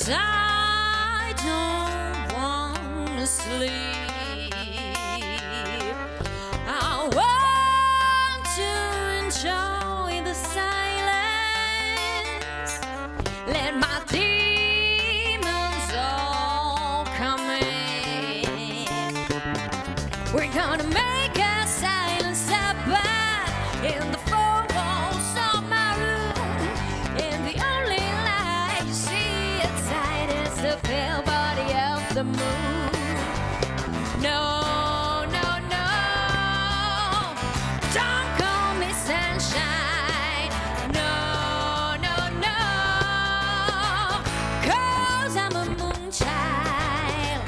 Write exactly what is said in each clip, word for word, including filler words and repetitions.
I don't wanna sleep. I want to enjoy the silence. Let my demons all come in. We're gonna make a silent Sabbath in the four walls of my room. And the only light you see outside is the pale body of the moon. No, no, no, don't call me sunshine. No, no, no, 'cause I'm a moon child.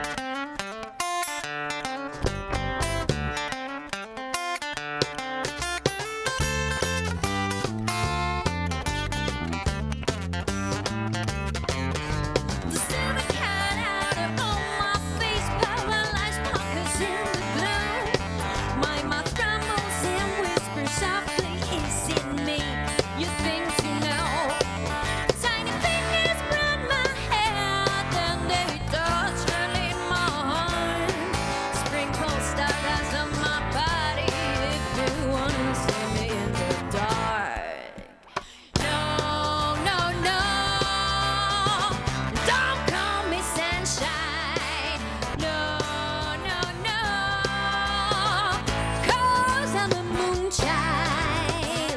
The silver cat out on my face, paralyzed pockets in the gloom. My mouth trembles and whispers softly, is it me you think you know? Tiny fingers burn my head and they touch early my heart. Sprinkle stardust on my body if you wanna see me in the dark. No, no, no, don't call me sunshine. No, no, no, 'cause I'm a moon child.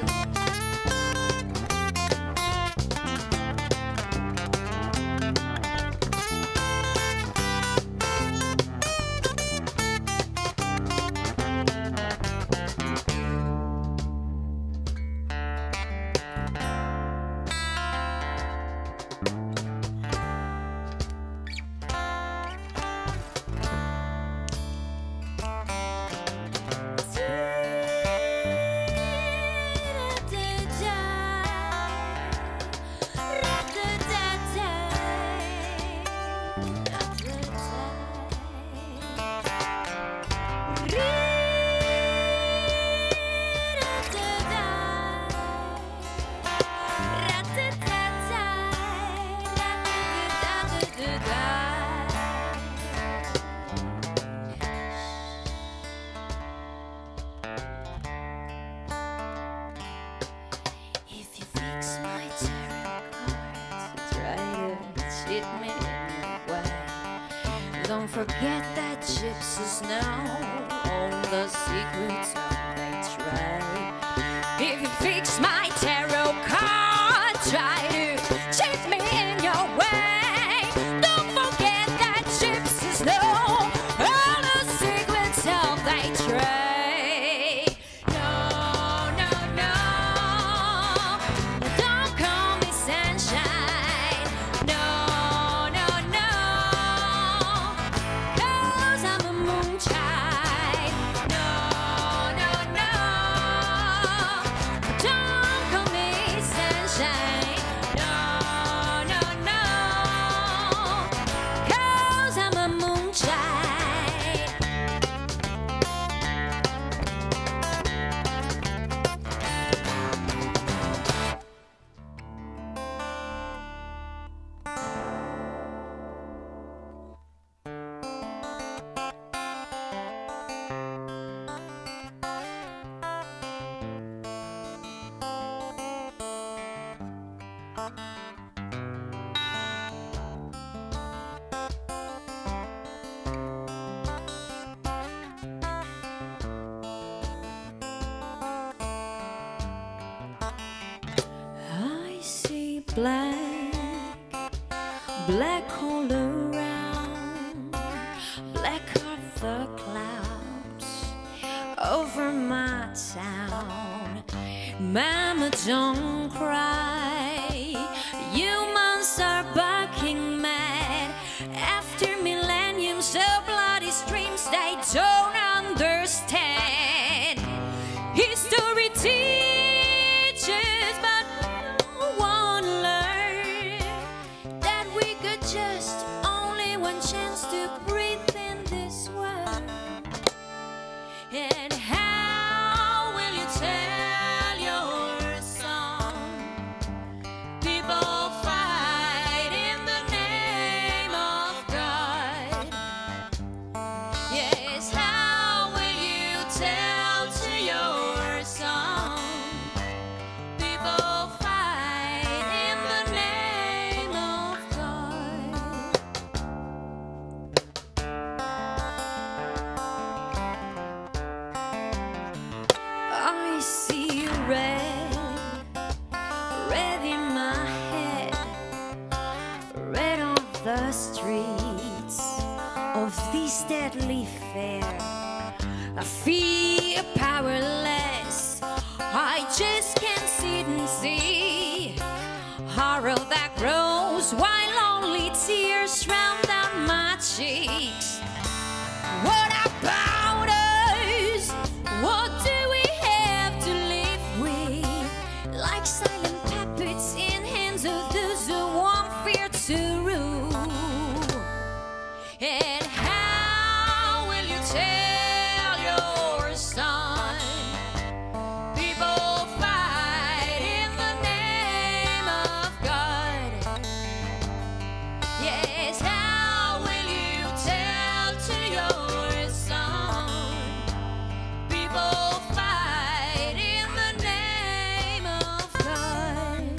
If you fix my tarot cards, try to cheat me anyway. Don't forget that gypsies know all the secrets of my trade. If you fix my tarot card, try to cheat me in your way. Don't forget that gypsies know all the secrets of thy trade. No, no, no, don't call me sunshine. No, no, no, 'cause I'm a moon child. No, no, no, don't call me sunshine. No, no, no, 'cause I'm a moon child. I see black, black all around. Black are the clouds over my town. Mama, don't cry. Humans are barking mad. After millenniums of bloody streams, they don't understand. History teaches, but no one learns that we could just only one chance to breathe in this world. And how will you tell your son? People fight in the name of this deadly fear. I feel powerless, I just can't sit and see horror that grows while only tears run down my cheeks. What about us? What do we have to live with? Like silent puppets in hands of those who want fear to rule. And how will you tell your son people fight in the name of God? Yes, how will you tell to your son people fight in the name of God?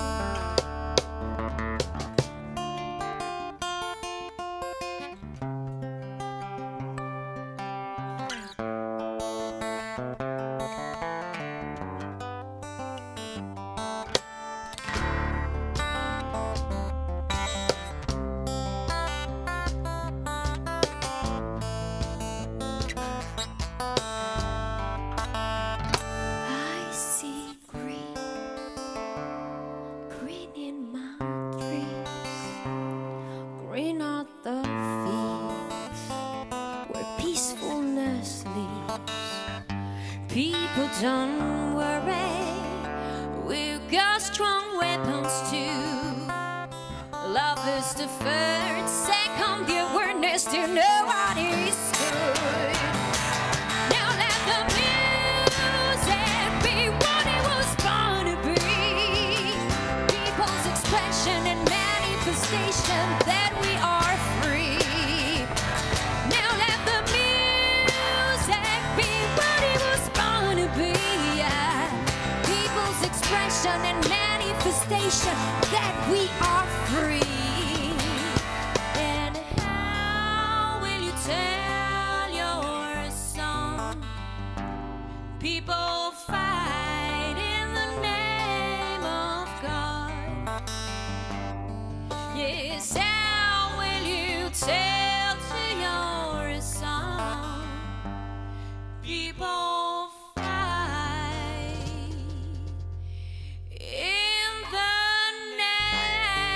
I see green, green in my dreams, green are the fields where peacefulness lives. People don't worry, we've got strong weapons too. Love is the first, second the awareness to know what is good. Now let the music be what it was born to be. People's expression and manifestation that we are free. Now let the music be what it was born to be. Yeah. People's expression and manifestation that we are free. And how will you tell your son people fight in the name of God? Yes, how will you tell to your son people fight in the name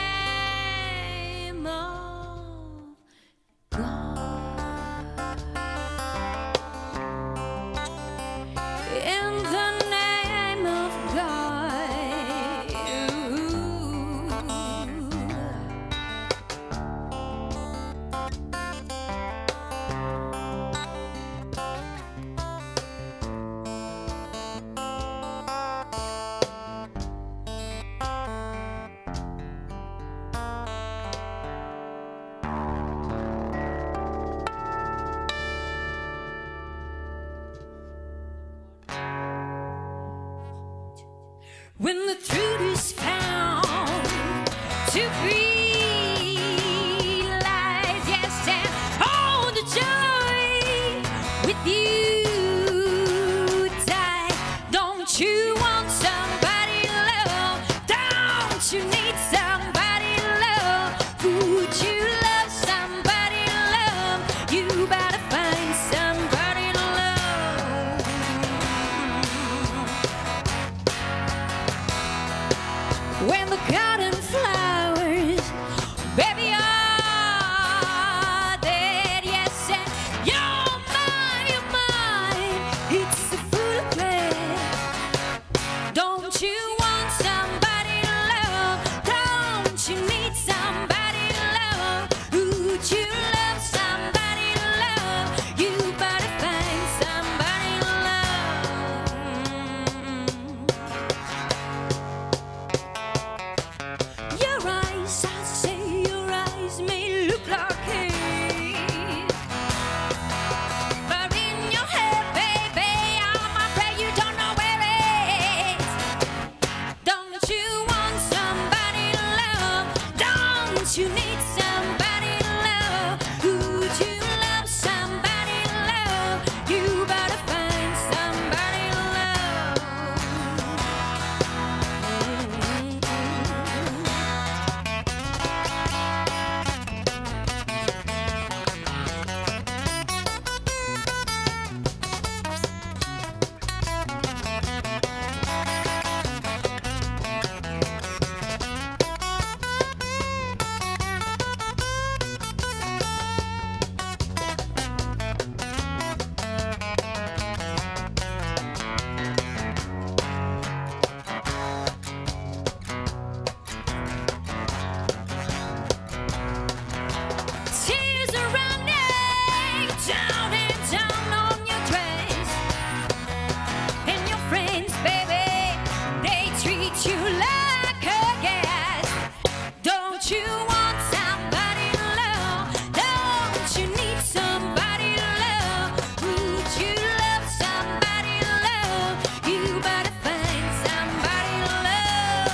somebody to love? Would you love somebody to love? You better find somebody to love.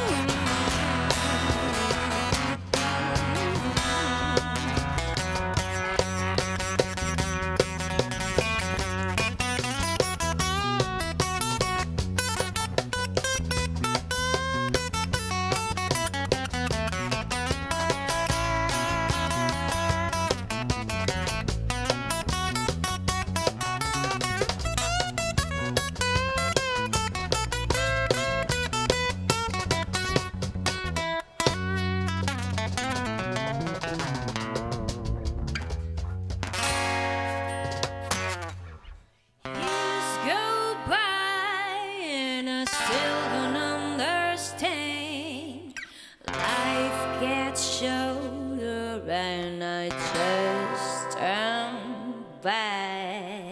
Years go by and I still don't understand. Life gets shorter and I just turn back.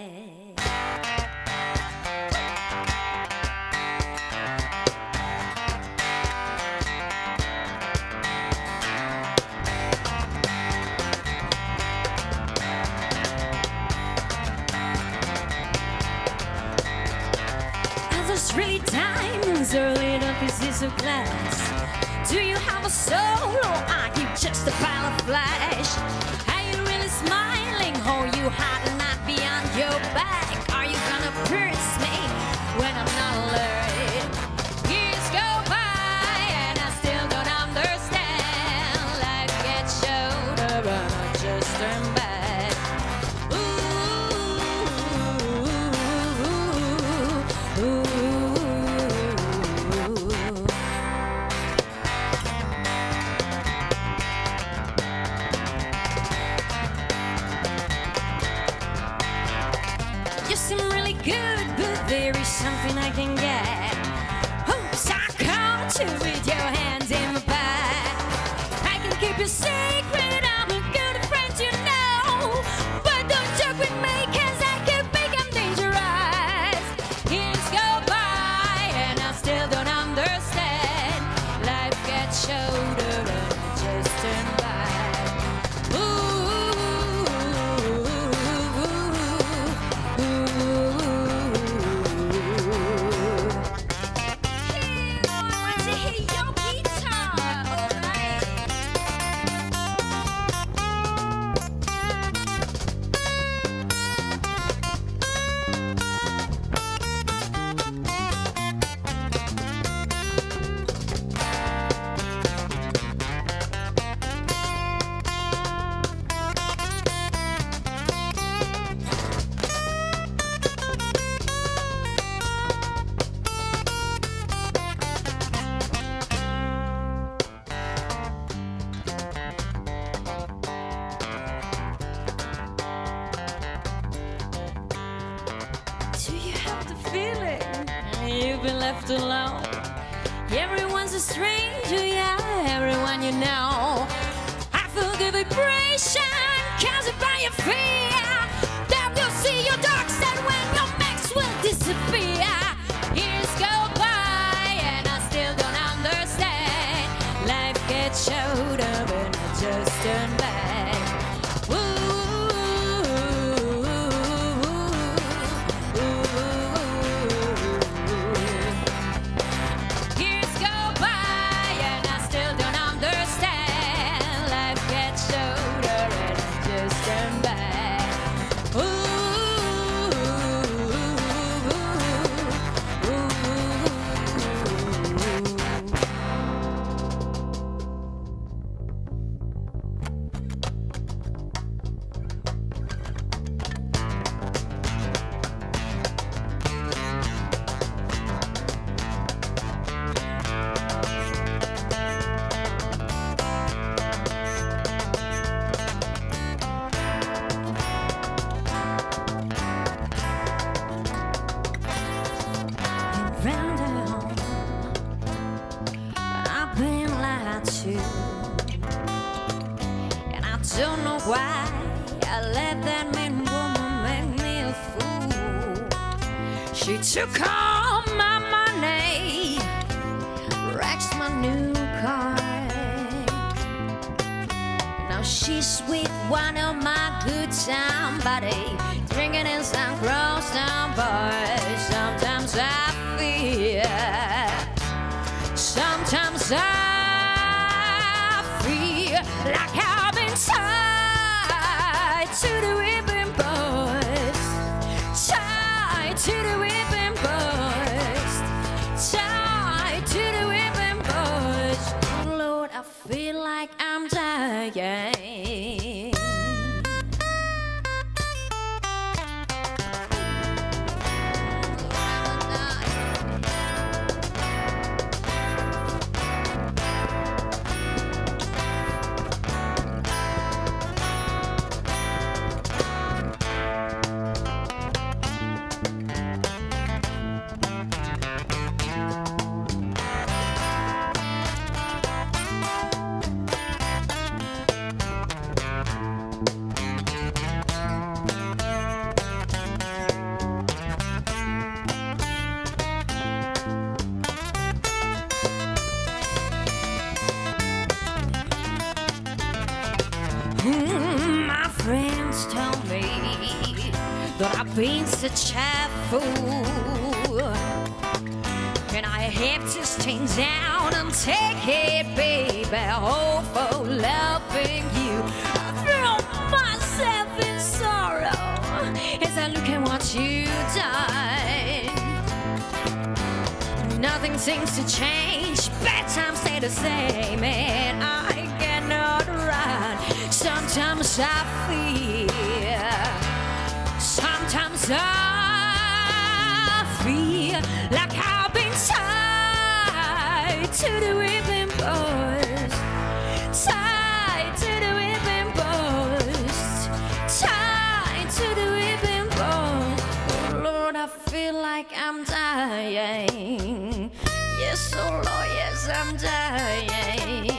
Are those really diamonds or little pieces of glass? Do you have a soul or are you just a pile of flesh? Are you really smiling or you had a knife behind your back? Are you gonna pierce me when I'm not alert? Years go by and I still don't understand. Life gets shorter and I just turn back. Ooh, ooh, ooh. You seem really good, but there is something I can get. Oops, I caught you with your hands in my back. I can keep your secret, I'm a good friend, you know. But don't joke with me, cause I could become dangerous. Years go by and I still don't understand. Life gets shorter and I just turn back. Ooh, ooh, I want to hear your guitar, alright? Do you have the feeling you've been left alone? Everyone's a stranger, yeah, everyone you know. I feel the vibration caused by your fear. That you'll see your dark side when your max will disappear. Years go by and I still don't understand. Life gets shorter and I just turn back. Ooh, ooh, ooh, ooh. Years go by and I still don't understand. Life gets shorter and I just turn back. Ooh, ooh, ooh, ooh. Round and home, I've been lied to, and I don't know why I let that mean woman make me a fool. She took all my money, wrecked my new car. Now she's with one of my good somebody drinking in some cross down bars. Sometimes I feel, sometimes I feel like I've been tied to the whipping post, tied to the whipping post, tied to the whipping post. Oh Lord, I feel like I'm dying. My friends tell me that I've been such a fool, and I have to stay down and take it, baby, all for loving you. I throw myself in sorrow as I look at what you've done. Nothing seems to change, bad times stay the same, and I cannot run. Sometimes I feel, sometimes I feel like I've been tied to the whipping post, tied to the whipping post, tied to the whipping post. Oh Lord, I feel like I'm dying. Yes, oh Lord, yes, I'm dying.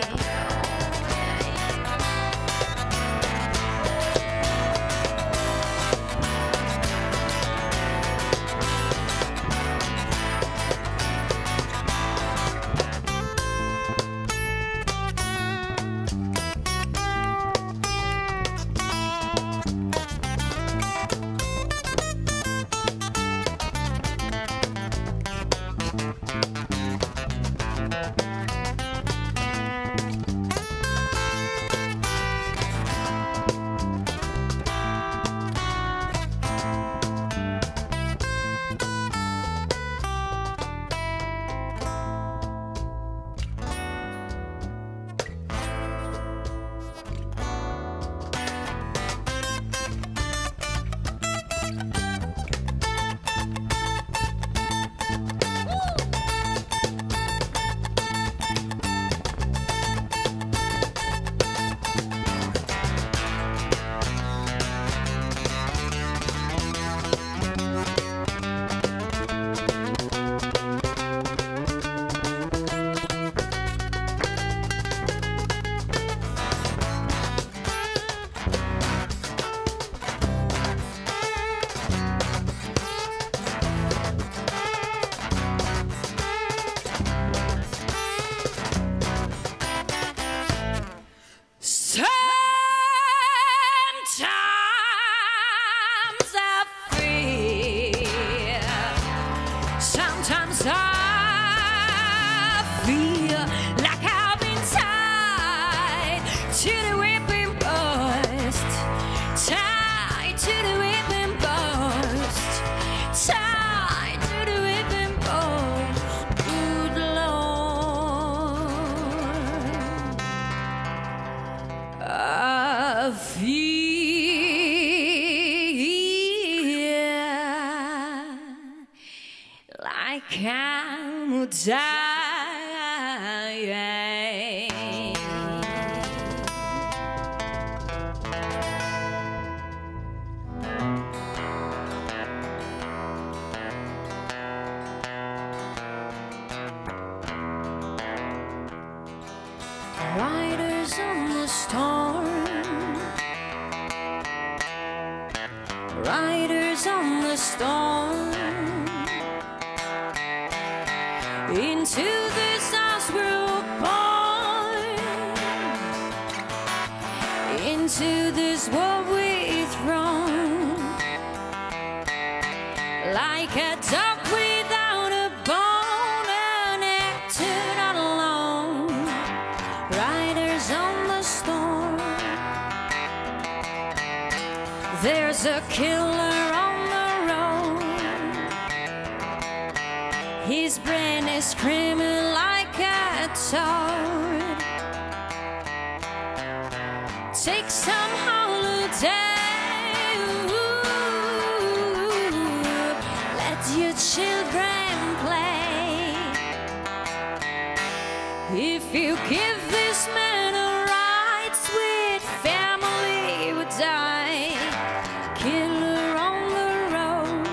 Sometimes I feel like I've been tied to the whipping post, tied to the whipping post, tied to the whipping post. Good Lord, I feel like I'm dying. Riders on the storm, riders on the storm. Into this house we're born, into this world we like a dog without a bone, an actor not alone, riders on the storm. There's a killer on the road, his brain is screaming like a toad. Take some holiday, your children play. If you give this man a ride, sweet family would die. Killer on the road.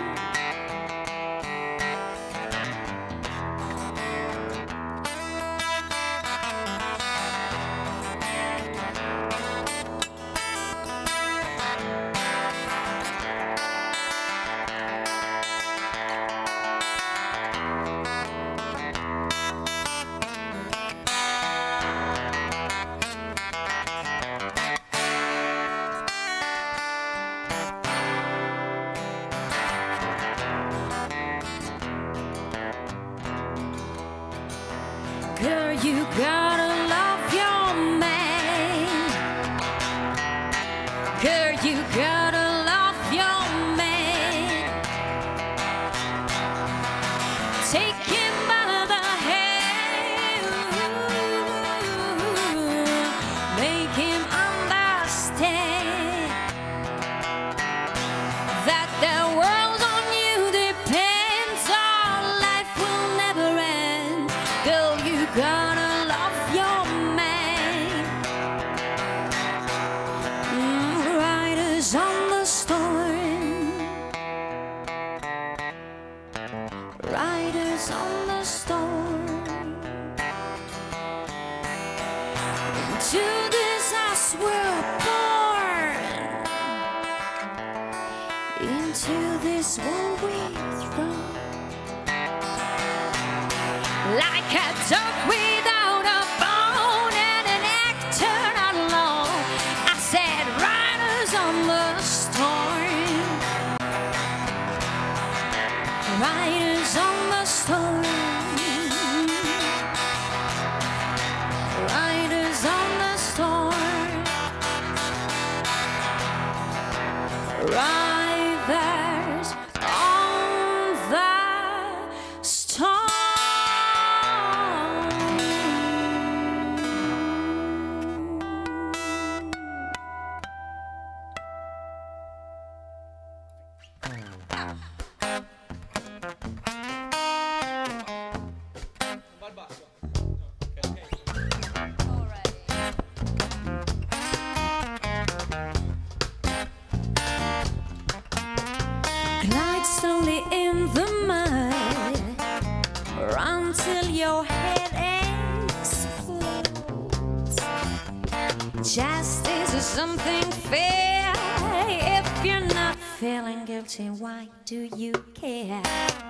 Girl, you gotta love your man. Girl, you gotta love your man. Take him by the hand, make him understand that the world on you depends. Our life will never end. Girl, you gotta love your man. Mm, riders on the storm, riders on the storm. Into this house we're born, into this world we're thrown. Like a dog without a bone and an actor not alone. I said riders on the storm, riders on the storm, riders on the storm, riders on the storm. Glide slowly in the mud, run till your head explodes. Justice is something fair. If you're not feeling guilty, why do you care?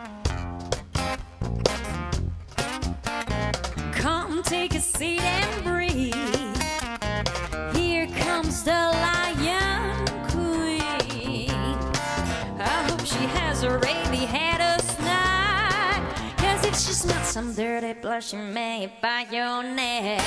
Come take a seat and breathe. Here comes the lion queen. I hope she has already had a snack, 'cause it's just not some dirty blush you made by your neck.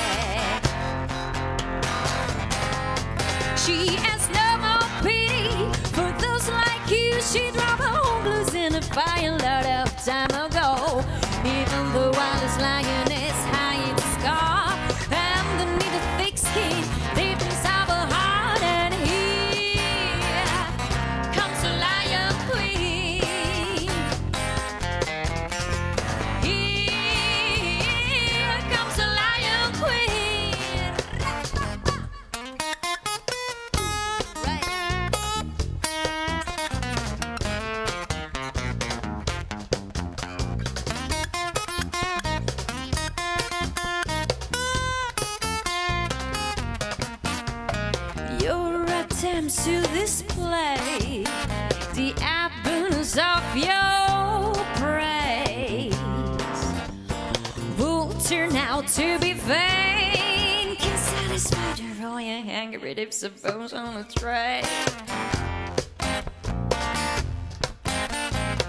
She has no more pity for those like you. She dropped her own blues in a fire a lot of time ago. Even the wildest lion is hiding the scar underneath the thick skin, deep inside her heart. And here comes the lion queen. Here comes the lion queen. Right. Your attempts to display the abundance of your praise will turn out to be vain. Can satisfy the royal hungry dips of bones on a tray.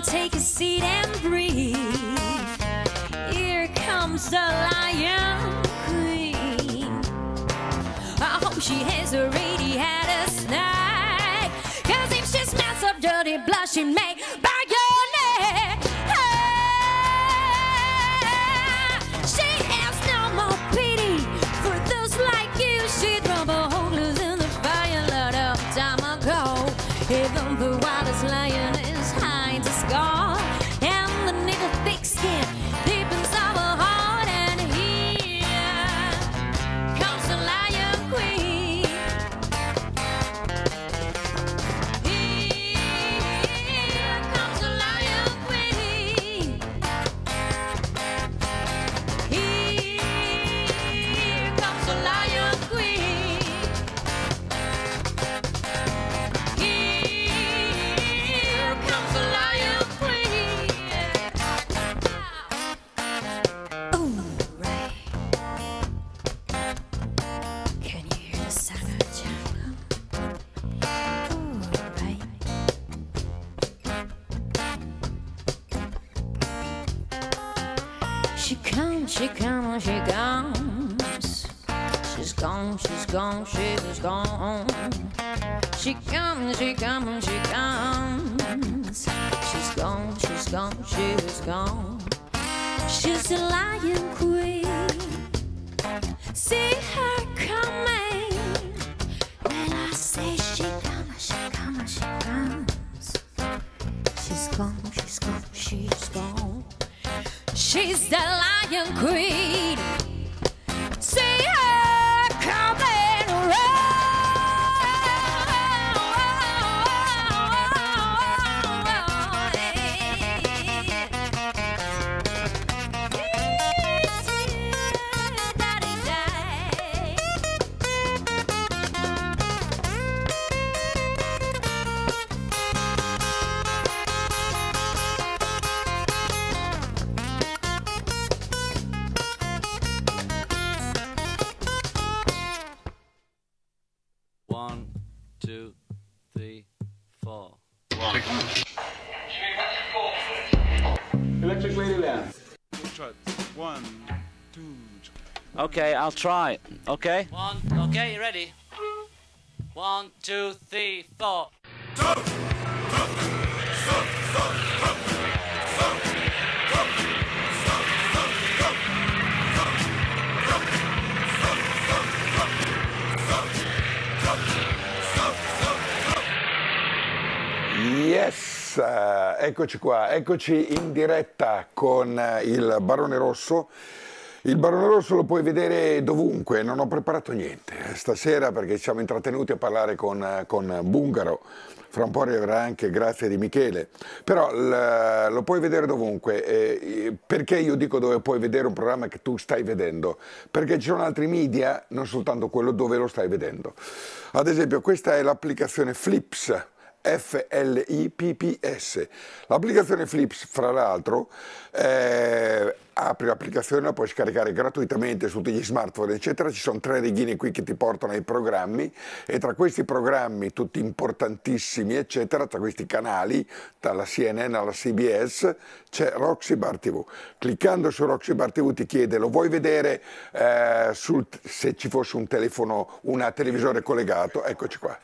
take a seat and breathe. Here comes the Lion Queen. I hope she has already had a snack, 'cause if she smells of dirty blood, she may bite your neck. Ah, she has no more pity for those like you. She drove a hole in the fire a lot of time ago. Even the wildest lioness hides a scar, and underneath the thick skin deepens our heart. And here comes the Lion Queen. Here comes the Lion Queen. Here comes the Lion Queen. Here comes the Lion Queen. Ooh, right. Can you hear the sound of the jungle? Ooh, right. She comes, she comes, she comes. She's gone, she's gone, she's gone. She comes, she comes, she comes. She's gone, she's gone, she's gone. She's a Lion Queen. See her coming. When I say she comes, she comes, she comes. She's gone, she's gone, she's gone. She's the Lion Queen. See her coming. One, two, three, four. Electric Ladyland. One, two. Okay, I'll try. Okay? One, okay, you ready? One, two, three, four. Yes, eh, eccoci qua, eccoci in diretta con eh, il Barone Rosso. Il Barone Rosso lo puoi vedere dovunque, non ho preparato niente stasera perché ci siamo intrattenuti a parlare con, eh, con Bungaro. Fra un po' arriverà anche Grazia di Michele, però l- lo puoi vedere dovunque. Eh, perché io dico dove puoi vedere un programma che tu stai vedendo? Perché ci sono altri media, non soltanto quello dove lo stai vedendo. Ad esempio questa è l'applicazione Flips, F L I P P S. L'applicazione Flips, fra l'altro, eh, apri l'applicazione, la puoi scaricare gratuitamente su tutti gli smartphone, eccetera. Ci sono tre righine qui che ti portano ai programmi, e tra questi programmi, tutti importantissimi, eccetera, tra questi canali, dalla C N N alla C B S, c'è Roxy Bar T V. Cliccando su Roxy Bar T V ti chiede: lo vuoi vedere eh, sul, se ci fosse un telefono, un televisore collegato? Eccoci qua.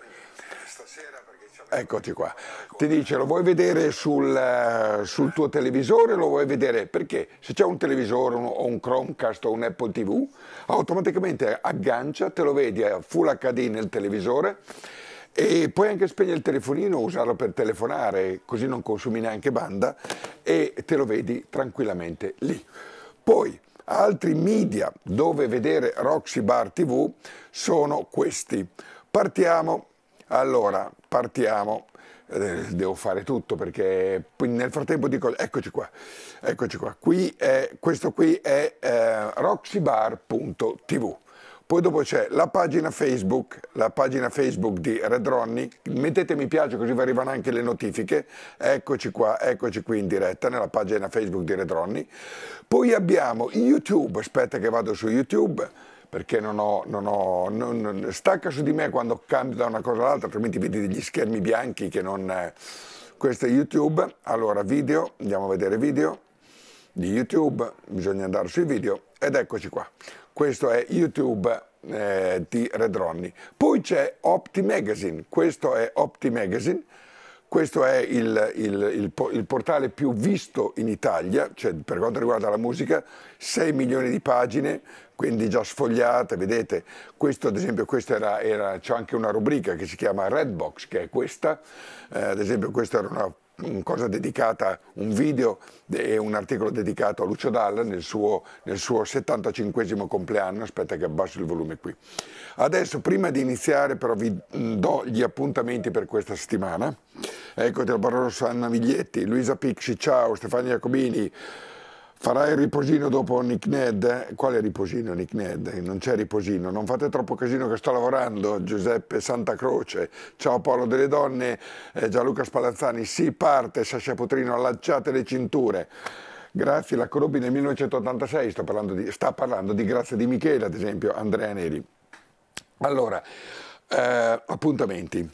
Eccoti qua, ti dice: lo vuoi vedere sul, sul tuo televisore, lo vuoi vedere, perché se c'è un televisore o un Chromecast o un Apple T V, automaticamente aggancia, te lo vedi a Full H D nel televisore, e puoi anche spegnere il telefonino, usarlo per telefonare, così non consumi neanche banda, e te lo vedi tranquillamente lì. Poi altri media dove vedere Roxy Bar T V sono questi. Partiamo. Allora, partiamo, eh, devo fare tutto perché nel frattempo dico, eccoci qua, eccoci qua, qui è, questo qui è eh, roxybar punto t v. Poi dopo c'è la pagina Facebook, la pagina Facebook di Red Ronnie, mettete mi piace così vi arrivano anche le notifiche, eccoci qua, eccoci qui in diretta nella pagina Facebook di Red Ronnie. Poi abbiamo YouTube, aspetta che vado su YouTube, perché non ho, non ho non, non, stacca su di me quando cambio da una cosa all'altra, altrimenti vedi degli schermi bianchi che non... questo è YouTube, allora video, andiamo a vedere video di YouTube, bisogna andare sui video ed eccoci qua. Questo è YouTube eh, di Red Ronnie. Poi c'è Opti Magazine, questo è Opti Magazine. Questo è il, il, il, il portale più visto in Italia, cioè per quanto riguarda la musica, sei milioni di pagine, quindi già sfogliate, vedete. Questo ad esempio, questo era, era, c'è anche una rubrica che si chiama Redbox, che è questa, eh, ad esempio questa era una, una cosa dedicata, un video e un articolo dedicato a Lucio Dalla nel suo, nel suo settantacinquesimo compleanno. Aspetta che abbasso il volume qui. Adesso, prima di iniziare, però vi do gli appuntamenti per questa settimana. Eccoti al Barroso, Anna Viglietti, Luisa Pixi, ciao, Stefania Jacobini. Farai il riposino dopo Nick Ned? Quale riposino, Nick Ned? Non c'è riposino, non fate troppo casino che sto lavorando. Giuseppe Santa Croce, ciao Paolo delle Donne, eh, Gianluca Spallanzani, sì parte, Sasha Potrino, allacciate le cinture. Grazie, la Corobbi nel millenovecentottantasei, sto parlando di, sta parlando di Grazie di Michele, ad esempio, Andrea Neri. Allora, eh, appuntamenti.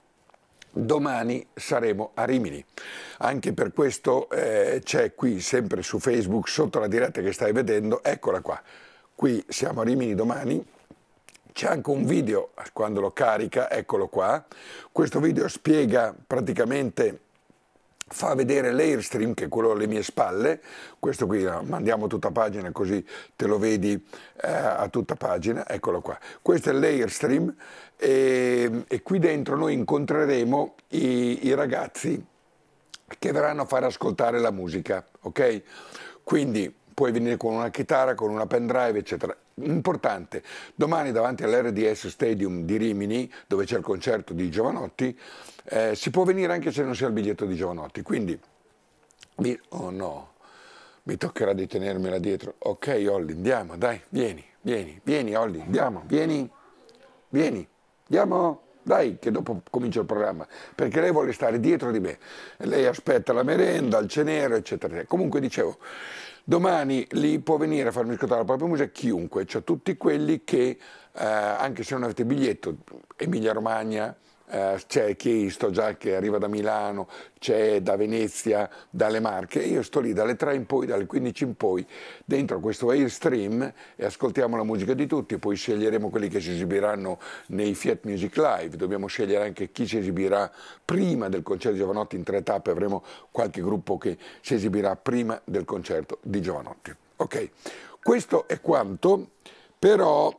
Domani saremo a Rimini, anche per questo eh, c'è qui sempre su Facebook, sotto la diretta che stai vedendo, eccola qua, qui siamo a Rimini domani, c'è anche un video quando lo carica, eccolo qua, questo video spiega praticamente, fa vedere l'Airstream, che è quello alle mie spalle, questo qui mandiamo tutta pagina così te lo vedi eh, a tutta pagina, eccolo qua, questo è l'Airstream e, e qui dentro noi incontreremo i, i ragazzi che verranno a fare ascoltare la musica, ok? Quindi puoi venire con una chitarra, con una pendrive, eccetera. Importante, domani davanti all'R D S Stadium di Rimini, dove c'è il concerto di Jovanotti, eh, si può venire anche se non si ha il biglietto di Jovanotti, quindi, mi, oh no, mi toccherà di tenermela dietro. Ok Olli, andiamo, dai, vieni, vieni, vieni Olli, andiamo, vieni, vieni, andiamo, dai, che dopo comincia il programma, perché lei vuole stare dietro di me, lei aspetta la merenda, il cenero, eccetera. Comunque dicevo, domani lì può venire a farmi ascoltare la propria musica chiunque, cioè tutti quelli che, eh, anche se non avete biglietto, Emilia Romagna, eh, c'è chi sto già che arriva da Milano, c'è da Venezia, dalle Marche, io sto lì dalle tre in poi, dalle quindici in poi, dentro questo Airstream e ascoltiamo la musica di tutti, poi sceglieremo quelli che si esibiranno nei Fiat Music Live, dobbiamo scegliere anche chi si esibirà prima del concerto di Jovanotti, in tre tappe avremo qualche gruppo che si esibirà prima del concerto di Jovanotti. Ok, questo è quanto, però,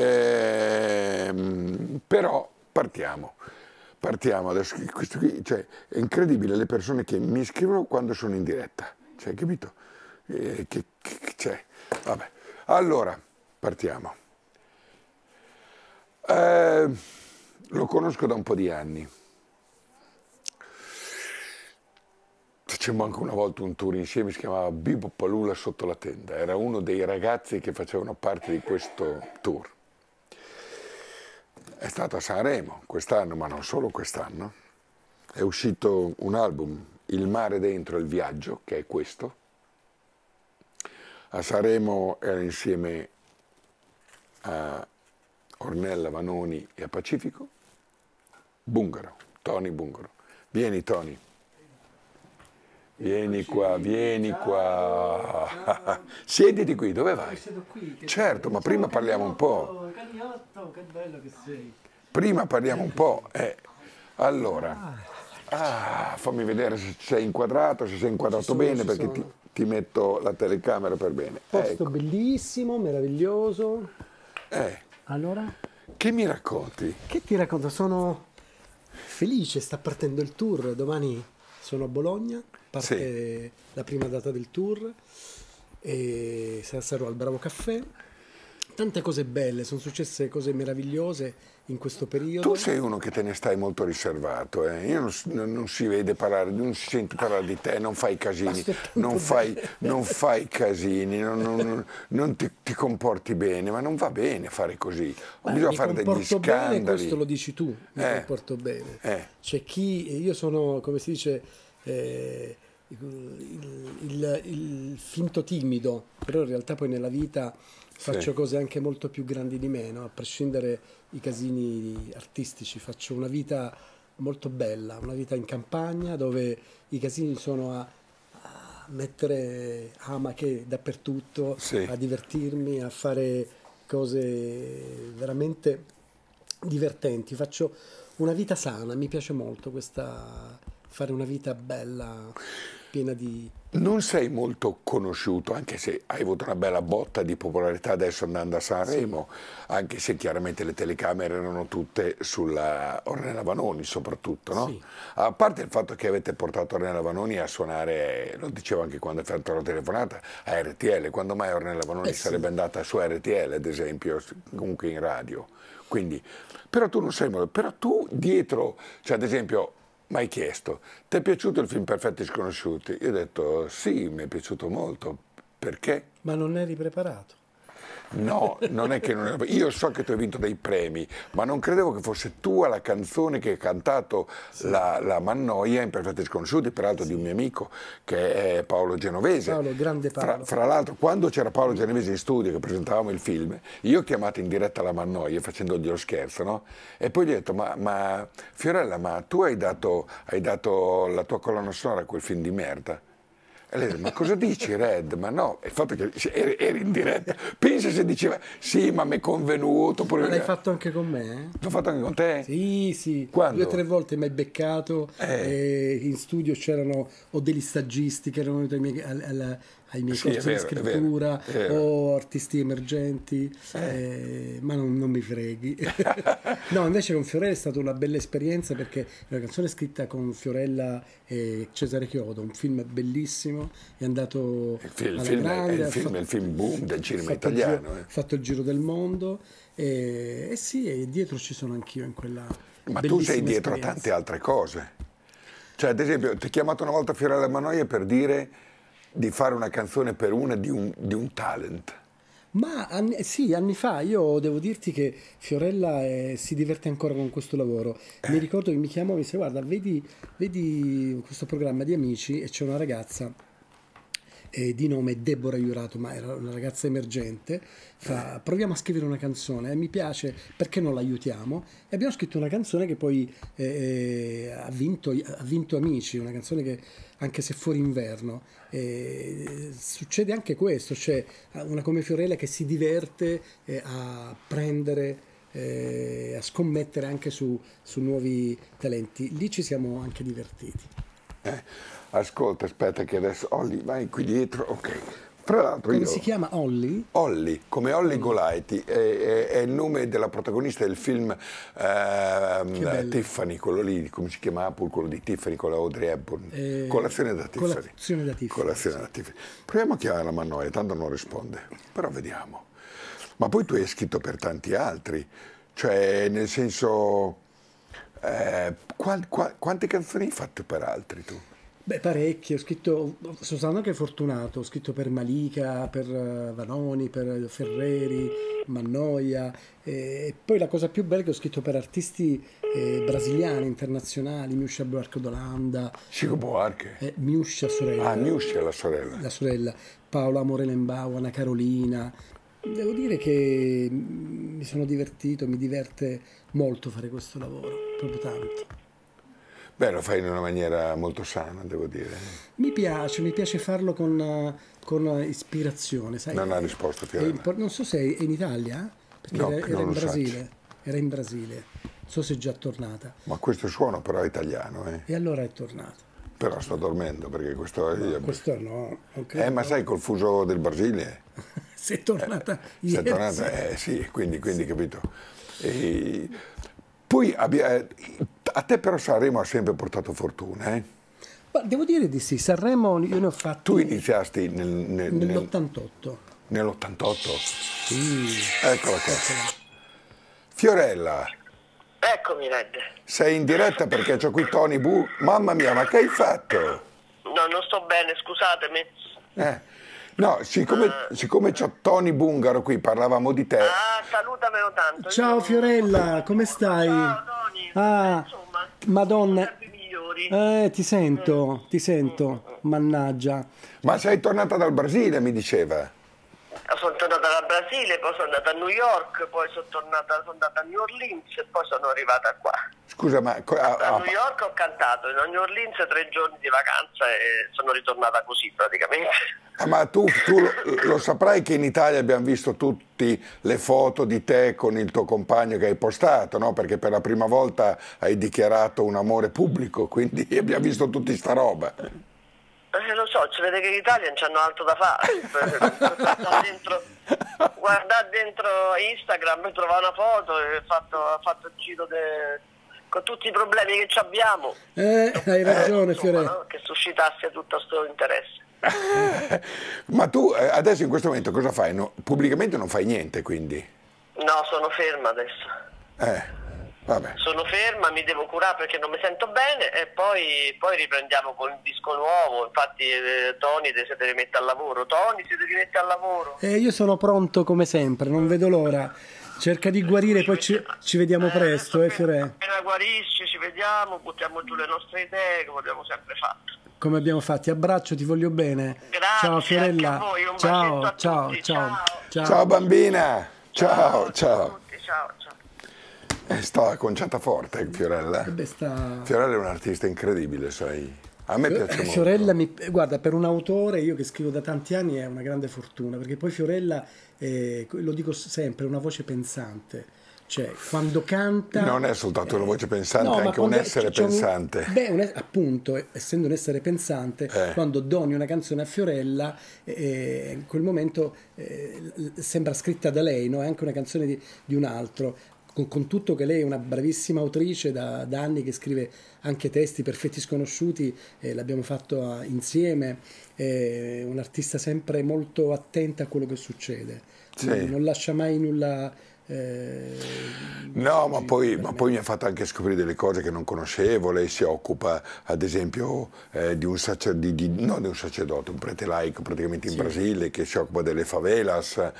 ehm, però partiamo. Partiamo adesso, questo qui, cioè, è incredibile le persone che mi scrivono quando sono in diretta, cioè, capito? Eh, che, che, che c'è? Vabbè, allora, partiamo. Eh, lo conosco da un po' di anni. Facemmo anche una volta un tour insieme, si chiamava Bibo Palula sotto la tenda, era uno dei ragazzi che facevano parte di questo tour. È stato a Sanremo quest'anno, ma non solo quest'anno. È uscito un album, Il mare dentro il viaggio, che è questo. A Sanremo era insieme a Ornella Vanoni e a Pacifico. Bungaro, Tony Bungaro. Vieni Tony. Vieni qua, vieni qua. Siediti qui, dove vai? Certo, ma prima parliamo un po'. Cagnotto, che bello che sei. Prima parliamo un po'. Eh. Allora, ah, fammi vedere se sei inquadrato, se sei inquadrato sono, bene, perché ti, ti metto la telecamera per bene. Posto Ecco. bellissimo, meraviglioso. Eh, Allora, che mi racconti? che ti racconto? Sono felice, sta partendo il tour. Domani sono a Bologna, parte Sì. la prima data del tour e sarò al Bravo Caffè. Tante cose belle, sono successe cose meravigliose in questo periodo. Tu sei uno che te ne stai molto riservato, eh? Io non, non, non si vede parlare, non si sente parlare di te, non fai casini, non fai, non fai casini, non, non, non ti, ti comporti bene, ma non va bene fare così. Beh, Bisogna mi fare degli comporto scandali. bene, questo lo dici tu, mi Eh. comporto bene. Eh. C'è chi, io sono, come si dice, eh, il, il, il finto timido, però in realtà poi nella vita faccio Sì. cose anche molto più grandi di me, no? A prescindere i casini artistici, faccio una vita molto bella, una vita in campagna dove i casini sono a, a mettere amache dappertutto, Sì. a divertirmi, a fare cose veramente divertenti. Faccio una vita sana, mi piace molto questa, fare una vita bella, piena di... Non sei molto conosciuto, anche se hai avuto una bella botta di popolarità adesso andando a Sanremo, anche se chiaramente le telecamere erano tutte sulla Ornella Vanoni soprattutto, no? Sì. A parte il fatto che avete portato Ornella Vanoni a suonare, lo dicevo anche quando hai fatto la telefonata, a R T L, quando mai Ornella Vanoni Eh sì. sarebbe andata su R T L ad esempio, comunque in radio. Quindi, però tu non sei molto, però tu dietro, cioè ad esempio... Mi hai chiesto, ti è piaciuto il film Perfetti Sconosciuti? Io ho detto, sì, mi è piaciuto molto. Perché? Ma non eri preparato? No, non è che non ero... Io so che tu hai vinto dei premi, ma non credevo che fosse tua la canzone che hai cantato Sì. la, la Mannoia in Perfetti Sconosciuti, peraltro di un mio amico che è Paolo Genovese. Paolo, grande Paolo. Fra, fra l'altro, quando c'era Paolo Genovese in studio che presentavamo il film, io ho chiamato in diretta la Mannoia facendogli lo scherzo, no? E poi gli ho detto, ma, ma Fiorella, ma tu hai dato, hai dato la tua colonna sonora a quel film di merda? E lei dice, ma cosa dici Red? Ma no, il fatto che eri, eri in diretta, pensa se diceva sì, ma mi è convenuto. Ma l'hai fatto anche con me? Eh? L'ho fatto anche con te? Sì, sì, Quando? due o tre volte mi hai beccato, Eh. e in studio c'erano o degli stagisti che erano venuti ai miei, al- al- ai miei Sì, è corsi di vero, è vero, scrittura è vero. o artisti emergenti, eh, ma non, non mi freghi. No, invece con Fiorella è stata una bella esperienza perché è una canzone scritta con Fiorella e Cesare Chiodo, un film bellissimo, è andato Il film, il alla film, è, grande, il ha film, fatto- è il film boom del cinema fatto il italiano. giro- eh. fatto il giro del mondo e, e sì, e dietro ci sono anch'io in quella Ma tu sei bellissima dietro a esperienza. tante altre cose. Cioè, ad esempio, ti ho chiamato una volta Fiorella Mannoia per dire di fare una canzone per una di un, di un talent. Ma anni, sì, anni fa io devo dirti che Fiorella eh, si diverte ancora con questo lavoro. Mi ricordo che mi chiamò e mi disse guarda, vedi, vedi questo programma di Amici e c'è una ragazza eh, di nome Deborah Iurato, ma era una ragazza emergente, fa proviamo a scrivere una canzone, eh, mi piace, perché non l'aiutiamo? E abbiamo scritto una canzone che poi eh, ha, vinto, ha vinto Amici, una canzone che anche se fuori inverno, eh, succede anche questo, cioè una come Fiorella che si diverte eh, a prendere, eh, a scommettere anche su, su nuovi talenti, lì ci siamo anche divertiti. Eh? Ascolta, aspetta che adesso... Olli, vai qui dietro, ok. Tra l'altro Come io... si chiama Olli? Olli, come Olli Golaiti, è, è- è il nome della protagonista del film ehm, bello. Tiffany, quello lì, come si chiama Apple, quello di Tiffany con la Audrey Hepburn. Eh, Colazione da Tiffany. Colazione da Tiffany, Colazione da Tiffany. Proviamo a chiamare la Mannoia, tanto non risponde, però vediamo. Ma poi tu hai scritto per tanti altri, cioè nel senso, eh, qua- qua- quante canzoni hai fatto per altri tu? Beh, parecchie, ho scritto, sono stato anche fortunato, ho scritto per Malika, per eh, Vanoni, per Ferreri, Mannoia, eh, e poi la cosa più bella è che ho scritto per artisti eh, brasiliani, internazionali, Miúcha Buarque d'Olanda, Chico Buarque. eh, Miúcha sorella, Ah, Miuscia è la sorella. la sorella, Paola Morelenbau, Anna Carolina. Devo dire che mm, mi sono divertito, mi diverte molto fare questo lavoro, proprio tanto. Beh, lo fai in una maniera molto sana, devo dire. Mi piace, mi piace farlo con, eh, con eh, ispirazione, sai? Non ha risposto È Fiorella. impor- non so se è in Italia, perché No, era, che era non in lo Brasile, era in Brasile, non so se è già tornata. Ma questo suono però è italiano, eh. E allora è tornata. Però sto dormendo perché questo è... Questo no, non credo. Eh, ma sai, col fuso del Brasile? Se è tornata Sei ieri tornata? sera. Eh sì, quindi, quindi capito. E poi abbia- eh, a te però Sanremo ha sempre portato fortuna, eh? Ma devo dire di sì, Sanremo io ne ho fatti Tu iniziasti nel, nel- nel- nell'ottantotto. nell'ottantotto. Sì. Eccola qua. Fiorella, Eccomi, Red. sei in diretta perché c'ho qui Tony Bu. Mamma mia, ma che hai fatto? No, non sto bene, scusatemi. Eh, no, siccome, siccome c'ho Tony Bungaro qui, parlavamo di te. Ah, salutamelo tanto. Ciao Io- Fiorella, come stai? Ciao, Tony. Ah, Insomma, Madonna. sempre migliori. Eh, ti sento, ti sento, mannaggia. Ma sei tornata dal Brasile, mi diceva. Sono tornata dal Brasile, poi sono andata a New York, poi sono tornata, sono andata a New Orleans e poi sono arrivata qua. Scusa, ma co- a, A a- New York ho cantato, a New Orleans tre giorni di vacanza e sono ritornata così praticamente. ah, ma tu, tu lo, lo saprai che in Italia abbiamo visto tutte le foto di te con il tuo compagno che hai postato, no? Perché per la prima volta hai dichiarato un amore pubblico, quindi abbiamo visto tutti sta roba. Eh, lo so, ci vede che in Italia non c'hanno altro da fare. Guardare dentro, guardare dentro Instagram e trovare una foto e ho fatto, ho fatto il giro de- con tutti i problemi che ci abbiamo. Eh, hai ragione, Insomma, Fiorella. no? Che suscitasse tutto questo interesse. Ma tu eh, adesso in questo momento cosa fai? No, pubblicamente non fai niente, quindi? No, sono ferma adesso. Eh, vabbè. Sono ferma, mi devo curare perché non mi sento bene e poi, poi riprendiamo con il disco nuovo. Infatti eh, Tony si deve mettere al lavoro. Tony si deve mettere al lavoro. Eh, io sono pronto come sempre, non vedo l'ora. Cerca di guarire, poi ci, ci vediamo presto, eh, adesso Fiorella. appena, appena guarisci ci vediamo, buttiamo giù le nostre idee come abbiamo sempre fatto. Come abbiamo fatto, ti abbraccio, ti voglio bene. Grazie, Ciao Fiorella. anche a voi, un Ciao, bacetto a ciao, tutti, ciao, ciao. ciao. Ciao bambina, ciao, ciao. a tutti, ciao, ciao. Eh, sta conciata forte Fiorella. Eh beh, sta... Fiorella è un artista incredibile, sai. A me piace molto. Fiorella, mi... guarda, per un autore, io che scrivo da tanti anni, è una grande fortuna, perché poi Fiorella, eh, lo dico sempre, è una voce pensante. Cioè, quando canta... Non è soltanto una voce pensante, No, è ma anche un quando- essere c'è un- pensante. Beh, un- appunto, essendo un essere pensante, Eh. quando doni una canzone a Fiorella, eh, in quel momento eh, l- sembra scritta da lei, no? È anche una canzone di, di un altro. Con, con tutto che lei è una bravissima autrice da, da anni che scrive anche testi, Perfetti Sconosciuti, eh, l'abbiamo fatto a- insieme, è un'artista sempre molto attenta a quello che succede, Sì. non, non lascia mai nulla... eh, No, ma così, poi, ma veramente. poi mi ha fatto anche scoprire delle cose che non conoscevo. Lei si occupa, ad esempio, eh, di, un sacer- di, di- no, di un sacerdote, un prete laico praticamente in Sì. Brasile che si occupa delle favelas,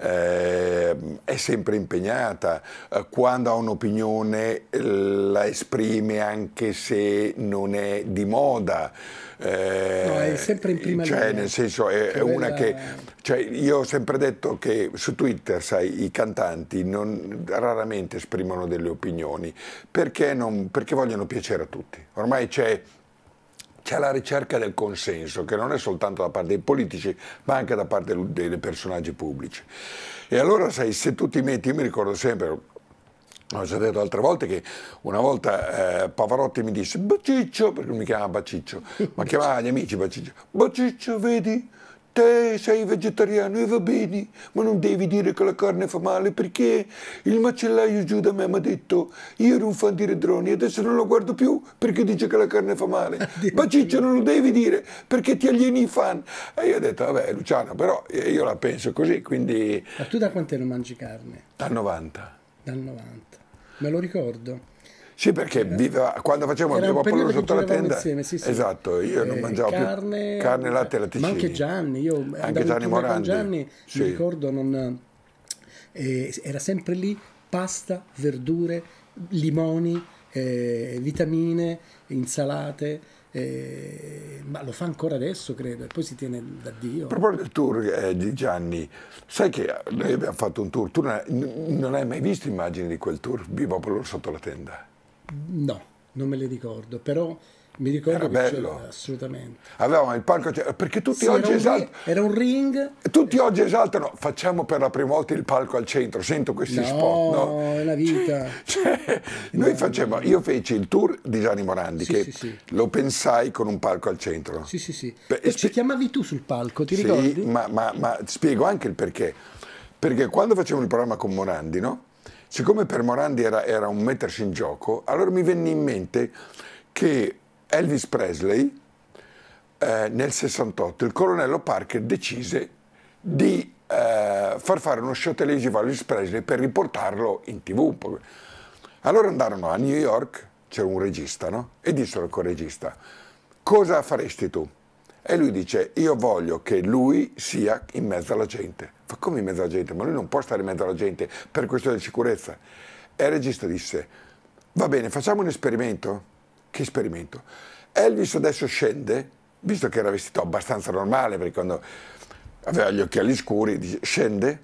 eh, è sempre impegnata. Eh, quando ha un'opinione eh, la esprime anche se non è di moda. Eh, No, è sempre in prima cioè, linea. nel senso, è, è Fiorella- una che... Cioè, io ho sempre detto che su Twitter, sai, i cantanti non, raramente esprimono delle opinioni perché, non, perché vogliono piacere a tutti. Ormai c'è, c'è la ricerca del consenso, che non è soltanto da parte dei politici, ma anche da parte dei, dei personaggi pubblici. E allora, sai, se tu ti metti, io mi ricordo sempre... Ho già detto altre volte che una volta eh, Pavarotti mi disse Baciccio, perché non mi chiama Baciccio, ma chiamava gli amici Baciccio. Baciccio, vedi, te sei vegetariano e va bene, ma non devi dire che la carne fa male perché il macellaio giù da me mi ha detto io ero un fan di Redroni, adesso non lo guardo più perché dice che la carne fa male. Baciccio non lo devi dire perché ti alieni i fan. E io ho detto, vabbè Luciano, però io la penso così, quindi Ma tu da quant'è non mangi carne? dal novanta. Dal novanta. Me lo ricordo. Sì, perché viveva, quando facevamo il Era un primo Apollo periodo che sotto la giravamo tenda, insieme, sì, sì. esatto, io non Eh, mangiavo carne, più carne, latte e Ma latticini. anche Gianni, io Anche andavo in Gianni tournée con Morandi. Gianni, Sì. mi ricordo, non, eh, era sempre lì pasta, verdure, limoni, eh, vitamine, insalate, eh, ma lo fa ancora adesso credo, e poi si tiene da Dio. A proposito del tour eh, di Gianni, sai che noi abbiamo fatto un tour, tu non hai, non hai mai visto immagini di quel tour, Viva Apollo sotto la tenda? No, non me le ricordo, però mi ricordo Era che bello. c'era assolutamente. Avevamo il palco, perché tutti Sì, era, oggi un esaltano, ring, era un ring. tutti oggi esaltano, facciamo per la prima volta il palco al centro, sento questi No, spot, no? è una vita. Cioè, noi facevamo, io feci il tour di Gianni Morandi, Sì, che sì, sì. lo pensai con un palco al centro. Sì, sì, sì. Beh, Poi e ci spi- chiamavi tu sul palco, ti Sì, ricordi? ma, ma, ma spiego anche il perché. Perché quando facevo il programma con Morandi, no? Siccome per Morandi era, era un mettersi in gioco, allora mi venne in mente che Elvis Presley, eh, nel sessantotto, il colonnello Parker decise di eh, far fare uno show televisivo a Elvis Presley per riportarlo in tivù. Allora andarono a New York, c'era un regista, no? E dissero al regista, cosa faresti tu? E lui dice, io voglio che lui sia in mezzo alla gente. Fa come in mezzo alla gente? Ma lui non può stare in mezzo alla gente per questione di sicurezza. E il regista disse, va bene, facciamo un esperimento. Che esperimento? Elvis adesso scende, visto che era vestito abbastanza normale, perché quando aveva gli occhiali scuri, dice, scende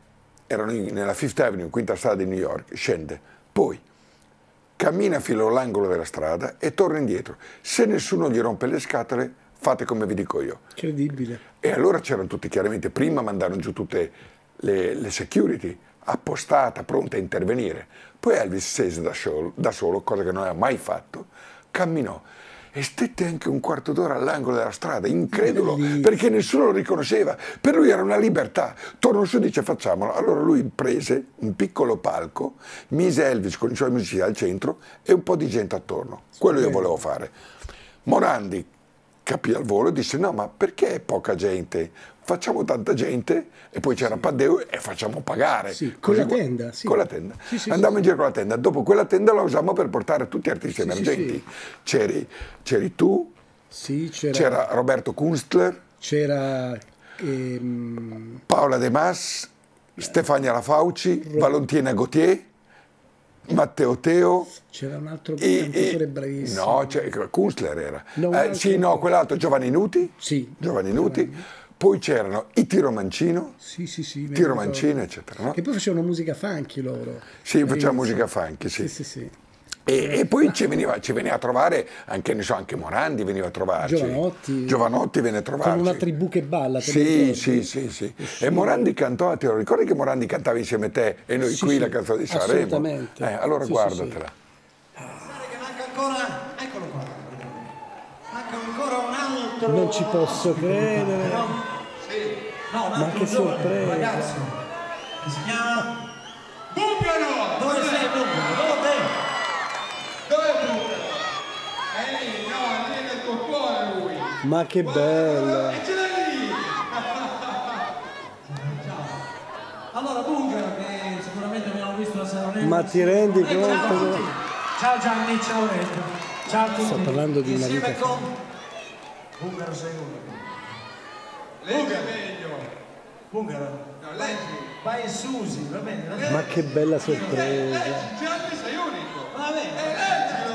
erano in- nella Fifth Avenue, quinta strada di New York, scende, poi cammina fino all'angolo della strada e torna indietro. Se nessuno gli rompe le scatole, fate come vi dico io. Incredibile. E allora c'erano tutti, chiaramente, prima mandarono giù tutte le, le security, appostata, pronta a intervenire. Poi Elvis scese da, solo, da solo, cosa che non aveva mai fatto, camminò e stette anche un quarto d'ora all'angolo della strada, incredulo, Bellissimo. perché nessuno lo riconosceva. Per lui era una libertà. Tornò su e dice facciamolo. Allora lui prese un piccolo palco, mise Elvis con i suoi musicisti al centro e un po' di gente attorno. Quello io volevo fare. Morandi capì al volo e disse no, ma perché poca gente? Facciamo tanta gente e poi c'era Paddeo e facciamo pagare. Sì, con Così la qua- tenda, sì. Con la tenda. Sì, sì, Andammo sì. in giro con la tenda. Dopo quella tenda la usammo per portare tutti gli artisti Sì, sì, emergenti. sì. C'eri, c'eri tu, Sì, c'era, c'era Roberto Kunstler, c'era ehm, Paola De Mas, Stefania La Fauci, Valentina Gautier, Matteo Teo. c'era un altro e- cantautore e- bravissimo. No, c'è- Kunstler era. No, un Eh, altro- sì, no, quell'altro Giovanni Nuti. Sì, Giovanni Nuti. Poi c'erano i Tiro Mancino, Sì, sì, sì. me Tiro lo Mancino, ricordo. eccetera. No? Che poi facevano musica funky loro. Sì, facciamo All'inizio. musica funky, sì. Sì, sì, sì. E, e poi ci veniva, ci veniva a trovare anche, ne so, anche Morandi veniva a trovarci. Giovanotti. Giovanotti venne a trovarci. Con una tribù che balla, te lo Sì, ricordi? sì, sì, sì. E Morandi cantò, ti lo ricordi che Morandi cantava insieme a te e noi Sì, qui sì, la canzone di Sanremo? assolutamente. Eh, allora Sì, sì, guardatela. Che manca ancora, eccolo qua, manca ancora un altro. Non ci posso credere. No, no, un Ma altro che giovane, sorpresa. un ragazzo che si chiama Bungaro. Dove sei Bungaro? Dove? Dove è tu? È lì, no, è lì nel tuo cuore lui. Ma che bello. E ce l'hai lì. Allora Bungaro, che sicuramente abbiamo visto a Sanremo. Ma ti rendi Ecco, ciao a conto? tutti. Ciao Gianni, ciao Reggio. Ciao a tutti. Sto parlando di una Insieme vita con Bungaro sei uno. Leggi meglio. Bungaro. No, leggi. Vai Susi, va bene? Va bene. Ma che bella Leggi, sorpresa. Gianni sei unico. Va bene. Eh, leggilo.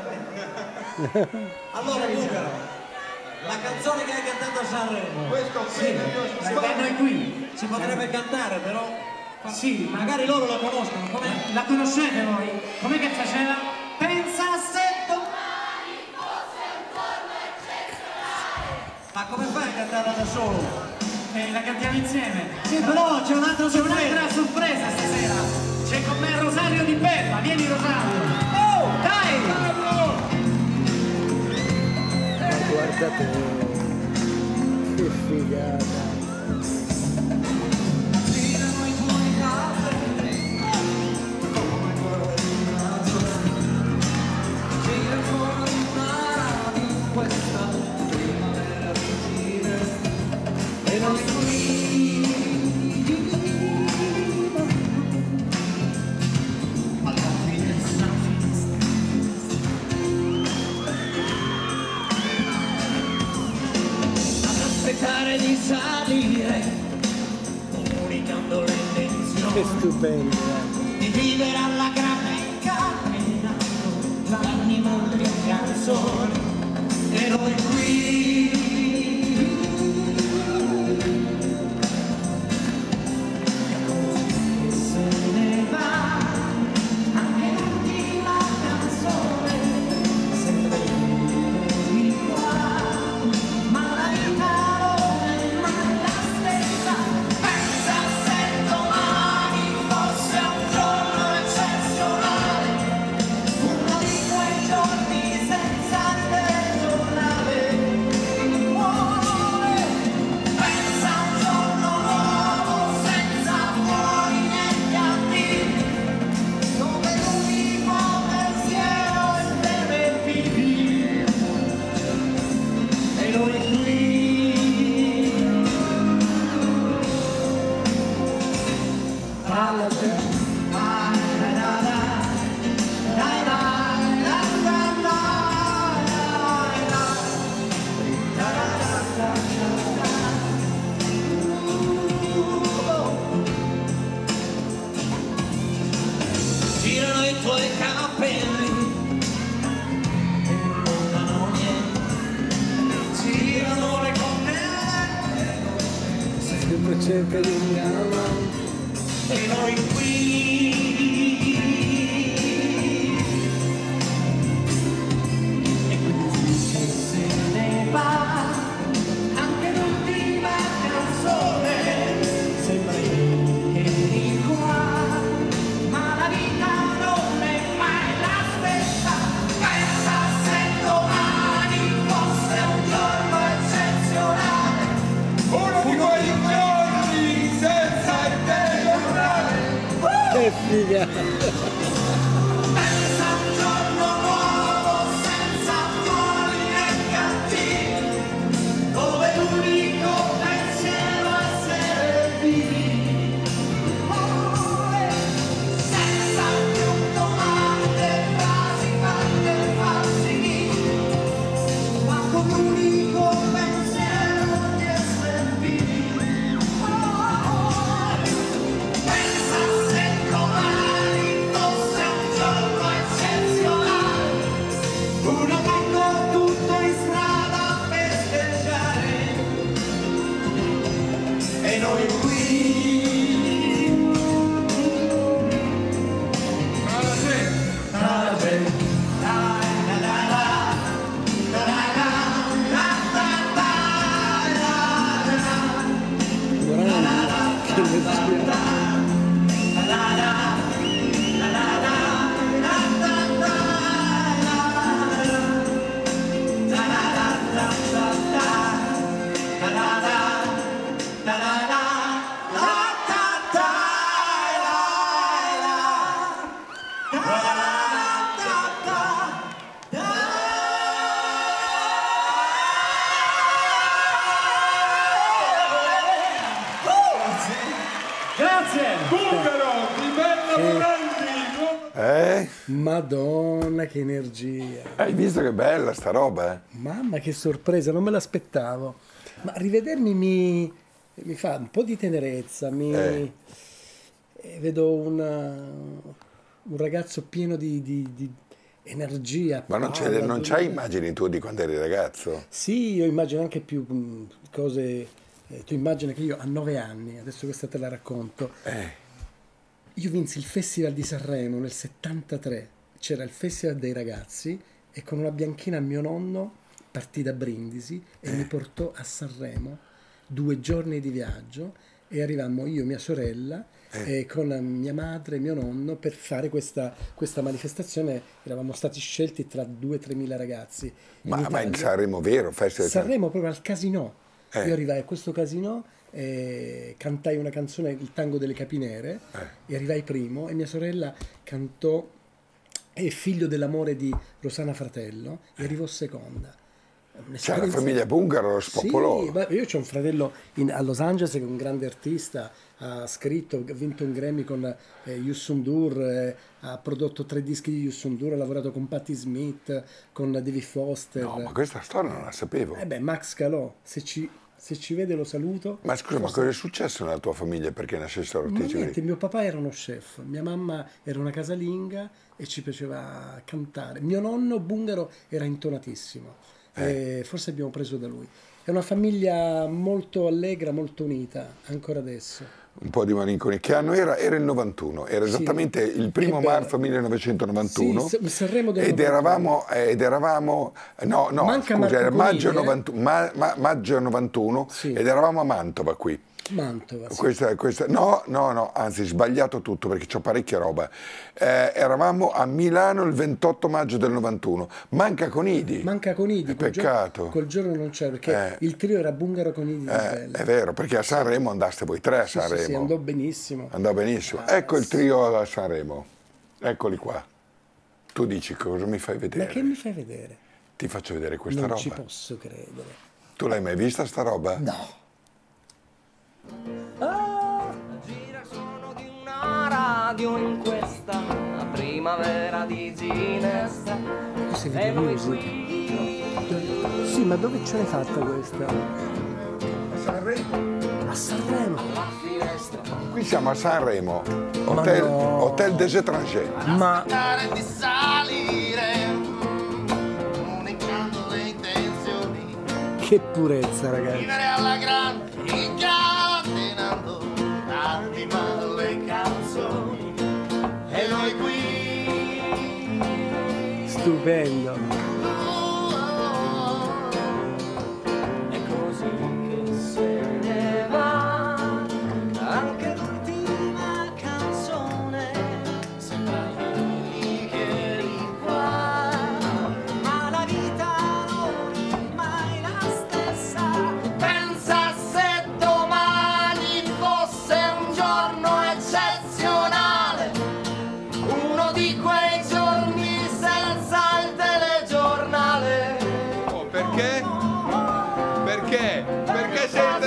Allora Bungaro, la canzone che hai cantato a Sanremo. Questo qui è il mio Sì, spazio. beh, noi qui si potrebbe cantare, però. Sì, magari loro la conoscono. Com'è? La conoscete voi? Com'è che faceva? Pensa se domani fosse un giorno eccezionale. Ma come fai a cantarla da solo? Eh, la cantiamo insieme. Sì, però c'è un'altra sorpresa. C'è un'altra sorpresa stasera. C'è con me Rosario Di Bella. Vieni Rosario. Oh, dai! Ma guardate. Che figata. Aspettare di salire, comunicando le intenzioni Che stupendo. di vivere alla grande incamminando l'animo delle canzoni e noi qui. E se ne va anche l'ultima canzone, sempre di qua, ma la vita non è mai la stessa. Pensa se domani fosse un giorno eccezionale, uno di quei giorni senza telegiornale. Muore. Pensa a un giorno nuovo senza fuori né pianti, dove l'unico pensiero è deve finire. E noi qui. Alla te. Dai, dai, dai, dai, dai, dai, dai, dai, dai. Girano i tuoi capelli e non danno niente. Girano le connelle Sempre cerca di un e noi qui. E quindi che se ne va, anche l'ultima canzone sembra che di qua, ma la vita non è mai la stessa. Pensa se domani fosse un giorno eccezionale, Uno di quei giorni senza il telegiornale. Che figa! pensa a un giorno nuovo senza buoni e cattivi, dove l'unico pensiero è essere vivi. Oh, eh, senza più domande, frasi fatte falsi nichi, ma con l'unico pensiero di essere vivi. Oh, pensa se domani fosse un giorno eccezionale, un autunno tutto in strada a festeggiare, e noi qui. Tra la gente, la la la la, la la la, la la la la la. Che energia. Grazie! Bungaro di Bello Morandi. Eh? Madonna, che energia! Hai visto che bella sta roba, eh? Mamma, che sorpresa, non me l'aspettavo. Ma rivedermi mi, mi fa un po' di tenerezza, mi Eh. eh, vedo una- un ragazzo pieno di, di- di energia. Ma non, c'è, palla, non di- c'hai immagini tu di quando eri ragazzo? Sì, io immagino anche più mh, cose. eh, tu immagina che io a nove anni, adesso questa te la racconto, Eh. io vinsi il Festival di Sanremo nel settantatré, c'era il Festival dei ragazzi e con una bianchina mio nonno partì da Brindisi e mi portò a Sanremo, due giorni di viaggio, e arrivammo io e mia sorella e con mia madre e mio nonno per fare questa, questa manifestazione. Eravamo stati scelti tra due o tremila ragazzi. Ma, ma in Italia. Sanremo vero? Festival di Sanremo? Sanremo proprio al Casinò. Eh. Io arrivai a questo Casinò e cantai una canzone, il tango delle capinere, e arrivai primo, e mia sorella cantò È figlio dell'amore di Rosanna Fratello e arrivò seconda. Cioè la Un'esperienza- famiglia Bungaro lo spopolò. Sì, ma io ho un fratello in- a Los Angeles che è un grande artista, ha scritto, ha vinto un Grammy con eh, Youssou N'Dour, eh, ha prodotto tre dischi di Youssou N'Dour, ha lavorato con Patti Smith, con David Foster. No, ma questa storia non la sapevo. Eh beh, Max Calò, se ci, se ci vede lo saluto. Ma scusa, ma cosa è successo nella tua famiglia perché nascessero Ma artisti? niente, mio papà era uno chef, mia mamma era una casalinga e ci piaceva cantare. Mio nonno Bungaro era intonatissimo, e forse abbiamo preso da lui. È una famiglia molto allegra, molto unita, ancora adesso. Un po' di malinconia. Che anno era? Era il novantuno, era Sì. esattamente il primo Che bello. marzo millenovecentonovantuno. Sì, il Sanremo del ed novantuno. eravamo, ed eravamo, no, no, Manca scusa, Marco era maggio, Conigli, eh? novantuno, ma- ma- maggio novantuno Sì. ed eravamo a Mantova qui. Mantova, sì. Questa, questa, no, no, no, anzi sbagliato tutto perché c'ho parecchia roba. Eh, eravamo a Milano il ventotto maggio del novantuno. Manca Conidi. Manca Conidi, È quel gio- peccato. quel giorno non c'era, perché Eh. il trio era Bungaro, Conidi di Eh, Bello. è vero, perché a Sanremo andaste voi tre a Sì, sì, Sanremo. sì, andò benissimo. Andò benissimo. Ah, Ecco il sì. trio a Sanremo. Eccoli qua. Tu dici cosa mi fai Ma vedere? che mi fai vedere? Ti faccio vedere questa Non roba. ci posso credere. Tu l'hai mai vista sta roba? No. Gira il suono di una radio in questa primavera di Ginesta. Questo è E video noi music. qui Sì, ma dove ce l'hai fatta questa? Sanremo. A Sanremo. alla finestra. Qui siamo a Sanremo. Hotel, no. Hotel des Étrangers. Ma di salire, non incanto le intenzioni, che purezza, ragazzi. vivere alla grande, incatenando, animando le canzoni. stupendo. È così che se ne va anche l'ultima canzone, sembra lì che eri qua, ma la vita non è mai la stessa. Pensa se domani fosse un giorno eccezionale, uno di quei giorni senza il telegiornale. Oh, perché? Perché? Perché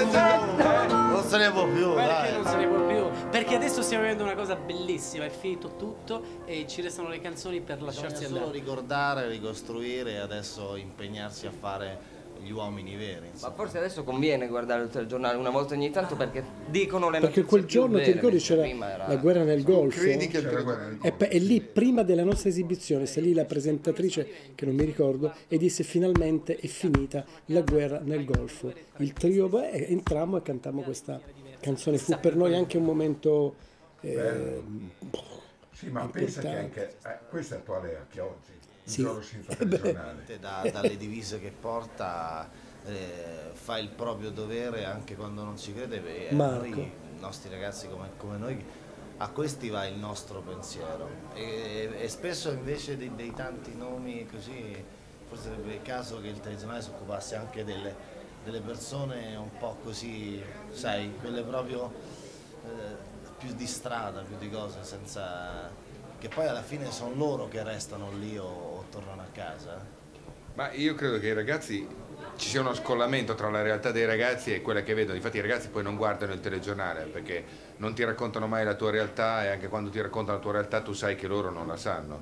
sei Non se ne può più, Perché dai. non se ne può più? Perché adesso stiamo vivendo una cosa bellissima, è finito tutto e ci restano le canzoni per lasciarsi Bisogna solo andare. ricordare, ricostruire e adesso impegnarsi a fare gli uomini veri. Ma insomma. forse adesso conviene guardare il telegiornale una volta ogni tanto perché dicono le Perché notizie quel più giorno, ti vere, ricordi, mentre c'era prima era- la guerra nel Golfo? Credi che il E, pe- e lì, prima della nostra esibizione, sta lì la presentatrice, che non mi ricordo, e disse finalmente è finita la guerra nel Golfo. Il trio, beh, e entrammo e cantammo questa canzone. Fu per noi anche un momento... eh, Sì, ma pensa che importante. anche eh, questo è attuale anche oggi, il Sì. giorno senza telegiornale. Da- dalle divise che porta eh, fa il proprio dovere anche quando non ci crede, e a Marco. noi, i nostri ragazzi come, come noi, a questi va il nostro pensiero e, e spesso invece dei, dei tanti nomi così forse sarebbe il caso che il telegiornale si occupasse anche delle, delle persone un po' così, sai, quelle proprio eh, più di strada, più di cose, senza che poi alla fine sono loro che restano lì o, o tornano a casa. Ma io credo che i ragazzi, ci sia uno scollamento tra la realtà dei ragazzi e quella che vedono. Infatti i ragazzi poi non guardano il telegiornale perché non ti raccontano mai la tua realtà, e anche quando ti raccontano la tua realtà tu sai che loro non la sanno.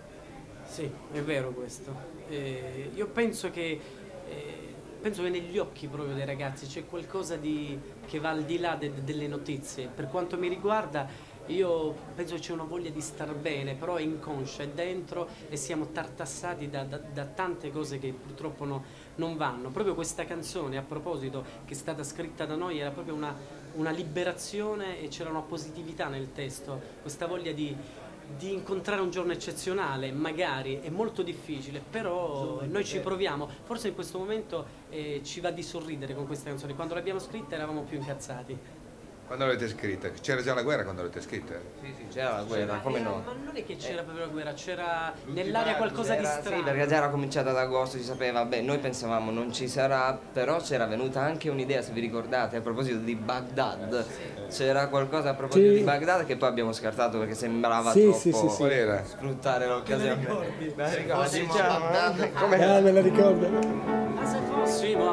Sì, è vero questo. Eh, io penso che, eh, penso che negli occhi proprio dei ragazzi c'è qualcosa di, che va al di là de- delle notizie. Per quanto mi riguarda, io penso che c'è una voglia di star bene, però è inconscia, è dentro e siamo tartassati da, da- da tante cose che purtroppo no- non vanno. Proprio questa canzone, a proposito, che è stata scritta da noi, era proprio una, una liberazione e c'era una positività nel testo, questa voglia di, di incontrare un giorno eccezionale, magari è molto difficile, però noi ci proviamo. Forse in questo momento eh, ci va di sorridere con questa canzone. Quando l'abbiamo scritta eravamo più incazzati. Quando l'avete scritta? C'era già la guerra quando l'avete scritta? Sì, sì, c'era la guerra, come no? Ma non è che c'era proprio la guerra, c'era nell'aria qualcosa di Era- strano. Sì, perché già era cominciata ad agosto, si sapeva, beh, noi pensavamo non ci sarà, però c'era venuta anche un'idea, se vi ricordate, a proposito di Baghdad. C'era qualcosa a proposito Sì. di Baghdad che poi abbiamo scartato perché sembrava Sì, troppo sì, sì, sì. Qual era? sfruttare l'occasione. Me la ricordo, Fossimo diciamo, a Baghdad. eh? Come Ah, me la ricordo. Ma se fossimo a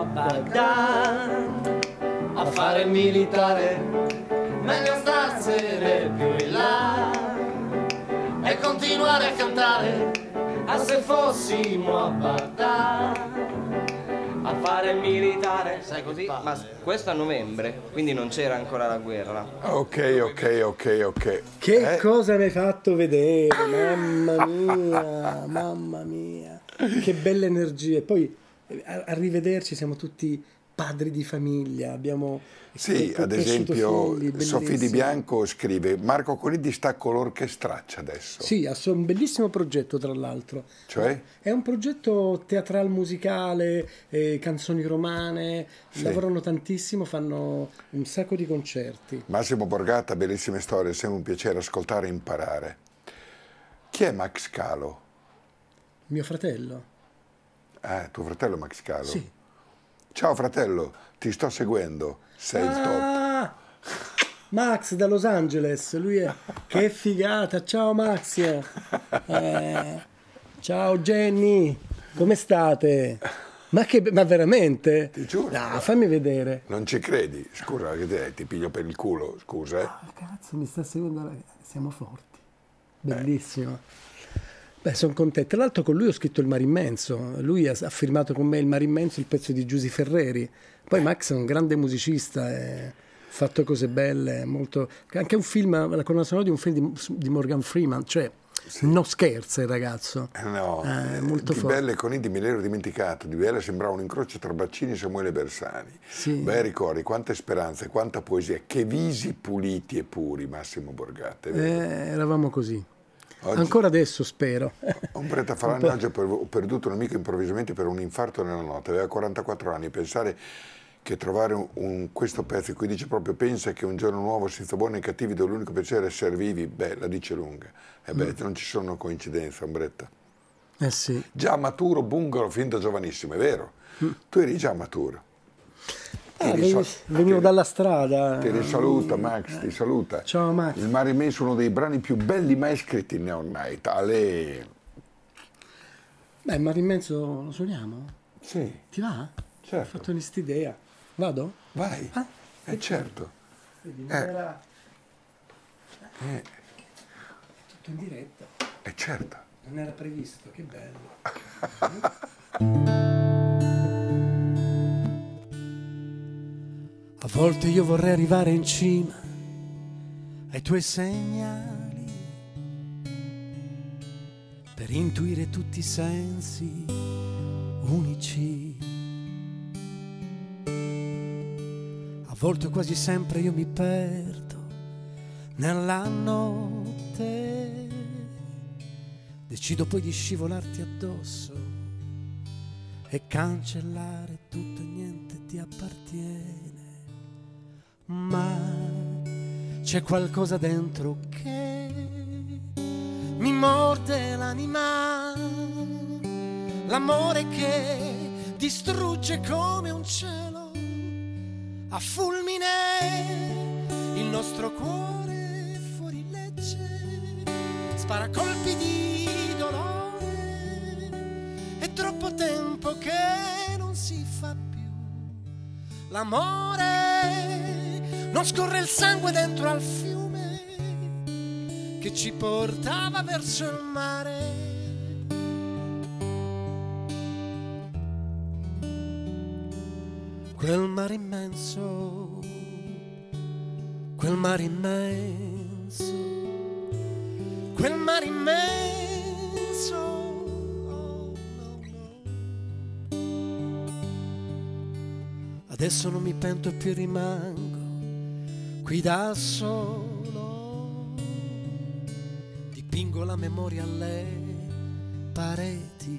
Baghdad a fare il militare, meglio starsene più in là e continuare a cantare. Ah, se fossimo a Baghdad a fare il militare, sai così? Ma questo a novembre, quindi non c'era ancora la guerra. Ok, ok, ok, ok. Che Eh? cosa mi hai fatto vedere? Mamma mia, mamma mia. Che belle energie. Poi eh, a, a rivederci siamo tutti padri di famiglia, abbiamo Sì, cre- ad cresciuto esempio figli, Sofì Di bellissimi. Bianco scrive: Marco Conidi sta con l'orchestraccia adesso. Sì, ha un bellissimo progetto tra l'altro. Cioè? È un progetto teatrale musicale, eh, canzoni romane, Sì. lavorano tantissimo, fanno un sacco di concerti. Massimo Borgata, bellissime storie, sempre un piacere ascoltare e imparare. Chi è Max Calo? Mio fratello. Ah, tuo fratello Max Calo? Sì. Ciao fratello, ti sto seguendo, sei il top. Ah, Max da Los Angeles, lui è... Che figata, ciao Max. Eh, ciao Jenny, come state? Ma, che... Ma veramente? Ti giuro. No, fammi vedere. Non ci credi? Scusa, che te- ti piglio per il culo, scusa. Eh. Ah, cazzo, mi sta seguendo, la- siamo forti. Bellissimo. Beh, sono contento. Tra l'altro con lui ho scritto Il mare immenso. Lui ha, ha firmato con me Il mare immenso, il pezzo di Giusy Ferreri. Poi Max è un grande musicista, ha fatto cose belle, molto... Anche un film, la colonna sonora di un film di, di Morgan Freeman, cioè non scherza il ragazzo. Eh, No, Eh, molto di forte. Belle Conidi me l'ero dimenticato, di Belle sembrava un incrocio tra Baccini e Samuele Bersani. Sì. Beh, ricordi, quante speranze, quanta poesia, che visi puliti e puri, Massimo Borgata, è vero? Eh, eravamo così. Oggi- Ancora adesso spero. Ombretta Falani, oggi ho per- ho perduto un amico improvvisamente per un infarto nella notte, aveva quarantaquattro anni, pensare che trovare un, un- questo pezzo in cui dice proprio pensa che un giorno nuovo senza buoni e cattivi dove l'unico piacere è essere vivi, beh, la dice lunga. E beh, Mm. non ci sono coincidenze, Ombretta. Eh sì. Già maturo, bungaro fin da giovanissimo, è vero? Mm. Tu eri già maturo. Ah, Ti venivo, risal- venivo ti- dalla strada. Ti risaluta Max, ti saluta. Ciao Max. Il mare immenso è uno dei brani più belli mai scritti in Neon Night. Ale. Beh, il mare immenso lo suoniamo? Sì. Ti va? Certo. Ho fatto quest'idea. Vado? Vai. Ah, Eh certo. vedi, non Eh. era Eh, tutto in diretta. eh certo. Non era previsto, che bello. A volte io vorrei arrivare in cima ai tuoi segnali per intuire tutti i sensi unici. A volte quasi sempre io mi perdo nella notte, decido poi di scivolarti addosso e cancellare tutto e niente ti appartiene. Ma c'è qualcosa dentro che mi morde l'anima, l'amore che distrugge come un cielo a fulmine il nostro cuore fuori legge, spara colpi di dolore. È troppo tempo che non si fa più l'amore, non scorre il sangue dentro al fiume che ci portava verso il mare. Quel mare immenso, quel mare immenso, quel mare immenso. Oh, no, no. Adesso non mi pento più e rimango qui da solo, dipingo la memoria alle pareti.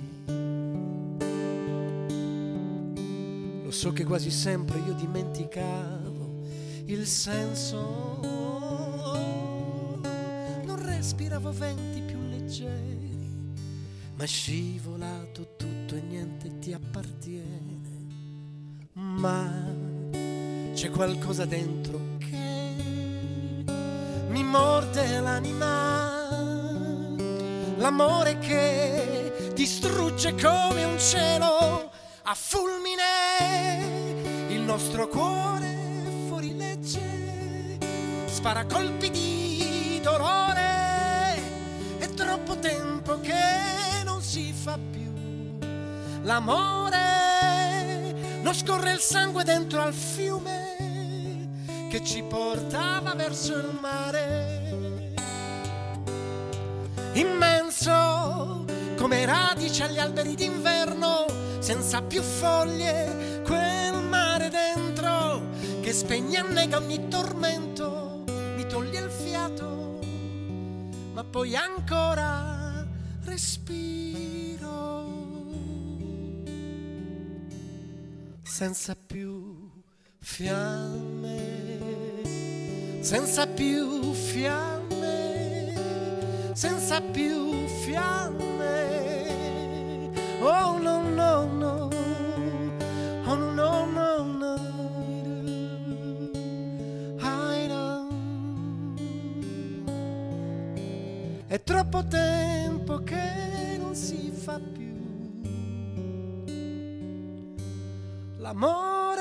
Lo so che quasi sempre io dimenticavo il senso, non respiravo venti più leggeri, ma è scivolato tutto e niente ti appartiene. Ma c'è qualcosa dentro che mi morde l'anima, l'amore che distrugge come un cielo a fulmine il nostro cuore fuori legge, spara colpi di dolore. È troppo tempo che non si fa più l'amore, non scorre il sangue dentro al fiume che ci portava verso il mare. Immenso come radici agli alberi d'inverno, senza più foglie, quel mare dentro che spegne e annega ogni tormento, mi toglie il fiato, ma poi ancora respiro, senza più fiamme, senza più fiamme, senza più fiamme. Oh no no no, oh no no no, I know. È troppo tempo che non si fa più l'amore.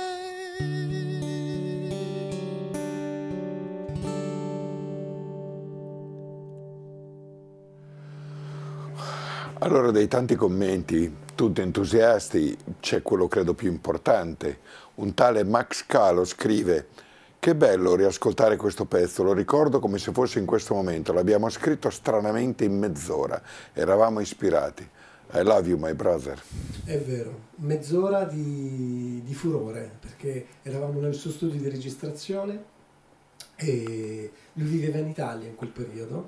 Allora, dei tanti commenti, tutti entusiasti, c'è quello credo più importante. Un tale Max Calo scrive: che bello riascoltare questo pezzo, lo ricordo come se fosse in questo momento, l'abbiamo scritto stranamente in mezz'ora, eravamo ispirati. I love you my brother. È vero, mezz'ora di, di furore, perché eravamo nel suo studio di registrazione e lui viveva in Italia in quel periodo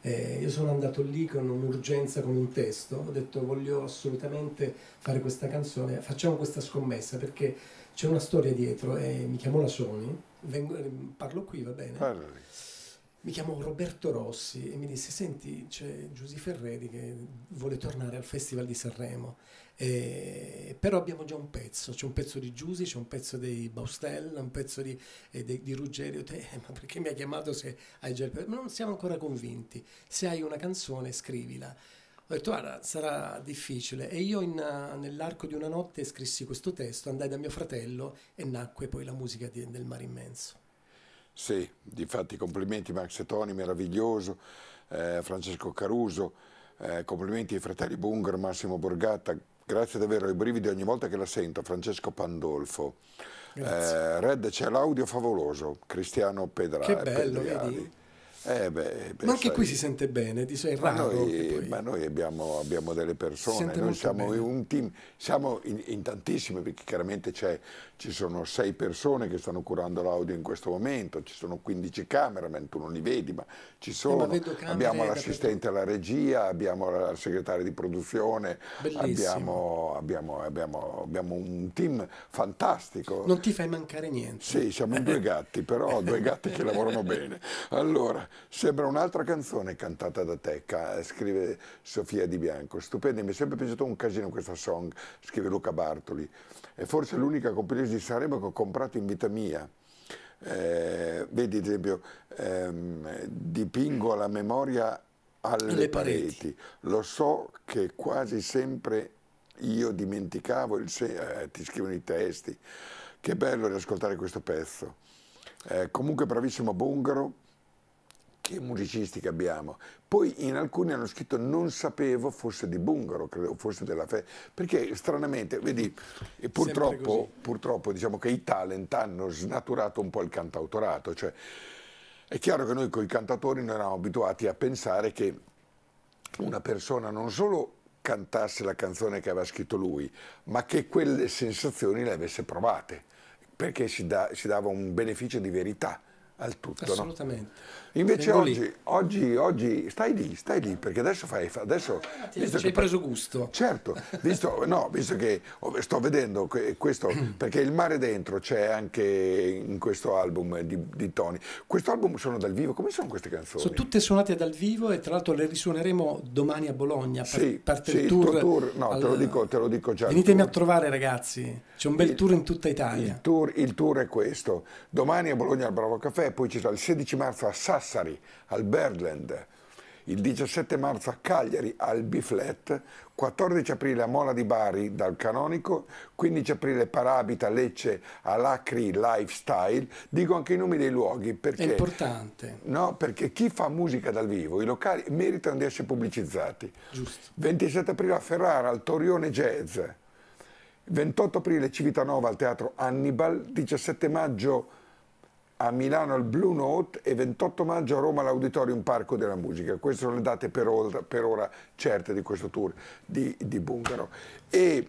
Eh, io sono andato lì con un'urgenza, con un testo, ho detto voglio assolutamente fare questa canzone, facciamo questa scommessa perché c'è una storia dietro e mi chiamo la Sony, vengo, parlo qui, va bene? Parli. Mi chiamo Roberto Rossi e mi disse senti c'è Giusy Ferreri che vuole tornare al Festival di Sanremo, eh, però abbiamo già un pezzo, c'è un pezzo di Giusy, c'è un pezzo dei Baustella, un pezzo di, eh, di, di Ruggeri. Eh, ma perché mi ha chiamato se hai già il pezzo? Ma non siamo ancora convinti, se hai una canzone scrivila. Ho detto guarda sarà difficile e io in, nell'arco di una notte scrissi questo testo, andai da mio fratello e nacque poi la musica di, del Mare Immenso. Sì, difatti complimenti Max e Tony, meraviglioso, eh, Francesco Caruso, eh, complimenti ai fratelli Bunger, Massimo Borgata, grazie davvero ai brividi ogni volta che la sento, Francesco Pandolfo. Eh, Red c'è l'audio favoloso, Cristiano Pedra. Che bello, Pedriali. vedi? Eh beh, beh, ma anche sai, qui si sente bene, di è ma raro. noi, Poi... ma noi abbiamo, abbiamo delle persone, noi siamo bene. un team, siamo in, in tantissime perché chiaramente c'è, ci sono sei persone che stanno curando l'audio in questo momento, ci sono quindici cameraman, tu non li vedi ma ci sono, eh, ma abbiamo l'assistente alla regia, abbiamo la segretaria di produzione, abbiamo, abbiamo, abbiamo, abbiamo un team fantastico. Non ti fai mancare niente. Sì, siamo due gatti, però due gatti che lavorano bene. Allora, sembra un'altra canzone cantata da te, scrive Sofia Di Bianco. Stupenda, mi è sempre piaciuto un casino questa song, scrive Luca Bartoli. È forse l'unica compilation di Sanremo che ho comprato in vita mia. Eh, vedi, ad esempio, ehm, dipingo la memoria alle Le pareti. pareti. Lo so che quasi sempre io dimenticavo, il se eh, ti scrivono i testi. Che bello riascoltare questo pezzo. Eh, comunque bravissimo Bungaro. Che musicisti che abbiamo. Poi in alcuni hanno scritto non sapevo fosse di Bungaro, credo fosse della fe, perché stranamente, vedi, e purtroppo, purtroppo diciamo che i talent hanno snaturato un po' il cantautorato, cioè è chiaro che noi con i cantatori noi eravamo abituati a pensare che una persona non solo cantasse la canzone che aveva scritto lui, ma che quelle sensazioni le avesse provate, perché si, da, si dava un beneficio di verità al tutto. Assolutamente. No? Invece oggi, oggi, oggi stai lì, stai lì, perché adesso fai, adesso ti visto ci hai preso gusto. Certo, visto, no, visto che sto vedendo questo, perché il mare dentro c'è anche in questo album di, di Tony. Questo album sono dal vivo, come sono queste canzoni? Sono tutte suonate dal vivo e tra l'altro le risuoneremo domani a Bologna. Sì, parte sì, il tour. Il tour no, al... te, lo dico, te lo dico già. Venitemi a trovare ragazzi, c'è un bel il, tour in tutta Italia. Il tour, il tour è questo, domani a Bologna al Bravo Caffè, poi ci sarà il sedici marzo a Sassari, al Birdland, il diciassette marzo a Cagliari al B-Flat, quattordici aprile a Mola di Bari dal Canonico, quindici aprile Parabita Lecce all'Acri Lifestyle. Dico anche i nomi dei luoghi perché è importante. No, perché chi fa musica dal vivo, i locali meritano di essere pubblicizzati. Giusto. ventisette aprile a Ferrara al Torione Jazz, ventotto aprile Civitanova al Teatro Hannibal, diciassette maggio a Milano al Blue Note e ventotto maggio a Roma all'Auditorium Parco della Musica. Queste sono le date per ora, per ora certe di questo tour di, di Bungaro. E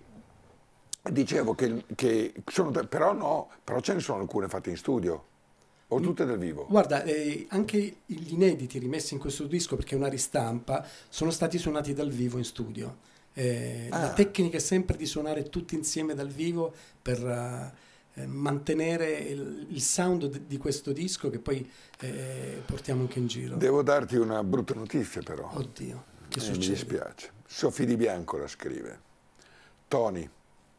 dicevo che, che sono, però no, però ce ne sono alcune fatte in studio, o tutte dal vivo? Guarda, eh, anche gli inediti rimessi in questo disco, perché è una ristampa, sono stati suonati dal vivo in studio. Eh, ah. La tecnica è sempre di suonare tutti insieme dal vivo per... Uh, mantenere il, il sound di questo disco che poi eh, portiamo anche in giro. Devo darti una brutta notizia però. Oddio, che eh, succede? Mi dispiace. Sofì Di Bianco la scrive. Tony,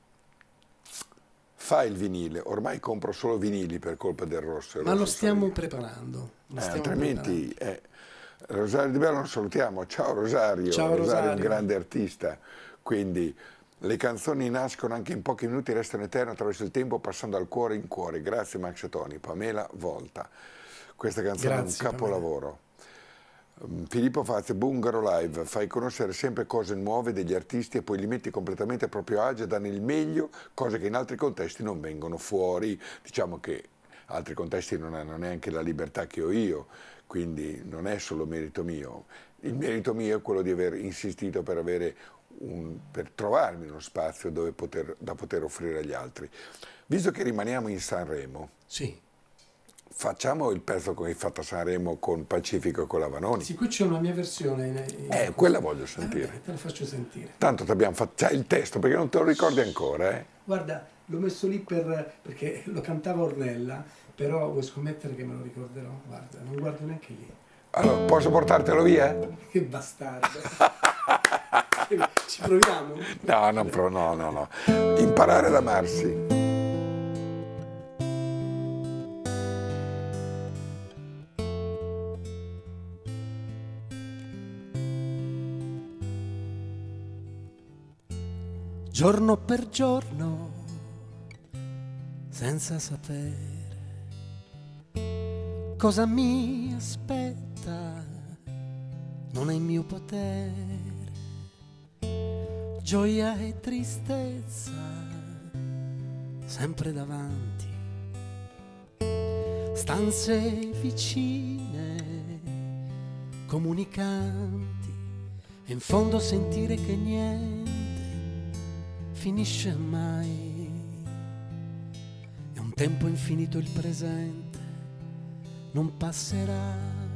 fai il vinile, ormai compro solo vinili per colpa del rosso. Ma rosso lo stiamo salì. preparando. Lo Eh, stiamo altrimenti eh, Rosario Di Bello lo salutiamo. Ciao Rosario. Ciao Rosario. Rosario è un grande artista, quindi le canzoni nascono anche in pochi minuti, restano eterne attraverso il tempo, passando dal cuore in cuore. Grazie Max e Tony. Pamela Volta. Questa canzone Grazie, è un capolavoro. Um, Filippo Fazio, Bungaro Live, fai conoscere sempre cose nuove degli artisti e poi li metti completamente a proprio agio e danno il meglio, cose che in altri contesti non vengono fuori. Diciamo che altri contesti non hanno neanche la libertà che ho io, quindi non è solo merito mio. Il merito mio è quello di aver insistito per avere Un, per trovarmi uno spazio dove poter, da poter offrire agli altri. Visto che rimaniamo in Sanremo, sì. facciamo il pezzo che hai fatto a Sanremo con Pacifico e con la Vanoni. Sì, qui c'è una mia versione. In, in eh, quella voglio sentire. Eh, te la faccio sentire. Tanto ti abbiamo fatto, c'hai il testo, perché non te lo ricordi ancora, eh? Guarda, l'ho messo lì per, perché lo cantava Ornella, però vuoi scommettere che me lo ricorderò? Guarda, non guardo neanche lì. Allora, posso portartelo via? Che bastardo. Ci proviamo? No, non pro, no, no, no. Imparare ad amarsi. Giorno per giorno, senza sapere cosa mi aspetta, non è in mio potere. Gioia e tristezza, sempre davanti, stanze vicine, comunicanti, e in fondo sentire che niente finisce mai. È un tempo infinito il presente, non passerà.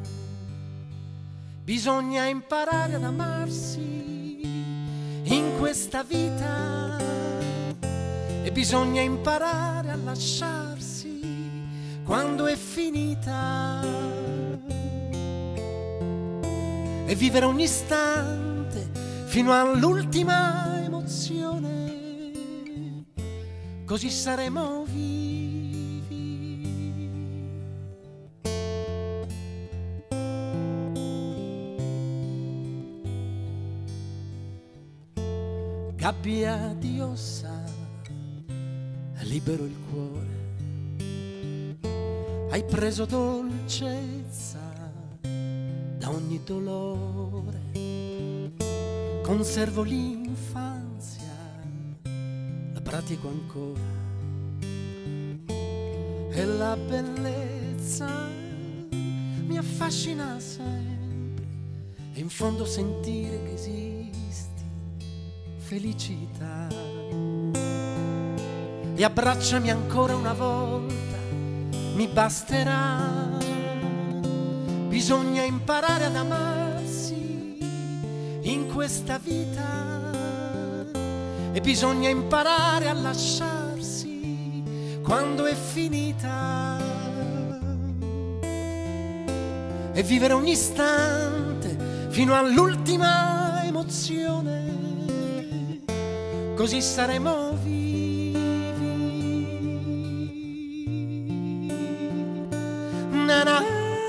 Bisogna imparare ad amarsi in questa vita e bisogna imparare a lasciarsi quando è finita e vivere ogni istante fino all'ultima emozione, così saremo vivi. Gabbia di ossa, è libero il cuore, hai preso dolcezza da ogni dolore, conservo l'infanzia, la pratico ancora, e la bellezza mi affascina sempre, e in fondo sentire che esisti felicità. E abbracciami ancora una volta, mi basterà. Bisogna imparare ad amarsi in questa vita e bisogna imparare a lasciarsi quando è finita e vivere ogni istante fino all'ultima emozione, così saremo vivi. Na na.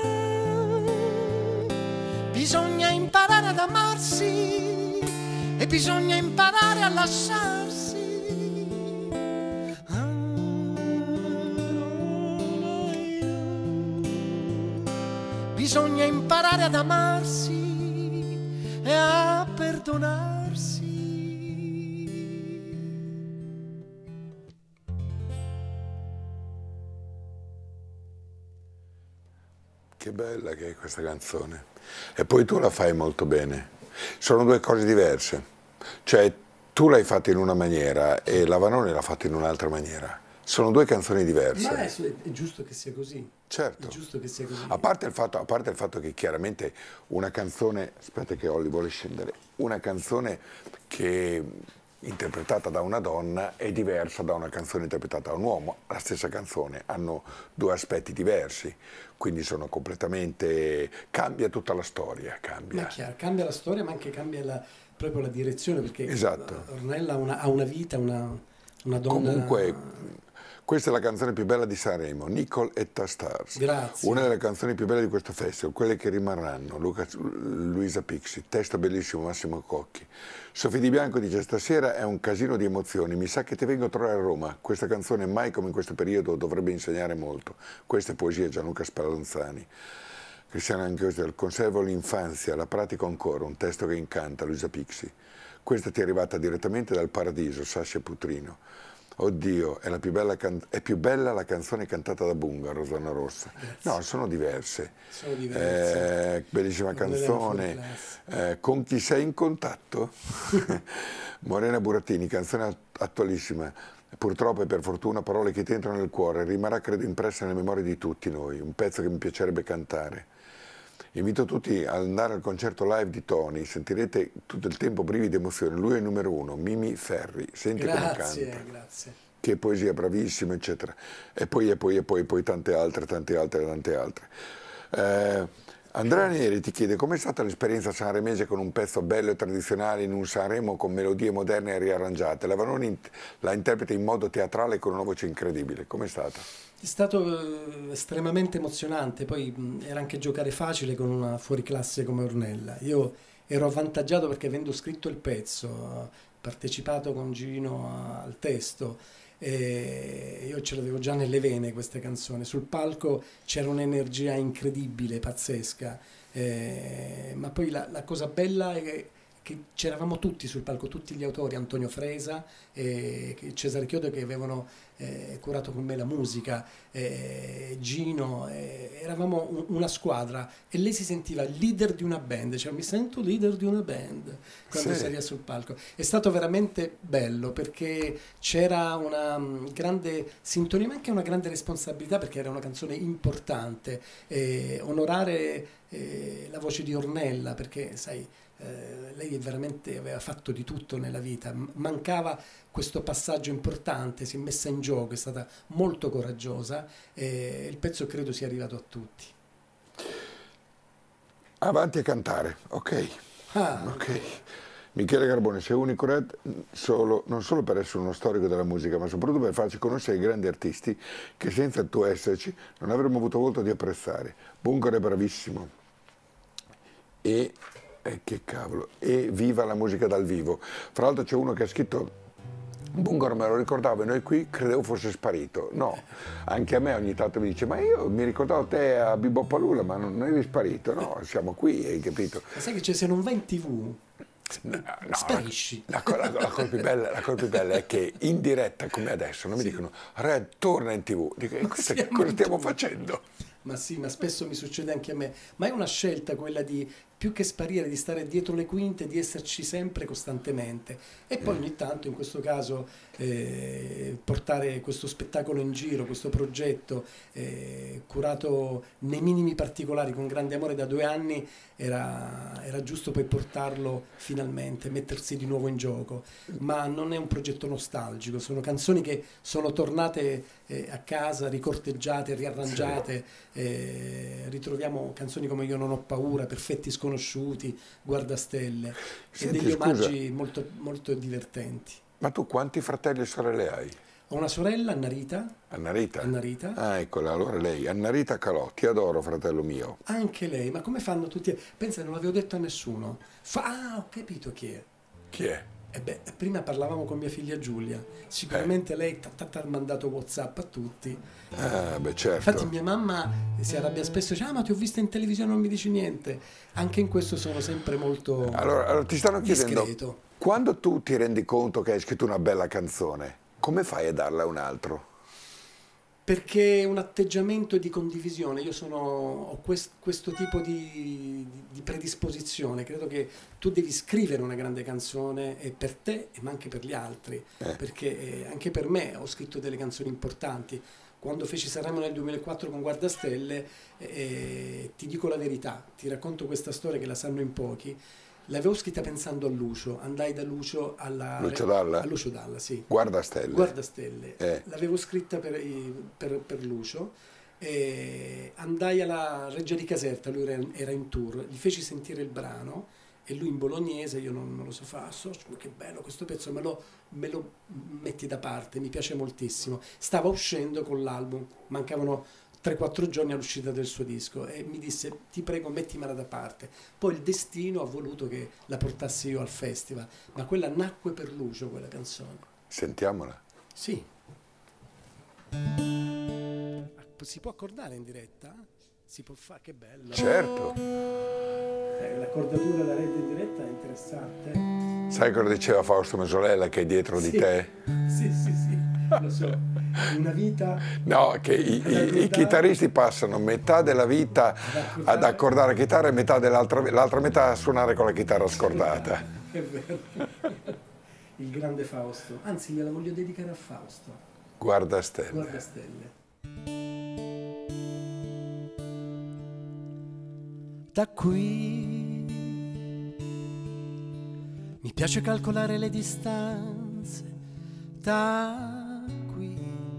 Bisogna imparare ad amarsi e bisogna imparare a lasciarsi. Bisogna imparare ad amarsi e a perdonarsi. Che bella che è questa canzone. E poi tu la fai molto bene. Sono due cose diverse. Cioè, tu l'hai fatta in una maniera e la Vanoni l'ha fatta in un'altra maniera. Sono due canzoni diverse. Ma è, è giusto che sia così. Certo. È giusto che sia così. A parte il fatto, a parte il fatto che chiaramente una canzone, aspetta che Olli vuole scendere, una canzone che interpretata da una donna è diversa da una canzone interpretata da un uomo. La stessa canzone, hanno due aspetti diversi, quindi sono completamente, cambia tutta la storia, cambia. Ma è chiaro, cambia la storia, ma anche cambia la, proprio la direzione, perché esatto. Ornella ha una, ha una vita, una, una donna. Comunque, questa è la canzone più bella di Sanremo, Nicole Etta Stars. Grazie. Una delle canzoni più belle di questo festival, quelle che rimarranno. Luca, Luisa Pixi, testo bellissimo, Massimo Cocchi. Sofì Di Bianco dice: stasera è un casino di emozioni, mi sa che ti vengo a trovare a Roma. Questa canzone mai come in questo periodo dovrebbe insegnare molto. Questa è poesia, Gianluca Spallanzani. Cristiana Anchiosi, conservo l'infanzia, la pratico ancora, un testo che incanta, Luisa Pixi. Questa ti è arrivata direttamente dal paradiso, Sasha Putrino. Oddio, è, la più bella è più bella la canzone cantata da Bunga, Rosanna Rossa. Grazie. No, sono diverse. Sono diverse. Eh, bellissima non canzone. Eh, con chi sei in contatto? Morena Burattini, canzone attualissima. purtroppo e per fortuna parole che ti entrano nel cuore, rimarrà credo impressa nelle memorie di tutti noi, un pezzo che mi piacerebbe cantare. Invito tutti ad andare al concerto live di Tony, sentirete tutto il tempo brividi di emozione, lui è il numero uno, Mimi Ferri, senti come canta. Grazie, grazie. Che poesia bravissima, eccetera. E poi, e poi, e poi, e poi tante altre, tante altre, tante altre. Eh, Andrea Neri ti chiede com'è stata l'esperienza sanremese con un pezzo bello e tradizionale in un Sanremo con melodie moderne e riarrangiate. La Vanoni la interpreta in modo teatrale con una voce incredibile. Com'è stata? È stato estremamente emozionante, poi mh, era anche giocare facile con una fuoriclasse come Ornella. Io ero avvantaggiato perché avendo scritto il pezzo, partecipato con Gino al testo, e io ce l'avevo già nelle vene queste canzoni. Sul palco c'era un'energia incredibile, pazzesca, eh, ma poi la, la cosa bella è che, che c'eravamo tutti sul palco, tutti gli autori, Antonio Fresa e Cesare Chiodo che avevano eh, curato con me la musica, eh, Gino, eh, eravamo un, una squadra e lei si sentiva leader di una band, cioè mi sento leader di una band quando sì. salia sul palco. È stato veramente bello perché c'era una um, grande sintonia ma anche una grande responsabilità perché era una canzone importante, eh, onorare eh, la voce di Ornella perché sai Eh, lei veramente aveva fatto di tutto nella vita, mancava questo passaggio importante, si è messa in gioco, è stata molto coraggiosa e il pezzo credo sia arrivato a tutti. Avanti a cantare, ok. Ah, ok. Michele Carbone, sei unico Red solo, non solo per essere uno storico della musica, ma soprattutto per farci conoscere i grandi artisti che senza il tuo esserci non avremmo avuto volto di apprezzare. Bunker è bravissimo. E Eh, che cavolo, e viva la musica dal vivo. Fra l'altro c'è uno che ha scritto, Bunker me lo ricordavo e noi qui credevo fosse sparito. No, anche a me ogni tanto mi dice, ma io mi ricordavo te a Biboppalula, ma non eri sparito. No, siamo qui, hai capito? Ma sai che c'è, se non vai in tv no, no, sparisci. La, la, la, la, cosa più bella, la cosa più bella è che in diretta come adesso non mi sì. dicono Red torna in tv. Dico, e questo che cosa stiamo facendo? Ma sì, ma spesso mi succede anche a me. Ma è una scelta quella di, più che sparire, di stare dietro le quinte, di esserci sempre costantemente. E poi ogni tanto, in questo caso, eh, portare questo spettacolo in giro, questo progetto, eh, curato nei minimi particolari, con grande amore da due anni, era, era giusto poi portarlo finalmente, mettersi di nuovo in gioco. Ma non è un progetto nostalgico, sono canzoni che sono tornate eh, a casa, ricorteggiate, riarrangiate. Sì. Eh, ritroviamo canzoni come Io non ho paura, Perfetti sconosciuti, Guardastelle. Senti, e degli omaggi molto, molto divertenti. Ma tu quanti fratelli e sorelle hai? Ho una sorella, Annarita. Annarita? Annarita. Ah, eccola, allora lei, Annarita Calò, ti adoro fratello mio. Anche lei, ma come fanno tutti? Pensa, non l'avevo detto a nessuno. Fa... Ah, ho capito chi è. Chi è? Eh beh, prima parlavamo con mia figlia Giulia, sicuramente eh. lei ha mandato WhatsApp a tutti. Ah, beh, certo. Infatti mia mamma si arrabbia spesso, dice, ah ma ti ho vista in televisione, non mi dici niente. Anche in questo sono sempre molto Allora, allora ti stanno chiedendo, discreto. Quando tu ti rendi conto che hai scritto una bella canzone, come fai a darla a un altro? Perché è un atteggiamento di condivisione, io sono, ho quest, questo tipo di, di predisposizione, credo che tu devi scrivere una grande canzone e per te ma anche per gli altri, eh. perché eh, anche per me ho scritto delle canzoni importanti. Quando feci Sanremo nel duemilaquattro con Guardastelle, eh, ti dico la verità, ti racconto questa storia che la sanno in pochi. L'avevo scritta pensando a Lucio, andai da Lucio alla... Lucio Dalla? A Lucio Dalla, sì. Guardastelle. Guardastelle. Eh. L'avevo scritta per, per, per Lucio, e andai alla Reggia di Caserta, lui era, era in tour, gli feci sentire il brano e lui in bolognese, io non, non lo so fare, so, che bello questo pezzo, me lo, me lo metti da parte, mi piace moltissimo. Stava uscendo con l'album, mancavano tre quattro giorni all'uscita del suo disco e mi disse ti prego mettimela da parte. Poi il destino ha voluto che la portassi io al festival, ma quella nacque per Lucio, quella canzone. Sentiamola. Sì. Si può accordare in diretta? Si può fare, che bello. Certo. Eh, l'accordatura da rete in diretta è interessante. Sai cosa diceva Fausto Mesolella che è dietro sì. di te? Sì, sì, sì, lo so. Una vita... No, che i, i, i chitarristi passano metà della vita ad accordare la chitarra e metà dell'altra l'altra metà a suonare con la chitarra scordata. È vero. il grande Fausto. Anzi, gliela voglio dedicare a Fausto. Guarda stelle. Guarda stelle. Da qui mi piace calcolare le distanze. Da qui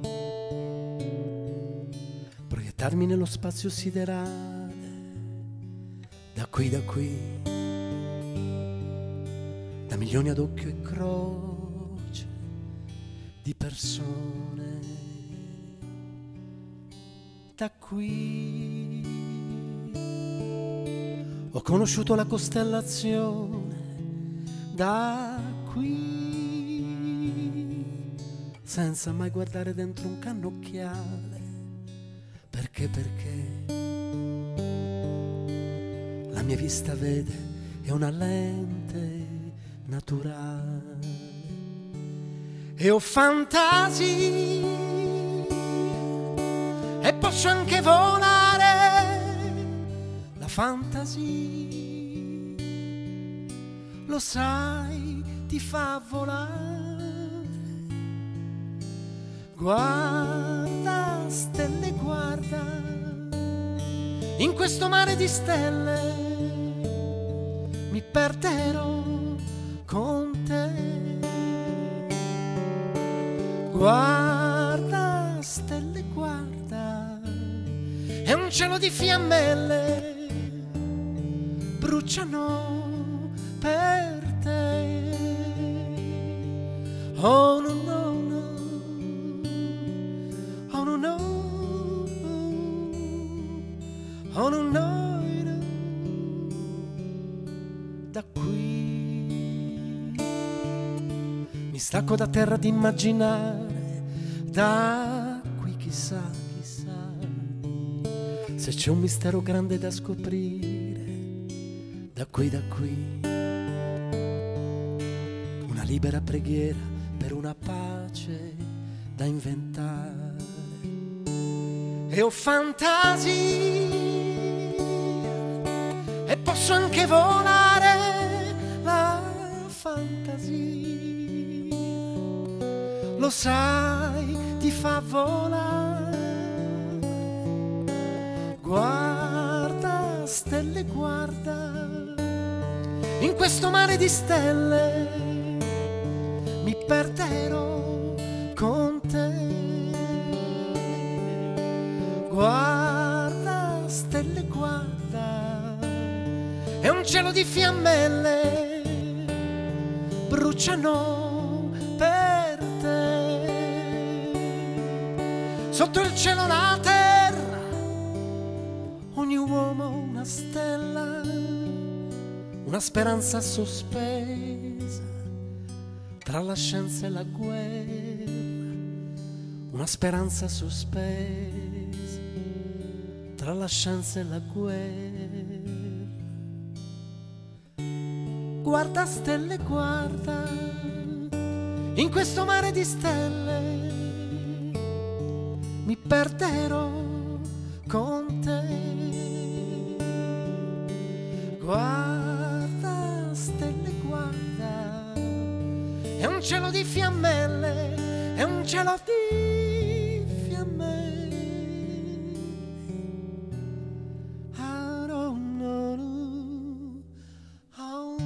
proiettarmi nello spazio siderale. Da qui, da qui, da milioni ad occhio e croce di persone. Da qui ho conosciuto la costellazione. Da qui, senza mai guardare dentro un cannocchiale. Perché, perché la mia vista vede è una lente naturale. E ho fantasie e posso anche volare. La fantasia, lo sai, ti fa volare. Guarda stelle, guarda, in questo mare di stelle mi perderò con te. Guarda stelle, guarda, è un cielo di fiammelle, bruciano per te. Oh no no no, oh no no, oh no no, da qui mi stacco da terra di immaginare. Da qui chissà, chissà se c'è un mistero grande da scoprire. Da qui, da qui, una libera preghiera per una pace da inventare. E ho fantasie e posso anche volare. La fantasia, lo sai, ti fa volare. Guarda stelle, guarda, in questo mare di stelle mi perderò con te. Guarda stelle, guarda, è un cielo di fiammelle, bruciano per te. Sotto il cielo la terra, ogni uomo una stella, una speranza sospesa tra la scienza e la guerra, una speranza sospesa tra la scienza e la guerra. Guarda stelle, guarda, in questo mare di stelle mi perderò con te. Guarda stelle, guarda, è un cielo di fiammelle, è un cielo di fiammelle. I don't know, oh.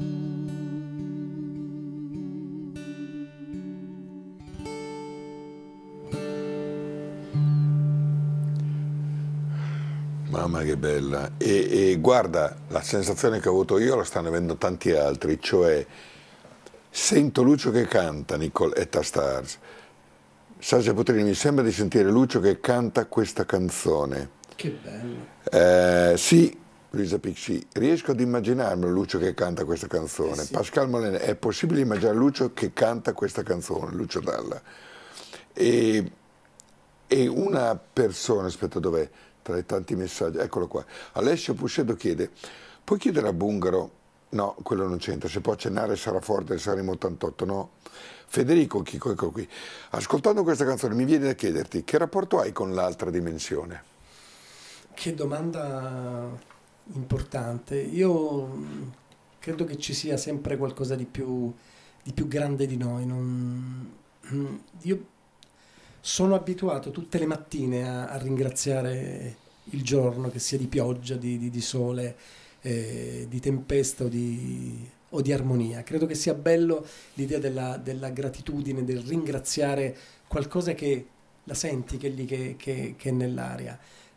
Mamma che bella. E, e guarda, la sensazione che ho avuto io la stanno avendo tanti altri, cioè sento Lucio che canta, Nicoletta Stars. Sasha Putrini, mi sembra di sentire Lucio che canta questa canzone. Che bello. Eh, sì, Luisa Pixi, riesco ad immaginarmelo Lucio che canta questa canzone. Eh sì. Pascal Molene, è possibile immaginare Lucio che canta questa canzone, Lucio Dalla. E, e una persona, aspetta dov'è? Tra i tanti messaggi, eccolo qua. Alessio Puscedo chiede, puoi chiedere a Bungaro? No, quello non c'entra, se può accennare sarà forte il Sanremo ottantotto, no? Federico Chico, eccolo qui. Ascoltando questa canzone mi viene da chiederti, che rapporto hai con l'altra dimensione? Che domanda importante. Io credo che ci sia sempre qualcosa di più di più grande di noi. Non, io sono abituato tutte le mattine a, a ringraziare il giorno, che sia di pioggia, di, di, di sole, eh, di tempesta o di, o di armonia. Credo che sia bello l'idea della, della gratitudine, del ringraziare qualcosa che la senti, che è lì, che, che, che è nell'aria.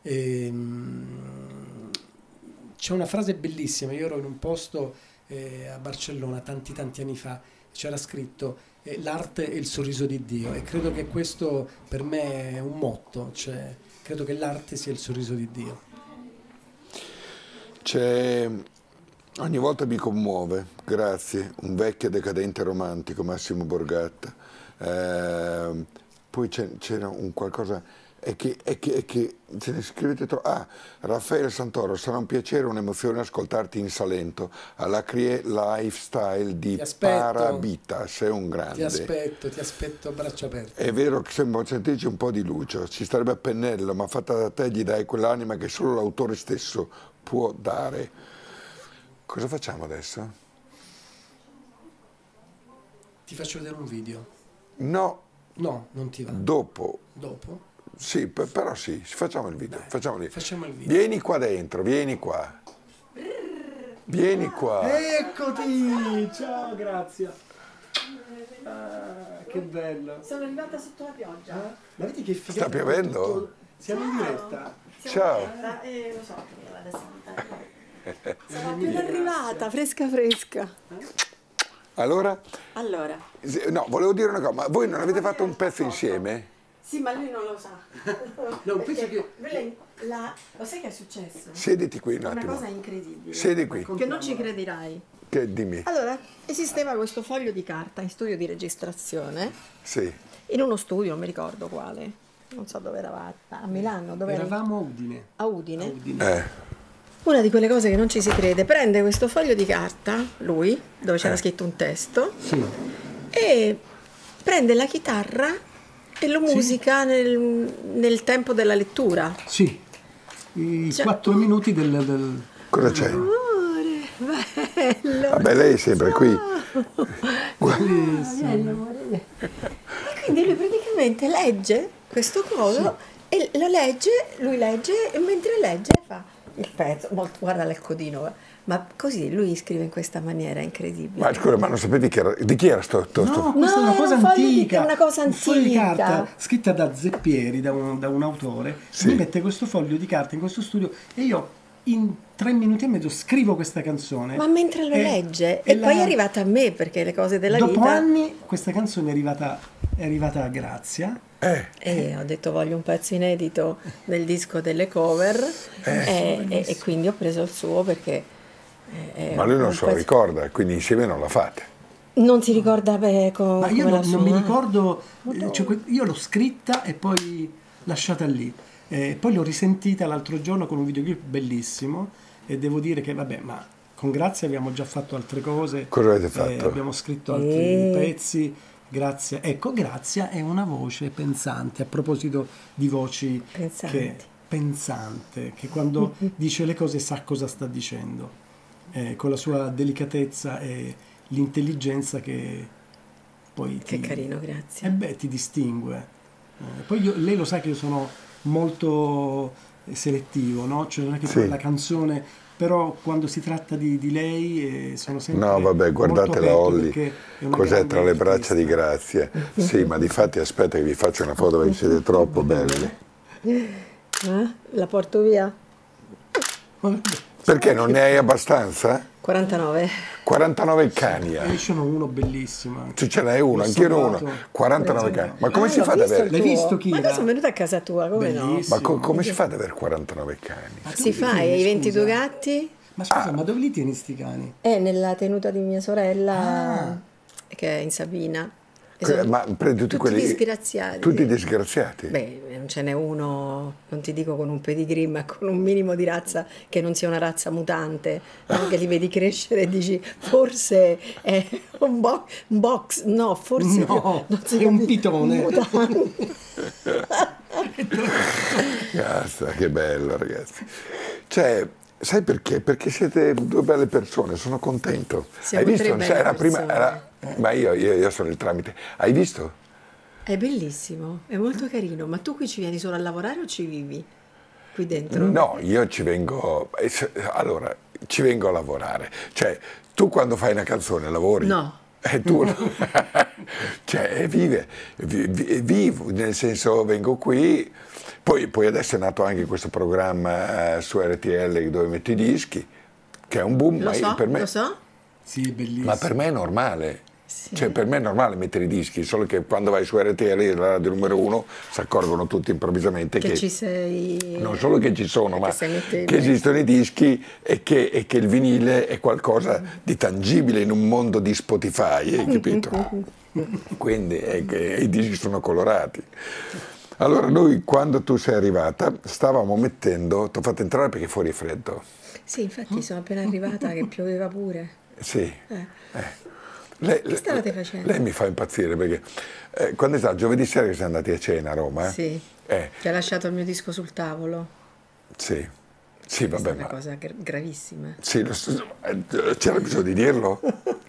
Ehm, c'è una frase bellissima, io ero in un posto eh, a Barcellona tanti tanti anni fa, c'era scritto eh, l'arte è il sorriso di Dio, e credo che questo per me è un motto, cioè credo che l'arte sia il sorriso di Dio. C'è, ogni volta mi commuove, grazie, un vecchio decadente romantico, Massimo Borgatta. Eh, poi c'era un qualcosa, è che, è che, è che se ne scrivete troppo. Ah, Raffaele Santoro, sarà un piacere, un'emozione ascoltarti in Salento alla Crie Lifestyle di Parabita, sei un grande. Ti aspetto, ti aspetto a braccia aperte. È vero che sembra sentirci un po' di luce, ci starebbe a pennello, ma fatta da te gli dai quell'anima che solo l'autore stesso può dare. Cosa facciamo adesso? Ti faccio vedere un video. No. No, non ti va. Dopo. Dopo? Sì, per, però sì, facciamo il video. Dai, facciamo il... facciamo il video. Vieni qua dentro, vieni qua. Vieni qua. Eccoti! Ciao, grazie. Ah, che bello. Sono arrivata sotto la pioggia. Ah, ma vedi che figata. Sta piovendo? Tutto... Siamo in diretta. Siamo Ciao. in diretta, eh, lo so, adesso sono appena arrivata, fresca fresca. Allora? Allora. No, volevo dire una cosa, ma voi non avete fatto un pezzo insieme? Sì, ma lui non lo sa. No, penso che... La... Lo sai che è successo? Sediti qui un attimo. Una cosa incredibile. Siedi qui. Che non ci crederai. Che dimmi. Allora, esisteva questo foglio di carta in studio di registrazione. Sì. In uno studio, non mi ricordo quale. Non so dove eravate. A Milano, dove eravamo a Udine. A Udine? A Udine. Eh. Una di quelle cose che non ci si crede. Prende questo foglio di carta, lui, dove c'era eh. scritto un testo, sì. e prende la chitarra e lo musica sì. nel, nel tempo della lettura. Sì, i cioè, quattro minuti del... del... Cosa c'è? Amore, bello. Vabbè, lei è sempre qui. Bellissimo. E quindi lui praticamente legge questo coso sì. e lo legge, lui legge e mentre legge fa il pezzo. Molto, guarda il codino. Ma così lui scrive in questa maniera, incredibile. Ma scusa, ma non sapevi chi era, di chi era sto? sto, sto... No, questa no, è una cosa antica. Di, una cosa un antica. foglio di carta scritta da Zeppieri, da un, da un autore. Sì. Mi mette questo foglio di carta in questo studio e io in tre minuti e mezzo scrivo questa canzone. Ma mentre lo e, legge. E, e la... poi è arrivata a me, perché le cose della dopo vita... Dopo anni questa canzone è arrivata, è arrivata a Grazia. Eh. E ho detto voglio un pezzo inedito del disco delle cover eh. e, e, e quindi ho preso il suo perché... Eh, Ma lui non se lo pezzo... ricorda, quindi insieme non la fate. Non si ricorda beh, co- Ma io come non, la non mi ricordo, eh, cioè, io l'ho scritta e poi lasciata lì. Eh, poi l'ho risentita l'altro giorno con un videoclip bellissimo e devo dire che vabbè, ma con Grazia abbiamo già fatto altre cose. Cosa avete fatto? Eh, abbiamo scritto altri e... pezzi. Grazia, ecco, Grazia è una voce pensante, a proposito di voci pensanti. Che, pensante, che quando dice le cose sa cosa sta dicendo. Eh, con la sua delicatezza e l'intelligenza che poi che ti, carino, grazie. Eh beh, ti distingue. Eh, poi io, lei lo sa che io sono molto selettivo, no? Cioè non è che sì. la canzone, però quando si tratta di, di lei eh, sono sempre no vabbè, guardate la Olli, cos'è tra le braccia artista. Di Grazia. Sì, ma difatti aspetta che vi faccio una foto perché siete troppo belli. Eh? La porto via? Perché non ne hai abbastanza? quarantanove. quarantanove cani. Io ce n'ho uno bellissimo. Tu ce n'hai uno, anch'io ne ho uno. quarantanove cani. Ma come ah, si fa ad avere? L'hai visto chi? Ma io sono venuta a casa tua, come bellissimo. no? Ma co- come si fa ad avere quarantanove cani? Si fa, hai ventidue gatti? Ma scusa, ah. ma dove li tieni sti cani? È nella tenuta di mia sorella, ah. che è in Sabina. Que- ma prendi tutti, tutti quelli disgraziati. Tutti disgraziati. Beh, non ce n'è uno, non ti dico con un pedigree, ma con un minimo di razza che non sia una razza mutante, no? Che li vedi crescere e dici forse è un, bo- un box, no, forse no, non si è un pitone. Cazzo, che bello, ragazzi. Cioè, Sai perché? Perché siete due belle persone, sono contento. Siamo Hai visto? tre belle Era prima, persone. era- ma io, io, io sono il tramite. Hai visto? È bellissimo, è molto carino, ma tu qui ci vieni solo a lavorare o ci vivi qui dentro? No, io ci vengo. eh, se- Allora, ci vengo a lavorare. Cioè, tu quando fai una canzone lavori? No. E tu cioè, vive, vi- vi- vivo, nel senso vengo qui, poi, poi adesso è nato anche questo programma eh, su R T L dove metto i dischi, che è un boom, Lo ma so, per me, lo so. Sì, bellissimo. ma per me è normale. Sì. Cioè, per me è normale mettere i dischi, solo che quando vai su R T L, la radio numero uno, si accorgono tutti improvvisamente Che che, ci sei... non solo che ci sono, ma che sei notevole. che esistono i dischi e che, e che il vinile è qualcosa di tangibile in un mondo di Spotify, hai capito? Quindi è che i dischi sono colorati. Allora noi quando tu sei arrivata stavamo mettendo, ti ho fatto entrare perché fuori è freddo. Sì, infatti sono appena arrivata che pioveva pure. Sì. Eh. Eh. Lei, Che stavate facendo? Lei mi fa impazzire perché eh, quando è stato giovedì sera che siamo andati a cena a Roma, eh? Sì, Eh, ti ha lasciato il mio disco sul tavolo. sì, sì, Questa vabbè, è una ma cosa gra- gravissima. sì, lo so, eh, c'era bisogno di dirlo?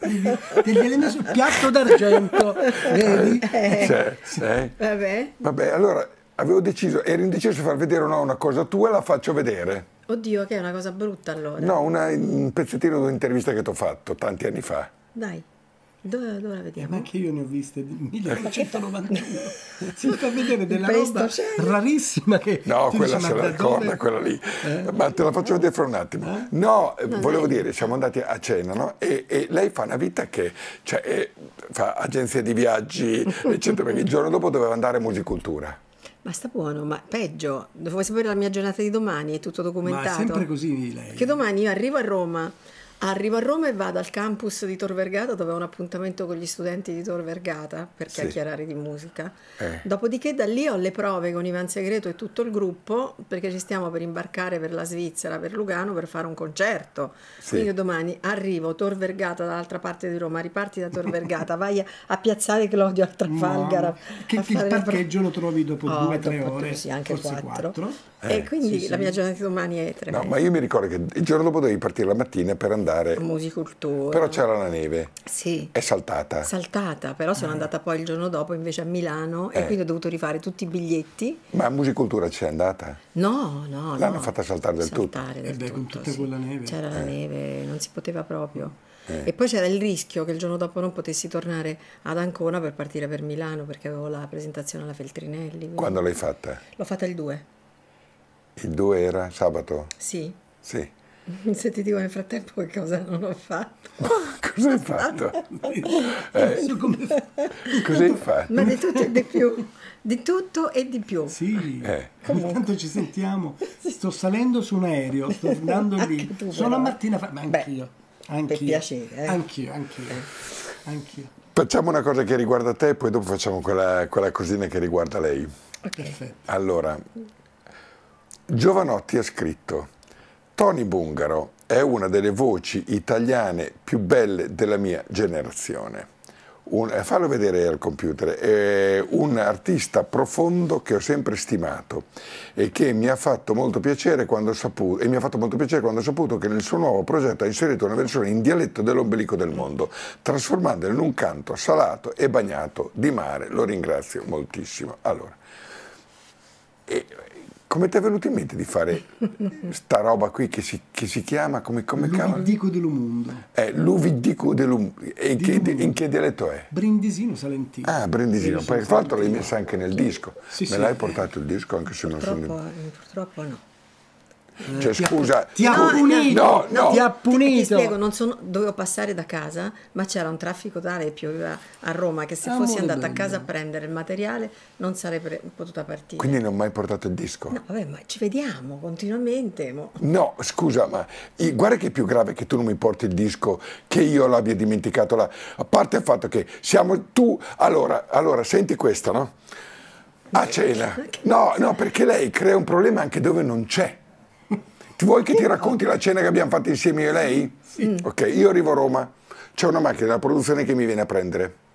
Te gliel'hai messo il piatto d'argento, vedi? Cioè, eh? Vabbè. Vabbè, allora avevo deciso, ero indeciso di far vedere o no una cosa tua, la faccio vedere. Oddio, che è una cosa brutta allora. No, una, un pezzettino di un'intervista che ti ho fatto tanti anni fa. Dai, dove, dove la Ma vediamo? anche io ne ho viste di millenovecentonovantuno. Si fa vedere della Questo roba c'è? rarissima che No, tu quella dici, se ma la da ricorda, dove? quella lì. Eh? Ma te la faccio vedere fra un attimo. No, eh, No, volevo dai. dire, siamo andati a cena, no? E, e lei fa una vita che cioè, eh, fa agenzia di viaggi, eccetera, perché il giorno dopo doveva andare a Musicultura. Ma sta buono, ma peggio. Vuoi sapere la mia giornata di domani? È tutto Ma documentato. è sempre così lei. Che domani io arrivo a Roma, arrivo a Roma e vado al campus di Tor Vergata dove ho un appuntamento con gli studenti di Tor Vergata per Sì. chiacchierare di musica. Eh. Dopodiché da lì ho le prove con Ivan Segreto e tutto il gruppo perché ci stiamo per imbarcare per la Svizzera, per Lugano per fare un concerto. Sì. Quindi io domani arrivo Tor Vergata dall'altra parte di Roma, riparti da Tor Vergata, vai a, a piazzare Claudio al Trafalgar. No, che a il fare la pro- parcheggio lo trovi dopo Oh, due o tre dopo ore, sì, anche forse quattro. quattro. E Eh, quindi sì, la sì. mia giornata di domani è No, tremenda. ma io mi ricordo che il giorno dopo dovevi partire la mattina per andare, Musicultura. però c'era la neve, Sì. è saltata. Saltata, però sono andata poi il giorno dopo invece a Milano e Eh. quindi ho dovuto rifare tutti i biglietti. Ma a Musicultura c'è andata? No, no, L'hanno no. fatta saltare del tutto. Saltare del Eh beh, con tutto, tutta sì. quella neve. C'era la Eh. neve, non si poteva proprio. Eh. E poi c'era il rischio che il giorno dopo non potessi tornare ad Ancona per partire per Milano perché avevo la presentazione alla Feltrinelli. quindi- Quando l'hai fatta? L'ho fatta il due, Il due era sabato? sì. Sì. Se ti dico nel frattempo che cosa non ho fatto. Cosa hai fatto? Adesso come fa? Cosa hai fatto? Ma di tutto e di più. Di tutto e di più. Sì, Eh. ogni tanto ci sentiamo. Sto salendo su un aereo, sto andando lì. Anche tu, Sono però. a Martina Fa- ma anch'io. Anch'io. piacere, eh. Anch'io, anch'io. Anch'io. Facciamo una cosa che riguarda te e poi dopo facciamo quella, quella cosina che riguarda lei. Ok. Perfetto. Allora, Giovanotti ha scritto: Tony Bungaro è una delle voci italiane più belle della mia generazione. Un, eh, fallo vedere al computer. È un artista profondo che ho sempre stimato e che mi ha fatto molto piacere quando ho saputo, e mi ha fatto molto piacere quando ho saputo che nel suo nuovo progetto ha inserito una versione in dialetto dell'ombelico del mondo, trasformandola in un canto salato e bagnato di mare. Lo ringrazio moltissimo. Allora, e, come ti è venuto in mente di fare sta roba qui che si, che si chiama, come, come chiama? L'Uvidico dello Mundo. È l'Uvidico dello e in, che, in che dialetto è? Brindisino Salentino. Ah, Brindisino, Io poi sono fra l'altro l'hai salentino. messa anche nel disco. Sì, Me sì. l'hai portato il disco anche se non Purtroppo, sono... eh, purtroppo no. Cioè Ti ha- scusa... ti ha No, punito, no, no. ti ha Ti, ti punito. spiego, non sono, dovevo passare da casa, ma c'era un traffico tale e pioveva a Roma che se Ah, fossi molto andata a bello. casa a prendere il materiale non sarei pre- potuta partire. Quindi non ho mai portato il disco? No, vabbè, ma ci vediamo continuamente. mo. No, scusa, ma i- guarda che è più grave che tu non mi porti il disco, che io l'abbia dimenticato là. A parte il fatto che siamo tu, allora, allora senti questa, no? A cena. No, no, perché lei crea un problema anche dove non c'è. Ti vuoi che ti racconti la cena che abbiamo fatto insieme io e lei? Sì. Ok, io arrivo a Roma, c'è una macchina della produzione che mi viene a prendere.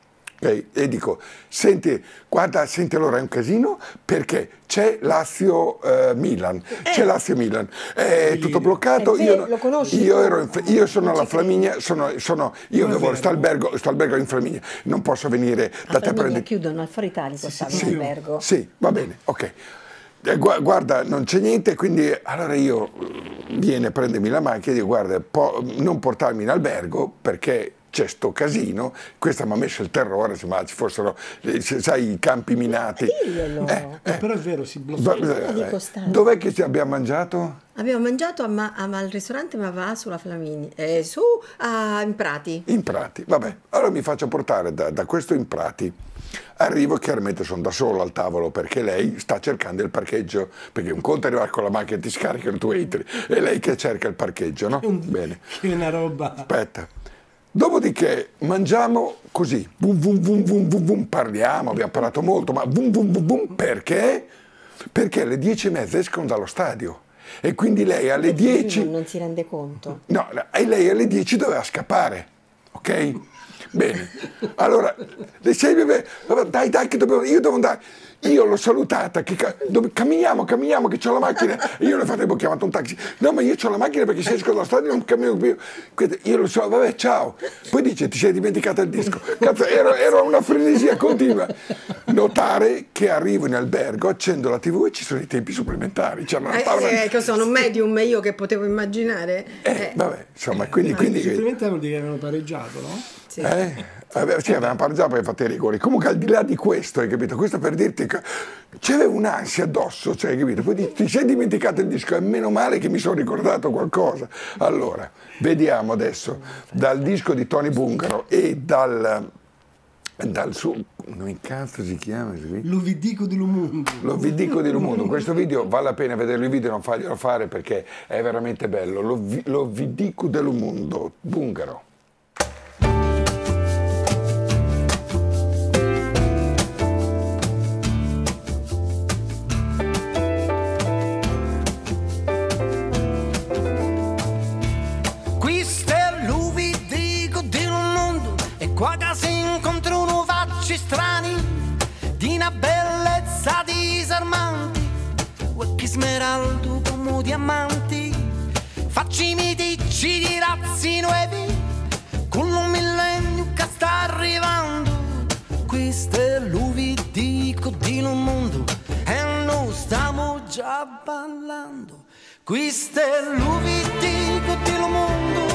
Okay? E dico, senti, guarda, senti, allora è un casino perché c'è Lazio-Milan, eh, c'è Lazio-Milan, è tutto bloccato, è io, vero, lo conosci? io, ero in, io sono alla Flaminia, sono, sono, io devo, sto albergo, sto albergo in Flaminia, non posso venire da te a prendere... chiudono al Foro Italico, sì, stanno sì, in sì, albergo. Sì, va bene, ok. Eh, gu- guarda, non c'è niente, quindi allora io viene a prendermi la macchina e dico, guarda, po- non portarmi in albergo perché c'è sto casino, questa mi ha messo il terrore, insomma, ci fossero, eh, sai, i campi minati. Diglielo. Eh, eh. Però è vero, si blocca. Eh, dov'è che ci abbiamo mangiato? Abbiamo mangiato a ma- a- al ristorante Mavà sulla Flamini, eh, su a, in Prati. In Prati, vabbè. Allora mi faccio portare da, da questo in Prati. Arrivo, chiaramente sono da solo al tavolo perché lei sta cercando il parcheggio, perché un conto è arrivare con la macchina e ti scarica il tuo entry, è lei che cerca il parcheggio, no? Bene. Che una roba. Aspetta. Dopodiché mangiamo così, vum, vum, vum, vum, vum, vum, parliamo, abbiamo parlato molto, ma vum, vum, vum, vum, perché? Perché alle dieci e mezza escono dallo stadio e quindi lei alle dieci... Non si rende conto. No, no, e lei alle dieci doveva scappare, ok? Bene, allora, le sei bebè, dai, dai, che dobbiamo, io devo andare. Io l'ho salutata, che ca- dove, camminiamo, camminiamo, che c'ho la macchina. E io nel frattempo ho chiamato un taxi. No, ma io c'ho la macchina perché se esco dallo stadio non cammino più. Io lo so, vabbè, ciao. Poi dice, ti sei dimenticata il disco. Cazzo, ero, ero una frenesia continua. Notare che arrivo in albergo, accendo la tivù e ci sono i tempi supplementari. Cioè, Eh, eh, che sono un medium io che potevo immaginare. Eh, Eh. vabbè, insomma, quindi... quindi I supplementari vuol dire che avevano pareggiato, no? Sì. Eh? Vabbè, sì, avevamo pareggiato perché fatto i rigori. Comunque al di là di questo, hai capito? Questo per dirti che c'aveva un'ansia addosso, cioè, hai capito? Poi ti, ti sei dimenticato il disco, e meno male che mi sono ricordato qualcosa. Allora, vediamo adesso dal disco di Tony Bungaro e dal, dal suo... come cazzo si chiama? L'Ovidico di Lumundo. L'Ovidico di Lumundo. Questo video vale la pena vederlo, il video non farglielo fare perché è veramente bello. L'Ovi- L'Ovidico di Lumundo, Bungaro. Qua che si incontrano facci strani di una bellezza disarmanti, occhi smeraldo come diamanti, facci miticci di razzi nuovi, con un millennio che sta arrivando. Questo è l'Ovidico di un mondo e noi stiamo già ballando. Questo è l'Ovidico di un mondo.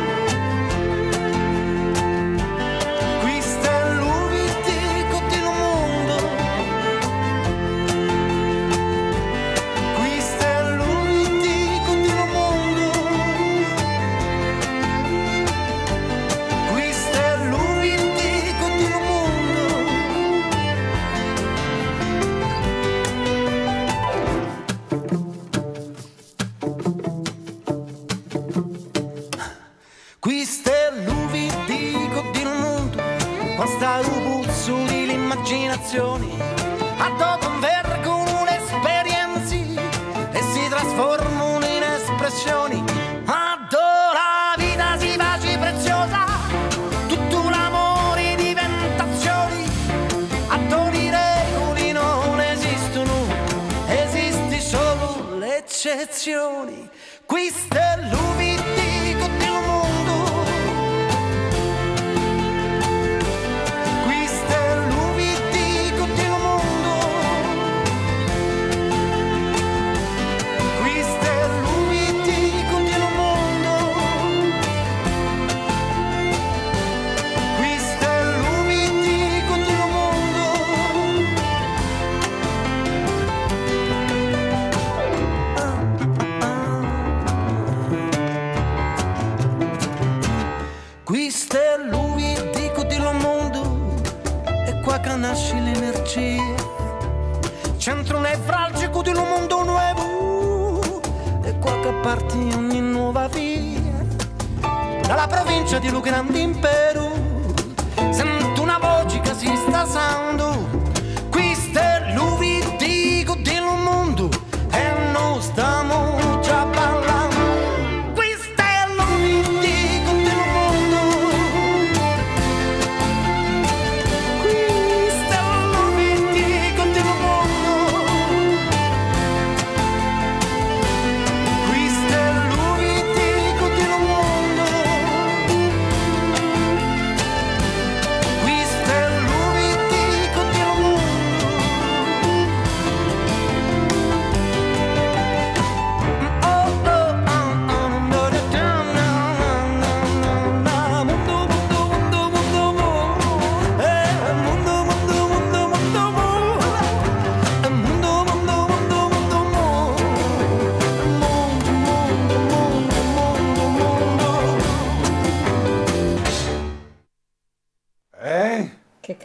Questo è l'Ovidico di un mondo, questa rubuzzo di l'immaginazione, a dove convergono le esperienze e si trasformano in espressioni, a dove la vita si face preziosa, tutto l'amore diventa azioni, a dove i regoli non esistono, esiste solo l'eccezione. Questo è l'Ovidico di un mondo. Questo è l'Ovidico di lo mondo, è qua che nasce l'energia, centro nevralgico di lo mondo nuovo, è qua che parte ogni nuova via, dalla provincia di lo grande impero, sento una voce che si sta alzando. Questo è l'Ovidico di lo mondo e noi stiamo già parlando.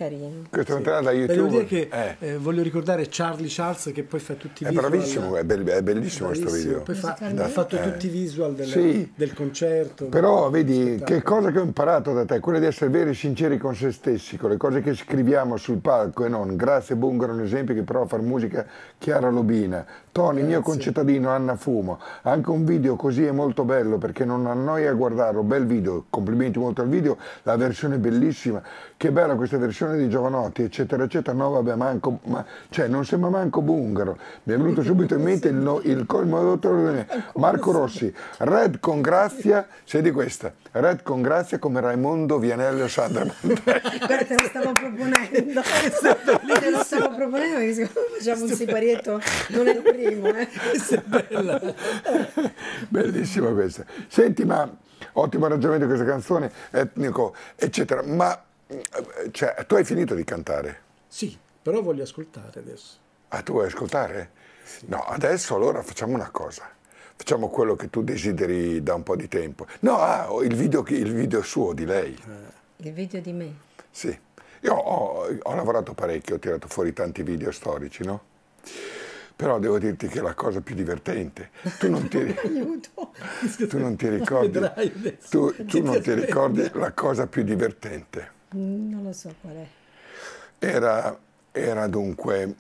carino. Questo materiale da E YouTube. devo dire che eh. eh, voglio ricordare Charlie Charles che poi fa tutti i È visual. bravissimo, è, be- è bellissimo questo Bravissimo. video. Poi fa- Musicalmente. ha fatto Eh. tutti i visual del, Sì. del concerto. Però del vedi, spettacolo. che cosa che ho imparato da te, quella di essere veri e sinceri con se stessi, con le cose che scriviamo sul palco e non. Grazie Bungaro, un esempio che prova a fare musica. Chiara Lobina, Tony, mio concittadino, Anna Fumo. Anche un video così è molto bello perché non annoia a guardarlo, bel video, complimenti molto al video, la versione è bellissima, che bella questa versione di Giovanotti, eccetera, eccetera. No, vabbè, manco, ma, cioè non sembra manco Bungaro. Mi è venuto subito in mente il, no, il colmo dottore Marco Rossi, Red con grazia, senti questa, Red con grazia come Raimondo Vianelli o Sandra Mantelli. Guarda, te lo stavo proponendo. Te lo stavo proponendo perché secondo me facciamo un siparietto, non è il primo. Eh. Questa è bella. Bellissima questa. Senti, ma ottimo arrangiamento questa canzone, etnico, eccetera. Ma cioè, tu hai finito di cantare? Sì, però voglio ascoltare adesso. Ah, tu vuoi ascoltare? No, adesso allora facciamo una cosa. Facciamo quello che tu desideri da un po' di tempo. No, ah, il video, il video suo di lei. Il video di me. Sì. Io ho, ho lavorato parecchio, ho tirato fuori tanti video storici, no? Però devo dirti che la cosa più divertente, tu non ti, Aiuto. tu non ti ricordi, tu, tu non ti ricordi la cosa più divertente. Non lo so qual è. Era, era dunque,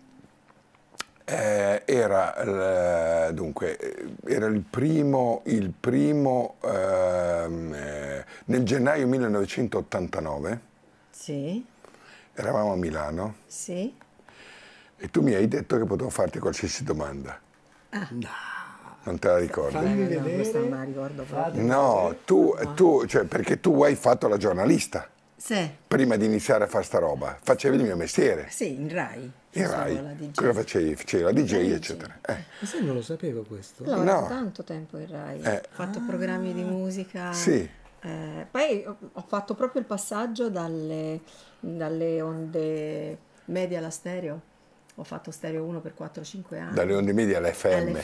eh, era, eh, dunque, era il primo, il primo ehm, eh, nel gennaio millenovecentottantanove, Sì, eravamo a Milano sì. e tu mi hai detto che potevo farti qualsiasi domanda. Ah. Non te la ricordi? Eh, no, questa non me la ricordo proprio. No, tu, tu, cioè, perché tu hai fatto la giornalista Sì, prima di iniziare a fare sta roba. Facevi il mio mestiere. sì, in Rai. In Sono Rai. la D J. Cosa facevi? Facevi la D J, La D J. eccetera. Eh. Ma sai, non lo sapevo questo. Io ho lavorato No. tanto tempo in Rai. Eh. Ho fatto programmi di musica. Sì. Eh, poi ho, ho fatto proprio il passaggio dalle, dalle onde medie alla stereo. Ho fatto stereo uno per quattro cinque anni. Dalle onde medie all'F M.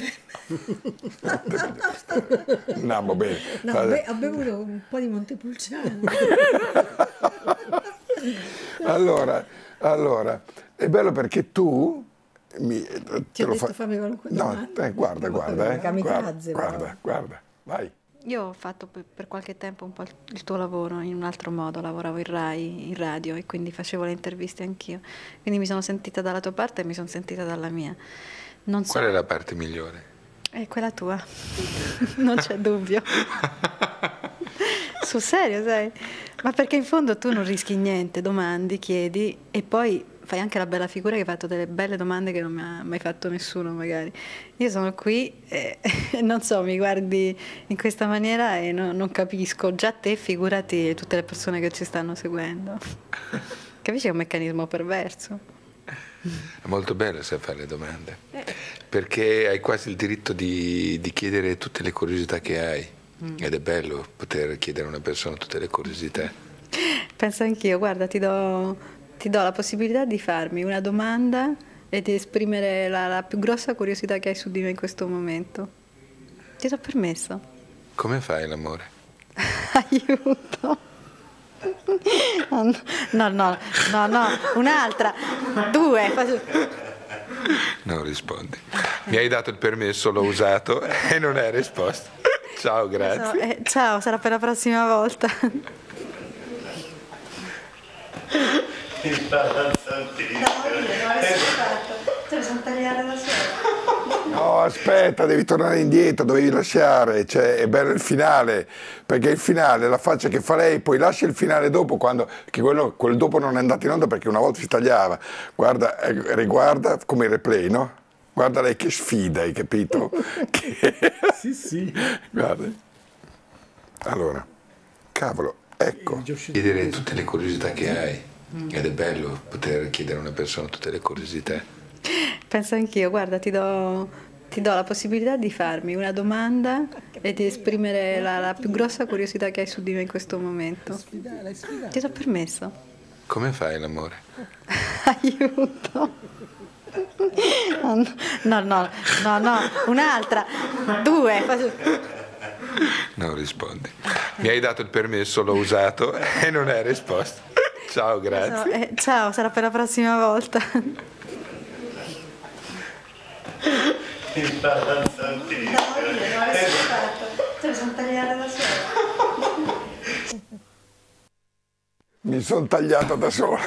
No, va bene. No, Fate- beh, ho bevuto un po' di Montepulciano. Allora, allora, è bello perché tu mi, Ti te ho lo detto fa- fammi qualunque No, domanda. eh, guarda, guarda, eh. Kamikaze, guarda, però. guarda, guarda, vai. Io ho fatto per per qualche tempo un po' il il tuo lavoro in un altro modo, lavoravo in Rai, in radio e quindi facevo le interviste anch'io. Quindi mi sono sentita dalla tua parte e mi sono sentita dalla mia. Non so, Qual è la parte migliore? è quella tua, non c'è dubbio. Sul serio, sai? Ma perché in fondo tu non rischi niente, domandi, chiedi e poi fai anche la bella figura che hai fatto delle belle domande che non mi ha mai fatto nessuno magari. Io sono qui e non so, mi guardi in questa maniera e no- non capisco, già te figurati tutte le persone che ci stanno seguendo. Capisci che è un meccanismo perverso? È molto bello se fare le domande, perché hai quasi il diritto di, di chiedere tutte le curiosità che hai. Ed è bello poter chiedere a una persona tutte le curiosità. Penso anch'io, guarda, ti do, ti do la possibilità di farmi una domanda e di esprimere la, la più grossa curiosità che hai su di me in questo momento. Ti do permesso? Come fai l'amore? Aiuto! No, no, no, no, no, un'altra, due. faccio- Non rispondi. Mi hai dato il permesso, l'ho usato e non hai risposto. Ciao, grazie. Eh, ciao, sarà per la prossima volta. Te lo sono tagliata da sola. No, aspetta, devi tornare indietro, dovevi lasciare, cioè, è bello il finale, perché il finale, la faccia che fa lei, poi lascia il finale dopo, quando, che quello, quel dopo non è andato in onda perché una volta si tagliava. Guarda, eh, riguarda come il replay, no? Guarda lei che sfida, hai capito? Che... Sì, sì. Guarda. Allora, cavolo, ecco. Chiedere tutte le curiosità che hai. Ed è bello poter chiedere a una persona tutte le curiosità. Penso anch'io, guarda, ti do, ti do la possibilità di farmi una domanda e di esprimere la, la più grossa curiosità che hai su di me in questo momento. Ti do permesso? Come fai l'amore? Aiuto! No, no, no, no, no, un'altra, due. faccio- Non rispondi. Mi hai dato il permesso, l'ho usato e non hai risposto. Ciao, grazie. Eh, ciao, sarà per la prossima volta. Imbarazzantissimo. Te lo sono tagliata da sola. Mi sono tagliato da sola.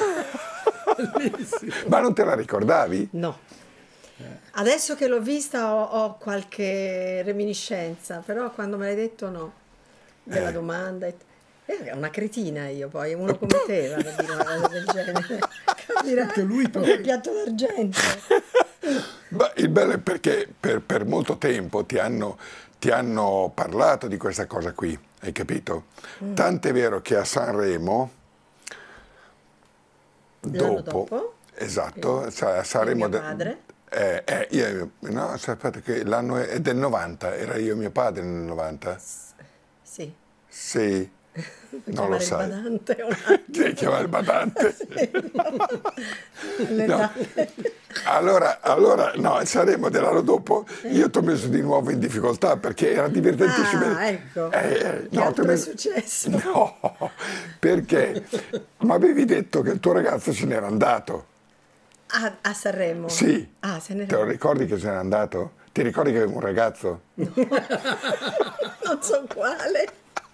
Ma non te la ricordavi? No. Adesso che l'ho vista ho, ho qualche reminiscenza, però quando me l'hai detto no, della Eh. domanda. e- Eh, una cretina io poi, uno come te va a dire una cosa del genere. Capirà? Anche lui poi. Il piatto d'argento. Beh, il bello è perché per, per molto tempo ti hanno, ti hanno parlato di questa cosa qui, hai capito? Mm. Tant'è vero che a Sanremo, L'anno dopo, dopo? esatto, sa- a Sanremo... mio de- padre? eh, eh, io, no, sapete che l'anno è, è del novanta, era io e mio padre nel novanta? Sì. Sì, non lo Chiamare il sai. badante o un altro. Devi chiamare il badante. L'età. Allora, allora, no, saremo dell'anno dopo, io ti ho messo di nuovo in difficoltà perché era divertentissimo. Ah, ecco. Eh, eh, Che no, altro ti ho è messo- successo? No, perché mi avevi detto che il tuo ragazzo se n'era andato. A, a Sanremo? Sì. Ah, se ne Te lo ricordi che se n'era andato? Ti ricordi che aveva un ragazzo? Non so quale.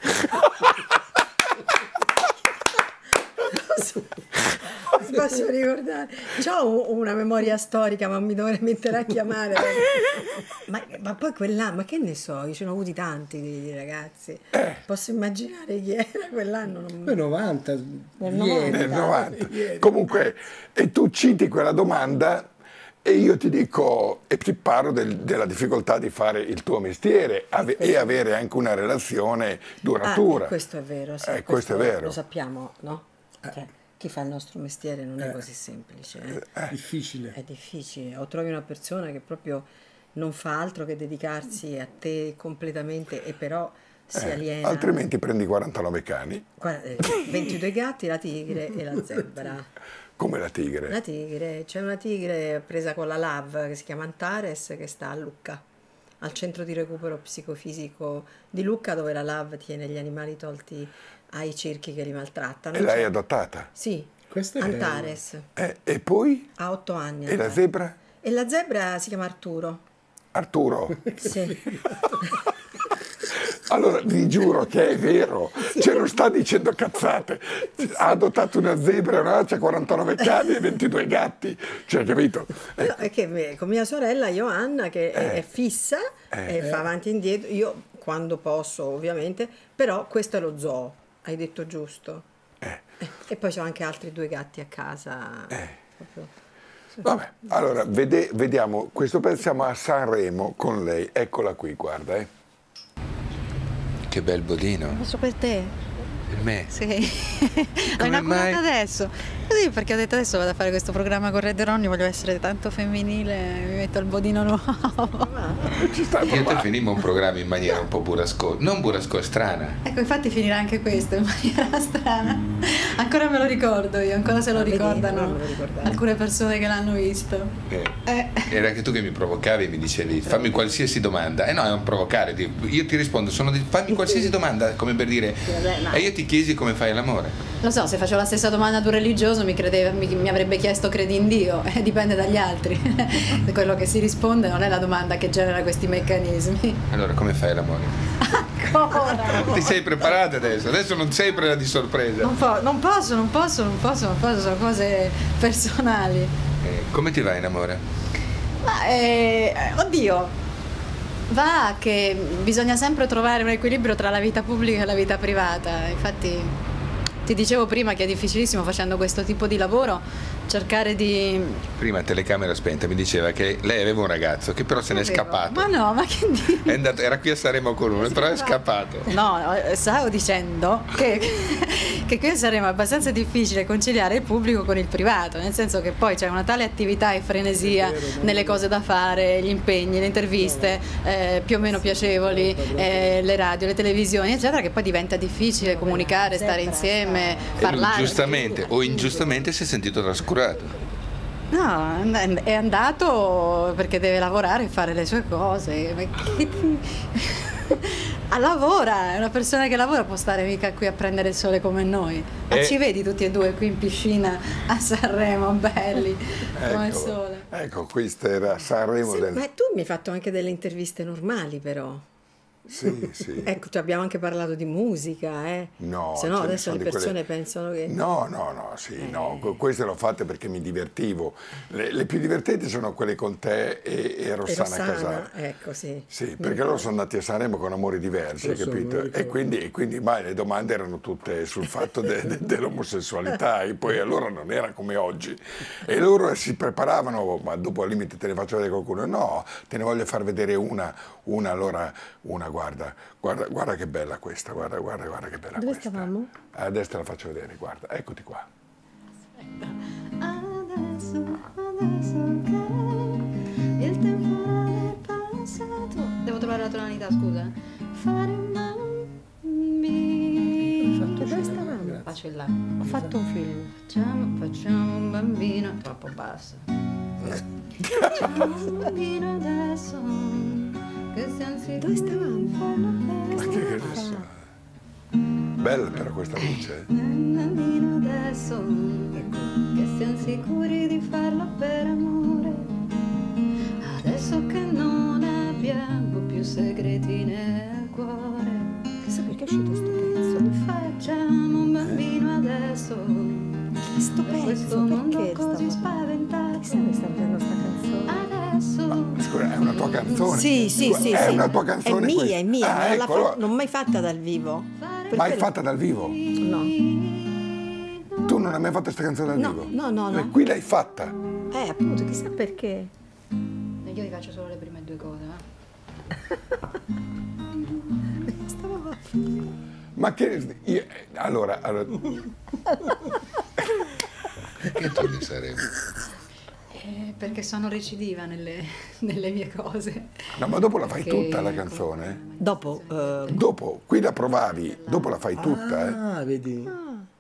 Posso, posso ricordare? C'ho una memoria storica, ma mi dovrei mettere a chiamare. Ma, ma poi quell'anno, ma che ne so, io ce ne ho avuti tanti di, di ragazzi. Posso immaginare chi era quell'anno? Non... Poi novanta, Nel ieri. Nel novanta. Comunque, e tu citi quella domanda e io ti dico, e ti parlo del- della difficoltà di fare il tuo mestiere ave- e avere anche una relazione duratura. Ah, questo è vero, sì, Eh, questo è vero. Lo sappiamo, no? Cioè, chi fa il nostro mestiere non è così semplice. eh. È difficile. È difficile. O trovi una persona che proprio non fa altro che dedicarsi a te completamente e però si Eh, aliena. altrimenti prendi quarantanove cani, Guarda, eh, ventidue gatti, la tigre e la zebra. come la tigre. La tigre, c'è una tigre presa con la L A V che si chiama Antares che sta a Lucca, al centro di recupero psicofisico di Lucca, dove la L A V tiene gli animali tolti ai circhi che li maltrattano. E l'hai C'è- adottata. Sì, Questa è Antares, Eh, e poi? ha otto anni. E la Antares. zebra? E la zebra si chiama Arturo. Arturo. Sì. Allora, vi giuro che è vero, ce lo sta dicendo cazzate. Ha adottato una zebra, una c'ha quarantanove cani e ventidue gatti, cioè, capito? No, è che eh, con mia sorella Johanna che è, è fissa Eh. e fa avanti e indietro, io quando posso ovviamente, però questo è lo zoo, hai detto giusto. Eh, E poi ho anche altri due gatti a casa. proprio. Vabbè, allora, vede- vediamo, questo pensiamo a Sanremo con lei, eccola qui, guarda, eh. Che bel bodino. Posso per te? Per me. Sì. L'ho Come inaugurata mai? adesso. Così perché ho detto adesso vado a fare questo programma con Red Ronnie, voglio essere tanto femminile, mi metto il bodino nuovo. Ci sta Io e te finimmo un programma in maniera un po' burrascosa, non burrascosa, strana. Ecco, infatti finirà anche questo in maniera strana. Ancora me lo ricordo io, ancora se lo Ah, vedi, ricordano non me lo ricordavo. alcune persone che l'hanno visto. Eh, Eh. Era che tu che mi provocavi e mi dicevi fammi qualsiasi domanda. Eh no, è un provocare. ti- Io ti rispondo, sono di, fammi qualsiasi domanda, come per dire. vabbè, ma- E io ti chiesi come fai l'amore. Lo so, se facevo la stessa domanda ad un religioso mi, credeva, mi, mi avrebbe chiesto credi in Dio, eh, dipende dagli altri. Quello che si risponde non è la domanda che genera questi meccanismi. Allora, come fai l'amore? Ancora? Ti sei preparata adesso? Adesso non sei presa di sorpresa. Non, po- non posso, non posso, non posso, non posso, sono cose personali. Eh, come ti va in amore? Ma, eh, oddio, va che bisogna sempre trovare un equilibrio tra la vita pubblica e la vita privata. Infatti ti dicevo prima che è difficilissimo facendo questo tipo di lavoro cercare di... Prima telecamera spenta mi diceva che lei aveva un ragazzo che però se n'è scappato. Ma no, ma che dici? È andato, era qui a Sanremo con uno, però è scappato. No, eh, stavo dicendo che, che qui saremo abbastanza difficile conciliare il pubblico con il privato, nel senso che poi c'è una tale attività e frenesia nelle cose da fare, gli impegni, le interviste eh, più o meno piacevoli, eh, le radio, le televisioni, eccetera, che poi diventa difficile comunicare, stare insieme, E lui parlare. giustamente o ingiustamente si è sentito trascurato. No, è andato perché deve lavorare e fare le sue cose. Ma che ti- Ah, lavora, è una persona che lavora, può stare mica qui a prendere il sole come noi. Ma Eh. ci vedi tutti e due qui in piscina a Sanremo, belli, come il Ecco, sole. ecco, questa era Sanremo Sì, del... ma tu mi hai fatto anche delle interviste normali, però. Sì, sì. Ecco, ci abbiamo anche parlato di musica, eh. No, se no ce ne adesso sono le di persone quelle- pensano che... No, no, no, sì, no, que- queste l'ho fatte perché mi divertivo. Le, le più divertenti sono quelle con te e, e E Rossana Rossana, Casale. ecco, sì. Sì, perché loro sono andati a Sanremo con amori diversi, Lo so, capito? me lo E ricordo. quindi, e quindi mai le domande erano tutte sul fatto de- de- dell'omosessualità e poi allora non era come oggi. E loro si preparavano, ma dopo al limite te ne faccio vedere qualcuno, no, te ne voglio far vedere una, una allora, una guarda, guarda, guarda che bella questa, guarda, guarda, guarda che bella Dove questa. stavamo? Adesso te la faccio vedere, guarda, eccoti qua. Adesso, adesso che il temporale è passato. Devo trovare la tonalità, scusa. Fare un bambino. Dove stavamo? Faccio il là. Ho fatto un film. Facciamo, facciamo un bambino. Troppo basso. Facciamo un bambino adesso. Che siamo sicuri. Dove stavamo? Ma che che ne so? Bella però questa luce. eh? Un bambino adesso. Che siamo sicuri di farlo per amore. Adesso che non abbiamo più segreti nel cuore. Chissà perché è uscito sto pezzo. Facciamo un bambino adesso. Sto Per pezzo, questo mondo perché così stavo... spaventato. Chissà che sta facendo sta canzone. Adesso. Scusa, è una tua canzone? Sì, sì, sì. È sì. una tua canzone È mia, questa? è mia. Ah, non, l'ha ecco, fa- allora- non mai fatta dal vivo. Per Mai quello- fatta dal vivo? No. Tu non hai mai fatto questa canzone dal No, vivo? no, no, no. E qui l'hai fatta. Eh, appunto, chissà perché. Io vi faccio solo le prime due cose, eh. Stavo... Ma che... io- allora, allora... Che tu ne saremmo? Eh, perché sono recidiva nelle, nelle mie cose. No, ma dopo la fai Che- tutta la canzone? Dopo... eh, Dopo, qui la provavi, dopo la fai tutta, eh? Ah, vedi?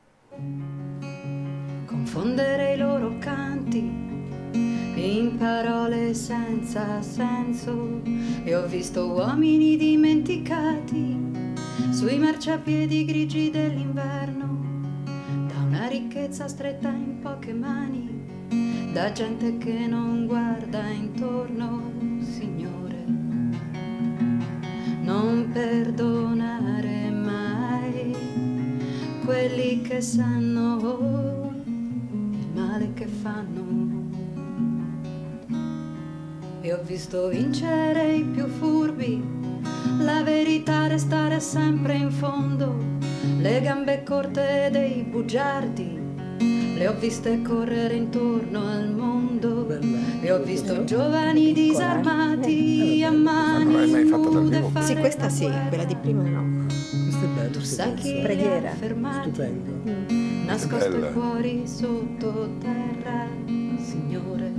Confondere i loro canti in parole senza senso e ho visto uomini dimenticati sui marciapiedi grigi dell'inverno da una ricchezza stretta in poche mani, da gente che non guarda intorno, Signore. Non perdonare mai quelli che sanno il male che fanno. E ho visto vincere i più furbi, la verità restare sempre in fondo, le gambe corte dei bugiardi, le ho viste correre intorno al mondo. E ho visto giovani disarmati a mani non l'hai mai fatta dal nude vivo? fare Sì, questa la sì, guerra. quella di prima no. Questo è bello. Tu questo sai pezzo. chi li ha Preghiera. fermati, Stupendo. nascosto bella. i cuori sotto terra, Signore.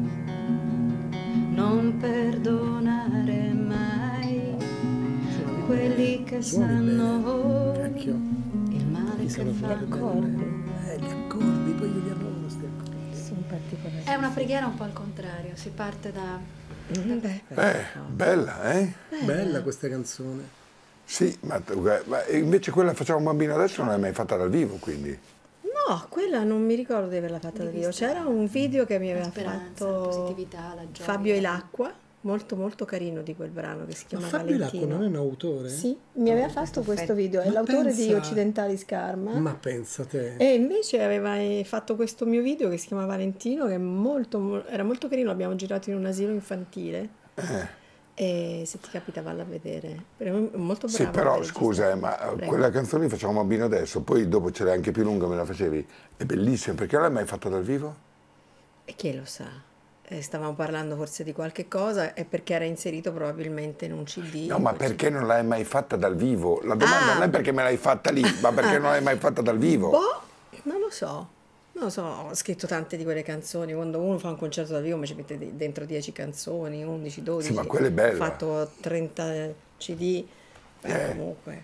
Non perdonare mai quelli che sanno Cacchio. il male Ti che sanno fare fanno. bene. Eh, gli accordi, poi io li adoro sti accordi. Sono particolari. È una preghiera un po' al contrario, si parte da... Mm, beh, Eh, bella, eh? Bella questa canzone. Sì, ma, tu- ma invece quella facciamo un bambino adesso non l'hai mai fatta dal vivo, quindi? no, quella non mi ricordo di averla fatta dal vivo. C'era un video che mi aveva speranza, la fatto positività, la gioia. Fabio e l'acqua, molto molto carino di quel brano che si Ma chiama Fabio Lacco Valentino. non è un autore? Sì, mi aveva fatto questo video, è Ma l'autore di pensa- Occidentali Scarma. Ma pensa te. E invece aveva eh, fatto questo mio video che si chiama Valentino, che è molto, mo- era molto carino, l'abbiamo girato in un asilo infantile. Eh. E se ti capita valla a vedere. È molto bravo. Sì, però il regista. scusa, eh, ma Prego. quella canzone li facciamo un bambino adesso, poi dopo ce l'hai anche più lunga, me la facevi. È bellissima, perché non l'hai mai fatta dal vivo? E chi lo sa? Eh, stavamo parlando forse di qualche cosa e perché era inserito probabilmente in un C D. No, ma quel perché non l'hai mai fatta dal vivo? La domanda Ah. non è perché me l'hai fatta lì, ma perché non l'hai mai fatta dal vivo? Boh, non lo so. Non lo so, ho scritto tante di quelle canzoni. Quando uno fa un concerto dal vivo mi ci mette di- dentro dieci canzoni, undici, dodici. Sì, ma quella è bella. Ho fatto trenta C D. Beh, Eh. comunque.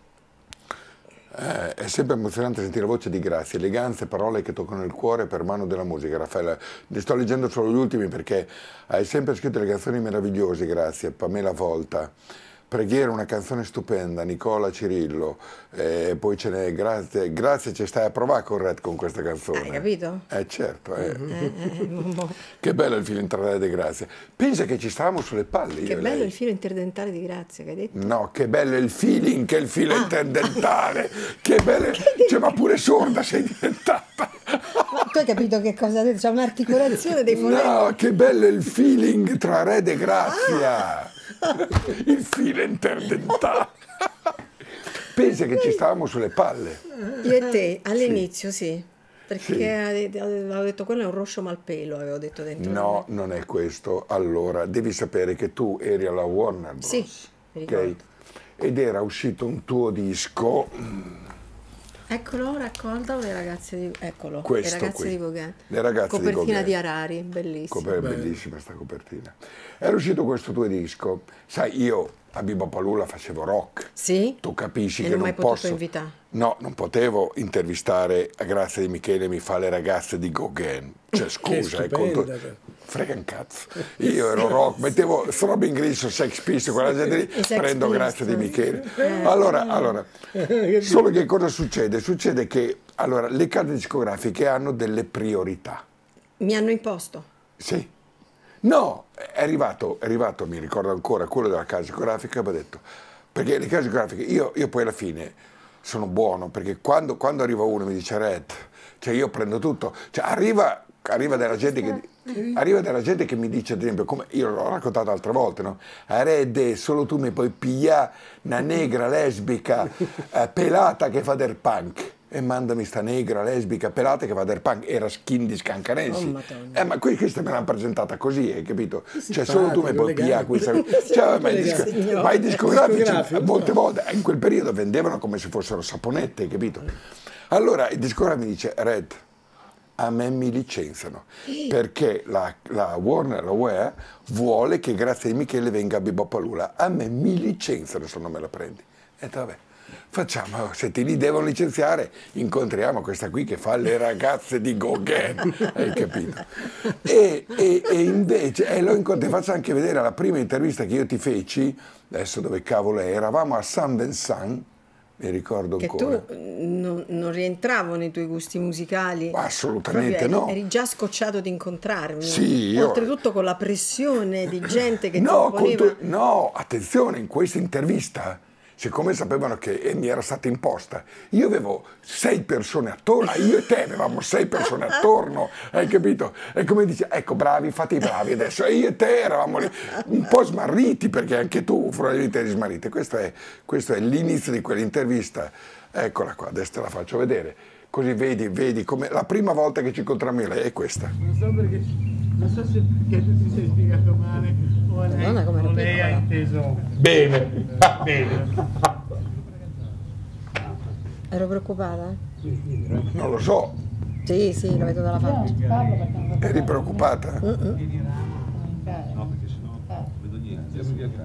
Eh, è sempre emozionante sentire la voce di Grazia, eleganze, parole che toccano il cuore per mano della musica. Raffaella, ne sto leggendo solo gli ultimi perché hai sempre scritto le canzoni meravigliose, Grazia. Pamela Volta, Preghiera, una canzone stupenda, Nicola Cirillo, eh, poi ce n'è Grazie, Grazie ci stai a provare con Red con questa canzone. Hai capito? Eh certo, eh. Eh, eh, Che bello il filo interdentale di Grazia. Pensa che ci stavamo sulle palle io che e bello lei. il filo interdentale di Grazia che hai detto. No, che bello il feeling che è il filo Ah. interdentale. Che bello, cioè, ma pure sorda sei diventata. Ma tu hai capito che cosa ha detto? C'è un'articolazione dei fonemi. No, che bello il feeling tra Red e Grazia. Ah. Il filo interdentale. Pensa che ci stavamo sulle palle. Io e te, all'inizio sì, perché Sì. avevo detto quello è un roscio malpelo, avevo detto dentro. No, non è questo. Allora, devi sapere che tu eri alla Warner Bros. Sì, mi ok? ricordo. Ed era uscito un tuo disco, Eccolo, raccolta le ragazze di... Eccolo, questo le ragazze qui. di Gauguin. Le ragazze di Copertina Gauguin. di Harari, bellissima. Coper- bellissima sta copertina. Era uscito questo tuo disco. Sai, io a Bibo Palula facevo rock. Sì? Tu capisci E che non non mai potuto posso... invitare. No, non potevo intervistare a Grazia Di Michele mi fa le ragazze di Gauguin. Cioè, scusa, è conto... frega un cazzo. Io ero rock, mettevo Throbbing Gristle, Sex Pistols, quella gente lì, I Sex prendo Grazia Di Pistols. Michele. Eh. Allora, allora, solo che cosa succede? Succede che allora, le case discografiche hanno delle priorità. Mi hanno imposto. Sì. No, è arrivato, è arrivato, mi ricordo ancora, quello della casa discografica, mi ha detto, perché le case discografiche, io, io poi alla fine sono buono, perché quando, quando arriva uno e mi dice Red, cioè io prendo tutto, cioè arriva, arriva della gente che... Arriva della gente che mi dice, ad esempio, come io l'ho raccontato altre volte, no? A Red, solo tu mi puoi pigliare una negra lesbica eh, pelata che fa del punk. E mandami sta negra lesbica pelata che fa del punk. Era Skin di Scancanensi. Oh, Madonna. eh, ma qui- questa me l'hanno presentata così, hai capito? Cioè, simpatico, solo tu mi puoi pigliare questa. Cioè, ma, i disco- Signor. ma i discografici Discografico. molte volte in quel periodo vendevano come se fossero saponette, hai capito? Allora il discografico mi dice, Red, a me mi licenziano perché la, la Warner, la U E A vuole che Grazia Di Michele venga a Bibo Palula. A me mi licenziano se non me la prendi. E vabbè, facciamo, se ti li devono licenziare, incontriamo questa qui che fa le ragazze di Gauguin, hai capito? E, e, e invece, e lo incontri, faccio anche vedere la prima intervista che io ti feci, adesso dove cavolo è, eravamo a Saint Vincent, mi ricordo Che ancora. tu non, non rientravo nei tuoi gusti musicali. Assolutamente Proprio eri, no. eri già scocciato di incontrarmi. Sì, io- Oltretutto con la pressione di gente che No, ti poneva... con tu- no, attenzione, in questa intervista, siccome sapevano che eh, mi era stata imposta, io avevo sei persone attorno, io e te avevamo sei persone attorno, hai capito? E come dice, ecco, bravi, fate i bravi adesso. E io e te eravamo lì un po' smarriti, perché anche tu probabilmente eri smarrito. Questo è, questo è l'inizio di quell'intervista. Eccola qua, adesso te la faccio vedere. Così vedi, vedi come la prima volta che ci incontriamo io e lei è questa. Non so perché, non so se perché tu ti sei spiegato male o lei, Madonna, come era o lei ha piccola. inteso bene, va bene. Ero preoccupata? Non lo so, Sì, sì, lo vedo dalla faccia. eri preoccupata? Mm-mm. No, perché sennò non vedo niente.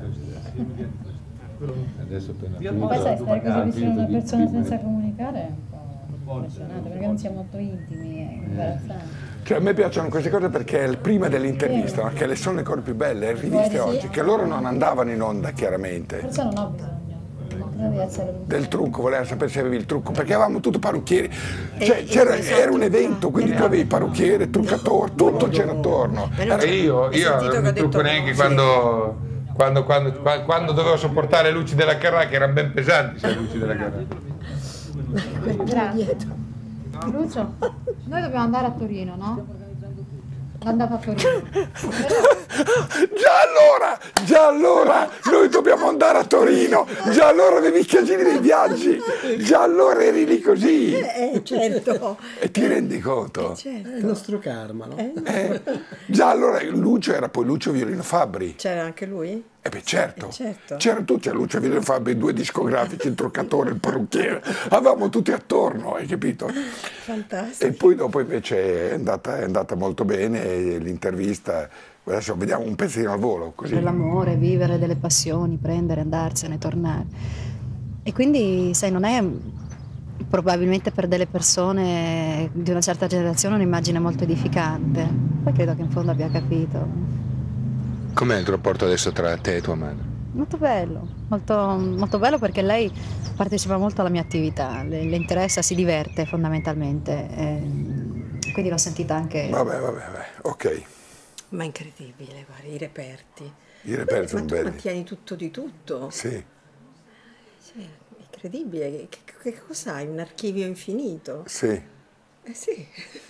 Adesso appena Ma poi sai, stare così vicino a una persona senza comunicare è un po' impressionante, perché non siamo molto intimi, è imbarazzante. Cioè, a me piacciono queste cose perché è il prima dell'intervista, no? Che le sono le cose più belle, le riviste Sì. oggi, che loro non andavano in onda chiaramente. Forse non ho bisogno, non credo di essere Del trucco, volevano sapere se avevi il trucco, perché avevamo tutti parrucchieri, cioè E- c'era, e- era un evento, quindi tu avevi parrucchiere, truccatore, tutto c'era attorno. Però- E io, Hai io sentito non che ho mi detto trucco no? neanche Sì. quando, quando, quando, qua- quando dovevo sopportare le luci della Carrà, che erano ben pesanti, sai, le luci della Carrà. Grazie. Lucio, noi dobbiamo andare a Torino, no? Andate a Torino. Già allora, già allora, noi dobbiamo andare a Torino, già allora avevi i casini dei viaggi, già allora eri lì così. Eh, certo. E ti rendi conto? certo. È il nostro karma, no? Eh, già allora Lucio era poi Lucio Violino Fabbri. C'era anche lui? E beh certo, Eh, certo. c'erano tutti, Lucio Violino Fabbri, due discografici, il truccatore, il parrucchiere, avevamo tutti attorno, hai capito? Fantastico. E poi dopo invece è andata, è andata molto bene e l'intervista, adesso vediamo un pezzettino al volo, così. Per l'amore, vivere delle passioni, prendere, andarsene, tornare. E quindi, sai, non è probabilmente per delle persone di una certa generazione un'immagine molto edificante. Poi credo che in fondo abbia capito. Com'è il rapporto adesso tra te e tua madre? Molto bello, molto, molto bello perché lei partecipa molto alla mia attività, le, le interessa, si diverte fondamentalmente, e quindi l'ho sentita anche... Vabbè, vabbè, vabbè, ok. Ma è incredibile, guarda, i reperti. I reperti ma, sono ma tu belli. mantieni tutto di tutto. Sì. Cioè, è incredibile, che, che, che cos'hai? Un archivio infinito? Sì. Eh sì.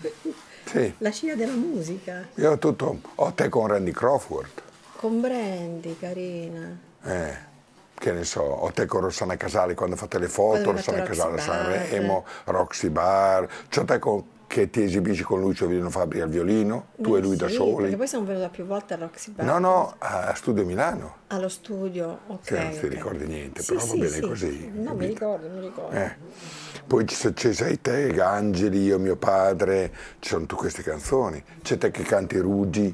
Sì. La scia della musica. Io ho tutto, ho te con Randy Crawford. Con Brandy, carina. Eh, che ne so, ho te con Rossana Casali quando fate le foto, Quando Rossana fate Casali a Roxy Sanremo, Roxy Bar, c'ho te con, che ti esibisci con Lucio Villino Fabri al violino, tu e lui sì, da soli. Perché poi siamo venuta più volte a Roxy Bar. No, no, a Studio Milano. Allo studio, ok. Che non ti ok. ricordi niente, Sì, però va sì, bene sì. così. No, mi ricordo, mi ricordo. Eh. Poi ci, ci sei te, Angeli, io, mio padre, ci sono tutte queste canzoni. C'è te che canti Ruggi.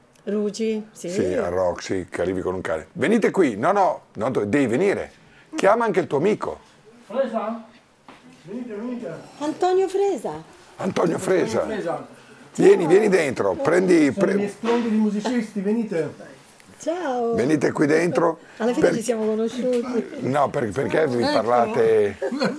Rugi, sì. Sì, a Roxy, che arrivi con un cane. Venite qui, no, no, no, devi venire. Chiama anche il tuo amico. Fresa? Venite, venite. Antonio Fresa. Antonio Fresa. Fresa. Vieni, vieni dentro, prendi... Sono i miei Pre... strondi di musicisti, venite. Ciao. Venite qui dentro. Alla fine per- ci siamo conosciuti. No, per- perché vi Ecco. parlate...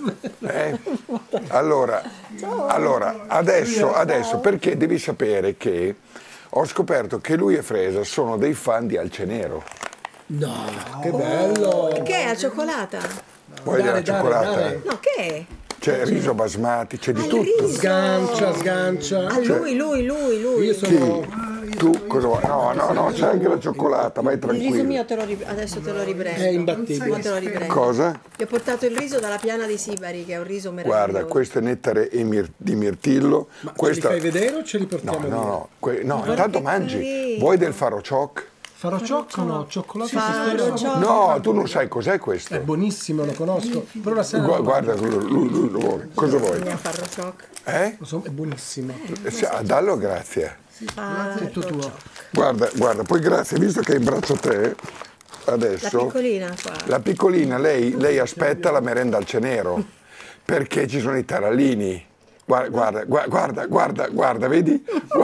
Eh? Allora, allora, adesso, adesso, perché devi sapere che ho scoperto che lui e Fresa sono dei fan di Alce Nero. No, che bello. Che è, la cioccolata? Vuoi della Dare, dare, cioccolata? dare. No, che è? C'è riso basmati, c'è di Ah, il tutto. riso. Sgancia, sgancia. Ah, lui, lui, lui, lui. Io sono... Chi? Tu cosa vuoi? No, no, no, c'è anche la cioccolata, vai Il riso tranquillo. mio te lo rip- adesso te lo riprendo. È imbattibile. Ma te lo riprendo. Cosa? Ti ho portato il riso dalla piana di Sibari, che è un riso meraviglioso. Guarda, questo è nettare e mir- di mirtillo. Ma Questa... ce li fai vedere o ce li portiamo No, via? no, no, que- no, Guarda intanto che mangi. carino. Vuoi del faro ciocco? Farò ciocco no? Cioccolato Farro ciocco. No, tu non sai cos'è È questo. buonissimo, lo conosco. Però la sera... Gu- Guarda, lui, lui- lui lo vuole. Cosa vuoi? Mia farro ciocco. Eh? Lo so, è buonissimo. Eh, sì, ah, dallo grazie. Farro Tutto tuo. ciocco. Guarda, guarda, poi grazie, visto che è in braccio a te, La adesso... piccolina qua. La piccolina, lei, lei aspetta la merenda al cenero, perché ci sono i tarallini. Guarda, guarda, gua- guarda, guarda, guarda, vedi?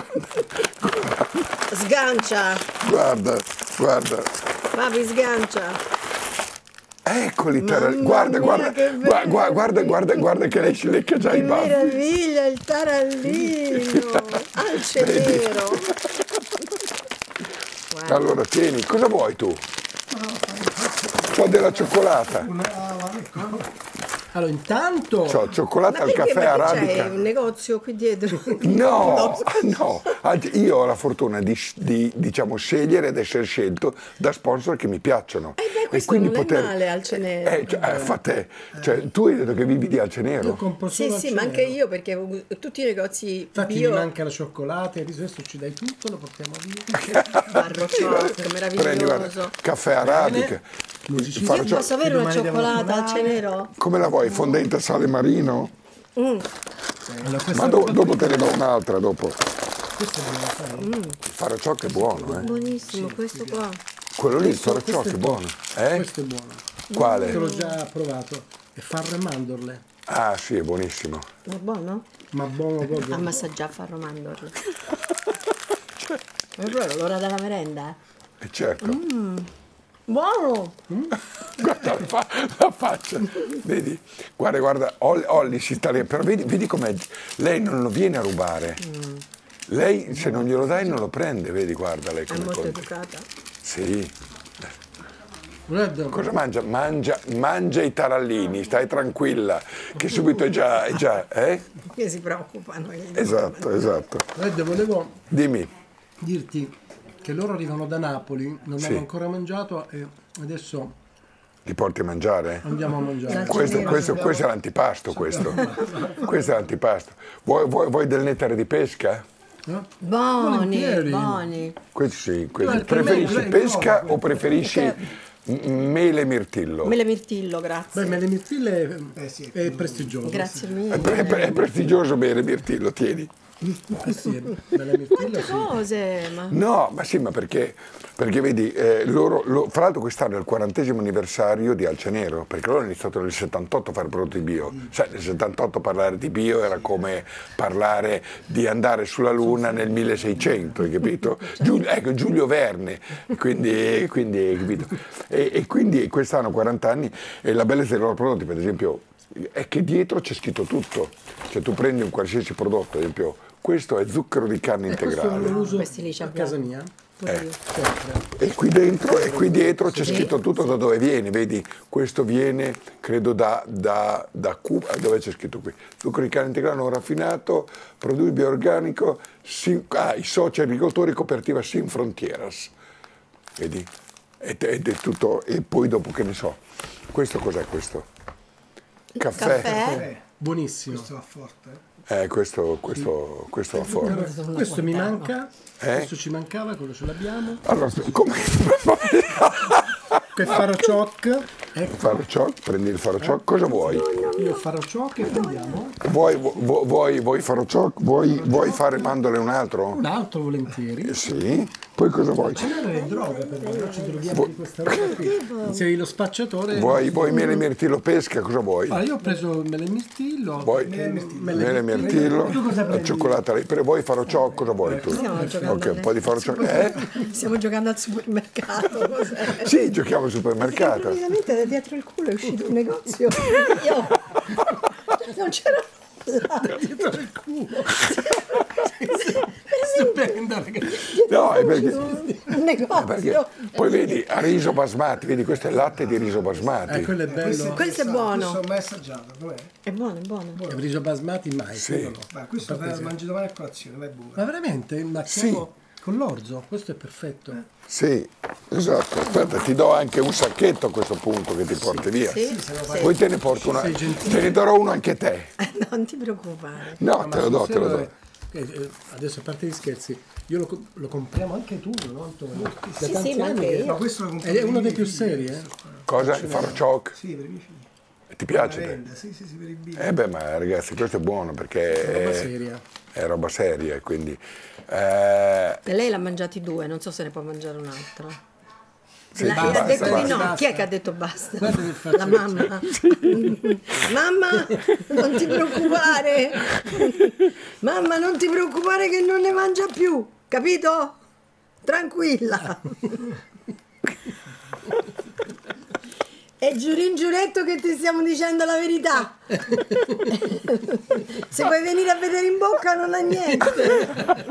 Guarda, Sgancia. guarda, guarda. Papi, sgancia. Eccoli i Mamma tarallini. Guarda, mia, guarda, che gua- gua- guarda, guarda, guarda che lei si lecca già Che i baffi. meraviglia, il tarallino. Alce nero. Guarda. Allora, tieni, cosa vuoi tu? Un po' della cioccolata. Allora, intanto... C'ho cioccolata Ma al perché, caffè perché arabica. c'è un negozio qui dietro? No, no, Anzi, io ho la fortuna di, di, diciamo, scegliere ed essere scelto da sponsor che mi piacciono. Eh beh, e questo quindi non poter... è male, Alce Nero. Eh, cioè, eh, fa te. Cioè, tu hai detto che vivi di Alce Io Nero. compro Sì, solo sì, Alce ma anche Nero. io, perché avevo tutti i negozi Infatti bio. mi manca la cioccolata, il riso, adesso ci dai tutto, lo portiamo via. Farro ciocco, Prendi, guarda, meraviglioso. caffè arabica. Musicisti. Farò ciò- Posso avere una domani devo cioccolata al andare. cenero? Come la vuoi? Fondente a sale marino? Mm. Allora, questa Ma do- dopo te ne do un'altra, dopo. Questa me la fai? Mm. Il faro ciocco è buono, eh. Buonissimo, questo qua. Quello lì, il faro questo ciocco è è buono. Eh? Questo è buono. Quale? Te l'ho già provato. È farro e mandorle. Ah, sì, è buonissimo. È buono? Ma buono proprio. A massaggiare farro mandorle. È vero, l'ora della merenda? E certo. Mm. Buono! Guarda la, fa- la faccia, vedi? Guarda, guarda, Olli, Olli si sta lì, però vedi, vedi com'è. Lei non lo viene a rubare. Mm. Lei, se non glielo dai, non lo prende, vedi, guarda lei È come molto conta. educata. Sì. Guarda. Cosa mangia? Mangia, mangia i tarallini, stai tranquilla, che subito è già, è già, eh? Che si preoccupano. Esatto, esatto. Guarda, volevo Dimmi. dirti che loro arrivano da Napoli, non Sì. hanno ancora mangiato e adesso Li porti a mangiare? andiamo a mangiare. Questo, questo, questo è l'antipasto, questo. Questo è l'antipasto. Vuoi, vuoi, vuoi del nettare di pesca? No? Buoni, Volentieri. buoni. Questi sì. Questi. No, per me, Preferisci lei pesca no. o preferisci m- mele e mirtillo? Mele mirtillo, grazie. Beh, me le mirtille è, è prestigioso. Grazie È, mille. pre- è pre- è prestigioso bere mirtillo, tieni. Eh sì, Bella Mirtillo, sì. Cose, ma... No, ma sì, ma perché, perché vedi, eh, loro, lo- fra l'altro quest'anno è il quarantesimo anniversario di Alce Nero, perché loro hanno iniziato nel settantotto a fare prodotti bio. Sai, nel settantotto parlare di bio era come parlare di andare sulla Luna nel milleseicento, hai capito? Giulio, ecco, Giulio Verne, quindi, quindi, capito? E, e quindi quest'anno quaranta anni, e la bellezza dei loro prodotti, per esempio, è che dietro c'è scritto tutto. Cioè tu prendi un qualsiasi prodotto, ad esempio, questo è zucchero di carne E questo non integrale. lo uso Questi lì ci a casa abbiamo. mia. Eh. E qui dentro, e qui dietro c'è scritto tutto da dove viene, vedi? Questo viene, credo, da, da, da Cuba, dove c'è scritto qui? Zucchero di carne integrale non raffinato, prodotto bioorganico, sin, ah, i soci agricoltori, cooperativa Sin Frontieras. Vedi? Ed, ed è tutto, e poi dopo che ne so, questo cos'è questo? Caffè? Caffè. Buonissimo. Questo va forte. Eh, questo, questo, questo va forte. Questo mi manca, Eh? questo ci mancava, quello ce l'abbiamo. Allora, come? Che faro ciocc. Ecco. Faro ciocc, prendi il faro ciocc, cosa vuoi? Io faro ciocc e prendiamo Vuoi, vu- vuoi, vuoi faro ciocc? Vuoi, vuoi fare mandorle un altro? un altro volentieri. Eh, Sì. Poi cosa vuoi? Ce n'era le droghe, però ci droghiamo di questa roba qui. Sei lo spacciatore. Vuoi, vuoi mele mirtillo pesca? Cosa vuoi? Allora, io ho preso il mele mirtillo. Vuoi mele mirtillo, Tu cosa la prendi? cioccolata, lì. Però vuoi faro ciocc? Cosa vuoi tu? Stiamo giocando Ok, alle- un po' di faro ciocc. Eh? Stiamo giocando al supermercato. Cos'è? Sì, giochiamo al supermercato. Improvvisamente da dietro il culo è uscito un negozio. Io non c'era nulla. Dietro il culo. Stupenda, ragazzi. No, è perché, Un negozio. perché poi vedi, a riso basmati, vedi questo è il latte di riso basmati. Eh, quello è bello. Questo, Questo è buono. Questo ho mai assaggiato, com'è? È buono, è buono. Il riso basmati mai. Sì. quello no. Ma questo te lo mangi domani a colazione, vai buono. Ma veramente? Ma Sì. con l'orzo? Questo è perfetto. Sì, esatto. Aspetta, ti do anche un sacchetto a questo punto che ti porti via. Sì, Poi te ne porto una. Sei gentile. Te ne darò uno anche te. non ti preoccupare. No, Ma te lo do, sul te lo serio, do. eh, eh, adesso a parte gli scherzi, io lo, co- lo compriamo anche tu, no Antonio? Da Sì, tanti sì, ma anni anche che- io. Ma questo lo Ed comprate è uno per i dei miei più figli, seri, eh? questo qua. Cosa? Il faro ciocc? Sì, per i miei figli. Ti piace? te? Merenda, sì, sì, sì, per i bimbi. Eh beh, ma ragazzi, questo è buono perché È roba è, seria. è roba seria, quindi eh, E lei l'ha mangiati due, non so se ne può mangiare un altro. sì, La- basta, ha detto basta. di no. basta. Chi è che ha detto basta? Guarda che faccio- La mamma. Mamma, non ti preoccupare. Mamma, non ti preoccupare che non ne mangia più, capito? Tranquilla. E giurin giuretto che ti stiamo dicendo la verità. Se vuoi venire a vedere in bocca non ha niente.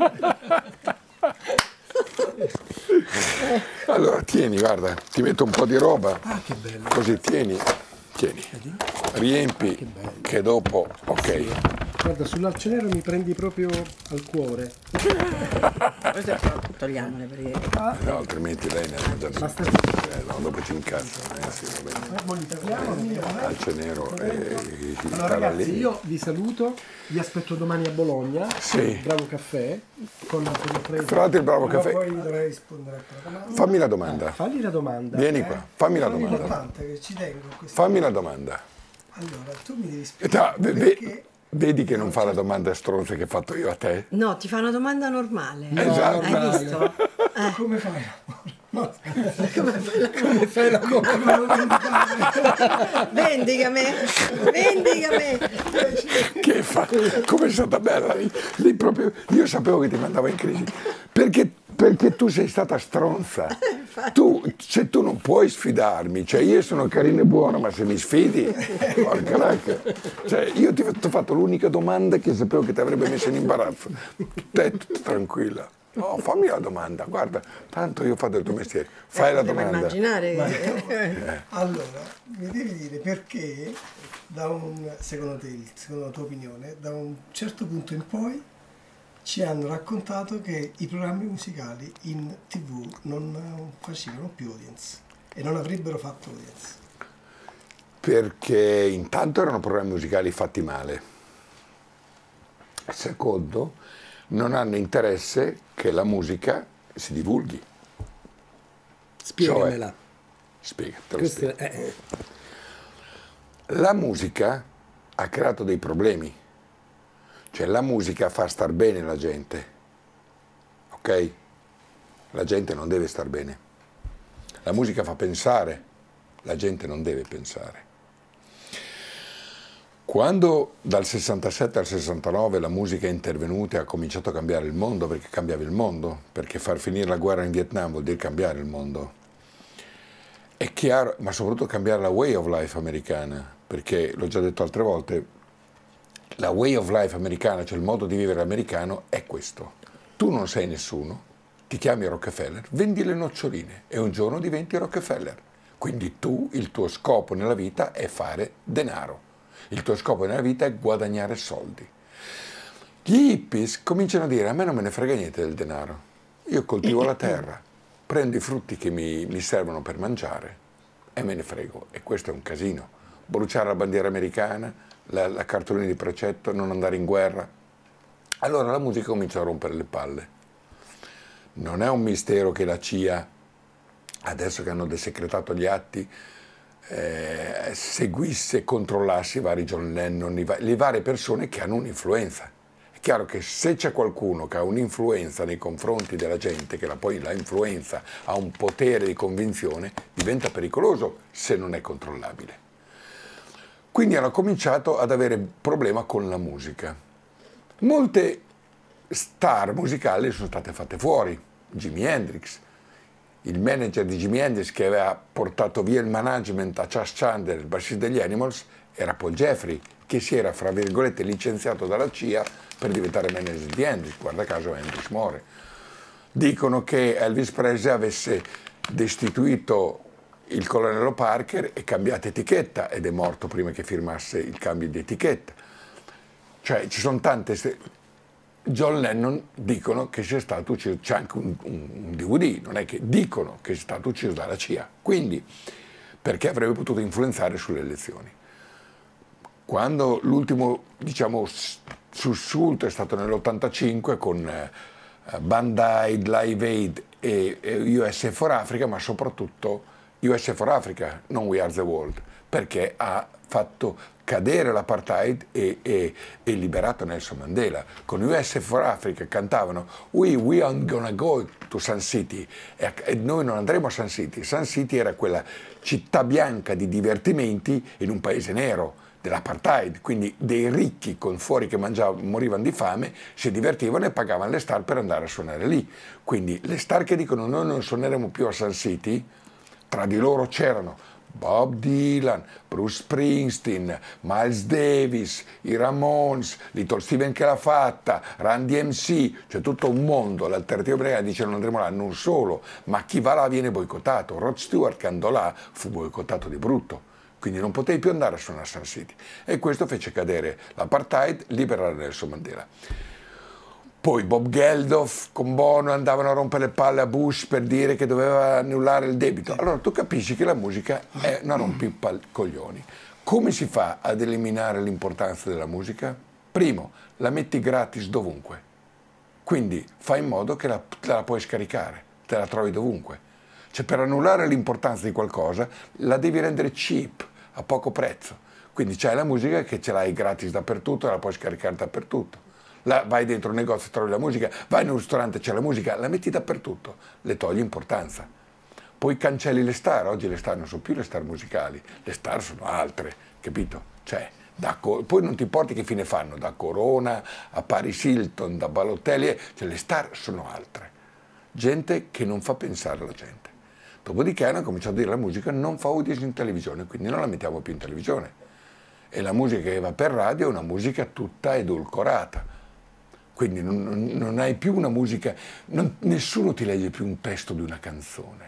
Allora, tieni, guarda, ti metto un po' di roba. Ah, che bello. Così, tieni, tieni. Riempi, che dopo, ok. Guarda, sull'arcenero mi prendi proprio al cuore. Questo è togliamole perché No, altrimenti lei ne ha mangiato. Basta. Eh, no, dopo ci incazza. Eh, sì, va bene. Mo li tagliamo, li tagliamo. Alce nero e si Allora stava ragazzi, lì. io vi saluto, vi aspetto domani a Bologna, Sì. Bravo Caffè, con la sorpresa. Fra l'altro il bravo Però caffè. poi dovrei rispondere a quella domanda. Fammi la domanda. Fagli la domanda. Vieni qua, fammi la È domanda. importante che ci tengo a questa. Fammi la domanda. Allora, tu mi devi Eh, spiegare ve- ve- perché Vedi che non fa la domanda stronza che ho fatto io a te? no, ti fa una domanda normale. Esatto. Hai visto? come fai? Come fai la Vendica me, vendica me. Che fa? Come è stata bella lì? Lì proprio, io sapevo che ti mandava in crisi. Perché, perché tu sei stata stronza. Tu, cioè, tu non puoi sfidarmi. Cioè, io sono carino e buono, ma se mi sfidi, porca racca. Cioè, io ti ho fatto l'unica domanda che sapevo che ti avrebbe messo in imbarazzo. Te, tutta tranquilla. No, fammi la domanda, guarda, tanto io ho fatto il tuo mestiere. Fai la Devo domanda. immaginare. Allora, mi devi dire perché, da un, secondo te, secondo la tua opinione, da un certo punto in poi ci hanno raccontato che i programmi musicali in tivù non facevano più audience e non avrebbero fatto audience. Perché intanto erano programmi musicali fatti male. Secondo, non hanno interesse che la musica si divulghi. Spiegamela. Cioè, spiega, te lo Questo spiego. è- eh, La musica ha creato dei problemi. Cioè la musica fa star bene la gente, ok? La gente non deve star bene. La musica fa pensare, la gente non deve pensare. Quando dal sessantasette al sessantanove la musica è intervenuta e ha cominciato a cambiare il mondo, perché cambiava il mondo, perché far finire la guerra in Vietnam vuol dire cambiare il mondo, è chiaro, ma soprattutto cambiare la way of life americana, perché l'ho già detto altre volte, la way of life americana, cioè il modo di vivere americano, è questo. Tu non sei nessuno, ti chiami Rockefeller, vendi le noccioline e un giorno diventi Rockefeller. Quindi tu, il tuo scopo nella vita è fare denaro. Il tuo scopo nella vita è guadagnare soldi. Gli hippies cominciano a dire: a me non me ne frega niente del denaro, io coltivo la terra, prendo i frutti che mi, mi servono per mangiare e me ne frego. E questo è un casino. Bruciare la bandiera americana, la, la cartolina di precetto, non andare in guerra. Allora la musica comincia a rompere le palle. Non è un mistero che la C I A, adesso che hanno desecretato gli atti, Eh, seguisse e controllasse i vari John Lennon, i va le varie persone che hanno un'influenza. È chiaro che se c'è qualcuno che ha un'influenza nei confronti della gente, che la, poi la influenza ha un potere di convinzione, diventa pericoloso se non è controllabile. Quindi hanno cominciato ad avere problema con la musica. Molte star musicali sono state fatte fuori. Jimi Hendrix, il manager di Jimi Hendrix che aveva portato via il management a Chas Chandler, il bassista degli Animals, era Paul Jeffrey, che si era, fra virgolette, licenziato dalla C I A per diventare manager di Hendrix. Guarda caso Hendrix muore. Dicono che Elvis Presley avesse destituito il colonnello Parker e cambiato etichetta, ed è morto prima che firmasse il cambio di etichetta. Cioè ci sono tante... John Lennon dicono che sia stato ucciso, c'è anche un, un, un D V D, non è che dicono che sia stato ucciso dalla C I A, quindi perché avrebbe potuto influenzare sulle elezioni. Quando l'ultimo, diciamo, sussulto è stato nell'ottantacinque con eh, Band Aid, Live Aid e, e U S A for Africa, ma soprattutto U S A for Africa, non We Are the World, perché ha fatto cadere l'apartheid e, e, e liberato Nelson Mandela. Con U S A for Africa cantavano We, we aren't gonna go to Sun City, e, e noi non andremo a Sun City. Sun City era quella città bianca di divertimenti in un paese nero dell'apartheid, quindi dei ricchi con fuori che mangiavano, morivano di fame, si divertivano e pagavano le star per andare a suonare lì. Quindi le star che dicono noi non suoneremo più a Sun City, tra di loro c'erano Bob Dylan, Bruce Springsteen, Miles Davis, i Ramones, Little Steven che l'ha fatta, Run D M C, c'è tutto un mondo. L'alternativa americana dice non andremo là, non solo, ma chi va là viene boicottato. Rod Stewart che andò là fu boicottato di brutto, quindi non potevi più andare a suonare a Sun City. E questo fece cadere l'apartheid, liberare Nelson Mandela. Poi Bob Geldof con Bono andavano a rompere le palle a Bush per dire che doveva annullare il debito. Allora tu capisci che la musica è una rompicoglioni. Come si fa ad eliminare l'importanza della musica? Primo, la metti gratis dovunque. Quindi fai in modo che la, te la puoi scaricare, te la trovi dovunque. Cioè per annullare l'importanza di qualcosa la devi rendere cheap, a poco prezzo. Quindi c'hai la musica che ce l'hai gratis dappertutto e la puoi scaricare dappertutto. La, vai dentro un negozio, trovi la musica, vai in un ristorante, c'è la musica, la metti dappertutto, le togli importanza. Poi cancelli le star, oggi le star non sono più le star musicali, le star sono altre, capito? Cioè, da, poi non ti importi che fine fanno, da Corona a Paris Hilton, da Balotelli, cioè le star sono altre. Gente che non fa pensare alla gente. Dopodiché hanno cominciato a dire la musica non fa audience in televisione, quindi non la mettiamo più in televisione. E la musica che va per radio è una musica tutta edulcorata. Quindi non, non hai più una musica, non, nessuno ti legge più un testo di una canzone.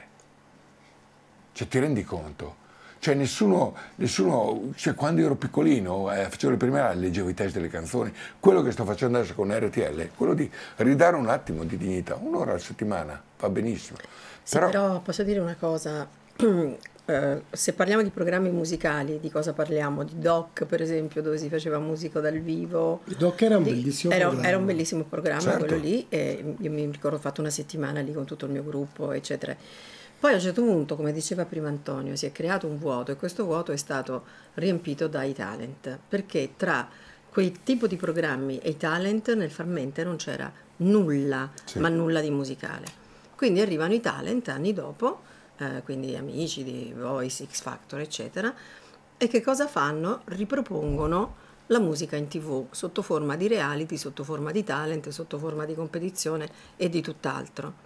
Cioè ti rendi conto? Cioè nessuno, nessuno cioè, quando io ero piccolino, eh, facevo le prime aree, leggevo i testi delle canzoni. Quello che sto facendo adesso con R T L è quello di ridare un attimo di dignità, un'ora alla settimana, va benissimo. Sì, però, però posso dire una cosa, eh, se parliamo di programmi musicali, di cosa parliamo? Di Doc, per esempio, dove si faceva musica dal vivo. Il Doc era un di, bellissimo era, programma. Era un bellissimo programma, certo. Quello lì, e io mi ricordo ho fatto una settimana lì con tutto il mio gruppo, eccetera. Poi a un certo punto, come diceva prima Antonio, si è creato un vuoto e questo vuoto è stato riempito dai talent, perché tra quel tipo di programmi e i talent nel far mente non c'era nulla, Sì. ma nulla di musicale. Quindi arrivano i talent anni dopo, eh, quindi Amici di Voice, X Factor, eccetera, e che cosa fanno? Ripropongono la musica in tv sotto forma di reality, sotto forma di talent, sotto forma di competizione e di tutt'altro.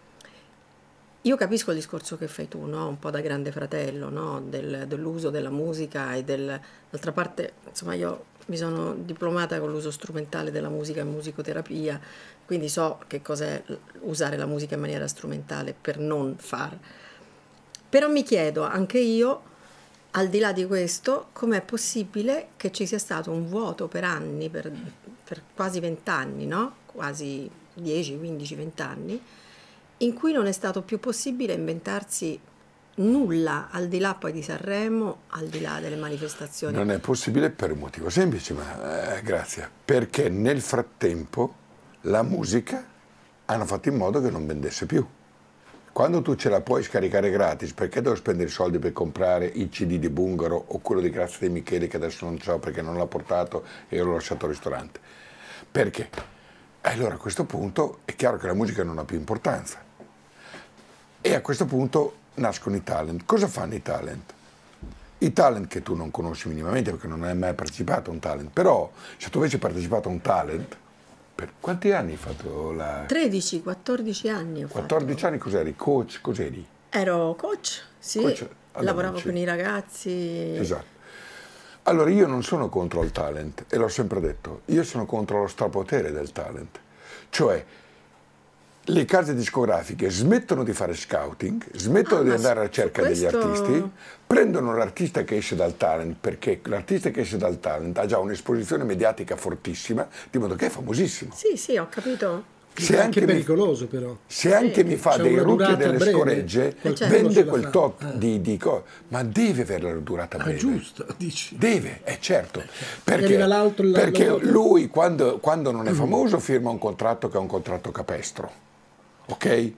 Io capisco il discorso che fai tu, no? Un po' da Grande Fratello, no? Del- dell'uso della musica e del... D'altra parte, insomma, io mi sono diplomata con l'uso strumentale della musica in musicoterapia, quindi so che cos'è l- usare la musica in maniera strumentale per non far. Però mi chiedo, anche io, al di là di questo, com'è possibile che ci sia stato un vuoto per anni, per, per quasi vent'anni, no? Quasi dieci, quindici, venti anni, in cui non è stato più possibile inventarsi nulla, al di là poi di Sanremo, al di là delle manifestazioni. Non è possibile per un motivo semplice, ma eh, grazie. Perché nel frattempo la musica hanno fatto in modo che non vendesse più. Quando tu ce la puoi scaricare gratis, perché devo spendere i soldi per comprare il C D di Bungaro o quello di Grazia De Michele che adesso non so perché non l'ha portato e io l'ho lasciato al ristorante? Perché? E allora a questo punto è chiaro che la musica non ha più importanza. E a questo punto nascono i talent. Cosa fanno i talent? I talent che tu non conosci minimamente perché non hai mai partecipato a un talent, però se tu avessi partecipato a un talent, per quanti anni hai fatto la... tredici quattordici anni ho quattordici anni cos'eri? Coach? Cos'eri? fatto. Ero coach, sì, Coach ad lavoravo Amici. con i ragazzi. Esatto. Allora io non sono contro il talent e l'ho sempre detto, io sono contro lo strapotere del talent, cioè le case discografiche smettono di fare scouting, smettono Ah, di ma andare alla su- ricerca su degli questo- artisti, prendono l'artista che esce dal talent, perché l'artista che esce dal talent ha già un'esposizione mediatica fortissima, di modo che è famosissimo. Sì, sì, ho capito. Se è anche anche mi- pericoloso però. Se anche mi fa C'è dei una rutti e durata delle breve. scoregge, Eh, certo. vende Ce la quel fa. tot Eh. di, di cose, ma deve avere la durata Ah, breve. giusto, dici. Deve, è certo. Gli Perché, arriva l'altro, l'altro perché dopo. lui quando, quando non è famoso firma un contratto che è un contratto capestro, ok?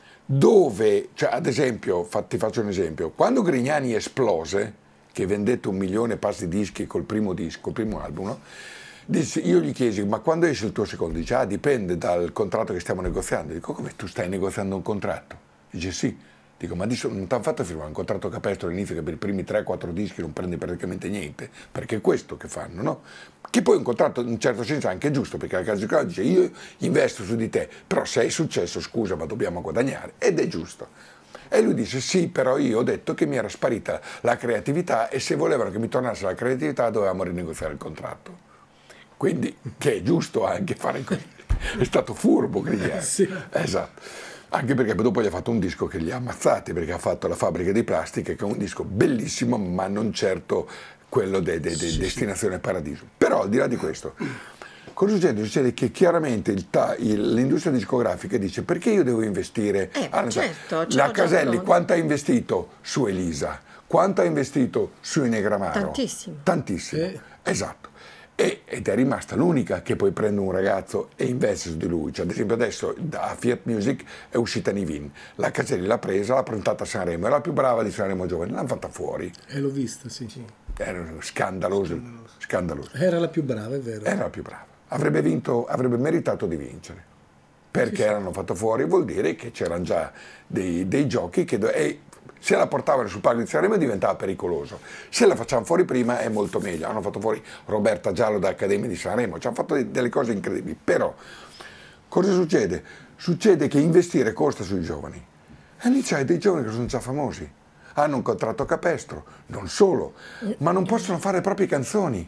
Dove, cioè, ad esempio, fa- ti faccio un esempio, quando Grignani esplose, che vendette un milione e passi dischi col primo disco, il primo album, no? Disse- io gli chiesi, ma quando esce il tuo secondo? Dice, ah, dipende dal contratto che stiamo negoziando. Dico, come tu stai negoziando un contratto? Dice, sì. Dico, ma adesso non ti hanno fatto firmare un contratto capestro all'inizio che per i primi tre quattro dischi non prendi praticamente niente, perché è questo che fanno, no? Che poi un contratto in un certo senso è anche giusto, perché la casa discografica dice, io investo su di te, però se hai successo, scusa, ma dobbiamo guadagnare, ed è giusto. E lui disse, sì, però io ho detto che mi era sparita la creatività e se volevano che mi tornasse la creatività dovevamo rinegoziare il contratto. Quindi, che è giusto anche fare così. È stato furbo Grignani. Sì. Esatto. Anche perché poi dopo gli ha fatto un disco che li ha ammazzati, perché ha fatto La fabbrica di plastica, che è un disco bellissimo, ma non certo quello di de, de, de Destinazione Paradiso. Però al di là di questo, cosa succede? Succede che chiaramente il ta- il- l'industria discografica dice perché io devo investire? Eh, Ah, certo, ce la l'ho già Caselli pronto. quanto ha investito su Elisa? Quanto ha investito su Negramaro? Tantissimo. Tantissimo, esatto. E- ed è rimasta l'unica che poi prende un ragazzo e investe su di lui. Cioè, ad esempio adesso da Fiat Music è uscita Nivin, la Caselli l'ha presa, l'ha presentata a Sanremo, era la più brava di Sanremo Giovane, l'hanno fatta fuori. Eh, l'ho vista, sì. Era scandaloso, scandaloso. Era la più brava, è vero. Era la più brava. Avrebbe vinto, avrebbe meritato di vincere. Perché l'hanno fatto fuori vuol dire che c'erano già dei, dei giochi che... do- e se la portavano sul palco di Sanremo diventava pericoloso. Se la facciamo fuori prima è molto meglio. Hanno fatto fuori Roberta Giallo da Accademia di Sanremo, ci hanno fatto de- delle cose incredibili. Però cosa succede? Succede che investire costa sui giovani. E lì c'hai dei giovani che sono già famosi. Hanno un contratto capestro, non solo, ma non possono fare le proprie canzoni.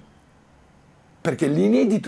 Perché l'inedito,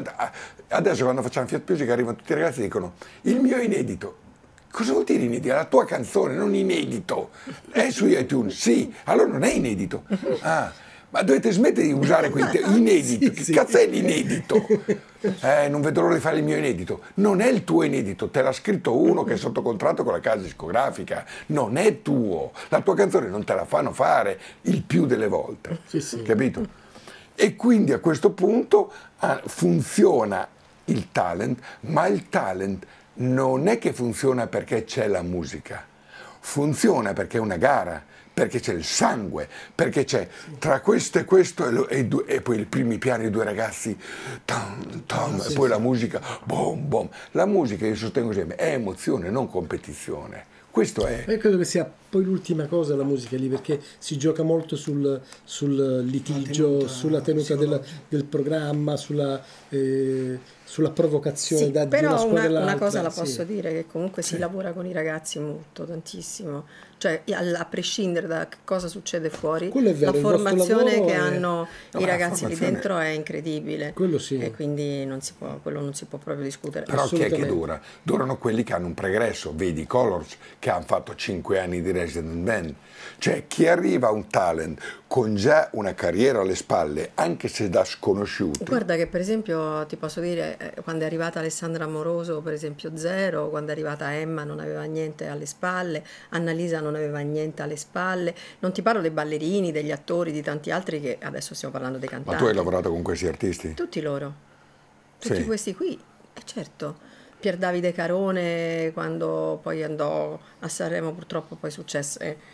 adesso quando facciamo Fiat Music arrivano tutti i ragazzi e dicono il mio è inedito. Cosa vuol dire inedito? È la tua canzone, non inedito. È su iTunes, sì, allora non è inedito. Ah, ma dovete smettere di usare quei te- inedito. Che cazzo è l'inedito? Eh, non vedo l'ora di fare il mio inedito. Non è il tuo inedito, te l'ha scritto uno che è sotto contratto con la casa discografica. Non è tuo. La tua canzone non te la fanno fare il più delle volte. Sì, sì. Capito? E quindi a questo punto ah, funziona il talent, ma il talent non è che funziona perché c'è la musica, funziona perché è una gara, perché c'è il sangue, perché c'è tra questo e questo e, lo, e, due, e poi i primi piani i due ragazzi, tam, tam, e poi la musica, boom, boom. La musica, io sostengo sempre, è emozione, non competizione. Questo è. Io credo che sia poi l'ultima cosa la musica lì, perché si gioca molto sul, sul litigio, tenuta, sulla tenuta del, del programma, sulla, eh, sulla provocazione sì, da, però di una squadra una, all'altra. una cosa la sì. posso dire, che comunque si sì. lavora con i ragazzi molto, tantissimo, cioè a, a prescindere da che cosa succede fuori, Quello è vero, la il nostro formazione lavoro che è- hanno No, i la ragazzi lì formazione- dentro è incredibile. Quello sì. E quindi non si può, quello non si può proprio discutere. Però chi è che Assolutamente. dura? Durano quelli che hanno un pregresso, vedi i Colors che hanno fatto cinque anni di resident band. Cioè chi arriva a un talent con già una carriera alle spalle, anche se da sconosciuti. Guarda che per esempio ti posso dire, eh, quando è arrivata Alessandra Amoroso, per esempio zero, quando è arrivata Emma non aveva niente alle spalle, Annalisa non aveva niente alle spalle, non ti parlo dei ballerini, degli attori, di tanti altri che adesso stiamo parlando dei Ma cantanti. tu hai lavorato con questi artisti? Tutti loro, tutti Sì. questi qui, eh, certo. Pier Davide Carone quando poi andò a Sanremo purtroppo poi successe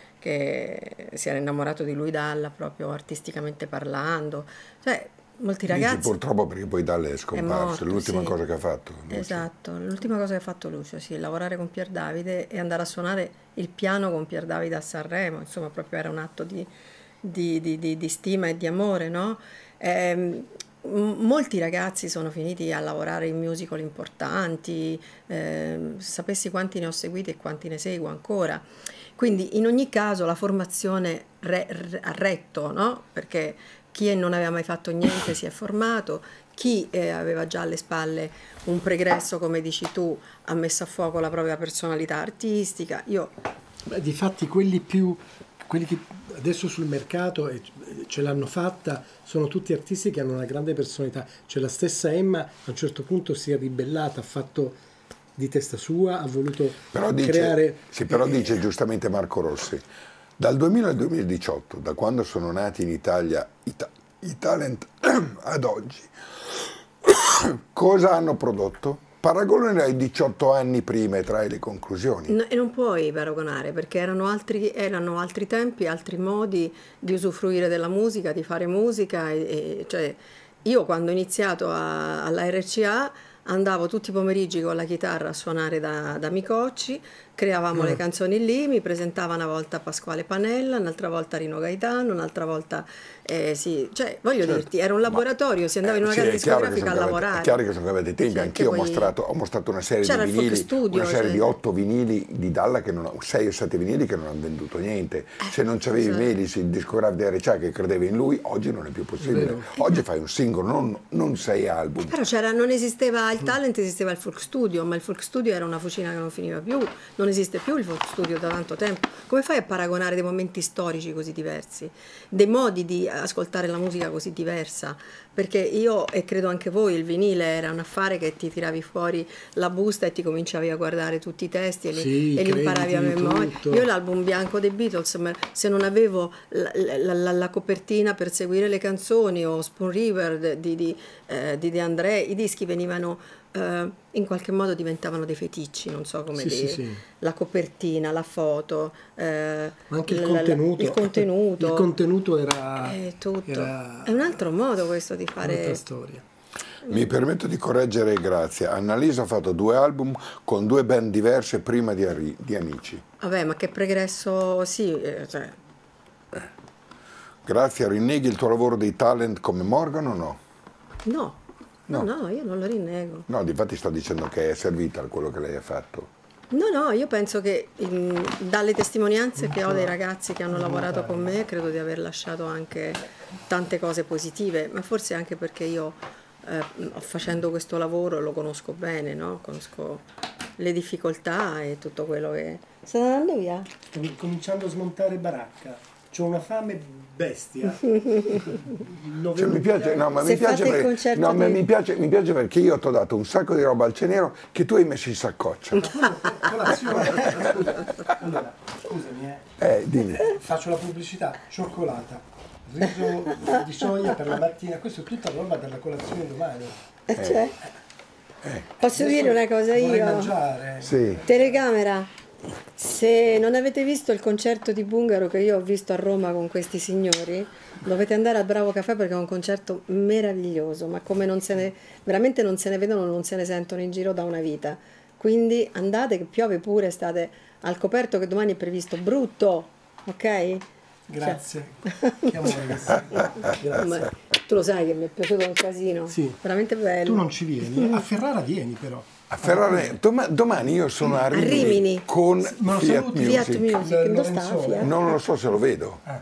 che si era innamorato di lui Dalla proprio artisticamente parlando, cioè molti ragazzi. Dici purtroppo perché poi Dalle è scomparso, morto, è l'ultima sì. cosa che ha fatto. Esatto, l'ultima cosa che ha fatto Lucio, sì, lavorare con Pier Davide e andare a suonare il piano con Pier Davide a Sanremo, insomma proprio era un atto di, di, di, di, di stima e di amore, no? Ehm, m- molti ragazzi sono finiti a lavorare in musical importanti, ehm, sapessi quanti ne ho seguiti e quanti ne seguo ancora. Quindi in ogni caso la formazione re- re- ha retto, no? Perché chi non aveva mai fatto niente si è formato, chi eh, aveva già alle spalle un pregresso, come dici tu, ha messo a fuoco la propria personalità artistica. Io Beh, difatti quelli più quelli che adesso sul mercato e ce l'hanno fatta sono tutti artisti che hanno una grande personalità. Cioè la stessa Emma a un certo punto si è ribellata, ha fatto di testa sua, ha voluto Però dice, creare sì, però dice giustamente Marco Rossi, dal duemila al duemiladiciotto, da quando sono nati in Italia i, ta- i talent ad oggi, cosa hanno prodotto? Paragonali ai diciotto anni prima e trai le conclusioni. No, e non puoi paragonare perché erano altri, erano altri tempi, altri modi di usufruire della musica, di fare musica. E, e, cioè, io quando ho iniziato a, alla R C A andavo tutti i pomeriggi con la chitarra a suonare da, da Micocci, creavamo Mm. le canzoni lì, mi presentava una volta Pasquale Panella, un'altra volta Rino Gaetano, un'altra volta... Eh, sì, cioè, voglio Certo. dirti, era un laboratorio, si andava in una Sì, casa è chiaro che discografica a sono cambiati- lavorare. È chiaro che sono cambiati i tempi, Cioè, anch'io che ho poi- mostrato, ho mostrato una serie C'era di il folk vinili, studio, una serie cioè. di otto vinili di Dalla che non sei o sette vinili che non hanno venduto niente. Se non c'avevi esatto. Melis, il discografico di R C A che credeva in lui, oggi non è più possibile. Vero. Oggi fai un singolo, non, non sei album. Però c'era, non esisteva il talent, esisteva il folk studio, ma il folk studio era una fucina che non finiva più, non esiste più il folk studio da tanto tempo. Come fai a paragonare dei momenti storici così diversi, dei modi di ascoltare la musica così diversa? Perché io, e credo anche voi, il vinile era un affare che ti tiravi fuori la busta e ti cominciavi a guardare tutti i testi e li, Sì, e li imparavi a crediti, memoria. tutto. Io l'album bianco dei Beatles, ma se non avevo la, la- la- la copertina per seguire le canzoni o Spoon River de- di, di, eh, di De André, i dischi venivano eh, in qualche modo diventavano dei feticci, non so come Sì, sì, dire. sì. La copertina, la foto, eh, Ma anche il la- la- contenuto. il contenuto. Il contenuto era, È tutto. era È un altro modo questo di fare. un'altra storia. Mi permetto di correggere Grazia. Annalisa ha fatto due album con due band diverse prima di, Ari- di Amici. Vabbè, ma che pregresso, sì, eh, cioè, Grazia, rinneghi il tuo lavoro dei talent come Morgan o no? no, no, No. no, io non lo rinnego. No, difatti sto dicendo che è servita a quello che lei ha fatto. No, no, io penso che in- dalle testimonianze che ho dei ragazzi che hanno lavorato con me, credo di aver lasciato anche tante cose positive, ma forse anche perché io eh, facendo questo lavoro lo conosco bene, no? Conosco le difficoltà e tutto quello che... Sta andando via? Sto cominciando a smontare baracca. C'ho una fame bestia. Cioè, mi piace, no, ma Se mi piace, fate il perché, concerto no, ma di- mi piace, mi piace perché io ti ho dato un sacco di roba al cenero che tu hai messo in saccoccia. Colazione. Allora, scusami, eh. Eh, dimmi. Faccio la pubblicità. Cioccolata, riso di soia per la mattina. Questa è tutta roba per la colazione domani. Eh, cioè, Eh. posso Adesso dire una cosa vorrei io? mangiare. Sì. Telecamera, Se non avete visto il concerto di Bungaro che io ho visto a Roma con questi signori, dovete andare al Bravo Caffè perché è un concerto meraviglioso, ma come non se ne, veramente non se ne vedono, non se ne sentono in giro da una vita. Quindi andate, che piove pure, state al coperto che domani è previsto brutto, ok? Grazie. Cioè... Che amore che sei. Grazie. Ma tu lo sai che mi è piaciuto un casino, sì. Veramente bello. Tu non ci vieni, a Ferrara vieni però. A Ferrara, doma- domani io sono a Rimini, Rimini. con Ma Fiat saluti? Music. Fiat Music, dove sta Fiat? Non lo so se lo vedo, Ah.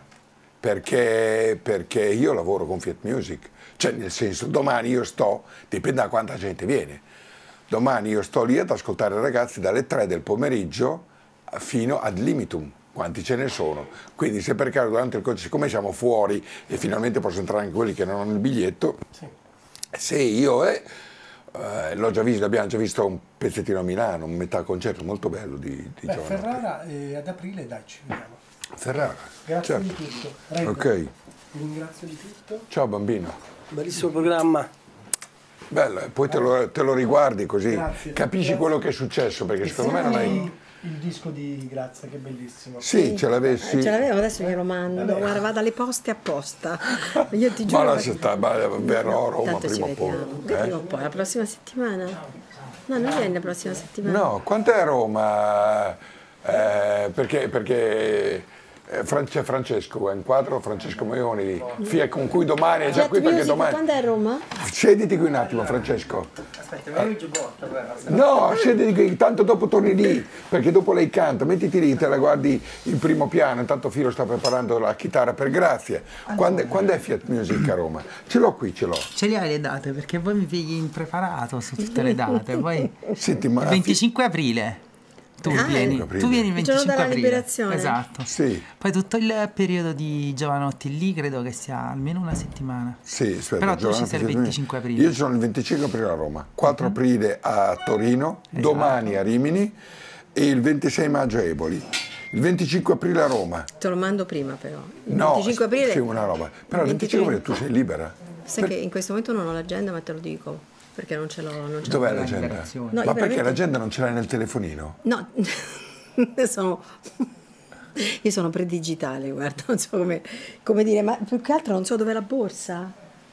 perché, perché io lavoro con Fiat Music, cioè nel senso domani io sto, dipende da quanta gente viene, domani io sto lì ad ascoltare i ragazzi dalle tre del pomeriggio fino ad limitum, quanti ce ne sono, quindi se per caso durante il concerto, siccome siamo fuori e finalmente possono entrare anche quelli che non hanno il biglietto, Sì. se io... Eh, Eh, l'ho già visto, abbiamo già visto un pezzettino a Milano, un metà concerto molto bello di, di Beh, Giovanotti. Ferrara eh, ad aprile dai ci vediamo. Ferrara, Grazie certo. di tutto. Prego. Ok, Vi ringrazio di tutto. ciao bambino. Bellissimo programma. Bello, e poi te lo, te lo riguardi così Grazie. capisci Grazie. quello che è successo, perché secondo me non hai... Il disco di Grazia, che bellissimo. Sì, ce l'avessi. Eh, ce l'avevo, adesso glielo mando. Vabbè. Guarda, vado alle poste apposta. Io ti giuro. Ma perché- lascia stare, ma verrò a Roma Tanto ci prima o poi. vediamo. Che eh? prima o poi, la prossima settimana? No, non vieni la prossima settimana. No, quant'è a Roma? Eh, perché perché eh, Fran- c'è Francesco, è in quadro Francesco Maioni, Fiat, con cui domani è già Fiat qui perché Music, domani... quando è a Roma? Siediti qui un attimo, Francesco. Aspetta, mi giù porta guarda. No, siediti qui, tanto dopo torni lì, perché dopo lei canta, mettiti lì, te la guardi in primo piano, intanto Filo sta preparando la chitarra per Grazia. Quando, quando è Fiat Music a Roma? Ce l'ho qui, ce l'ho. Ce li hai le date? Perché voi mi pigli impreparato su tutte le date. Poi Senti, ma il venticinque aprile tu Ah, vieni, aprile. tu vieni il Il giorno venticinque della aprile. liberazione. Esatto. Sì, Poi tutto il periodo di Giovanotti lì credo che sia almeno una settimana. sì, aspetta. Però tu ci Giovanni, sei il aspetta, venticinque aprile. Io sono il venticinque aprile a Roma, quattro aprile a Torino, Esatto. domani a Rimini e il ventisei maggio a Eboli. Il venticinque aprile a Roma. Te lo mando prima però. Il No, venticinque aprile. sì, una roba. Però il venticinque aprile tu sei libera. Sai che in questo momento non ho l'agenda, ma te lo dico. Perché non ce l'ho. Non ce l'ho. Dov'è l'agenda? No, Ma io perché veramente- l'agenda non ce l'hai nel telefonino? No, sono... io sono predigitale, guarda, non so come, come dire, ma più che altro non so dov'è la borsa.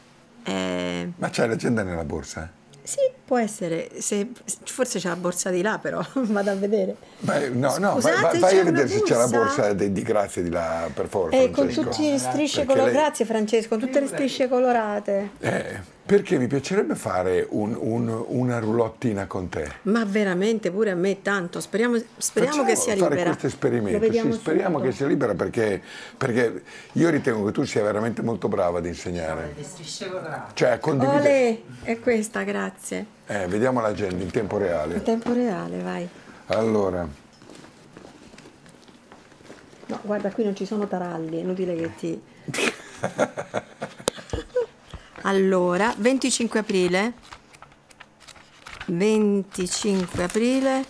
Eh, Ma c'hai l'agenda nella borsa? sì, può essere, se, forse c'è la borsa di là, però vado a vedere. Vai, no, no, vai, Scusate, vai- vai c'è a vedere una se c'è la borsa? borsa di, di Grazia di là, per favore, Eh, con Francesco. tutte le strisce Perché colorate, lei- grazie Francesco, con tutte le strisce colorate. Eh, perché mi piacerebbe fare un- un- una rullottina con te. Ma veramente pure a me tanto, speriamo, speriamo Facciamo che sia fare libera. questo Lo esperimento, vediamo sì, speriamo subito. che sia libera perché, perché io ritengo che tu sia veramente molto brava ad insegnare. Le strisce colorate. Cioè, a condividere. Olè, è questa, grazie. Eh, vediamo l'agenda in tempo In reale. tempo reale, vai. Allora, No, guarda, qui non ci sono taralli, è inutile che ti... Allora, venticinque aprile, venticinque aprile,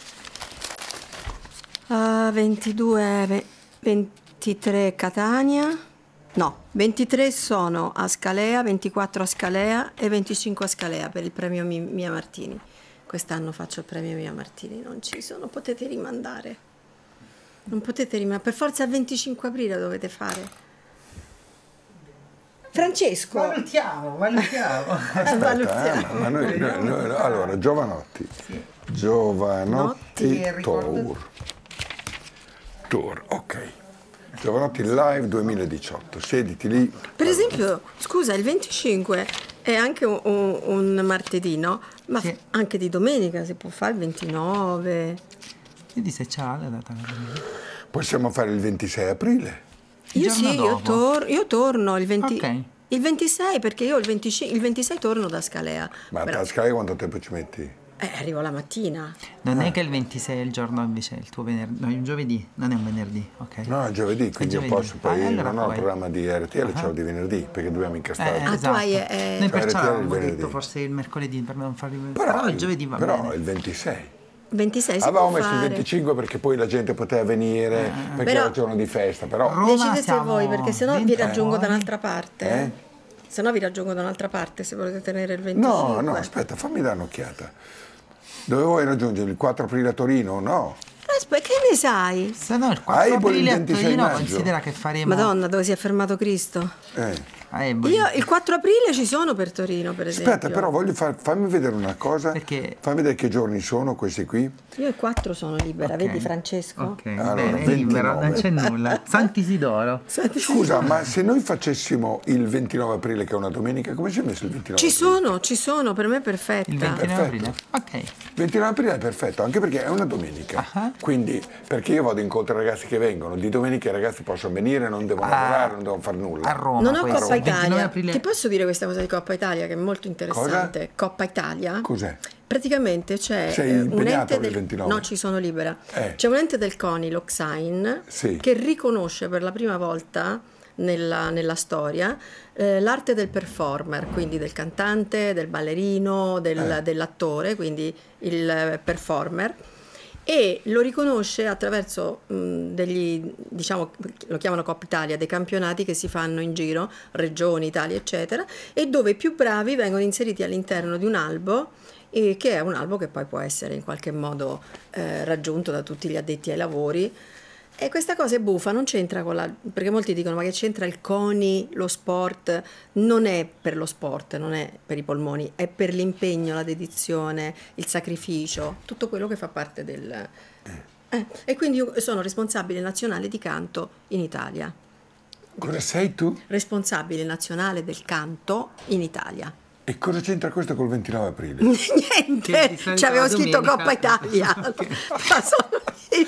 ah, ventidue, ve- ventitré Catania, no, ventitré sono a Scalea, ventiquattro a Scalea e venticinque a Scalea per il premio Mi- Mia Martini. Quest'anno faccio il premio Mia Martini, non ci sono, potete rimandare. Non potete rimandare, per forza il venticinque aprile dovete fare. Francesco! Valutiamo, valutiamo. aspetta, eh, ma, ma noi, noi- noi- allora, Giovanotti. Giovanotti Notti, ricordo- Tour. Tour, ok. Giovanotti Live duemiladiciotto, sediti lì. Per esempio, scusa, il venticinque è anche un, un- un martedì, no? Ma Sì. anche di domenica si può fare il ventinove. Vedi se c'ha la data. Possiamo fare il ventisei aprile. Il Io giorno sì, io, dopo. tor- io torno il, venti Ok. il ventisei perché io il, venticinque il ventisei torno da Scalea. Ma Però- a Scalea quanto tempo ci metti? eh, arrivo la mattina. Non è che il ventisei è il giorno invece, il tuo venerdì. No, è un giovedì, non è un venerdì, ok. No, è giovedì, quindi io giovedì. posso poi, Ah, allora non ho il puoi. programma di R T L, Ah. ce l'ho di venerdì, perché dobbiamo incastrare. Eh, Ah, tu esatto. hai, eh, Noi Cioè, perciò R T L il avevamo venerdì. detto forse il mercoledì per non farli Però, però il giovedì va però bene. il ventisei. ventisei si Avevamo può messo fare. il venticinque perché poi la gente poteva venire, perché Però- era il giorno di festa, però... Roma Decidete siamo voi perché sennò vi venti raggiungo da fuori. un'altra parte. Eh? Se no vi raggiungo da un'altra parte se volete tenere il venticinque. No, no, aspetta, fammi dare un'occhiata. Dove vuoi raggiungere? Il quattro aprile a Torino? No. Aspetta, che ne sai? Se no, il quattro aprile a Torino considera che faremo... Madonna, dove si è fermato Cristo? Eh. Io il quattro aprile ci sono per Torino, per esempio. Aspetta, però voglio far, fammi vedere una cosa. Perché? Fammi vedere che giorni sono questi qui. Io il quattro sono libera, Okay. vedi Francesco? Ok, Allora, bene, è libero, non c'è nulla. Sant'Isidoro. Scusa, ma se noi facessimo il ventinove aprile, che è una domenica, come si è messo il ventinove Ci aprile? sono, ci sono, per me è perfetta. Il ventinove aprile? Ok. ventinove aprile è perfetto, anche perché è una domenica. Uh-huh. Quindi, perché io vado incontro ai ragazzi che vengono, di domenica i ragazzi possono venire, non devono Ah, lavorare, non devono fare nulla. A Roma. Non ho questo. Coppa ventinove Italia. aprile. Ti posso dire questa cosa di Coppa Italia che è molto interessante? Coppa Italia. Cos'è? Praticamente c'è Sei eh, un impegnato ente il del ventinove? No, ci sono libera. Eh. C'è un ente del CONI, l'Oxine, Sì. che riconosce per la prima volta nella, nella storia eh, l'arte del performer, quindi del cantante, del ballerino, del- Eh. dell'attore, quindi il eh, performer. E lo riconosce attraverso mh, degli, diciamo, lo chiamano Coppa Italia, dei campionati che si fanno in giro, regioni, Italia, eccetera, e dove i più bravi vengono inseriti all'interno di un albo, e che è un albo che poi può essere in qualche modo eh, raggiunto da tutti gli addetti ai lavori. E questa cosa è buffa, non c'entra con la... perché molti dicono ma che c'entra il CONI, lo sport? Non è per lo sport, non è per i polmoni, è per l'impegno, la dedizione, il sacrificio, tutto quello che fa parte del... Eh, e quindi io sono responsabile nazionale di canto in Italia. Cosa sei tu? Responsabile nazionale del canto in Italia. E cosa c'entra questo col ventinove aprile? Niente, ci avevo scritto Coppa Italia. Ma sono-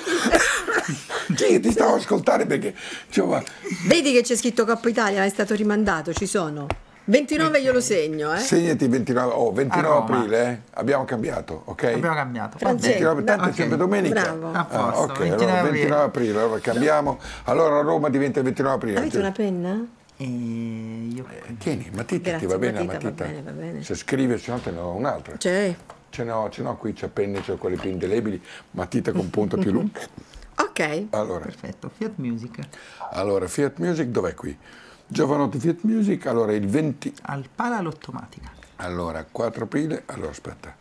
Sì, ti stavo ascoltando perché insomma, Vedi che c'è scritto Coppa Italia, è stato rimandato, ci sono. ventinove io lo segno, eh. segnati ventinove, oh, ventinove A Roma. aprile, eh? Abbiamo cambiato, ok? Abbiamo cambiato. Francesco, ventinove, tanto è ok. sempre domenica. Bravo. A Ah, posto, ok, ventinove allora aprile. ventinove aprile, allora cambiamo. Allora Roma diventa il ventinove aprile. Avete una penna? E io... Tieni, matita, Grazie, ti va bene la matita, va matita? bene, va bene. Se scrive, se no te ne ho un'altra. C'è. Ce n'ho, ce n'ho qui, c'è penne, c'è quelle più indelebili, matita con punta più lunga. Ok. Allora, Perfetto, Fiat Music. allora, Fiat Music, dov'è qui? Giovanotti Fiat Music, allora il venti, Al Pala l'Ottomatica. allora quattro aprile, allora aspetta,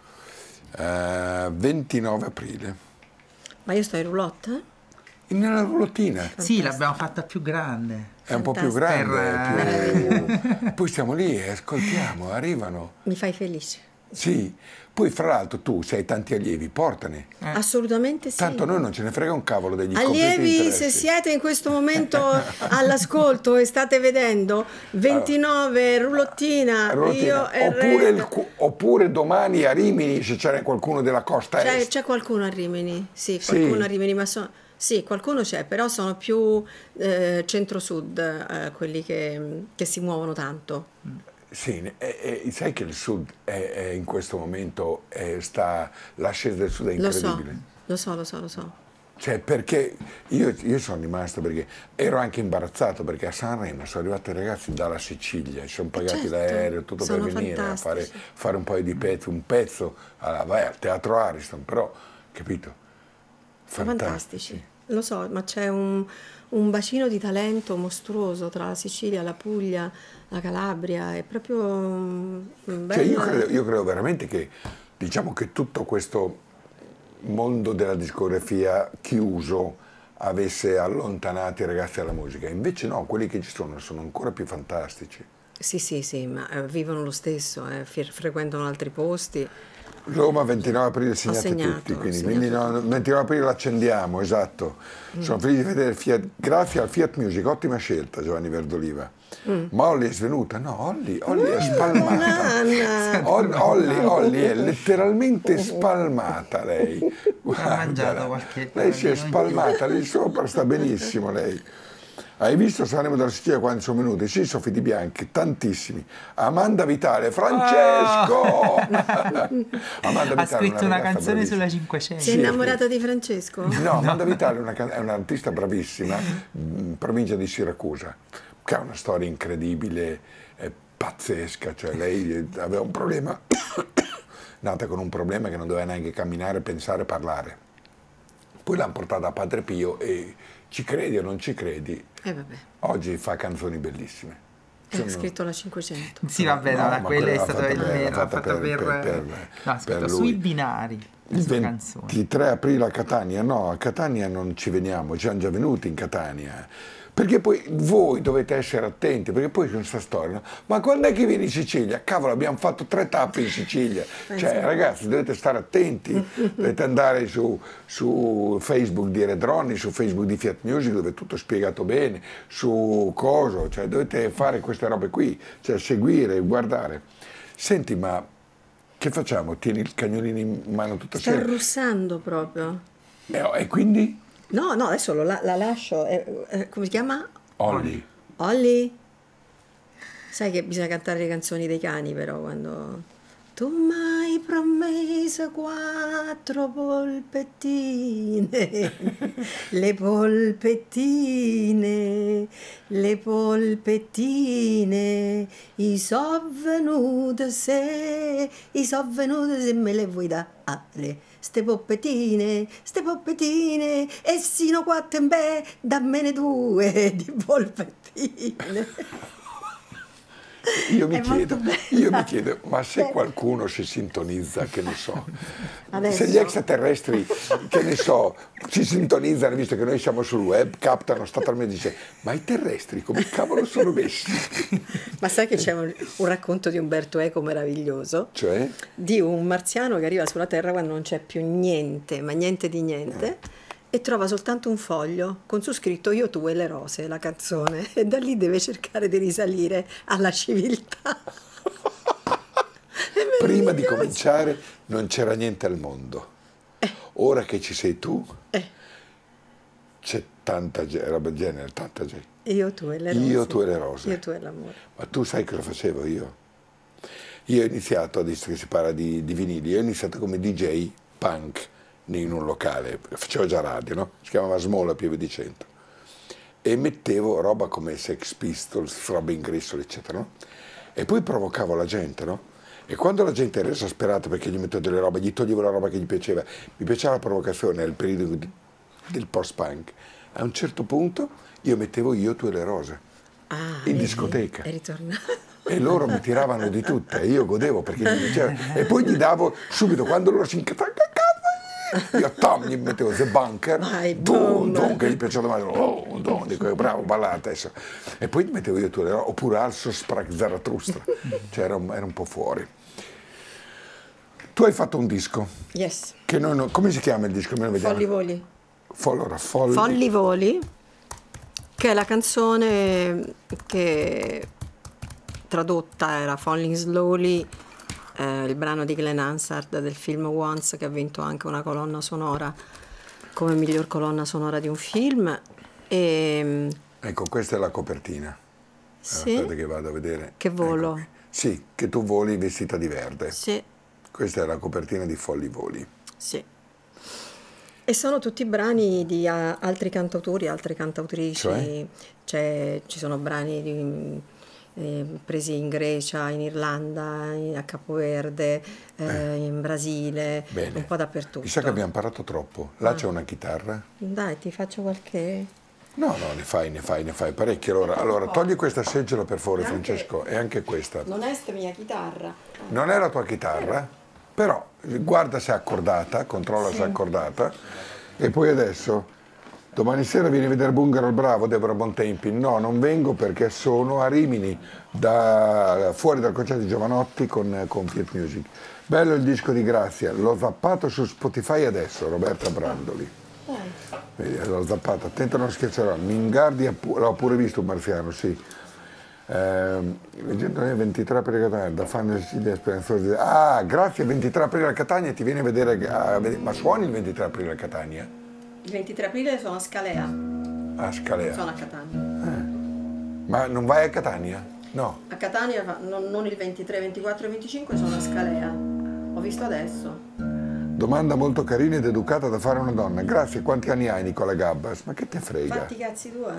eh, ventinove aprile, Ma io sto in roulotte? nella roulotina, Sì, l'abbiamo fatta più grande. è un po' più Fantastico. grande, più- poi stiamo lì e ascoltiamo, arrivano, Mi fai felice. sì, poi fra l'altro tu, se hai tanti allievi, portane, Assolutamente sì. tanto a noi non ce ne frega un cavolo degli conflitti di Allievi, interessi. se siete in questo momento all'ascolto e state vedendo, ventinove, rullottina, Roulotina. io e oppure, Red. il cu- oppure domani a Rimini se c'è qualcuno della costa C'è, est. c'è qualcuno a Rimini? Sì, Sì. qualcuno a Rimini, ma sono... Sì, qualcuno c'è, però sono più eh, centro-sud eh, quelli che, che si muovono tanto. Sì, e, e sai che il sud è, è in questo momento è, sta, l'ascesa del sud è Lo so, incredibile. lo so, lo so, lo so. Cioè, perché io, io sono rimasto perché ero anche imbarazzato perché a Sanremo sono arrivati ragazzi dalla Sicilia, ci sono pagati Certo, l'aereo, tutto per sono venire a fare, fantastici. fare un paio di pezzi, un pezzo, alla, vai al Teatro Ariston, però, capito? Sono fantastici. Lo so, ma c'è un, un bacino di talento mostruoso tra la Sicilia, la Puglia, la Calabria, è proprio un un Cioè, io, bel- credo, io credo veramente che, diciamo che tutto questo mondo della discografia chiuso avesse allontanato i ragazzi dalla musica, invece no, quelli che ci sono sono ancora più fantastici. Sì, sì, sì, ma eh, vivono lo stesso, eh, fre- frequentano altri posti. Roma ventinove aprile segnate segnato, tutti, ho quindi, segnato quindi no, ventinove aprile l'accendiamo, esatto. Mm. Sono felice di vedere Fiat, grazie al Fiat Music, ottima scelta Giovanni Verdoliva. Mm. Ma Olli è svenuta? No, Olli, Olli è spalmata. Anna. Ol- Olli, Olli è letteralmente spalmata lei. Ha mangiato Guardala, qualche lei si è parolino in spalmata lì sopra, sta benissimo lei. Hai visto Sanremo dalla Sicilia quanti sono venuti? Sì, Sofi Di Bianchi, tantissimi. Amanda Vitale, Francesco! Amanda Ha scritto una ragazza canzone bravissima. sulla cinquecento. Sei innamorata di Francesco? No, Amanda Vitale è, una can- è un'artista bravissima, mh, provincia di Siracusa, che ha una storia incredibile, è pazzesca, cioè lei aveva un problema, nata con un problema che non doveva neanche camminare, pensare, parlare. Poi l'hanno portata a Padre Pio e ci credi o non ci credi, Eh vabbè. oggi fa canzoni bellissime. È scritto la cinquecento. Sì, vabbè, no, No, no, ma quello è quella l'ha stato fatta il per- l'ha vero, l'ha fatta fatto per- per, per- per- no, aspetta, per sui lui. binari. La Il sua canzone. ventitré aprile a Catania, no, a Catania non ci veniamo, ci siamo già venuti in Catania. Perché poi voi dovete essere attenti, perché poi c'è questa storia, no? Ma quando è che vieni in Sicilia? Cavolo, abbiamo fatto tre tappe in Sicilia. Cioè, ragazzi, dovete stare attenti, dovete andare su, su Facebook di Redroni, su Facebook di Fiat Music, dove è tutto spiegato bene, su Coso, cioè dovete fare queste robe qui, cioè seguire, guardare. Senti, ma che facciamo? Tieni il cagnolino in mano tutta Sta sera? russando proprio. E, e quindi? No, no, adesso lo la, la lascio. eh, eh, come si chiama? Olli. Olli? Sai che bisogna cantare le canzoni dei cani però quando... Tu m'hai promesso quattro polpettine, le polpettine, le polpettine, i so venute se, i so venute se me le vuoi dare. Ste poppettine, ste poppettine, e sino quattro in bè, dammene due di polpettine. Io mi, È chiedo, molto io bella. mi chiedo, ma se qualcuno si sintonizza, che ne so, Adesso. se gli extraterrestri, che ne so, si sintonizzano, visto che noi siamo sul web, captano, statalmente dice, ma i terrestri come cavolo sono messi? Ma sai che c'è un, un racconto di Umberto Eco meraviglioso? Cioè? Di un marziano che arriva sulla Terra quando non c'è più niente, ma niente di niente, e trova soltanto un foglio con su scritto Io, tu e le rose, la canzone, e da lì deve cercare di risalire alla civiltà. Prima di cominciare non c'era niente al mondo. Ora che ci sei tu, c'è tanta ge- roba del genere, tanta gente. Io, tu e le rose. Io, tu e le rose. Io, tu e l'amore. Ma tu sai cosa facevo io? Io ho iniziato, adesso che si parla di, di vinili, io ho iniziato come D J punk in un locale, facevo già radio, no? Si chiamava Smola Pieve di Centro. E mettevo roba come Sex Pistols, Throbbing Gristle, eccetera, no? E poi provocavo la gente, no? E quando la gente era esasperata perché gli mettevo delle robe, gli toglievo la roba che gli piaceva, mi piaceva la provocazione nel periodo di- del post-punk. A un certo punto io mettevo Io, tu e le rose, Ah, in vedi? discoteca. È ritornato. E loro mi tiravano di tutte, e io godevo perché mi dicevano, e poi gli davo subito, quando loro si incazzavano, io Tom gli mettevo The Bunker, dun, dun, che gli piaceva mai, oh, dun, dico, bravo, balla adesso. E poi gli mettevo io tu, oppure Also Sprach Zarathustra, cioè era un, era un po' fuori. Tu hai fatto un disco, Yes. che noi non- come si chiama il disco? Noi lo vediamo. Folli voli. Fo- allora, Folli. Folli voli, che è la canzone che tradotta era Falling Slowly, eh, il brano di Glenn Hansard del film Once, che ha vinto anche una colonna sonora come miglior colonna sonora di un film. E, Ecco, questa è la copertina. Sì. Aspetta che vado a vedere. che volo. Ecco. Sì, che tu voli vestita di verde. Sì, Questa è la copertina di Folli Voli. sì. E sono tutti brani di ah, altri cantautori, altre cantautrici. Cioè? C'è- ci sono brani di, eh, presi in Grecia, in Irlanda, in- a Capoverde, eh, in Brasile, Bene. un po' dappertutto. Mi sa che abbiamo parlato troppo. Là Ah. c'è una chitarra. Dai, ti faccio qualche... No, no, ne fai, ne fai, ne fai parecchie. Allora, allora togli questa seggiola per favore, Francesco, e anche questa. Non è sta mia chitarra. Non è la tua chitarra, però guarda se è accordata, controlla se è accordata. E poi adesso, domani sera vieni a vedere Bungalow Bravo, Deborah Bontempi. No, non vengo perché sono a Rimini, da, fuori dal concerto di Giovanotti con, con Fiat Music. Bello il disco di Grazia, l'ho zappato su Spotify adesso, Roberta Brandoli. Vedi, l'ho zappato, attento non schiaccerò. Mingardi, ha pu- l'ho pure visto un marziano, sì. Ehm, leggendo il ventitré aprile a Catania, da fan del Sicilia Speranzosi. Ah, grazie, ventitré aprile a Catania, ti viene a vedere, a vedere- ma suoni il ventitré aprile a Catania? Il ventitré aprile sono a Scalea, A Scalea. sono a Catania. Ma non vai a Catania? No. A Catania, fa- non, non il ventitré, ventiquattro e venticinque, sono a Scalea. Ho visto adesso. Domanda molto carina ed educata da fare a una donna. Grazie, quanti anni hai Nicola Gabbas? Ma che te frega? Fatti i cazzi tuoi.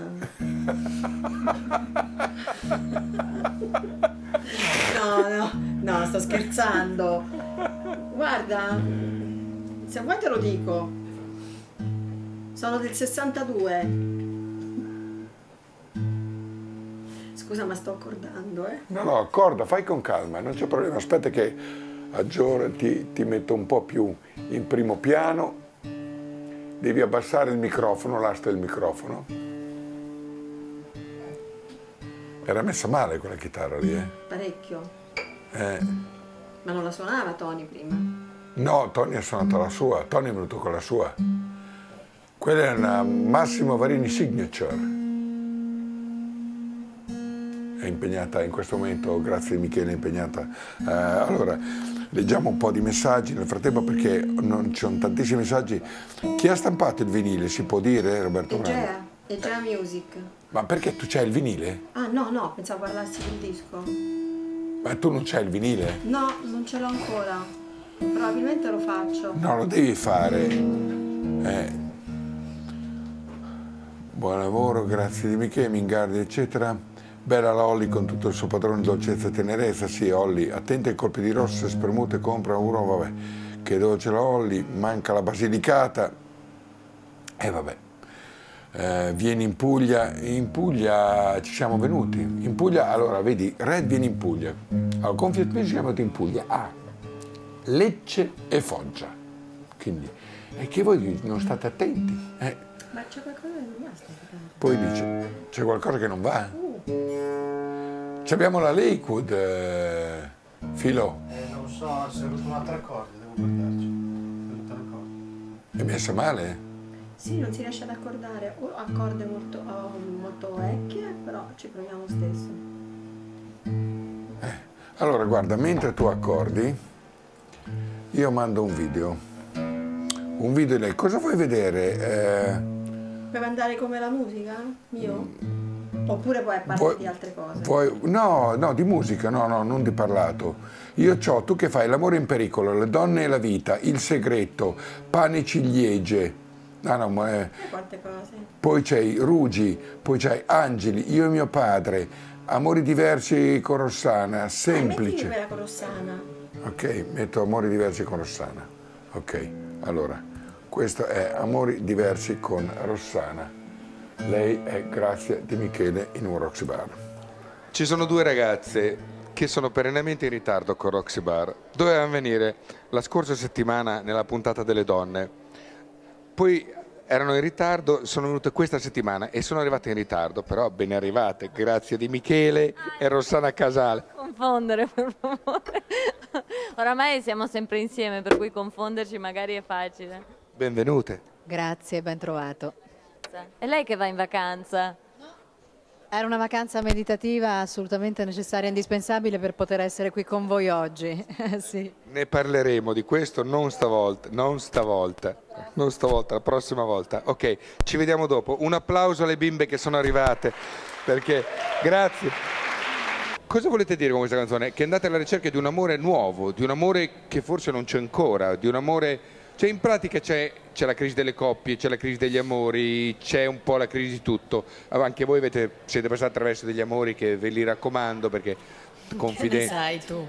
No, no, no, sto scherzando. Guarda, se vuoi te lo dico. Sono del sessantadue. Scusa, ma sto accordando, eh? No, no, accorda, fai con calma, non c'è problema. Aspetta che a Giorgio ti, ti metto un po' più in primo piano. Devi abbassare il microfono, l'asta del microfono. Era messa male quella chitarra lì, eh? Parecchio. eh. Ma non la suonava Tony prima? No, Tony ha suonato la sua, Tony è venuto con la sua. Quella è una Massimo Varini Signature. È impegnata in questo momento, grazie Michele, è impegnata. Eh, allora, leggiamo un po' di messaggi nel frattempo perché non ci sono tantissimi messaggi. Chi ha stampato il vinile, si può dire, Roberto Brano? Egea, Egea Music. Ma perché tu c'hai il vinile? Ah no, no, pensavo parlassi del disco. Ma tu non c'hai il vinile? No, non ce l'ho ancora. Probabilmente lo faccio. No, lo devi fare. Eh. Buon lavoro, grazie di Michele, Mingardi, eccetera. Bella la Olli con tutto il suo padrone dolcezza e tenerezza. Sì, Olli, attenti ai colpi di rosse, spremute, compra uno, vabbè. Che dolce la Olli, manca la Basilicata. E eh, vabbè. Eh, vieni in Puglia, in Puglia ci siamo venuti. In Puglia, allora, vedi, Red viene in Puglia. Allora, con Fiat Music siamo venuti in Puglia a Lecce e Foggia. Quindi, è che voi non state attenti. Eh. Ma c'è qualcosa che non basta. Poi dice, c'è qualcosa che non va? Uh. Abbiamo la Lakewood, eh, Filo. Eh, non so, se è venuto un altro accordo, devo guardarci. È venuto l'accordo. È messa male? Sì, non si riesce ad accordare. O accorde molto, oh, molto vecchie, però ci proviamo stesso. Eh. Allora, guarda, mentre tu accordi, io mando un video. Un video di lei. Cosa vuoi vedere? Eh, Puoi mandare come la musica? Io? Oppure puoi parlare vuoi, di altre cose? Vuoi, no, no, di musica, no, no, non di parlato. Io c'ho, tu che fai? L'amore in pericolo, le donne e la vita, il segreto, pane e ciliegie. Ah, no, ma è... Quante cose? Poi c'hai Rugi, poi c'hai Angeli, io e mio padre, amori diversi con Rossana, semplice. Ah, metti con Rossana. Ok, metto amori diversi con Rossana. Ok, allora. Questo è Amori diversi con Rossana. Lei è Grazia Di Michele in un Roxy Bar. Ci sono due ragazze che sono perennemente in ritardo con Roxy Bar. Dovevano venire la scorsa settimana nella puntata delle donne. Poi erano in ritardo, sono venute questa settimana e sono arrivate in ritardo, però ben arrivate. Grazia Di Michele e Rossana Casale. Confondere, per favore. Oramai siamo sempre insieme, per cui confonderci magari è facile. Benvenute. Grazie, ben trovato. È lei che va in vacanza? Era una vacanza meditativa assolutamente necessaria e indispensabile per poter essere qui con voi oggi. Sì. Ne parleremo di questo, non stavolta, non stavolta, non stavolta, la prossima volta. Ok, ci vediamo dopo. Un applauso alle bimbe che sono arrivate, perché grazie. Cosa volete dire con questa canzone? Che andate alla ricerca di un amore nuovo, di un amore che forse non c'è ancora, di un amore... Cioè in pratica c'è la crisi delle coppie, c'è la crisi degli amori, c'è un po' la crisi di tutto. Anche voi avete, siete passati attraverso degli amori che ve li raccomando perché confidenti. Che ne sai tu?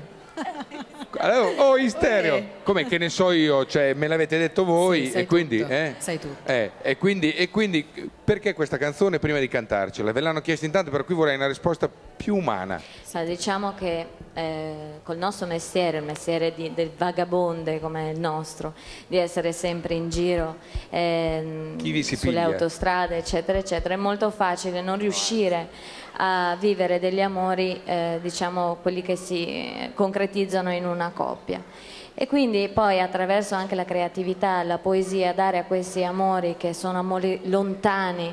Allora, oh, in stereo, okay. Come che ne so io, cioè me l'avete detto voi, sì, e quindi, tutto. Eh, sai tutto. Eh, e, quindi, e quindi perché questa canzone prima di cantarcela? Ve l'hanno chiesto in tanto, per cui vorrei una risposta più umana. Sa, diciamo che eh, col nostro mestiere, il mestiere di, del vagabonde come il nostro, di essere sempre in giro eh, Chi vi si sulle piglia? autostrade, eccetera, eccetera, è molto facile non riuscire a vivere degli amori, eh, diciamo quelli che si concretizzano in una coppia. E quindi poi attraverso anche la creatività, la poesia, dare a questi amori che sono amori lontani,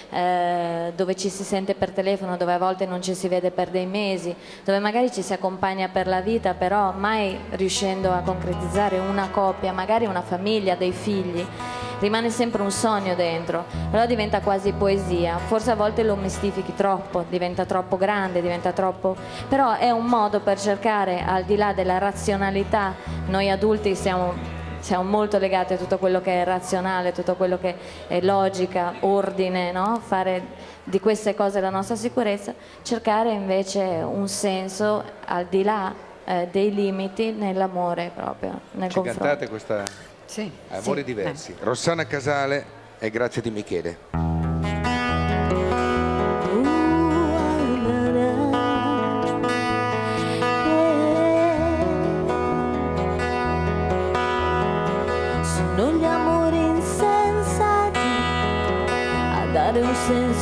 eh, dove ci si sente per telefono, dove a volte non ci si vede per dei mesi, dove magari ci si accompagna per la vita, però mai riuscendo a concretizzare una coppia, magari una famiglia, dei figli, rimane sempre un sogno dentro, però diventa quasi poesia. Forse a volte lo mistifichi troppo, diventa troppo grande, diventa troppo... però è un modo per cercare, al di là della razionalità, noi adulti siamo, siamo molto legati a tutto quello che è razionale, tutto quello che è logica, ordine, no? Fare di queste cose la nostra sicurezza, cercare invece un senso al di là eh, dei limiti nell'amore proprio, nel Ci confronto. cantate questa... Sì. Amori sì. diversi. Eh. Rossana Casale e Grazia Di Michele. Uh,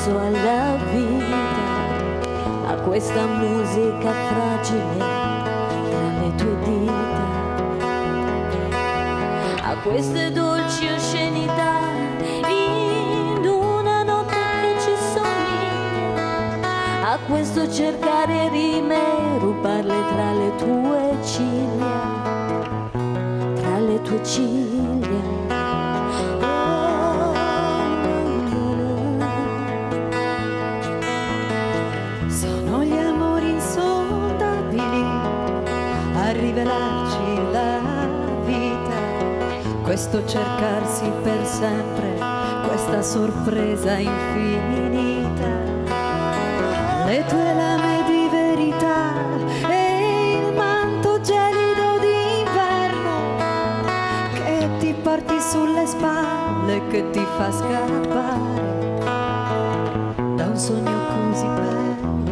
senso alla vita, a questa musica fragile tra le tue dita, a queste dolci oscenità in una notte che ci somiglia, a questo cercare rime, rubarle tra le tue ciglia, tra le tue ciglia. Sono gli amori insondabili a rivelarci la vita, questo cercarsi per sempre, questa sorpresa infinita, le tue lame di verità e il manto gelido d'inverno che ti porti sulle spalle, che ti fa scappare da un sogno così bello.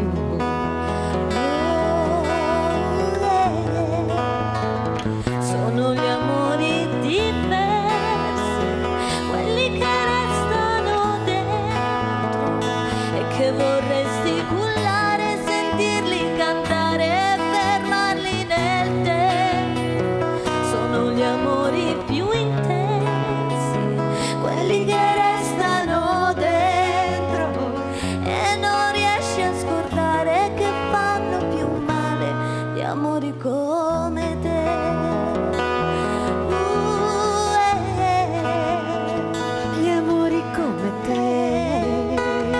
Sono gli amori diversi, quelli che restano dentro e che vorresti cullare, sentirli cantare e fermarli nel tempo. Sono gli amori più intensi, quelli che restano dentro e non riesci a scordare, che fanno più male gli amori come te. Gli amori come te.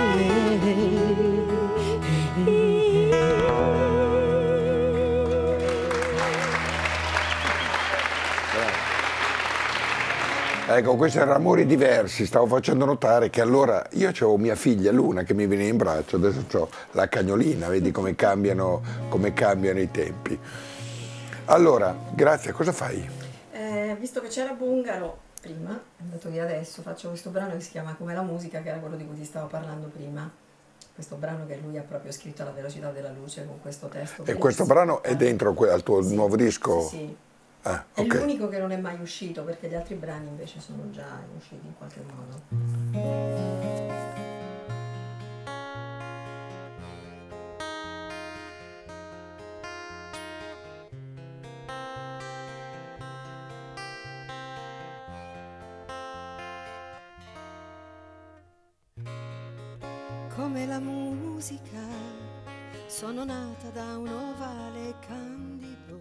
Ecco, questi erano amori diversi. Stavo facendo notare che allora io avevo mia figlia Luna che mi veniva in braccio, adesso ho la cagnolina, vedi come cambiano, come cambiano i tempi. Allora, grazie, cosa fai? Eh, visto che c'era Bungaro prima, è andato via adesso, faccio questo brano che si chiama Come la musica, che era quello di cui ti stavo parlando prima. Questo brano che lui ha proprio scritto alla velocità della luce con questo testo. E questo brano è dentro que- al tuo Sì, nuovo disco? Sì, sì. Ah, È ok. l'unico che non è mai uscito, perché gli altri brani invece sono già usciti in qualche modo. Come la musica, sono nata da un ovale candido.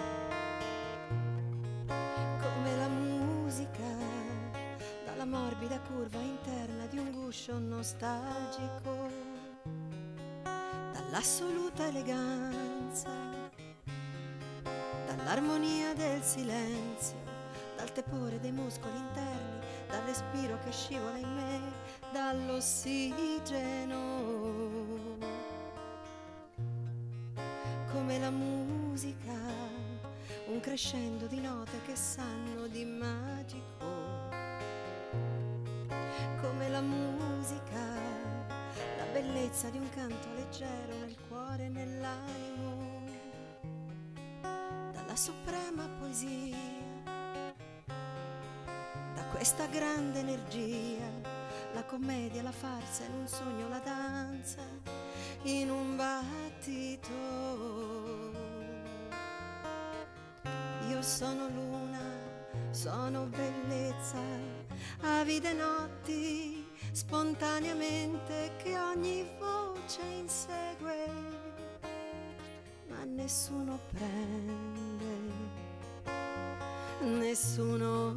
Come la musica, dalla morbida curva interna di un guscio nostalgico, dall'assoluta eleganza, dall'armonia del silenzio, dal tepore dei muscoli interni, dal respiro che scivola in me, dall'ossigeno. Come la musica, un crescendo di note che sanno di magico. Come la musica, la bellezza di un canto leggero nel cuore e nell'animo, dalla suprema poesia, da questa grande energia, la commedia, la farsa, in un sogno, la danza, in un battito. Io sono luna, sono bellezza, avide notti, spontaneamente, che ogni voce insegue, ma nessuno prende, nessuno,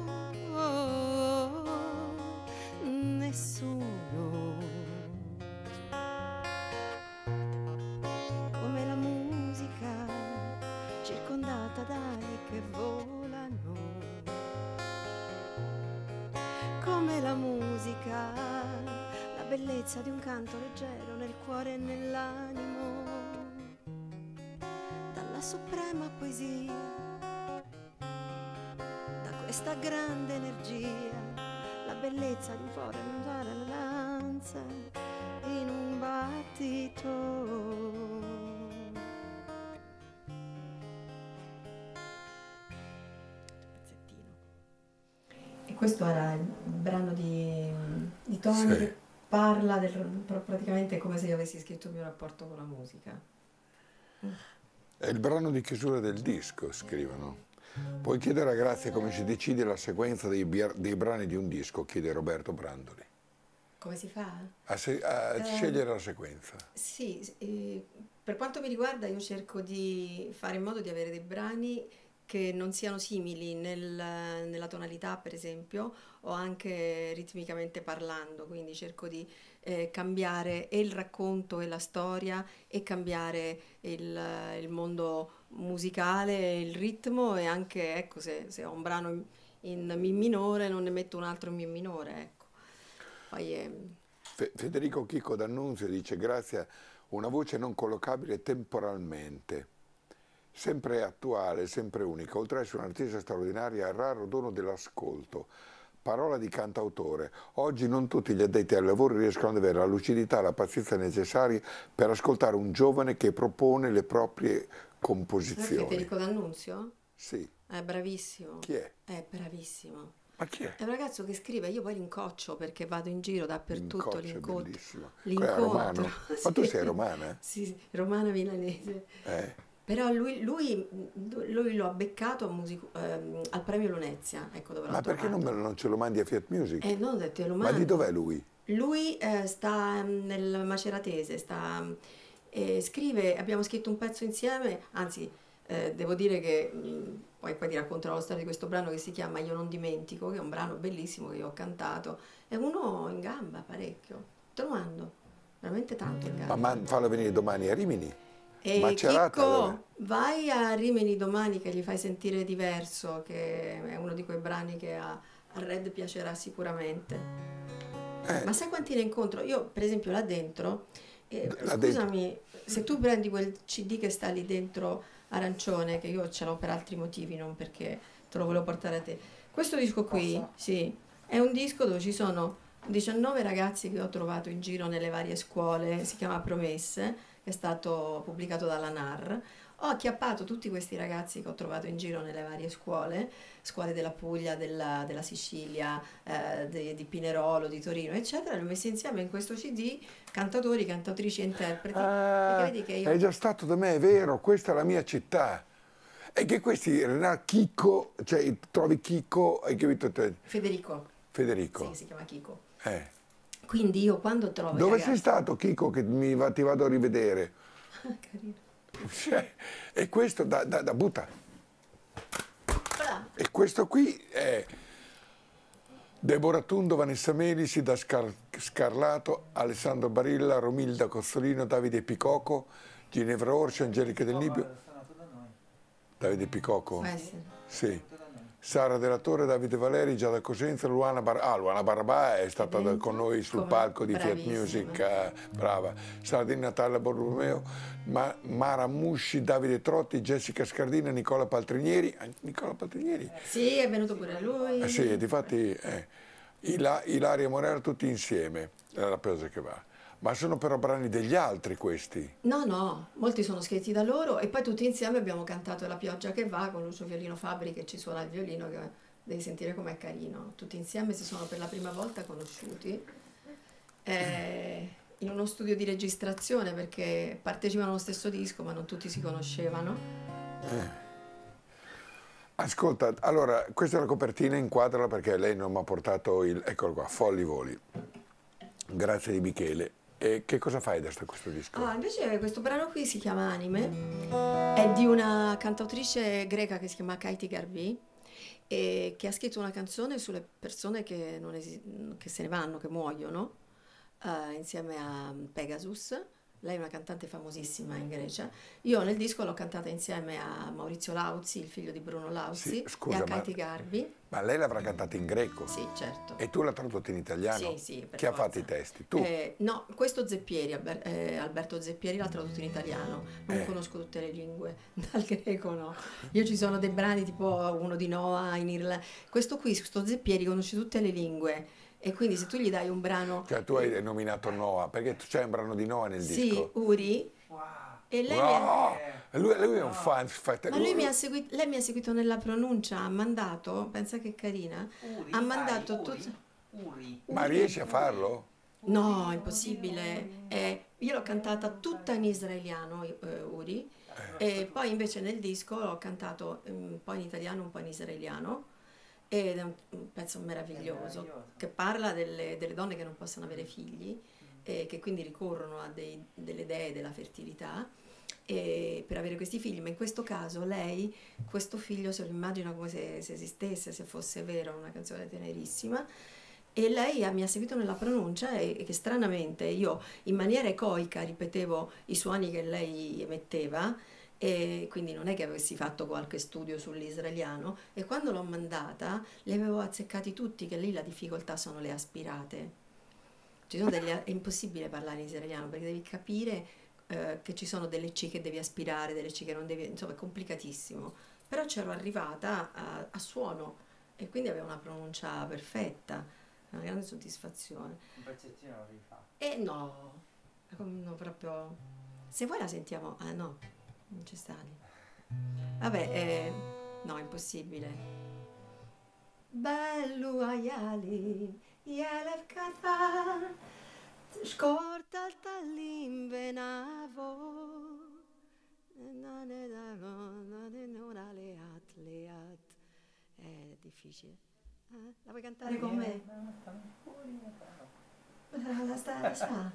nessuno. Come la musica, circondata da ali che volano. Come la musica, la bellezza di un canto leggero nel cuore e nell'animo, dalla suprema poesia, da questa grande energia, la bellezza di un foro e un'usare la danza, in un battito. E questo era il brano di, di Tony Sì. parla del, praticamente come se io avessi scritto il mio rapporto con la musica. È il brano di chiusura del disco, scrivono. Puoi chiedere a Grazia come si decide la sequenza dei, dei brani di un disco, chiede Roberto Brandoli. Come si fa? A, se, a eh, scegliere la sequenza. Sì, eh, per quanto mi riguarda io cerco di fare in modo di avere dei brani che non siano simili nel, nella tonalità, per esempio, o anche ritmicamente parlando, quindi cerco di eh, cambiare e il racconto e la storia e cambiare il, il mondo musicale, il ritmo e anche, ecco, se, se ho un brano in, in Mi minore non ne metto un altro in Mi minore, ecco. Poi è... Fe- Federico Chico d'Annunzio dice: Grazia, una voce non collocabile temporalmente, sempre attuale, sempre unica, oltre ad essere un'artista straordinaria, il raro dono dell'ascolto. Parola di cantautore. Oggi non tutti gli addetti ai lavori riescono ad avere la lucidità e la pazienza necessarie per ascoltare un giovane che propone le proprie composizioni. Federico d'Annunzio? Sì. È bravissimo. Chi è? È bravissimo. Ma chi è? È un ragazzo che scrive, io poi l'incoccio perché vado in giro dappertutto, L'incoccio, l'incontro. Quello è romano. Sì. Ma tu sei romana? Sì, sì, romana milanese. Eh. Però lui, lui, lui lo ha beccato a musico, ehm, al premio Lunezia, ecco dove l'ho Ma perché non, non ce lo mandi a Fiat Music? Eh, non ho detto, lo Ma mando. di dov'è lui? Lui eh, sta nel Maceratese, sta, eh, scrive, abbiamo scritto un pezzo insieme, anzi eh, devo dire che, mh, poi, poi ti racconterò la storia di questo brano che si chiama Io non dimentico, che è un brano bellissimo che io ho cantato, è uno in gamba parecchio, te lo mando, veramente tanto in gamba. Ma man, fallo venire domani a Rimini. E Macerata, Chicco, dove? vai a Rimini domani che gli fai sentire Diverso, che è uno di quei brani che a, a Red piacerà sicuramente. Eh. Ma sai quanti ne incontro? Io per esempio là dentro, eh, Là scusami, dentro. se tu prendi quel C D che sta lì dentro arancione, che io ce l'ho per altri motivi, non perché te lo volevo portare a te. Questo disco qui, Posso? sì, è un disco dove ci sono diciannove ragazzi che ho trovato in giro nelle varie scuole, si chiama Promesse, è stato pubblicato dalla N A R. Ho acchiappato tutti questi ragazzi che ho trovato in giro nelle varie scuole, scuole della Puglia, della, della Sicilia, eh, de, di Pinerolo, di Torino, eccetera, li ho messi insieme in questo C D, cantatori, cantautrici e interpreti. Ah, perché vedi che io... è già stato da me, è vero, questa è la mia città. E che questi, Renato Chicco, cioè trovi Chicco, hai capito te? Federico. Federico. Sì, si chiama Chicco. Eh. Quindi io quando trovo i Dove ragazzi... sei stato, Chicco, che mi va, ti vado a rivedere? Carino. Cioè, e questo da, da, da butta. Voilà. E questo qui è Deborah Tundo, Vanessa Melisi, da Scar Scarlato, Alessandro Barilla, Romilda Cozzolino, Davide Picocco, Ginevra Orsi, Angelica Del Nibio. Davide Picocco? Eh sì. Sì. Sara Della Torre, Davide Valeri, Giada Cosenza, Luana Bar ah, Luana Barabà è stata da, con noi sul Come? palco di Fiat Bravissima. Music, eh, brava. Sardina Natalia Borromeo, Ma Mara Musci, Davide Trotti, Jessica Scardina, Nicola Paltrinieri. Eh, Nicola Paltrinieri? Sì, è venuto pure lui. Eh sì, difatti eh, Ila, Ilaria Morera tutti insieme, è la cosa che va. Ma sono però brani degli altri questi. No, no, molti sono scritti da loro e poi tutti insieme abbiamo cantato La pioggia che va con Lucio Violino Fabri che ci suona il violino, che devi sentire com'è carino. Tutti insieme si sono per la prima volta conosciuti eh, in uno studio di registrazione perché partecipano allo stesso disco ma non tutti si conoscevano. Eh. Ascolta, allora, questa è la copertina, inquadrala perché lei non mi ha portato il... Eccolo qua, Folli Voli. Grazie di Michele. E che cosa fai da questo disco? Ah, invece questo brano qui si chiama Anime, è di una cantautrice greca che si chiama Kaiti Garbi e che ha scritto una canzone sulle persone che, non esi- che se ne vanno, che muoiono, eh, insieme a Pegasus. Lei è una cantante famosissima in Grecia. Io nel disco l'ho cantata insieme a Maurizio Lauzi, il figlio di Bruno Lauzi, Sì, scusa, e a ma- Kaiti Garbi. Ma lei l'avrà cantata in greco? Sì, certo. E tu l'ha tradotto in italiano? Sì, sì, per Chi ha forza. fatto i testi? Tu? Eh, no, questo Zeppieri, Alber- eh, Alberto Zeppieri l'ha tradotto in italiano. Non Eh. conosco tutte le lingue, dal greco no. Io ci sono dei brani tipo uno di Noah in Irlanda. Questo qui, questo Zeppieri, conosce tutte le lingue. E quindi se tu gli dai un brano... Cioè tu hai nominato Noah, perché tu c'hai un brano di Noah nel Sì, disco? Uri. E lei, mi No! ha, Lui, lui è un fan. fa- ma lui mi ha seguito, lei mi ha seguito nella pronuncia, ha mandato, pensa che carina, ha mandato tutto... Ma riesci a farlo? No, impossibile. Eh, io l'ho cantata tutta in israeliano, eh, Uri, e poi invece nel disco l'ho cantato un po' in italiano, un po' in israeliano, ed è un, un pezzo meraviglioso che parla delle, delle donne che non possono avere figli e che quindi ricorrono a dei, delle dee della fertilità e per avere questi figli, ma in questo caso lei questo figlio se lo immagina come se, se esistesse, se fosse vero, una canzone tenerissima. E lei mi ha seguito nella pronuncia e, e che stranamente io in maniera ecoica ripetevo i suoni che lei emetteva, e quindi non è che avessi fatto qualche studio sull'israeliano, e quando l'ho mandata li avevo azzeccati tutti, che lì la difficoltà sono le aspirate. Ci sono delle, è impossibile parlare in israeliano perché devi capire eh, che ci sono delle C che devi aspirare, delle C che non devi, insomma è complicatissimo, però c'ero arrivata a, a suono e quindi avevo una pronuncia perfetta, una grande soddisfazione. Un pezzettino lo rifà? Eh no, no, proprio, se vuoi la sentiamo, ah no, non ci sta lì. Vabbè, eh, no, è impossibile. Bellu ayali, yelev katar, Scorta al tallim venavo, leat, leat. È difficile. Eh? La vuoi cantare con me? La sta, sa.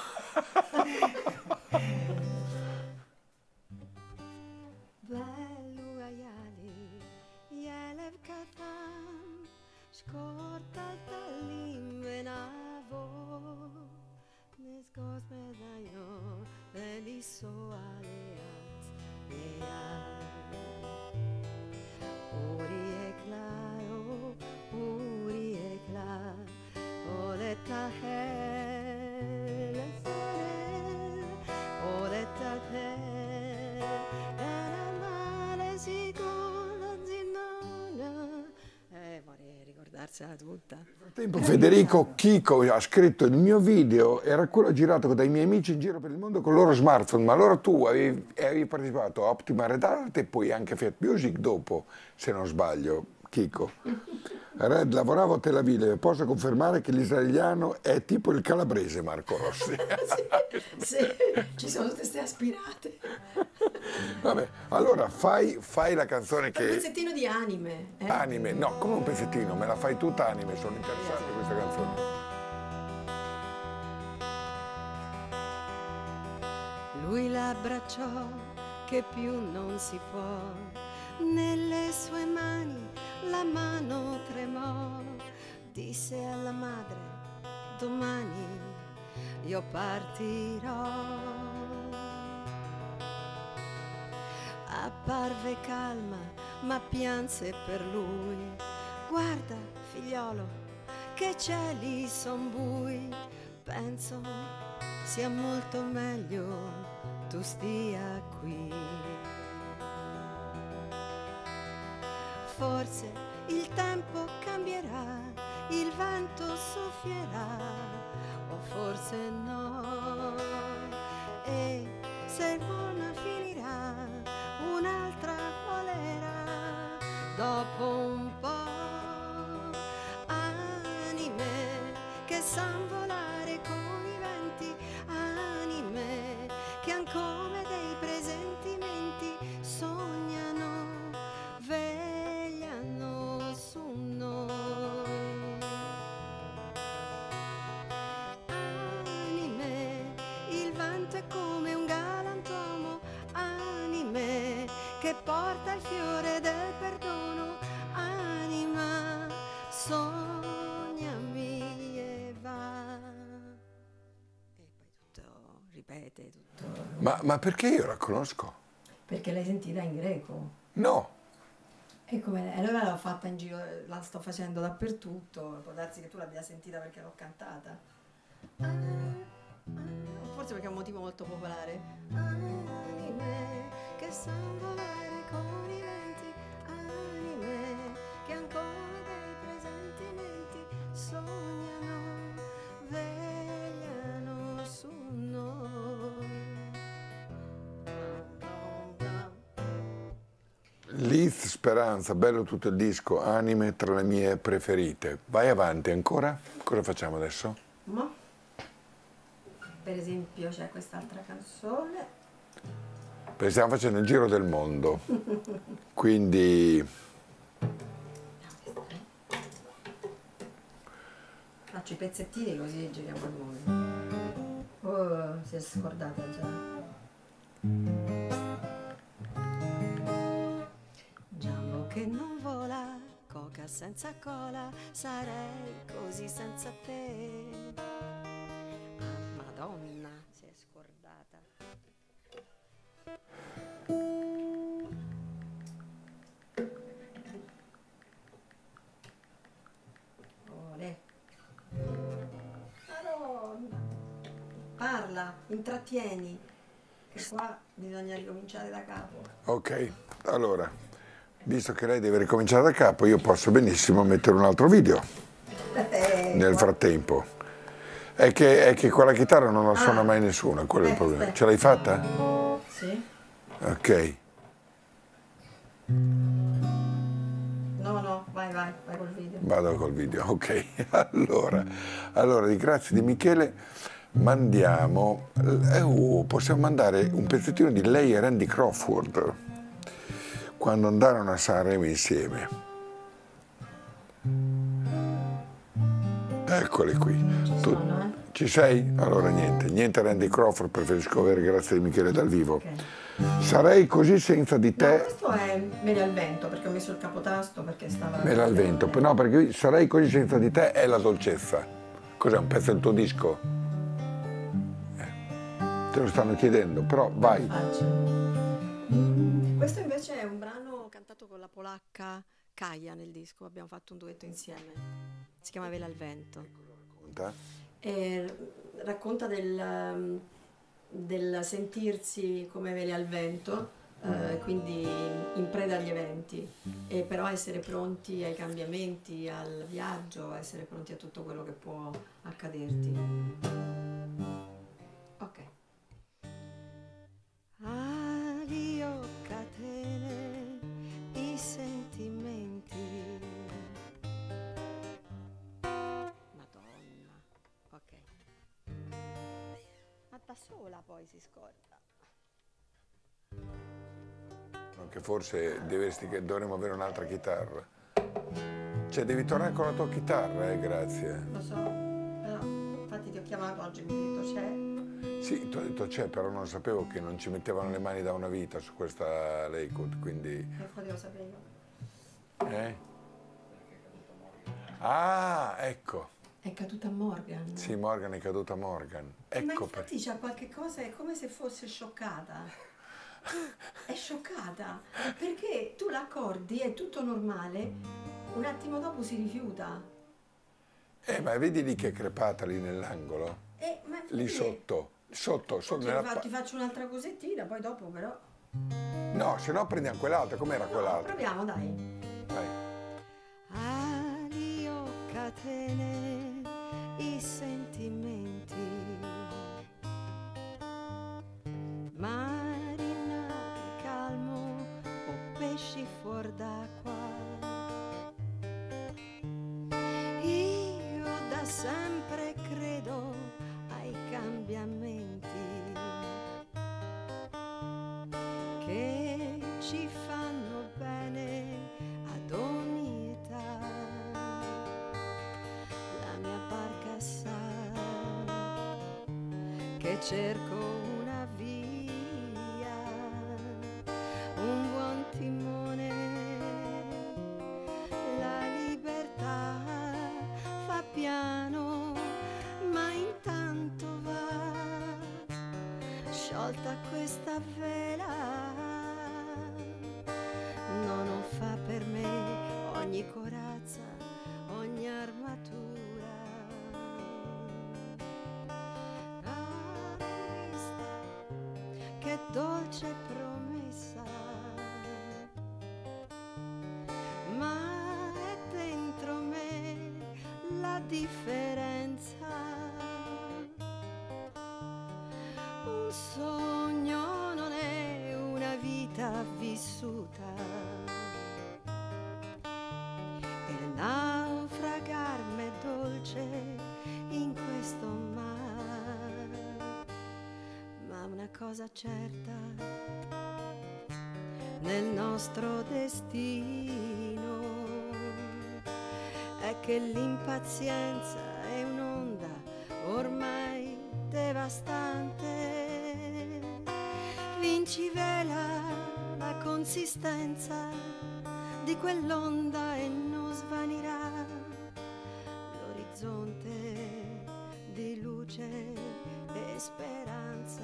Bellu ayali, yelev katan, scorta al tallim venavo, nesgos medaio, belisso aleat, leat. Uri eclaro, uri eclar, oletta hel, oletta hel, era male sicuro zinona. Eh, vorrei ricordarsela tutta. Nel tempo Federico Chico ha scritto il mio video, era quello girato dai miei amici in giro per il mondo con il loro smartphone, ma allora tu avevi, avevi partecipato a Optima Red Art e poi anche Fiat Music dopo, se non sbaglio, Chico. Red lavoravo a Tel Aviv e posso confermare che l'israeliano è tipo il calabrese Marco Rossi. Sì, sì, ci sono tutte queste aspirate. Vabbè, allora fai, fai la canzone Un che... pezzettino di anime. Eh? Anime, no, come un pezzettino, me la fai tutta anime, sono interessante a questa canzone. Lui l'abbracciò che più non si può, nelle sue mani la mano tremò, disse alla madre domani io partirò. Apparve calma ma pianse per lui, guarda figliolo che cieli son bui, penso sia molto meglio tu stia qui. Forse il tempo cambierà, il vento soffierà, o forse no, e se non finirà un'altra volerà dopo un po'. Anime che san volare con i venti, anime che han come dei presentimenti, sognano, vegliano su noi. Anime, il vento è come un galantuomo, anime che porta il fiore del perdono, anima, sognami e va. E poi tutto, ripete tutto. Ma, ma perché io la conosco? Perché l'hai sentita in greco. No. E come, allora l'ho fatta in giro, la sto facendo dappertutto, può darsi che tu l'abbia sentita perché l'ho cantata. Ah, ah, forse perché è un motivo molto popolare. Anime che san volare con i venti, anime che ancora dei presentimenti sognano, vegliano su noi. Liz Speranza, bello tutto il disco, anime tra le mie preferite. Vai avanti ancora? Cosa facciamo adesso? Ma? esempio c'è quest'altra canzone. Perché stiamo facendo il giro del mondo, quindi Faccio i pezzettini così giriamo il mondo. Oh, si è scordata già. Giallo che non vola, coca senza cola, sarei così senza te. Ah, Madonna, si è scordata. Olè. Madonna. Parla, intrattieni, che qua bisogna ricominciare da capo. ok, allora, visto che lei deve ricominciare da capo, io posso benissimo mettere un altro video Eh, nel frattempo. È che, è che con la chitarra non la suona mai nessuno, quello è il problema. Ce l'hai fatta? Sì. Ok. No, no, vai, vai, vai col video. Vado col video, ok. Allora, allora di grazie di Michele mandiamo, eh, oh, possiamo mandare un pezzettino di lei e Randy Crawford quando andarono a Sanremo insieme. Eccoli qui. Tu, ci sei? Allora niente, niente Randy Crawford, preferisco avere grazie di Michele dal vivo. Sarei così senza di No, te. questo è Mele al vento, perché ho messo il capotasto perché stava... Mela al vento, no, perché io sarei così senza di te è la dolcezza. Cos'è, un pezzo del tuo disco? Eh, te lo stanno chiedendo, però vai. Questo invece è un brano cantato con la polacca Kaja nel disco, abbiamo fatto un duetto insieme, si chiama Vela al vento. E racconta del, del sentirsi come vele al vento, eh, quindi in preda agli eventi, e però essere pronti ai cambiamenti, al viaggio, essere pronti a tutto quello che può accaderti. Ok. Ali o catene, i sentimenti. Madonna. Ok. Ma da sola poi si scorda. Anche forse dovresti, dovremmo avere un'altra chitarra. Cioè devi tornare con la tua chitarra, eh, grazie. Lo so, però infatti ti ho chiamato oggi e mi hai detto c'è. Sì, ti ho detto c'è, però non sapevo che non ci mettevano le mani da una vita su questa Lakewood, quindi... E poi devo sapere io. Eh? Ah, ecco. È caduta Morgan. Sì, Morgan è caduta Morgan. Ma Ecco infatti c'è qualche cosa, è come se fosse scioccata. È scioccata, perché tu l'accordi, è tutto normale, un attimo dopo si rifiuta. Eh, ma vedi lì che è crepata lì nell'angolo? Eh, ma infatti- Lì sotto, sotto, sotto Ti, nella fa- pa- ti faccio un'altra cosettina, poi dopo però... No, se no prendiamo quell'altra, com'era quell'altra? Proviamo, dai. Vai. Ali o catene, i sentimenti. Marinai calmo o pesci fuor d'acqua. Io da sempre credo ai cambiamenti che ci fanno bene ad ogni età. La mia barca sa che cerco una via, un buon timone. La libertà fa piano, ma intanto va sciolta questa vela. No, non fa per me ogni corazza, ogni armatura. Ah, vista, che dolce promessa, ma è dentro me la differenza. Un sogno non è una vita vissuta, il naufragarmi è dolce in questo mare. cosa certa nel nostro destino è che l'impazienza è un'onda ormai devastante. Vinci, vela la consistenza di quell'onda e non svanirà l'orizzonte di luce e speranza.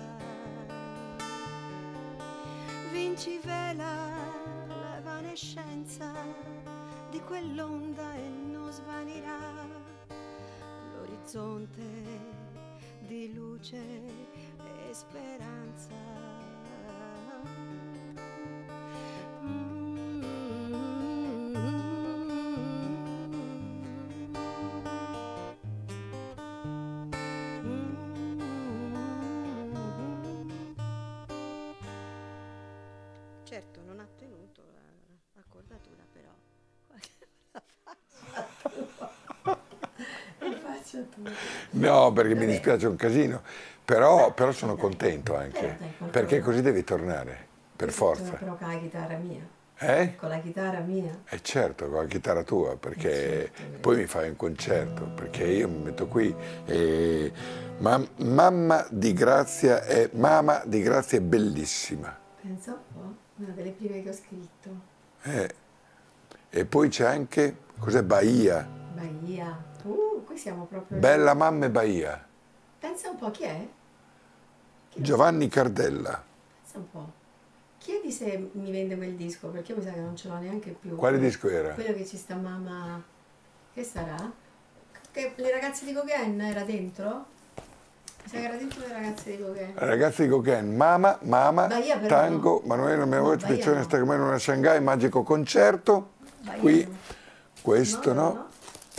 Vinci, vela l'evanescenza di quell'onda e non svanirà l'orizzonte di luce e speranza. Certo, non ha tenuto l'accordatura, però la faccia tua. No, perché mi dispiace un casino, però, però sono contento anche, Eh, dai, qualcosa. perché così devi tornare, per forza. Però con la chitarra mia. Eh? Con la chitarra mia. E certo, con la chitarra tua, perché poi mi fai un concerto, perché io mi metto qui e ma- mamma di Grazia è, mamma di Grazia è bellissima. Pensa un po', una delle prime che ho scritto. Eh. E poi c'è anche, cos'è Bahia? Bahia. Uh, qui siamo proprio... Bella mamma e Bahia. Pensa un po' chi è? Giovanni Cardella. Pensa un po'. Chiedi se mi vende quel disco, perché io mi sa che non ce l'ho neanche più. Quale disco era? Quello che ci sta mamma... Che sarà? Che le ragazze di Gauguin era dentro? Mi sa che era dentro le ragazze di Gauguin. Ragazzi di Gauguin, Mama, Mama, Bahia però Tango, Manuela, mia voce, Bahia Piccione, no. sta come una Shanghai, magico concerto. Bahia Qui, no. questo No, no. no, no.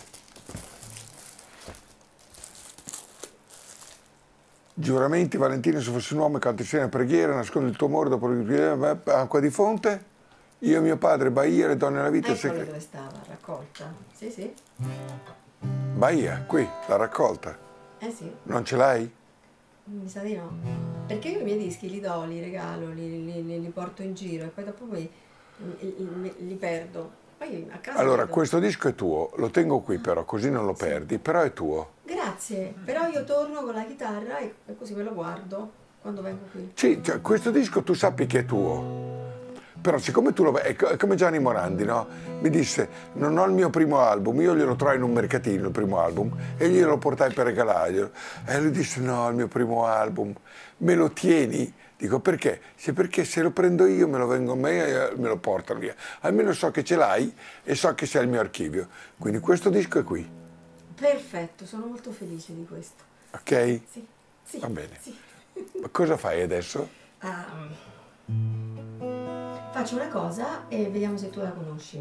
Giuramenti, Valentino, se fossi un uomo, canto insieme a preghiera, nascondo il tuo amore dopo il acqua di fonte. Io, mio padre, Bahia, le donne della vita. Eccolo secre- dove stava, raccolta. Sì, sì. Bahia, qui, la raccolta. Eh sì, Non ce l'hai? mi sa di no. Perché io i miei dischi li do, li regalo, li, li- li- li porto in giro e poi dopo poi li, li- li perdo. Poi a casa Allora, vedo. questo disco è tuo, lo tengo qui però, così non lo perdi, però è tuo. Grazie, però io torno con la chitarra e, e così me lo guardo quando vengo qui. Sì, cioè, questo disco tu sappi che è tuo. Però siccome tu lo è co- è come Gianni Morandi, no? Mi disse, non ho il mio primo album, io glielo trovai in un mercatino, il primo album, e glielo portai per regalarglielo. E lui disse, no, il mio primo album, me lo tieni? Dico, perché? Se perché se lo prendo io me lo vengo a me e me lo portano via. Almeno so che ce l'hai e so che sei il mio archivio. Quindi questo disco è qui, Perfetto, sono molto felice di questo. ok? Sì, sì. Va bene. Sì. Ma cosa fai adesso? Ah, faccio una cosa e vediamo se tu la conosci.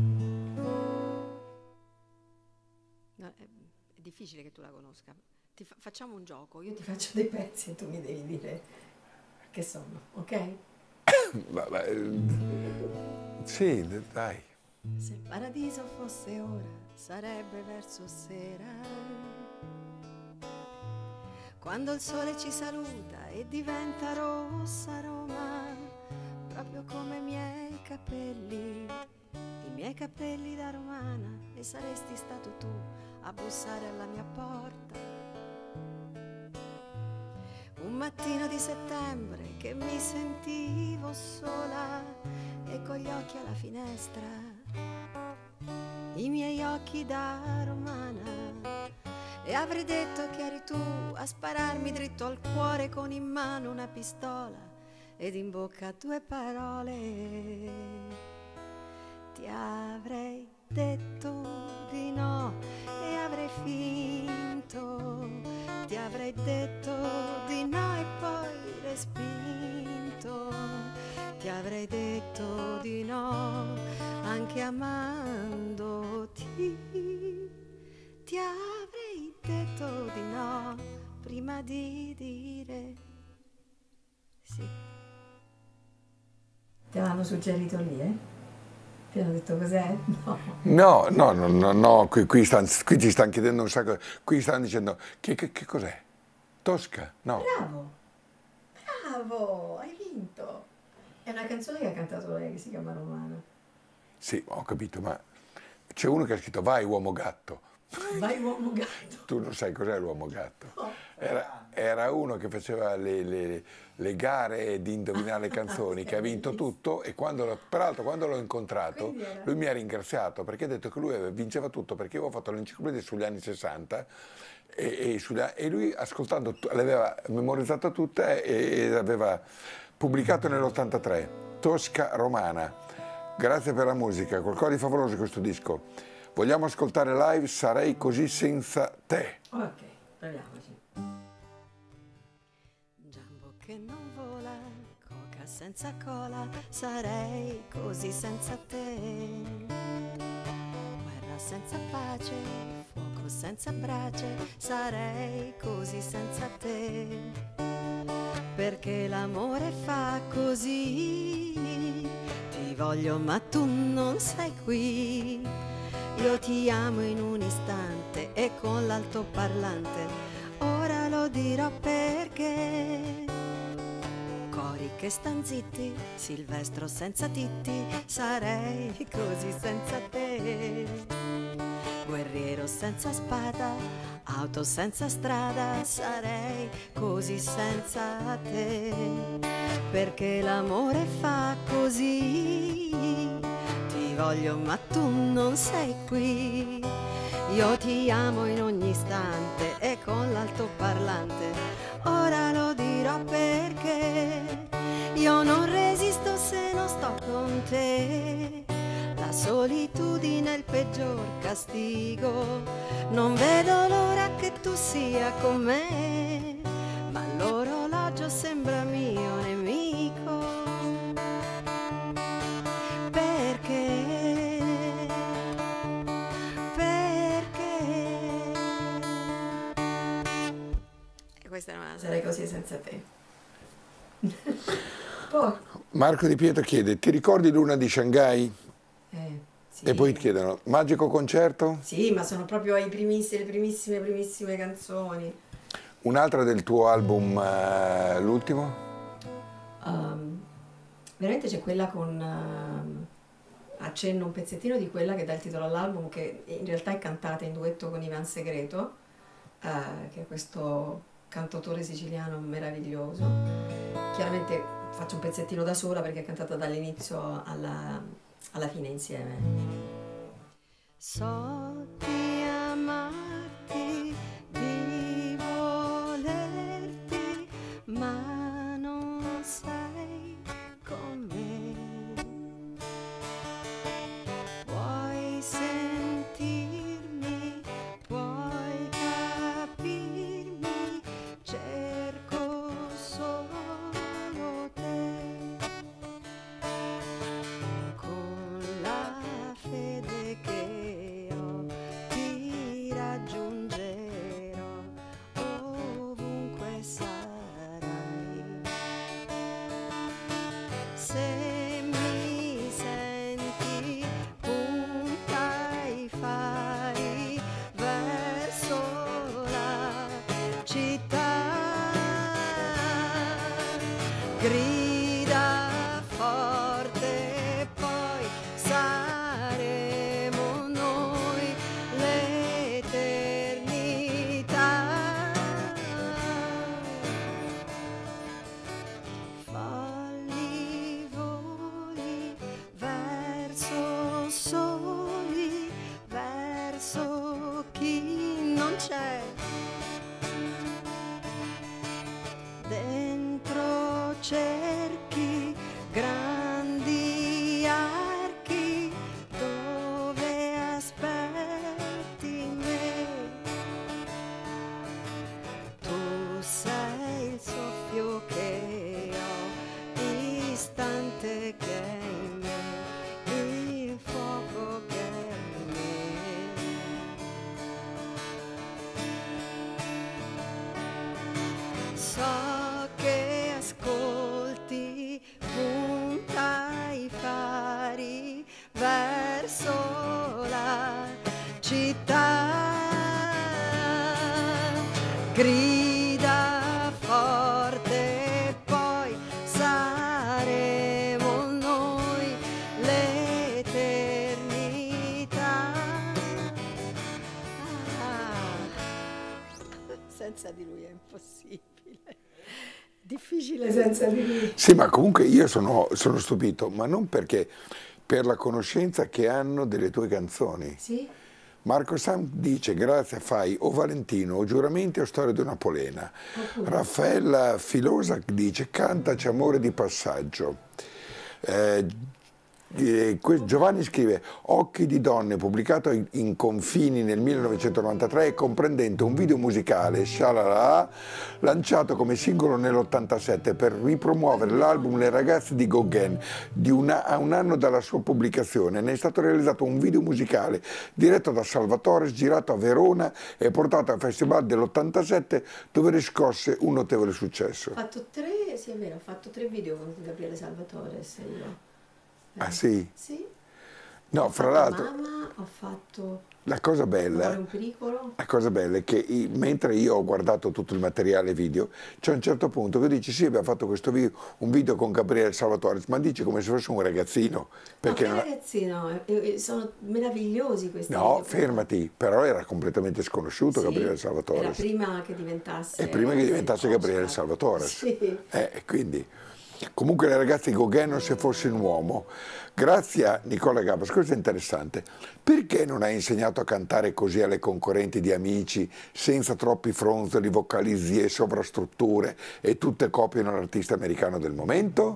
No, è, è difficile che tu la conosca. Ti fa- facciamo un gioco. Io Io ti faccio dei pezzi e tu mi devi dire che sono, ok? Ma- ma, eh, sì, dai. Se il paradiso fosse ora, sarebbe verso sera. Quando il sole ci saluta e diventa rossa Roma, proprio come i miei capelli, i miei capelli da romana, e saresti stato tu a bussare alla mia porta. Un mattino di settembre che mi sentivo sola e con gli occhi alla finestra, i miei occhi da romana, e avrei detto che eri tu a spararmi dritto al cuore con in mano una pistola ed in bocca due parole. Ti avrei detto di no e avrei finto, ti avrei detto di no e poi respinto, ti avrei detto di no anche amandoti, ti avrei detto di no prima di dire sì. Te l'hanno suggerito lì, eh? Ti hanno detto cos'è? No. No, no, no, no, no, qui, qui, stan- qui ci stanno chiedendo un sacco, qui stanno dicendo, che, che, che cos'è? Tosca? No. Bravo, Bravo, hai vinto. È una canzone che ha cantato lei che si chiama Romana. Sì, ho capito, ma c'è uno che ha scritto vai uomo gatto. Vai uomo gatto. Tu non sai cos'è l'uomo gatto? No. Era, era uno che faceva le, le, le gare di indovinare le canzoni, che ha vinto tutto e quando, l'ho- peraltro quando l'ho incontrato era- lui mi ha ringraziato perché ha detto che lui vinceva tutto perché io avevo fatto l'enciclopedia sugli anni sessanta e, e, sugli- e lui ascoltando, tu- l'aveva memorizzata tutta e, e aveva pubblicato nell'ottantatré, Tosca Romana. Grazie per la musica, qualcosa di favoloso questo disco. Vogliamo ascoltare live Sarei così senza te. Ok, proviamoci. Giambo che non vola, coca senza cola, sarei così senza te. Guerra senza pace, fuoco senza brace, sarei così senza te. Perché l'amore fa così, ti voglio ma tu non sei qui. Io ti amo in un istante e con l'altoparlante ora lo dirò perché. Cori che stan zitti, Silvestro senza titti, sarei così senza te. Guerriero senza spada, auto senza strada, sarei così senza te. Perché l'amore fa così, ti voglio ma tu non sei qui. Io ti amo in ogni istante e con l'altoparlante ora lo dirò perché. Io non resisto se non sto con te. La solitudine è il peggior castigo. Non vedo l'ora che tu sia con me, ma l'orologio sembra mio nemico. Perché? Perché? E questa è una sarei così senza te. Poi, Marco Di Pietro chiede, ti ricordi Luna di Shanghai? eh, sì. E poi ti chiedono, magico concerto? Sì, ma sono proprio i primiss- le primissime, primissime canzoni. Un'altra del tuo album, eh, l'ultimo? Um, veramente c'è quella con um, accenno un pezzettino di quella che dà il titolo all'album, che in realtà è cantata in duetto con Ivan Segreto, uh, che è questo cantautore siciliano meraviglioso. Chiaramente faccio un pezzettino da sola perché è cantata dall'inizio alla, alla fine insieme. So di amarti, di volerti, ma non sei con me. Puoi sentirmi, puoi capirmi, cerco solo te. Con la fede che ho ti raggiungerò ovunque sarai. Se mi senti punta i fari verso la città, grida forte, poi saremo noi l'eternità. Folli voli verso soli, verso chi non c'è. Dentro cerchi grandi archi dove aspetti me. Tu sei il soffio che ho, istante che è in me, il fuoco che è in me. So che ascolti, punta i fari verso la città, grida forte, poi senza di lui è impossibile. Difficile senza di lui. Sì, ma comunque io sono, sono stupito, ma non perché, per la conoscenza che hanno delle tue canzoni. Sì? Marco Sam dice Grazia fai o Valentino o Giuramenti o Storia di una polena. Oppure. Raffaella Filosa dice Cantaci amore di passaggio. Eh, eh, Giovanni scrive Occhi di donne, pubblicato in, in Confini nel millenovecentonovantatré e comprendente un video musicale Shalala, lanciato come singolo nell'ottantasette per ripromuovere l'album Le ragazze di Gauguin di una, a un anno dalla sua pubblicazione. Ne è stato realizzato un video musicale diretto da Salvatore, girato a Verona e portato al Festival dell'ottantasette, dove riscosse un notevole successo. Ho fatto tre, sì è vero, ho fatto tre video con Gabriele Salvatore, se io. Ah sì? Sì. No, fra l'altro, Mamma, ho fatto la cosa bella, Amore un pericolo. la cosa bella è che i- mentre io ho guardato tutto il materiale video, c'è un certo punto che dici sì, abbiamo fatto questo video, un video con Gabriele Salvatore, ma dici come se fosse un ragazzino. Perché no, non che ha- ragazzino, eh, eh, sono meravigliosi questi No, video. fermati, però era completamente sconosciuto Sì, Gabriele Salvatore. Era prima che diventasse... E prima che diventasse Gabriele Salvatore. Sì. Eh, quindi, comunque le ragazze di Gauguin non se fosse un uomo. Grazie a Nicola Gabas, questo è interessante. Perché non hai insegnato a cantare così alle concorrenti di Amici, senza troppi fronzoli, vocalizzi e sovrastrutture, e tutte copiano l'artista americano del momento?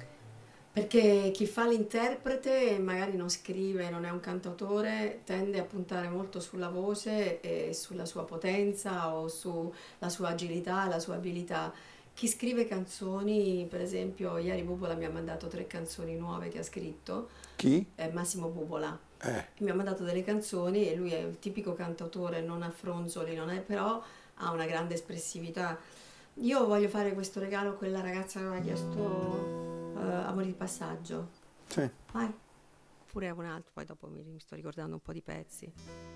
Perché chi fa l'interprete, magari non scrive, non è un cantautore, tende a puntare molto sulla voce e sulla sua potenza o sulla sua agilità, la sua abilità. Chi scrive canzoni, per esempio, ieri Bubola mi ha mandato tre canzoni nuove che ha scritto. Chi? È Massimo Bubola. Eh. Mi ha mandato delle canzoni e lui è il tipico cantautore, non ha fronzoli, non è, però ha una grande espressività. Io voglio fare questo regalo a quella ragazza che aveva chiesto eh, Amore di passaggio. Sì. Vai. Pure un altro, poi dopo mi, mi sto ricordando un po' di pezzi.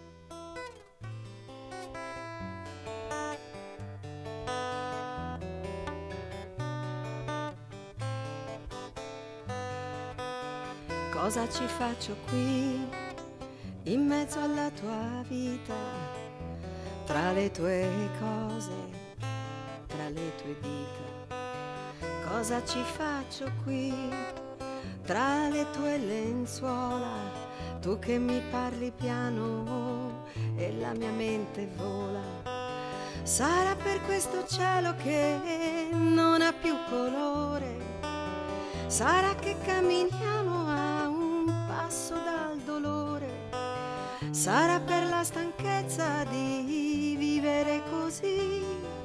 Cosa ci faccio qui, in mezzo alla tua vita, tra le tue cose, tra le tue dita? Cosa ci faccio qui, tra le tue lenzuola, tu che mi parli piano e la mia mente vola? Sarà per questo cielo che non ha più colore, sarà che camminiamo a un passo dal dolore, sarà per la stanchezza di vivere così.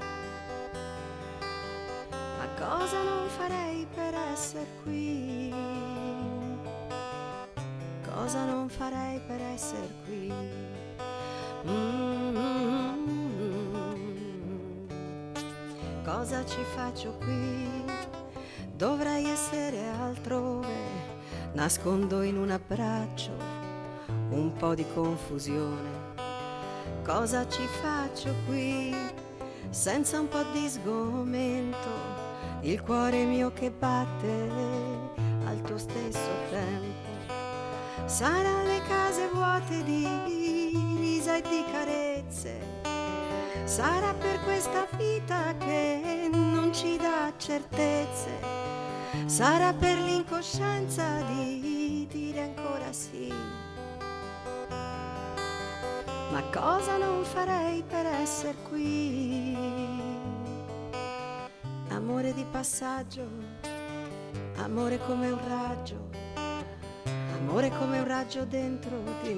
Ma cosa non farei per essere qui? Cosa non farei per essere qui? Mm-hmm. Cosa ci faccio qui? Dovrei essere altrove, nascondo in un abbraccio un po' di confusione. Cosa ci faccio qui, senza un po' di sgomento, il cuore mio che batte al tuo stesso tempo? Saranno le case vuote di risa e di carezze, sarà per questa vita che non ci dà certezze, sarà per l'incoscienza di dire ancora sì. Ma cosa non farei per essere qui? Amore di passaggio, amore come un raggio, amore come un raggio dentro di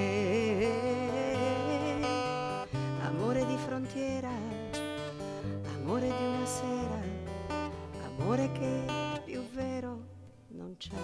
me, amore di frontiera, amore di una sera, amore che più vero non c'è.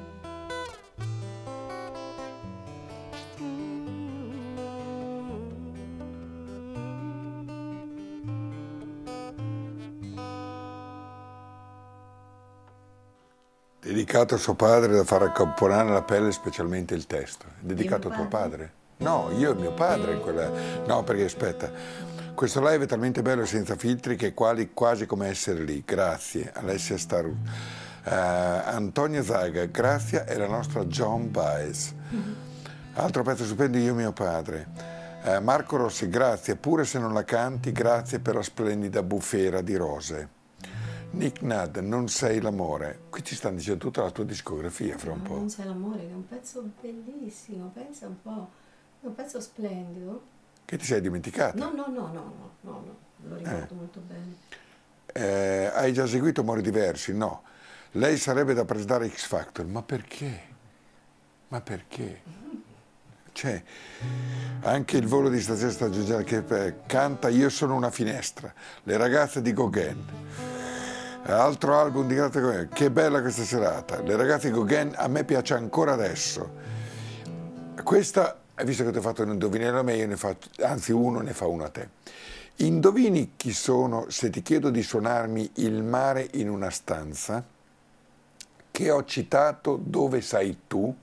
Dedicato a suo padre da far accapponare la pelle, specialmente il testo. È dedicato a tuo padre? No, io e mio padre in quella... No, perché aspetta, questo live è talmente bello e senza filtri che è quasi, quasi come essere lì. Grazie, Alessia Staru. Uh, Antonia Zaga, Grazia è la nostra John Baez. Altro pezzo stupendo, io e mio padre. Eh, Marco Rossi, grazie, pure se non la canti, grazie per la splendida bufera di rose. Nick Nad, non sei l'amore. Qui ci stanno dicendo tutta la tua discografia fra un No, po'. Non sei l'amore, che è un pezzo bellissimo, pensa un po', è un pezzo splendido. Che ti sei dimenticata? No, no, no, no, no, no, no. Lo ricordo Eh. molto bene. Eh, hai già seguito Amori Diversi? No. Lei sarebbe da presentare X Factor. Ma perché? Ma perché? Cioè, anche il volo di stasera sta Giugiana che eh, canta Io sono una finestra. Le ragazze di Gauguin. Altro album di Grata Gauguin. Che bella questa serata. Le ragazze di Gauguin a me piace ancora adesso. Questa, visto che ti ho fatto un indovinello a me, io ne faccio, anzi uno ne fa uno a te. Indovini chi sono se ti chiedo di suonarmi Il mare in una stanza, che ho citato Dove sei tu?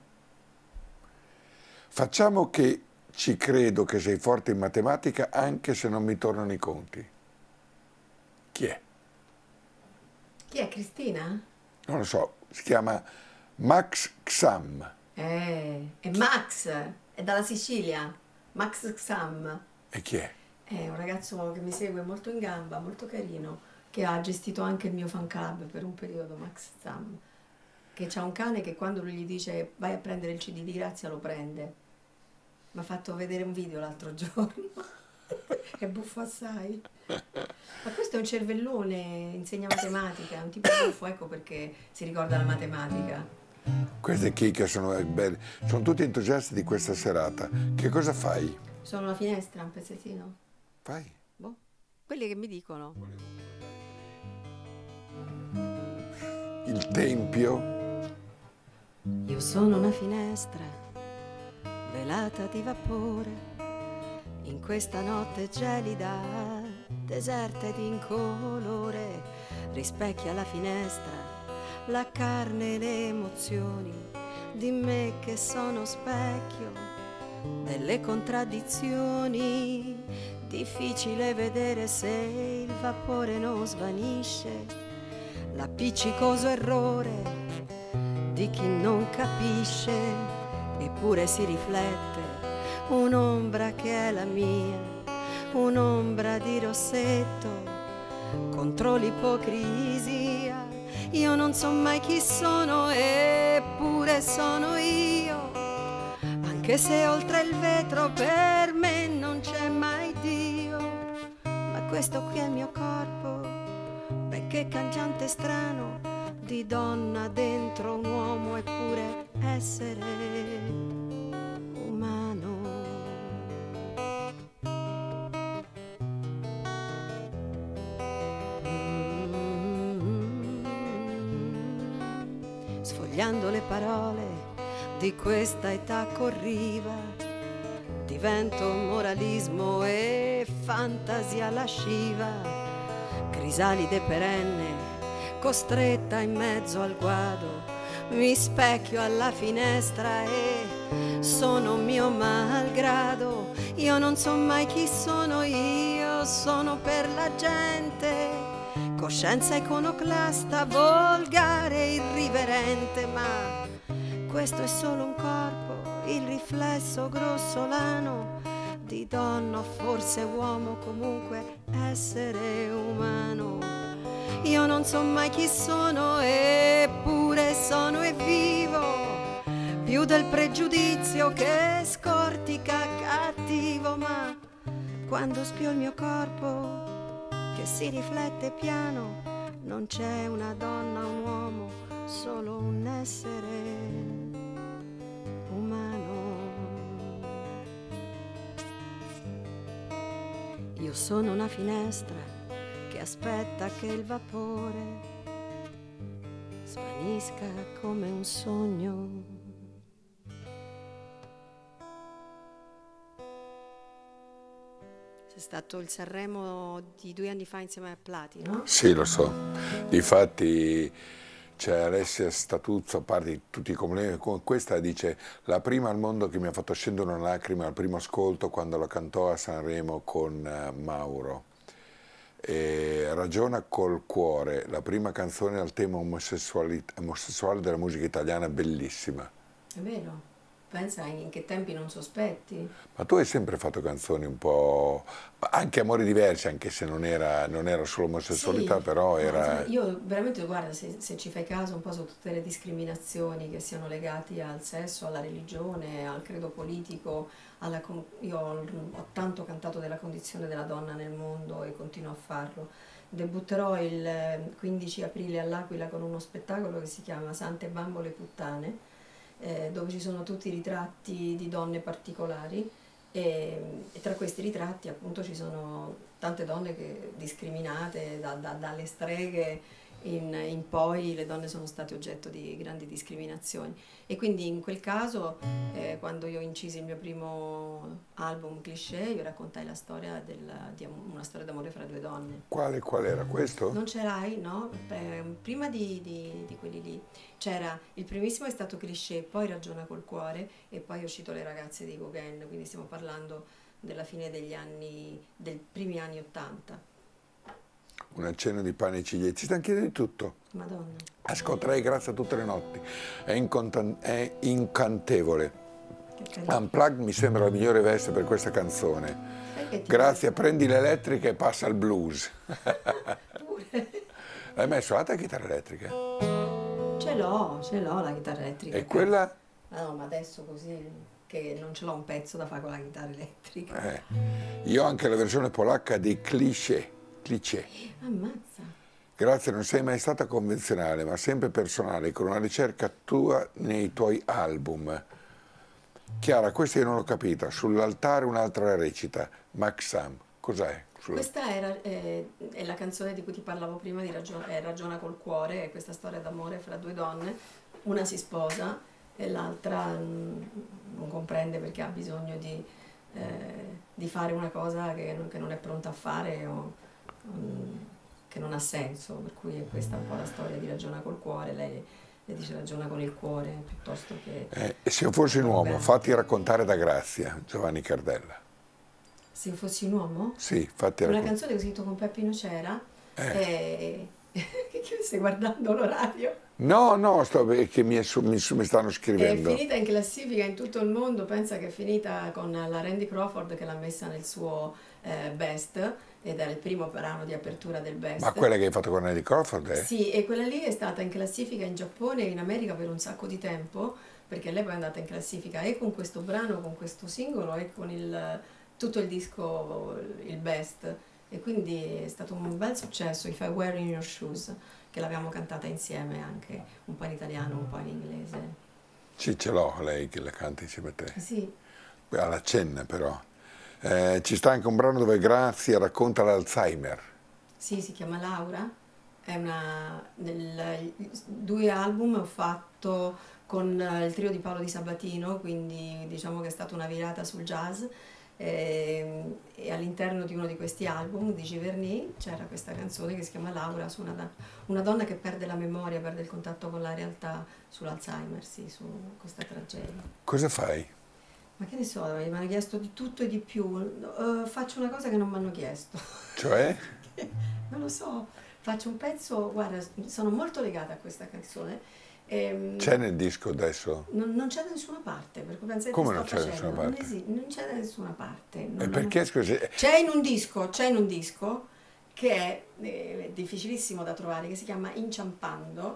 Facciamo che ci credo che sei forte in matematica anche se non mi tornano i conti. Chi è? Chi è, Cristina? Non lo so, si chiama Max Xam. Eh, è Max, è dalla Sicilia. Max Xam. E chi è? È un ragazzo che mi segue molto in gamba, molto carino, che ha gestito anche il mio fan club per un periodo, Max Xam, che c'ha un cane che quando lui gli dice vai a prendere il C D di Grazia lo prende. Mi ha fatto vedere un video l'altro giorno. È buffo assai. Ma questo è un cervellone, insegna matematica, è un tipo buffo, ecco perché si ricorda la matematica. Queste chicche sono belle, sono tutti entusiasti di questa serata. Che cosa fai? Sono una finestra, un pezzettino. Fai? Boh, quelli che mi dicono. Il tempio? Io sono una finestra velata di vapore in questa notte gelida, deserta ed incolore. Rispecchia la finestra la carne e le emozioni di me che sono specchio delle contraddizioni. Difficile vedere se il vapore non svanisce, l'appiccicoso errore di chi non capisce. Eppure si riflette un'ombra che è la mia, un'ombra di rossetto contro l'ipocrisia. Io non so mai chi sono, eppure sono io, anche se oltre il vetro per me non c'è mai Dio. Ma questo qui è il mio corpo, beh che cangiante strano, di donna dentro un uomo, eppure essere umano. Sfogliando le parole di questa età corriva, divento moralismo e fantasia lasciva, crisalide perenne costretta in mezzo al guado. Mi specchio alla finestra e sono mio malgrado. Io non so mai chi sono, io sono per la gente, coscienza iconoclasta, volgare, irriverente. Ma questo è solo un corpo, il riflesso grossolano di donna, forse uomo, comunque essere umano. Io non so mai chi sono, eppure sono e vivo, più del pregiudizio che scortica cattivo. Ma quando spio il mio corpo che si riflette piano, non c'è una donna, un uomo, solo un essere umano. Io sono una finestra che aspetta che il vapore svanisca come un sogno. Sei stato il Sanremo di due anni fa insieme a Plati, no? Sì, lo so. Difatti c'è Alessia Statuzzo, a parte tutti i complimenti, con questa dice la prima al mondo che mi ha fatto scendere una lacrima al primo ascolto quando la cantò a Sanremo con uh, Mauro. E ragiona col cuore, la prima canzone al tema omosessuale della musica italiana, bellissima. È vero, pensa in che tempi non sospetti. Ma tu hai sempre fatto canzoni un po', anche amori diversi, anche se non era, non era solo omosessualità, Sì, però ma era... insomma, io veramente, guarda, se, se ci fai caso un po' su tutte le discriminazioni che siano legate al sesso, alla religione, al credo politico, alla, con- io ho, ho tanto cantato della condizione della donna nel mondo e continuo a farlo. Debutterò il eh, quindici aprile all'Aquila con uno spettacolo che si chiama Sante Bambole Puttane, eh, dove ci sono tutti i ritratti di donne particolari e, e tra questi ritratti appunto ci sono tante donne che, discriminate, da, da- dalle streghe in, in poi le donne sono state oggetto di grandi discriminazioni. E quindi in quel caso, eh, quando io incisi il mio primo album Cliché, io raccontai la storia del, di am- una storia d'amore fra due donne. Quale, qual era questo? Non ce l'hai, no? Eh, prima di, di- di quelli lì c'era, il primissimo è stato Cliché, poi Ragiona col cuore e poi è uscito Le ragazze di Gauguin, quindi stiamo parlando della fine degli anni, dei primi anni Ottanta. Un accenno di pane e ciliegi. Ci stanno chiedendo di tutto. Madonna. Ascolterei grazie tutte le notti. È, incontan- è incantevole. Unplugged mi sembra la migliore veste per questa canzone. Grazie, prendi l'elettrica e passa al blues. Hai mai suonato la chitarra elettrica? Ce l'ho, ce l'ho la chitarra elettrica. E quella? Ah, no, ma adesso così che non ce l'ho un pezzo da fare con la chitarra elettrica. Eh. Io ho anche la versione polacca di Cliché. Cliché. Ammazza. Grazie, non sei mai stata convenzionale, ma sempre personale, con una ricerca tua nei tuoi album. Chiara, questa io non l'ho capita. Sull'altare un'altra recita. Max Sam, cos'è? Sulla- Questa era, eh, è la canzone di cui ti parlavo prima, di Ragiona, è Ragiona col cuore, è questa storia d'amore fra due donne. Una si sposa e l'altra mm, non comprende perché ha bisogno di, eh, di fare una cosa che non, che non è pronta a fare o mm, che non ha senso, per cui è questa un po' la storia di Ragiona col cuore. Lei le dice ragiona con il cuore piuttosto che... Eh, e se io fossi un uomo, fatti raccontare da Grazia, Giovanni Cardella. Se io fossi un uomo? Sì, fatti Una raccontare. canzone che ho scritto con Peppino Cera Eh. e... che stai guardando l'orario? No, no, sto, che mi, è su- mi, su- mi stanno È scrivendo. finita in classifica in tutto il mondo, pensa che è finita con la Randy Crawford che l'ha messa nel suo eh, best ed era il primo brano di apertura del best. Ma quella che hai fatto con Eddie Crawford è? Sì, e quella lì è stata in classifica in Giappone e in America per un sacco di tempo, perché lei poi è andata in classifica e con questo brano, con questo singolo e con il, tutto il disco, il best. E quindi è stato un bel successo, If I Were in Your Shoes, che l'abbiamo cantata insieme anche, un po' in italiano, un po' in inglese. Sì, ce l'ho lei che la canta insieme a te. Sì, Alla cenna però. Eh, ci sta anche un brano dove Grazia racconta l'Alzheimer. sì, si chiama Laura, è una, nel, due album ho fatto con il trio di Paolo Di Sabatino, quindi diciamo che è stata una virata sul jazz. E, e all'interno di uno di questi album di Giverny c'era questa canzone che si chiama Laura, su una, da- una donna che perde la memoria, perde il contatto con la realtà, sull'Alzheimer, sì, su questa tragedia. Cosa fai? Ma che ne so, mi hanno chiesto di tutto e di più. Eh, faccio una cosa che non mi hanno chiesto. Cioè? Non lo so, faccio un pezzo, guarda, sono molto legata a questa canzone. Ehm, C'è nel disco adesso? non, non c'è da nessuna parte, perché pensate Come che non sto c'è da facendo, nessuna non, parte? esi- non c'è da nessuna parte. non- E perché, scusi? C'è in un disco, c'è in un disco che è eh, difficilissimo da trovare, che si chiama Inciampando,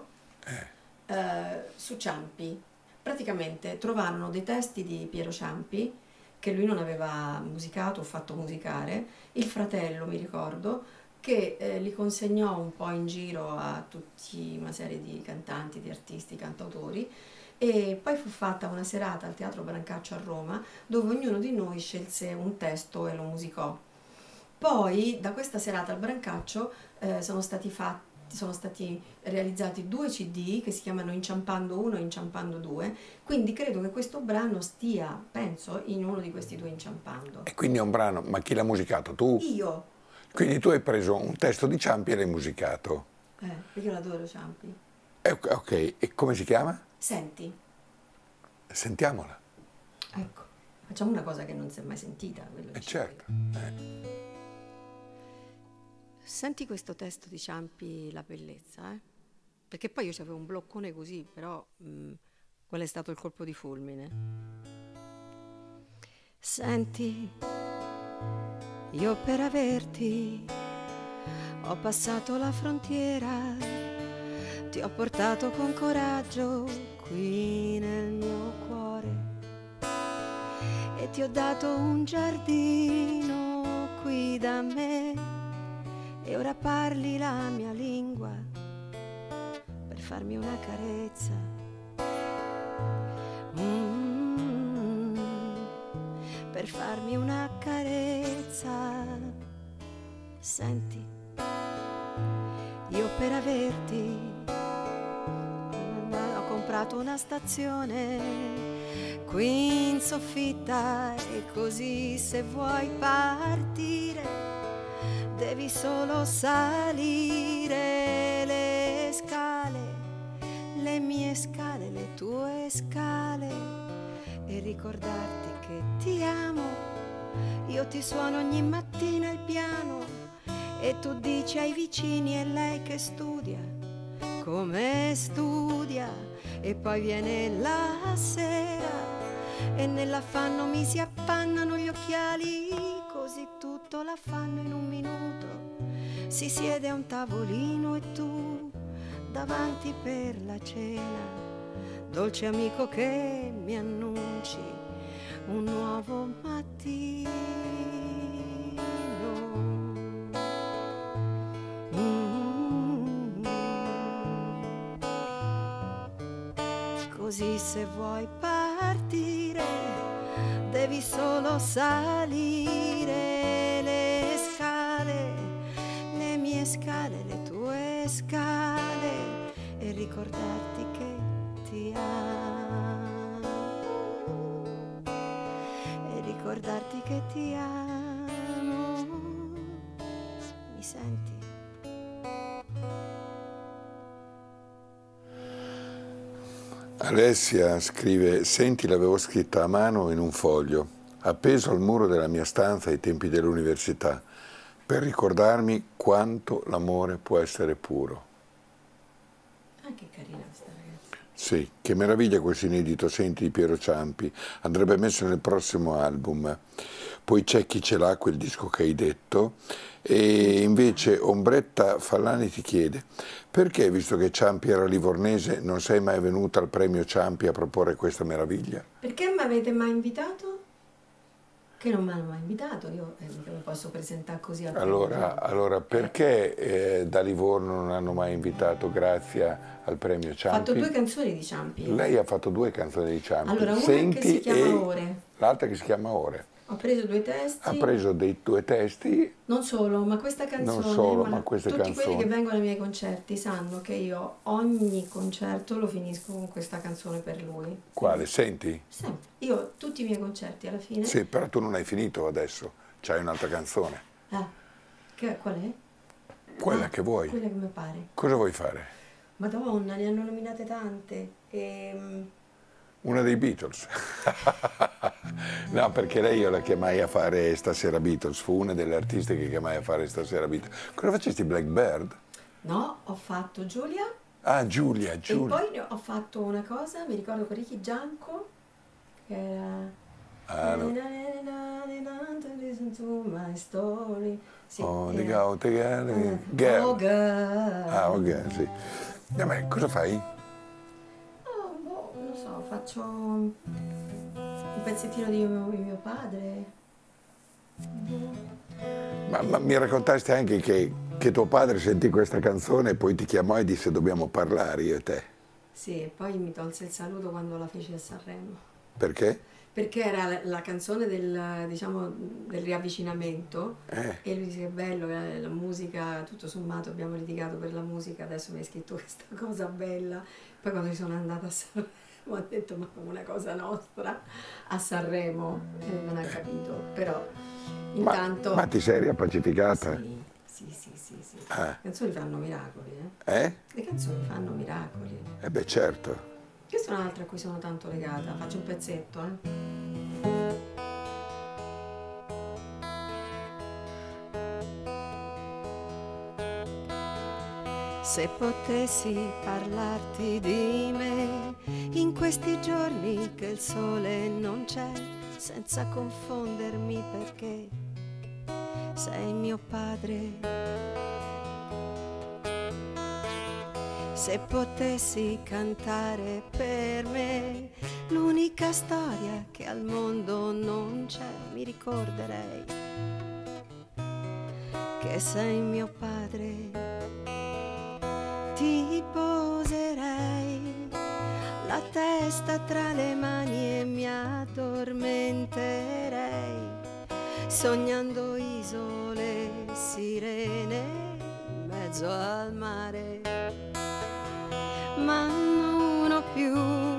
eh, su Ciampi. Praticamente trovarono dei testi di Piero Ciampi che lui non aveva musicato o fatto musicare, il fratello, mi ricordo, che eh, li consegnò un po' in giro a tutti una serie di cantanti, di artisti, cantautori, e poi fu fatta una serata al Teatro Brancaccio a Roma dove ognuno di noi scelse un testo e lo musicò. Poi da questa serata al Brancaccio eh, sono stati fatti sono stati realizzati due C D che si chiamano Inciampando uno e Inciampando due, quindi credo che questo brano stia, penso, in uno di questi due Inciampando. E quindi è un brano, ma chi l'ha musicato? Tu? Io, Quindi tu hai preso un testo di Ciampi e l'hai musicato. eh, perché io l'adoro Ciampi. E, ok, e come si chiama? Senti, Sentiamola. ecco, facciamo una cosa che non si è mai sentita. Quello E di certo. Senti questo testo di Ciampi, La bellezza, eh? Perché poi io c'avevo un bloccone così, però mh, qual è stato il colpo di fulmine. Senti, io per averti ho passato la frontiera, ti ho portato con coraggio qui nel mio cuore e ti ho dato un giardino qui da me e ora parli la mia lingua per farmi una carezza. Mm, per farmi una carezza. Senti, io per averti ho comprato una stazione qui in soffitta e così se vuoi partire devi solo salire le scale, le mie scale, le tue scale e ricordarti che ti amo. Io ti suono ogni mattina il piano e tu dici ai vicini è lei che studia, come studia, e poi viene la sera e nell'affanno mi si appannano gli occhiali, così tutto l'affanno in un minuto si siede a un tavolino e tu davanti per la cena, dolce amico che mi annunci un nuovo mattino. Mm. Così se vuoi partire devi solo salire le scale, le mie scale, le tue scale e ricordarti che ti amo, e ricordarti che ti amo. Mi senti? Alessia scrive: senti, l'avevo scritta a mano in un foglio, appeso al muro della mia stanza ai tempi dell'università, per ricordarmi quanto l'amore può essere puro. Ah, che carina questa ragazza. Sì, che meraviglia questo inedito Senti di Piero Ciampi, andrebbe messo nel prossimo album. Poi c'è Chi ce l'ha, quel disco che hai detto, e invece Ombretta Fallani ti chiede: perché, visto che Ciampi era livornese, non sei mai venuta al premio Ciampi a proporre questa meraviglia? Perché mi avete mai invitato? Che non mi hanno mai invitato, io eh, mica mi posso presentare così al Allora, allora perché eh, da Livorno non hanno mai invitato Grazia al premio Ho Ciampi? fatto due canzoni di Ciampi. Lei ha fatto due canzoni di Ciampi. Allora, una Senti che si chiama e Ore. l'altra che si chiama Ore. Ho preso due testi. Ha preso dei due testi. Non solo, ma questa canzone, Non solo, ma ma queste tutti canzoni. quelli che vengono ai miei concerti sanno che io ogni concerto lo finisco con questa canzone per lui. Quale? Senti? Sempre. Io tutti i miei concerti alla fine. Sì, però tu non hai finito adesso. C'hai un'altra canzone. Ah, che, qual è? Quella Ah, che vuoi. Quella che mi pare. Cosa vuoi fare? Madonna, ne hanno nominate tante. Ehm... Una dei Beatles. No, perché lei io la chiamai a fare Stasera Beatles, fu una delle artiste che chiamai a fare Stasera Beatles. Cosa facesti, Blackbird? No, ho fatto Giulia. Ah, Giulia, Giulia. E poi ho fatto una cosa, mi ricordo con Ricky Gianco, che era... Ah, no. Listen to my story. Sì, Oh, era- the go together. Eh, Girl. Oh, girl. Ah, ok, sì. E beh, cosa fai? Oh, boh, non so, faccio un pezzettino di mio, di mio padre. Boh. Ma, ma mi raccontaste anche che, che tuo padre sentì questa canzone e poi ti chiamò e disse dobbiamo parlare io e te. Sì, e poi mi tolse il saluto quando la feci a Sanremo. Perché? Perché era la, la canzone del, diciamo, del riavvicinamento Eh. e lui dice che bello, la, la musica, tutto sommato abbiamo litigato per la musica, adesso mi hai scritto questa cosa bella. Poi quando sono andata a Sanremo ho detto ma come una cosa nostra a Sanremo e non ha capito, però intanto... Ma ti sei riappacificata? Sì, sì, sì, sì, sì. Ah. Le canzoni fanno miracoli, eh? Eh? Le canzoni fanno miracoli. Eh beh, certo. Questa è un'altra a cui sono tanto legata, faccio un pezzetto, eh. Se potessi parlarti di me in in questi giorni che il sole non c'è, senza confondermi perché sei mio padre. Se potessi cantare per me l'unica storia che al mondo non c'è, mi ricorderei che sei mio padre. Ti poserei la testa tra le mani e mi addormenterei, sognando isole, sirene in mezzo al mare. Ma non ho più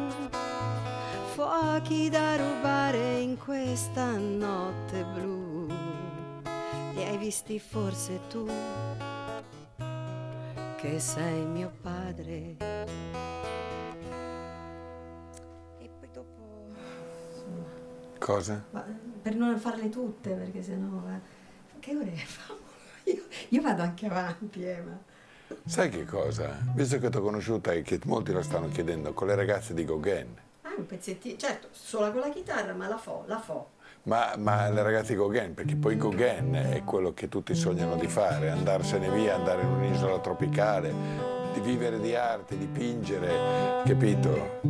fuochi da rubare in questa notte blu. Li hai visti forse tu, che sei mio padre. E poi dopo, insomma, cosa? ma per non farle tutte, perché sennò eh, che ore fa? Io, io vado anche avanti, eh, ma Sai che cosa? Visto che ti ho conosciuta e che molti la stanno chiedendo, con le ragazze di Gauguin. ah, un pezzettino, certo, suona con la chitarra, ma la fo, la fo. Ma, ma le ragazze di Gauguin, perché poi Gauguin è quello che tutti sognano di fare, andarsene via, andare in un'isola tropicale, di vivere di arte, dipingere, capito?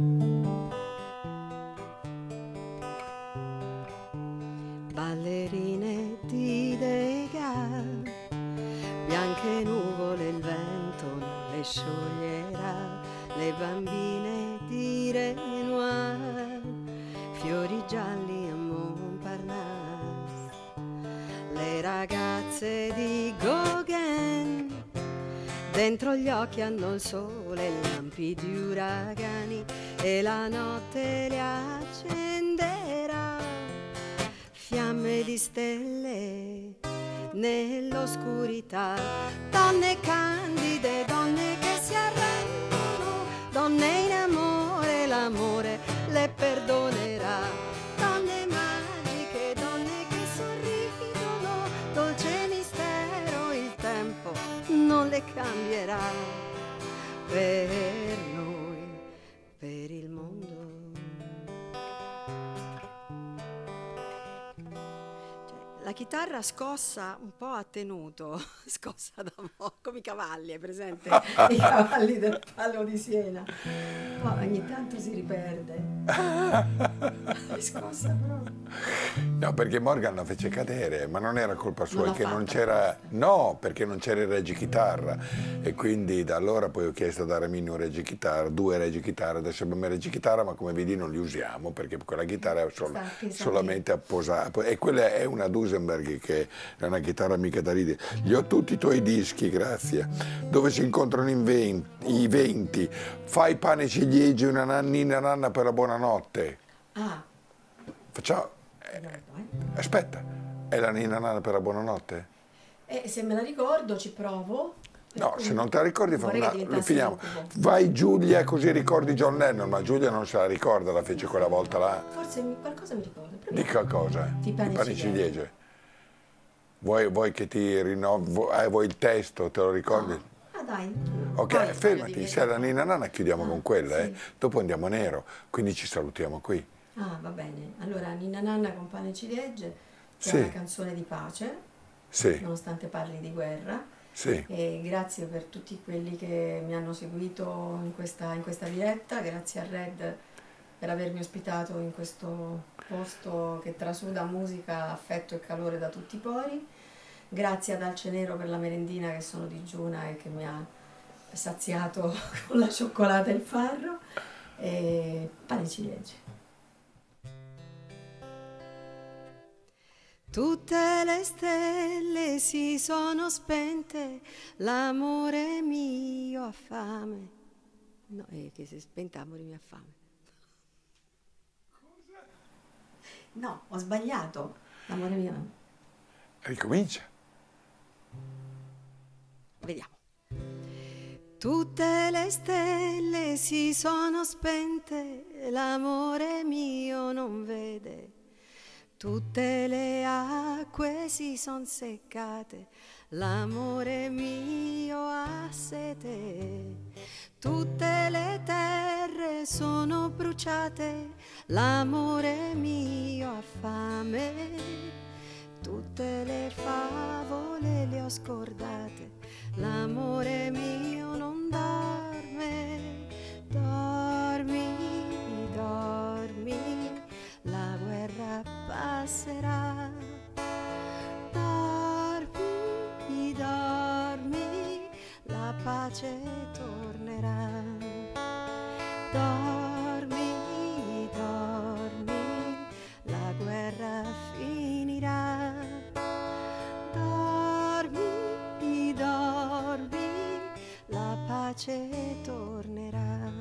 Ballerine di Degas, bianche nuvole, il vento non le scioglierà, le bambine di Renoir, fiori gialli a Montparnasse, le ragazze di Gauguin, dentro gli occhi hanno il sole, lampi di uragani e la notte li accenderà, fiamme di stelle nell'oscurità, donne candide, donne che si arrendono, donne in amore, l'amore le perdonerà, donne magiche, donne che sorridono, dolce mistero, il tempo non le cambierà, per noi, per il mondo. La chitarra scossa un po' a tenuto, scossa da mo', come i cavalli, è presente? I cavalli del Palio di Siena. Poi ogni tanto si riperde. È scossa proprio. No, perché Morgan la fece cadere, ma non era colpa sua, Non è che l'ha non fatta c'era. No, perché non c'era il reggichitarra. E quindi da allora poi ho chiesto ad Aramini un reggichitarra, due reggichitarre, adesso abbiamo il reggichitarra, ma come vedi non li usiamo, perché quella chitarra è sol- solamente apposata. E quella è una Duesenberg, che è una chitarra mica da ridere. Gli ho tutti i tuoi dischi, grazie, dove si incontrano in venti, i venti. Fai pane e ciliegie, una nannina nanna per la buonanotte. Ah. Facciamo. Aspetta, è la ninna nanna per la buonanotte? E se me la ricordo ci provo. No, se non te la ricordi, fa Vorrei una... che lo diventassi finiamo. incubo. Vai Giulia, così ricordi John Lennon, ma Giulia non se la ricorda, la fece quella volta là. Forse mi- qualcosa mi ricordo. Dica cosa? Di pane e pane e ciliegie. ciliegie. Vuoi, vuoi che ti rinnovi, vuoi, eh, vuoi il testo, te lo ricordi? Ah dai. Ok, Poi fermati, voglio se è la dire- ninna nanna chiudiamo con quella, sì. eh. Dopo andiamo a nero, quindi ci salutiamo qui. Ah, va bene. Allora, Ninna Nanna con pane e ciliegie, che Sì. è una canzone di pace, Sì. nonostante parli di guerra. Sì. E grazie per tutti quelli che mi hanno seguito in questa, in questa diretta, grazie a Red per avermi ospitato in questo posto che trasuda musica, affetto e calore da tutti i pori. Grazie ad Alce Nero per la merendina, che sono digiuna e che mi ha saziato con la cioccolata e il farro. E pane e ciliegie. Tutte le stelle si sono spente, l'amore mio ha fame. No, è che si è spenta, l'amore mio ha fame. Cosa? No, ho sbagliato. L'amore mio no. Ricomincia. Vediamo. Tutte le stelle si sono spente, l'amore mio non vede. Tutte le acque si son seccate, l'amore mio ha sete. Tutte le terre sono bruciate, l'amore mio ha fame, tutte le favole le ho scordate, l'amore mio non dorme, dormi, dormi, la guerra passerà, dormi, dormi, la pace tornerà, dormi, dormi, la guerra finirà, dormi, dormi, la pace tornerà.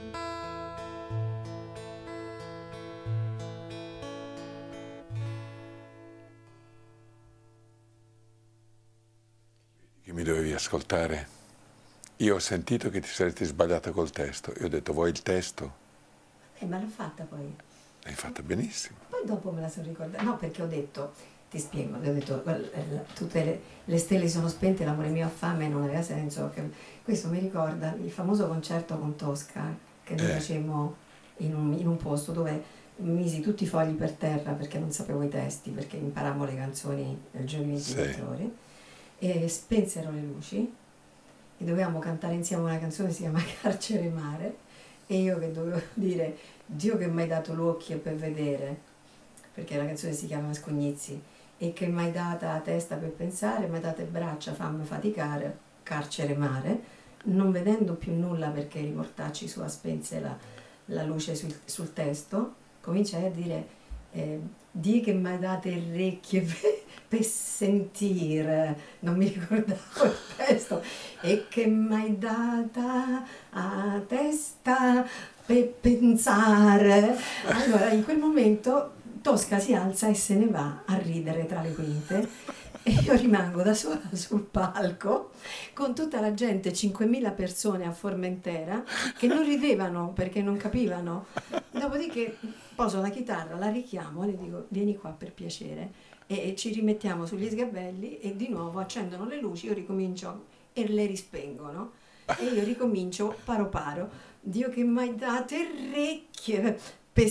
Che mi dovevi ascoltare? Io ho sentito che ti saresti sbagliata col testo e ho detto vuoi il testo? Eh, ma l'ho fatta poi. L'hai fatta benissimo. Poi dopo me la sono ricordata. No, perché ho detto, ti spiego, ho detto tutte le, le stelle sono spente, l'amore mio ha fame, non aveva senso. Che, questo mi ricorda il famoso concerto con Tosca che noi eh. facemmo in un, in un posto dove misi tutti i fogli per terra perché non sapevo i testi, perché imparammo le canzoni nel giro di ventiquattro ore, e spensero le luci e dovevamo cantare insieme una canzone che si chiama Carcere Mare, e io che dovevo dire Dio che mi hai dato l'occhio per vedere, perché la canzone si chiama Scognizi, e che mi hai data la testa per pensare, mi hai dato le braccia, fammi faticare, Carcere Mare, non vedendo più nulla perché i mortacci sua spense la, la luce sul, sul testo, cominciai a dire eh, Dio che mi hai dato le orecchie per, per sentire, non mi ricordavo il testo, e che mi hai data a testa per pensare. Allora in quel momento Tosca si alza e se ne va a ridere tra le quinte e io rimango da sola sul palco con tutta la gente, cinquemila persone a Formentera che non ridevano perché non capivano. Dopodiché poso la chitarra, la richiamo e le dico vieni qua per piacere, e, e ci rimettiamo sugli sgabelli e di nuovo accendono le luci, io ricomincio e le rispengono e io ricomincio paro paro, Dio che mi hai dato orecchie per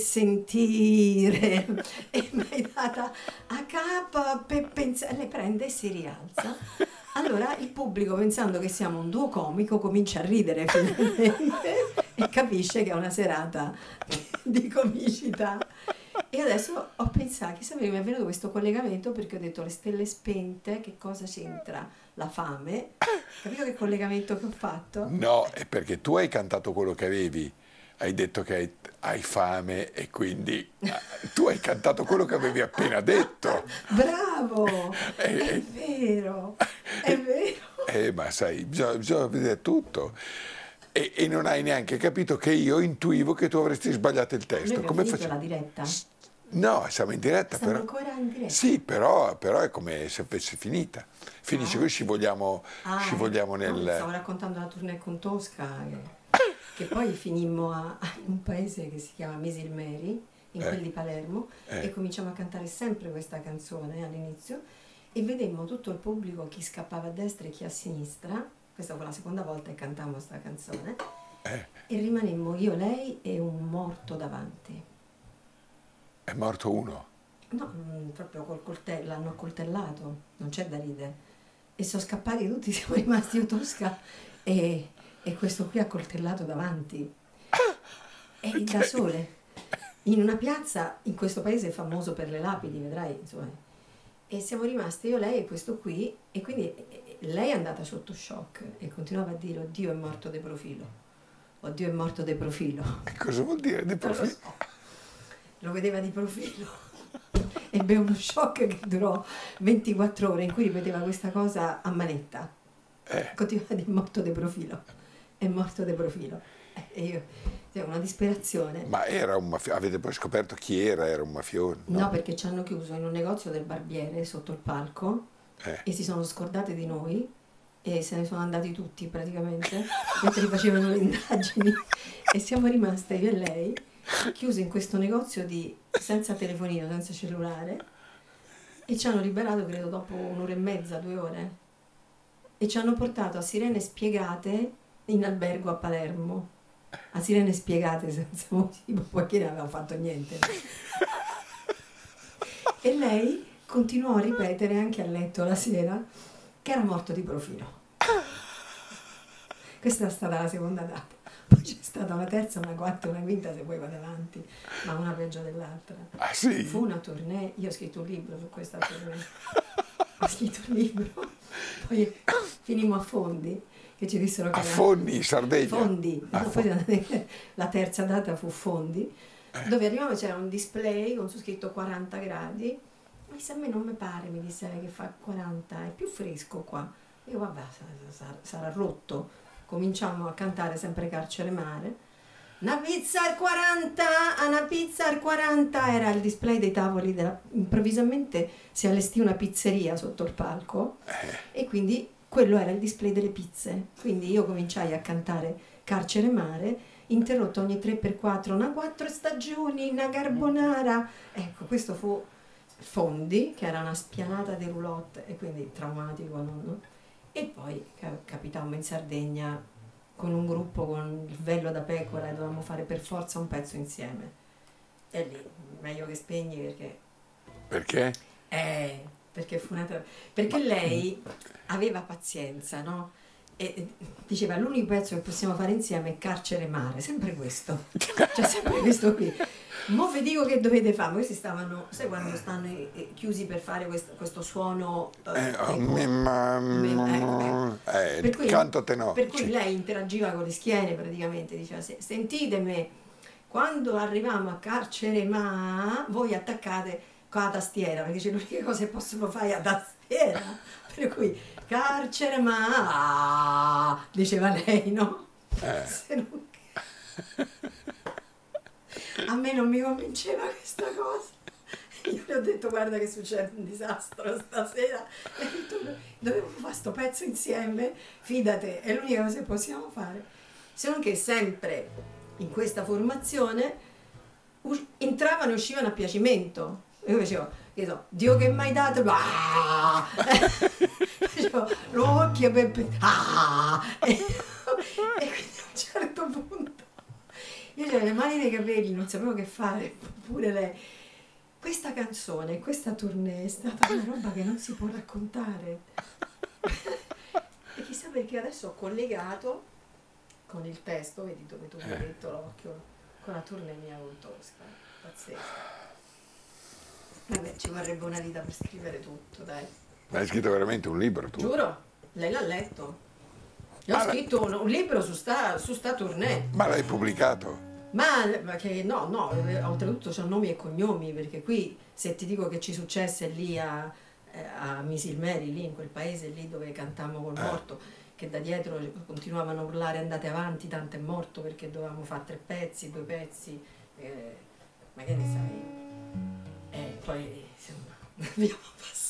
sentire e mi hai data a capo per pensare, le prende e si rialza. Allora il pubblico, pensando che siamo un duo comico, comincia a ridere finalmente e capisce che è una serata di comicità. E adesso ho pensato, chissà perché mi è venuto questo collegamento, perché ho detto le stelle spente, che cosa c'entra la fame? Capito che collegamento che ho fatto? No, è perché tu hai cantato quello che avevi, hai detto che hai, hai fame e quindi tu hai cantato quello che avevi appena detto. Bravo, è, è vero, è vero. Eh, ma sai, bisogna, bisogna vedere tutto. E, e non hai neanche capito che io intuivo che tu avresti sbagliato il testo. Noi Come finito faccio? la diretta? No, siamo in diretta. Siamo però... ancora in diretta? Sì, però, però è come se fosse finita. Finisce ah. così, scivoliamo, ah, scivoliamo nel... No, stavo raccontando la tournée con Tosca, che, che poi finimmo a, a un paese che si chiama Misilmeri, in eh. quel di Palermo, eh. e cominciamo a cantare sempre questa canzone all'inizio, e vedemmo tutto il pubblico, chi scappava a destra e chi a sinistra. Questa fu la seconda volta che cantammo questa canzone, eh. e rimanemmo io, lei e un morto davanti. È morto uno? No, proprio col coltello, l'hanno accoltellato, non c'è da ridere. E sono scappati tutti, siamo rimasti io, Tosca e, e questo qui accoltellato davanti. E okay. Da sole, in una piazza, in questo paese famoso per le lapidi, vedrai, insomma. E siamo rimasti io, lei e questo qui, e quindi lei è andata sotto shock e continuava a dire oddio è morto de profilo, oddio è morto de profilo. Che cosa vuol dire de profilo? Lo, so. Lo vedeva di profilo. Ebbe uno shock che durò ventiquattro ore in cui ripeteva questa cosa a manetta. Eh. Continuava a dire morto de profilo, è morto de profilo. E io, cioè, una disperazione. Ma era un mafioso? Avete poi scoperto chi era? Era un mafioso? No, no, perché ci hanno chiuso in un negozio del barbiere sotto il palco eh. e si sono scordate di noi e se ne sono andati tutti praticamente mentre facevano le indagini e siamo rimaste io e lei chiuse in questo negozio di senza telefonino, senza cellulare, e ci hanno liberato credo dopo un'ora e mezza, due ore, e ci hanno portato a sirene spiegate in albergo a Palermo. a Sirene Spiegate senza motivo, poiché non aveva fatto niente. E lei continuò a ripetere anche a letto la sera che era morto di profilo. Questa è stata la seconda data. Poi c'è stata una terza, una quarta e una quinta se poi vado avanti, ma una peggio dell'altra. Ah, sì? Fu una tournée, io ho scritto un libro su questa tournée. Ho scritto un libro, poi finimmo a Fondi, che ci dissero che a era... Fondi, Sardegna? Fondi, A no, poi la terza data fu Fondi, dove arrivavamo c'era un display con su scritto quaranta gradi. Mi disse, a me non mi pare, mi disse lei, che fa quaranta, è più fresco qua. Io vabbè, sarà, sarà rotto. Cominciamo a cantare sempre Carcere Mare. Una pizza al quaranta, una pizza al quaranta, era il display dei tavoli della... Improvvisamente si allestì una pizzeria sotto il palco e quindi quello era il display delle pizze. Quindi io cominciai a cantare Carcere Mare, interrotto ogni tre per quattro, una quattro stagioni, una carbonara. Ecco, questo fu Fondi, che era una spianata di roulotte e quindi traumatico, non... E poi capitammo in Sardegna con un gruppo con il vello da pecora e dovevamo fare per forza un pezzo insieme. E lì, meglio che spegni perché... Perché? Eh, perché fu una... Perché lei aveva pazienza, no? E diceva, l'unico pezzo che possiamo fare insieme è Carcere Mare, sempre questo. Cioè, sempre questo qui. Mo vi dico che dovete fare, questi stavano, sai quando stanno eh, chiusi per fare questo, questo suono eh, Eh, ecco, mimma, mim- ecco, ecco. eh, Per cui- canto tenore. Per cui lei interagiva con le schiene praticamente, diceva, "Se- sentitemi, quando arriviamo a Carcere Ma, voi attaccate con la tastiera, perché c'è l'unica cosa che possono fare a tastiera, per cui Carcere Ma, diceva lei, no? Eh. Se non- A me non mi convinceva questa cosa. Io le ho detto, guarda che succede un disastro stasera. E ho detto, dovevo fare sto pezzo insieme, fidate, è l'unica cosa che possiamo fare. Se non che sempre in questa formazione us- entravano e uscivano a piacimento. Io facevo, che so, Dio che mi hai dato, ah! Facevo l'occhio per... Ah! E, e quindi a un certo punto io avevo le mani nei capelli, non sapevo che fare, pure lei. Questa canzone, questa tournée è stata una roba che non si può raccontare. E chissà perché adesso ho collegato con il testo, vedi dove tu mi hai detto l'occhio, con la tournée mia con Tosca. Pazzesco. Vabbè, ci vorrebbe una vita per scrivere tutto, dai. Ma hai scritto veramente un libro tu? Giuro, lei l'ha letto. Io ho Ma la- scritto un, un libro su sta, su sta tournée. Ma l'hai pubblicato? Ma, ma che no, no, eh, oltretutto c'ho nomi e cognomi, perché qui se ti dico che ci successe lì a, eh, a Misilmeri, lì in quel paese lì dove cantammo col morto, che da dietro continuavano a urlare andate avanti, tanto è morto, perché dovevamo fare tre pezzi, due pezzi, eh, ma che ne sai? E poi insomma, abbiamo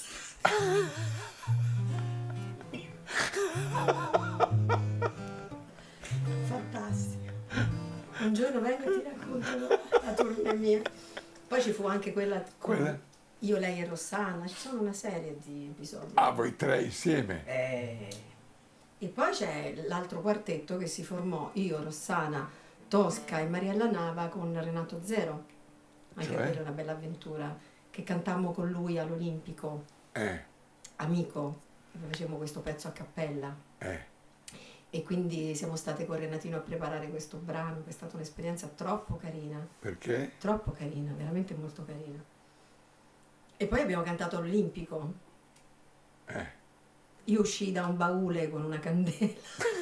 passato. Fantastico. Un giorno vengo e ti racconto la tournée mia. Poi ci fu anche quella con Quella? io, lei e Rossana, ci sono una serie di episodi. Ah, voi tre insieme? Eh, E poi c'è l'altro quartetto che si formò, io, Rossana, Tosca e Mariella Nava con Renato Zero. Anche Cioè? quella è una bella avventura, che cantammo con lui all'Olimpico, Eh, Amico, e facevamo questo pezzo a cappella. eh. E quindi siamo state con Renatino a preparare questo brano, che è stata un'esperienza troppo carina. Perché? Troppo carina, veramente molto carina. E poi abbiamo cantato all'Olimpico. Eh. Io uscii da un baule con una candela.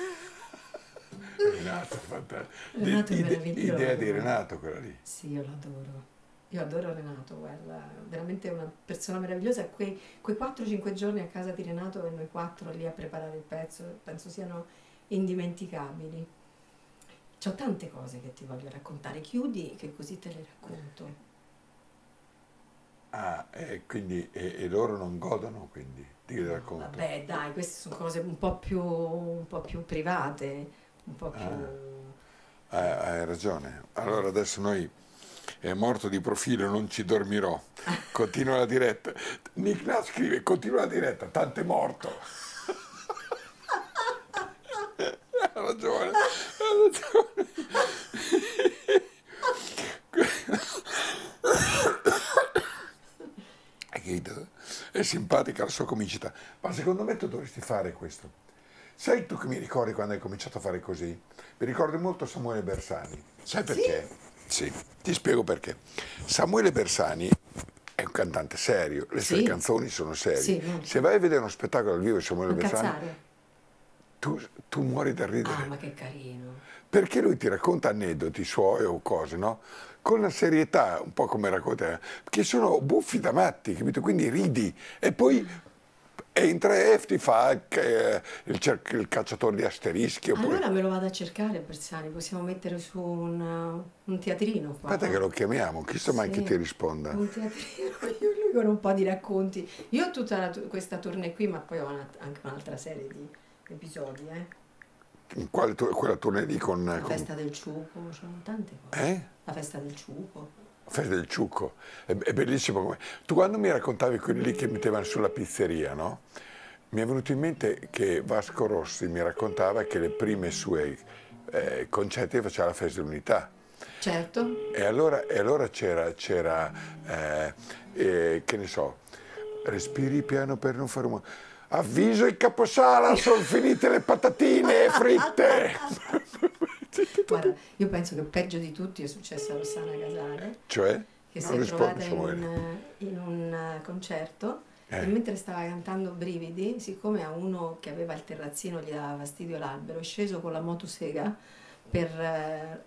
Renato, fantastico. Renato è Ide- meraviglioso. idea di Renato quella lì. Sì, io l'adoro. Io adoro Renato, guarda, veramente una persona meravigliosa. Quei, quei quattro cinque giorni a casa di Renato e noi quattro lì a preparare il pezzo, penso siano indimenticabili. C'ho tante cose che ti voglio raccontare. Chiudi che così te le racconto. Ah, e quindi e, e loro non godono, quindi ti racconto. Vabbè, dai, queste sono cose un po' più, un po' più private, un po' più... Ah, hai, hai ragione. Allora adesso noi è morto di profilo, non ci dormirò. Continua la diretta. Nick Nass scrive, continua la diretta, tanto è morto. Ha ragione, ha ragione. è simpatica la sua comicità, ma secondo me tu dovresti fare questo. Sai tu che mi ricordi quando hai cominciato a fare così? Mi ricordi molto Samuele Bersani. Sai perché? Sì, sì, ti spiego perché. Samuele Bersani è un cantante serio, le sue Sì. canzoni sono serie. Sì, molto. Se vai a vedere uno spettacolo dal vivo di Samuele Bersani, Incazzare. tu, tu muori da ridere. Ah, ma che carino. Perché lui ti racconta aneddoti suoi o cose, no? Con la serietà, un po' come racconta, che sono buffi da matti, capito? Quindi ridi e poi entra e ti fa eh, il, cer- il cacciatore di asterischi. Oppure... Allora me lo vado a cercare Bersani, possiamo mettere su un, un teatrino qua. Aspetta che lo chiamiamo, chissà mai Sì. che ti risponda. Un teatrino, io lui con un po' di racconti. Io ho tutta la, questa tournée qui, ma poi ho una- anche un'altra serie di episodi, eh. Quale tu- quella tournée lì con... La con- festa del ciuco, ci sono tante cose. Eh? La festa del ciuco. Festa del ciucco, è, è bellissimo come... Tu quando mi raccontavi quelli lì che mettevano sulla pizzeria, no? Mi è venuto in mente che Vasco Rossi mi raccontava che le prime sue eh, concerti faceva la festa dell'unità. Certo. E allora, e allora c'era, c'era eh, eh, che ne so, respiri piano per non fare rumore. Avviso il caposala, sono finite le patatine fritte. Guarda, io penso che peggio di tutti è successo a Rossana Casale, Cioè? che si Non è rispondo, trovata in Samuele. un, in un eh, concerto Eh. e mentre stava cantando Brividi, siccome a uno che aveva il terrazzino gli dava fastidio l'albero, è sceso con la motosega per eh,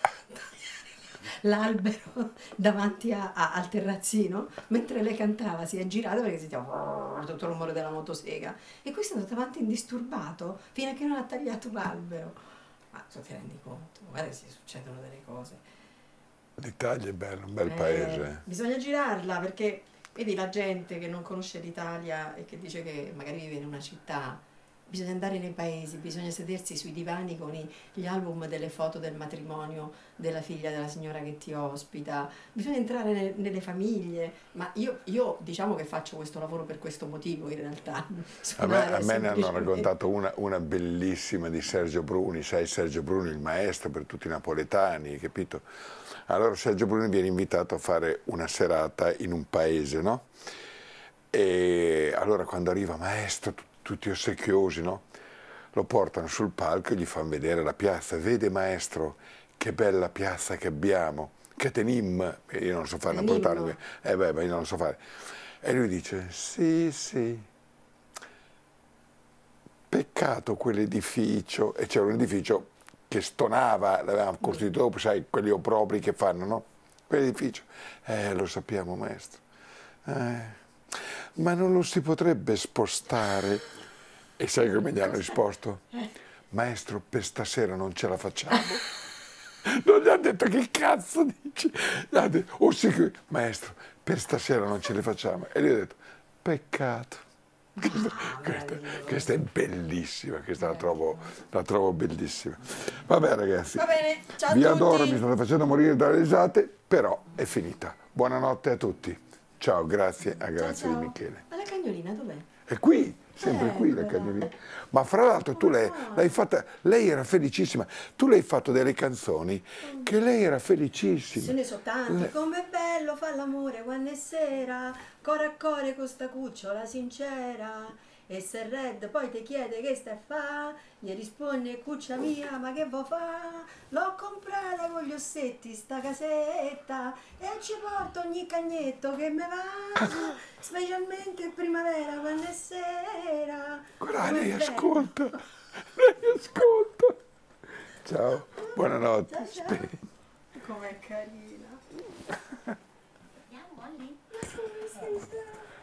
tagliare l'albero davanti a- a- al terrazzino, mentre lei cantava si è girato perché sentiva tutto il rumore della motosega e questo è andato avanti indisturbato fino a che non ha tagliato l'albero. Ma tu ti rendi conto? Guarda se succedono delle cose. L'Italia è bello, un bel Eh, paese. Bisogna girarla perché vedi la gente che non conosce l'Italia e che dice che magari vive in una città. Bisogna andare nei paesi, bisogna sedersi sui divani con i- gli album delle foto del matrimonio della figlia della signora che ti ospita, bisogna entrare ne- nelle famiglie, ma io, io diciamo che faccio questo lavoro per questo motivo in realtà. A me, Suonare a me ne hanno semplicemente. raccontato una, una bellissima di Sergio Bruni, sai Sergio Bruni il maestro per tutti i napoletani, capito? Allora Sergio Bruni viene invitato a fare una serata in un paese, no? E allora quando arriva maestro, tu- tutti ossequiosi, no? Lo portano sul palco e gli fanno vedere la piazza. Vede maestro, che bella piazza che abbiamo, che tenim, e io non so fare Tenim. napoletano, eh beh, ma io non lo so fare. E lui dice, sì, sì, peccato quell'edificio, e c'era un edificio che stonava, l'avevamo costruito dopo, sai, quelli opprobri che fanno, no? Quell'edificio, eh, lo sappiamo maestro, eh, ma non lo si potrebbe spostare? E sai come gli hanno risposto? Maestro, per stasera non ce la facciamo. Non gli ha detto che cazzo dici? Gli ha detto, oh sì, che- maestro, per stasera non ce le facciamo. E lui ha detto, peccato. Questa, questa è bellissima, questa la trovo, la trovo bellissima. Vabbè ragazzi, Va bene, ciao a vi tutti. adoro, mi state facendo morire dalle risate, però è finita. Buonanotte a tutti. Ciao, grazie a grazie ciao. di Michele. Ma la cagnolina dov'è? È qui, sempre qui la cagnolina. Ma fra l'altro tu lei, l'hai fatta, lei era felicissima. Tu le hai fatto delle canzoni che lei era felicissima. Ce ne so tanti, Le- com'è bello fa l'amore quando è sera, core a core con sta cucciola sincera. E se il Red poi ti chiede che stai a fa, gli risponde cuccia mia ma che vuoi fa? L'ho comprata con gli ossetti sta casetta e ci porto ogni cagnetto che me va, specialmente in primavera quando è sera. Guarda, Com'è lei bello. ascolta, lei ascolta. Ciao, buonanotte. Ciao, ciao. Speri. Com'è carina. Andiamo, Olli? Ma come sei brava?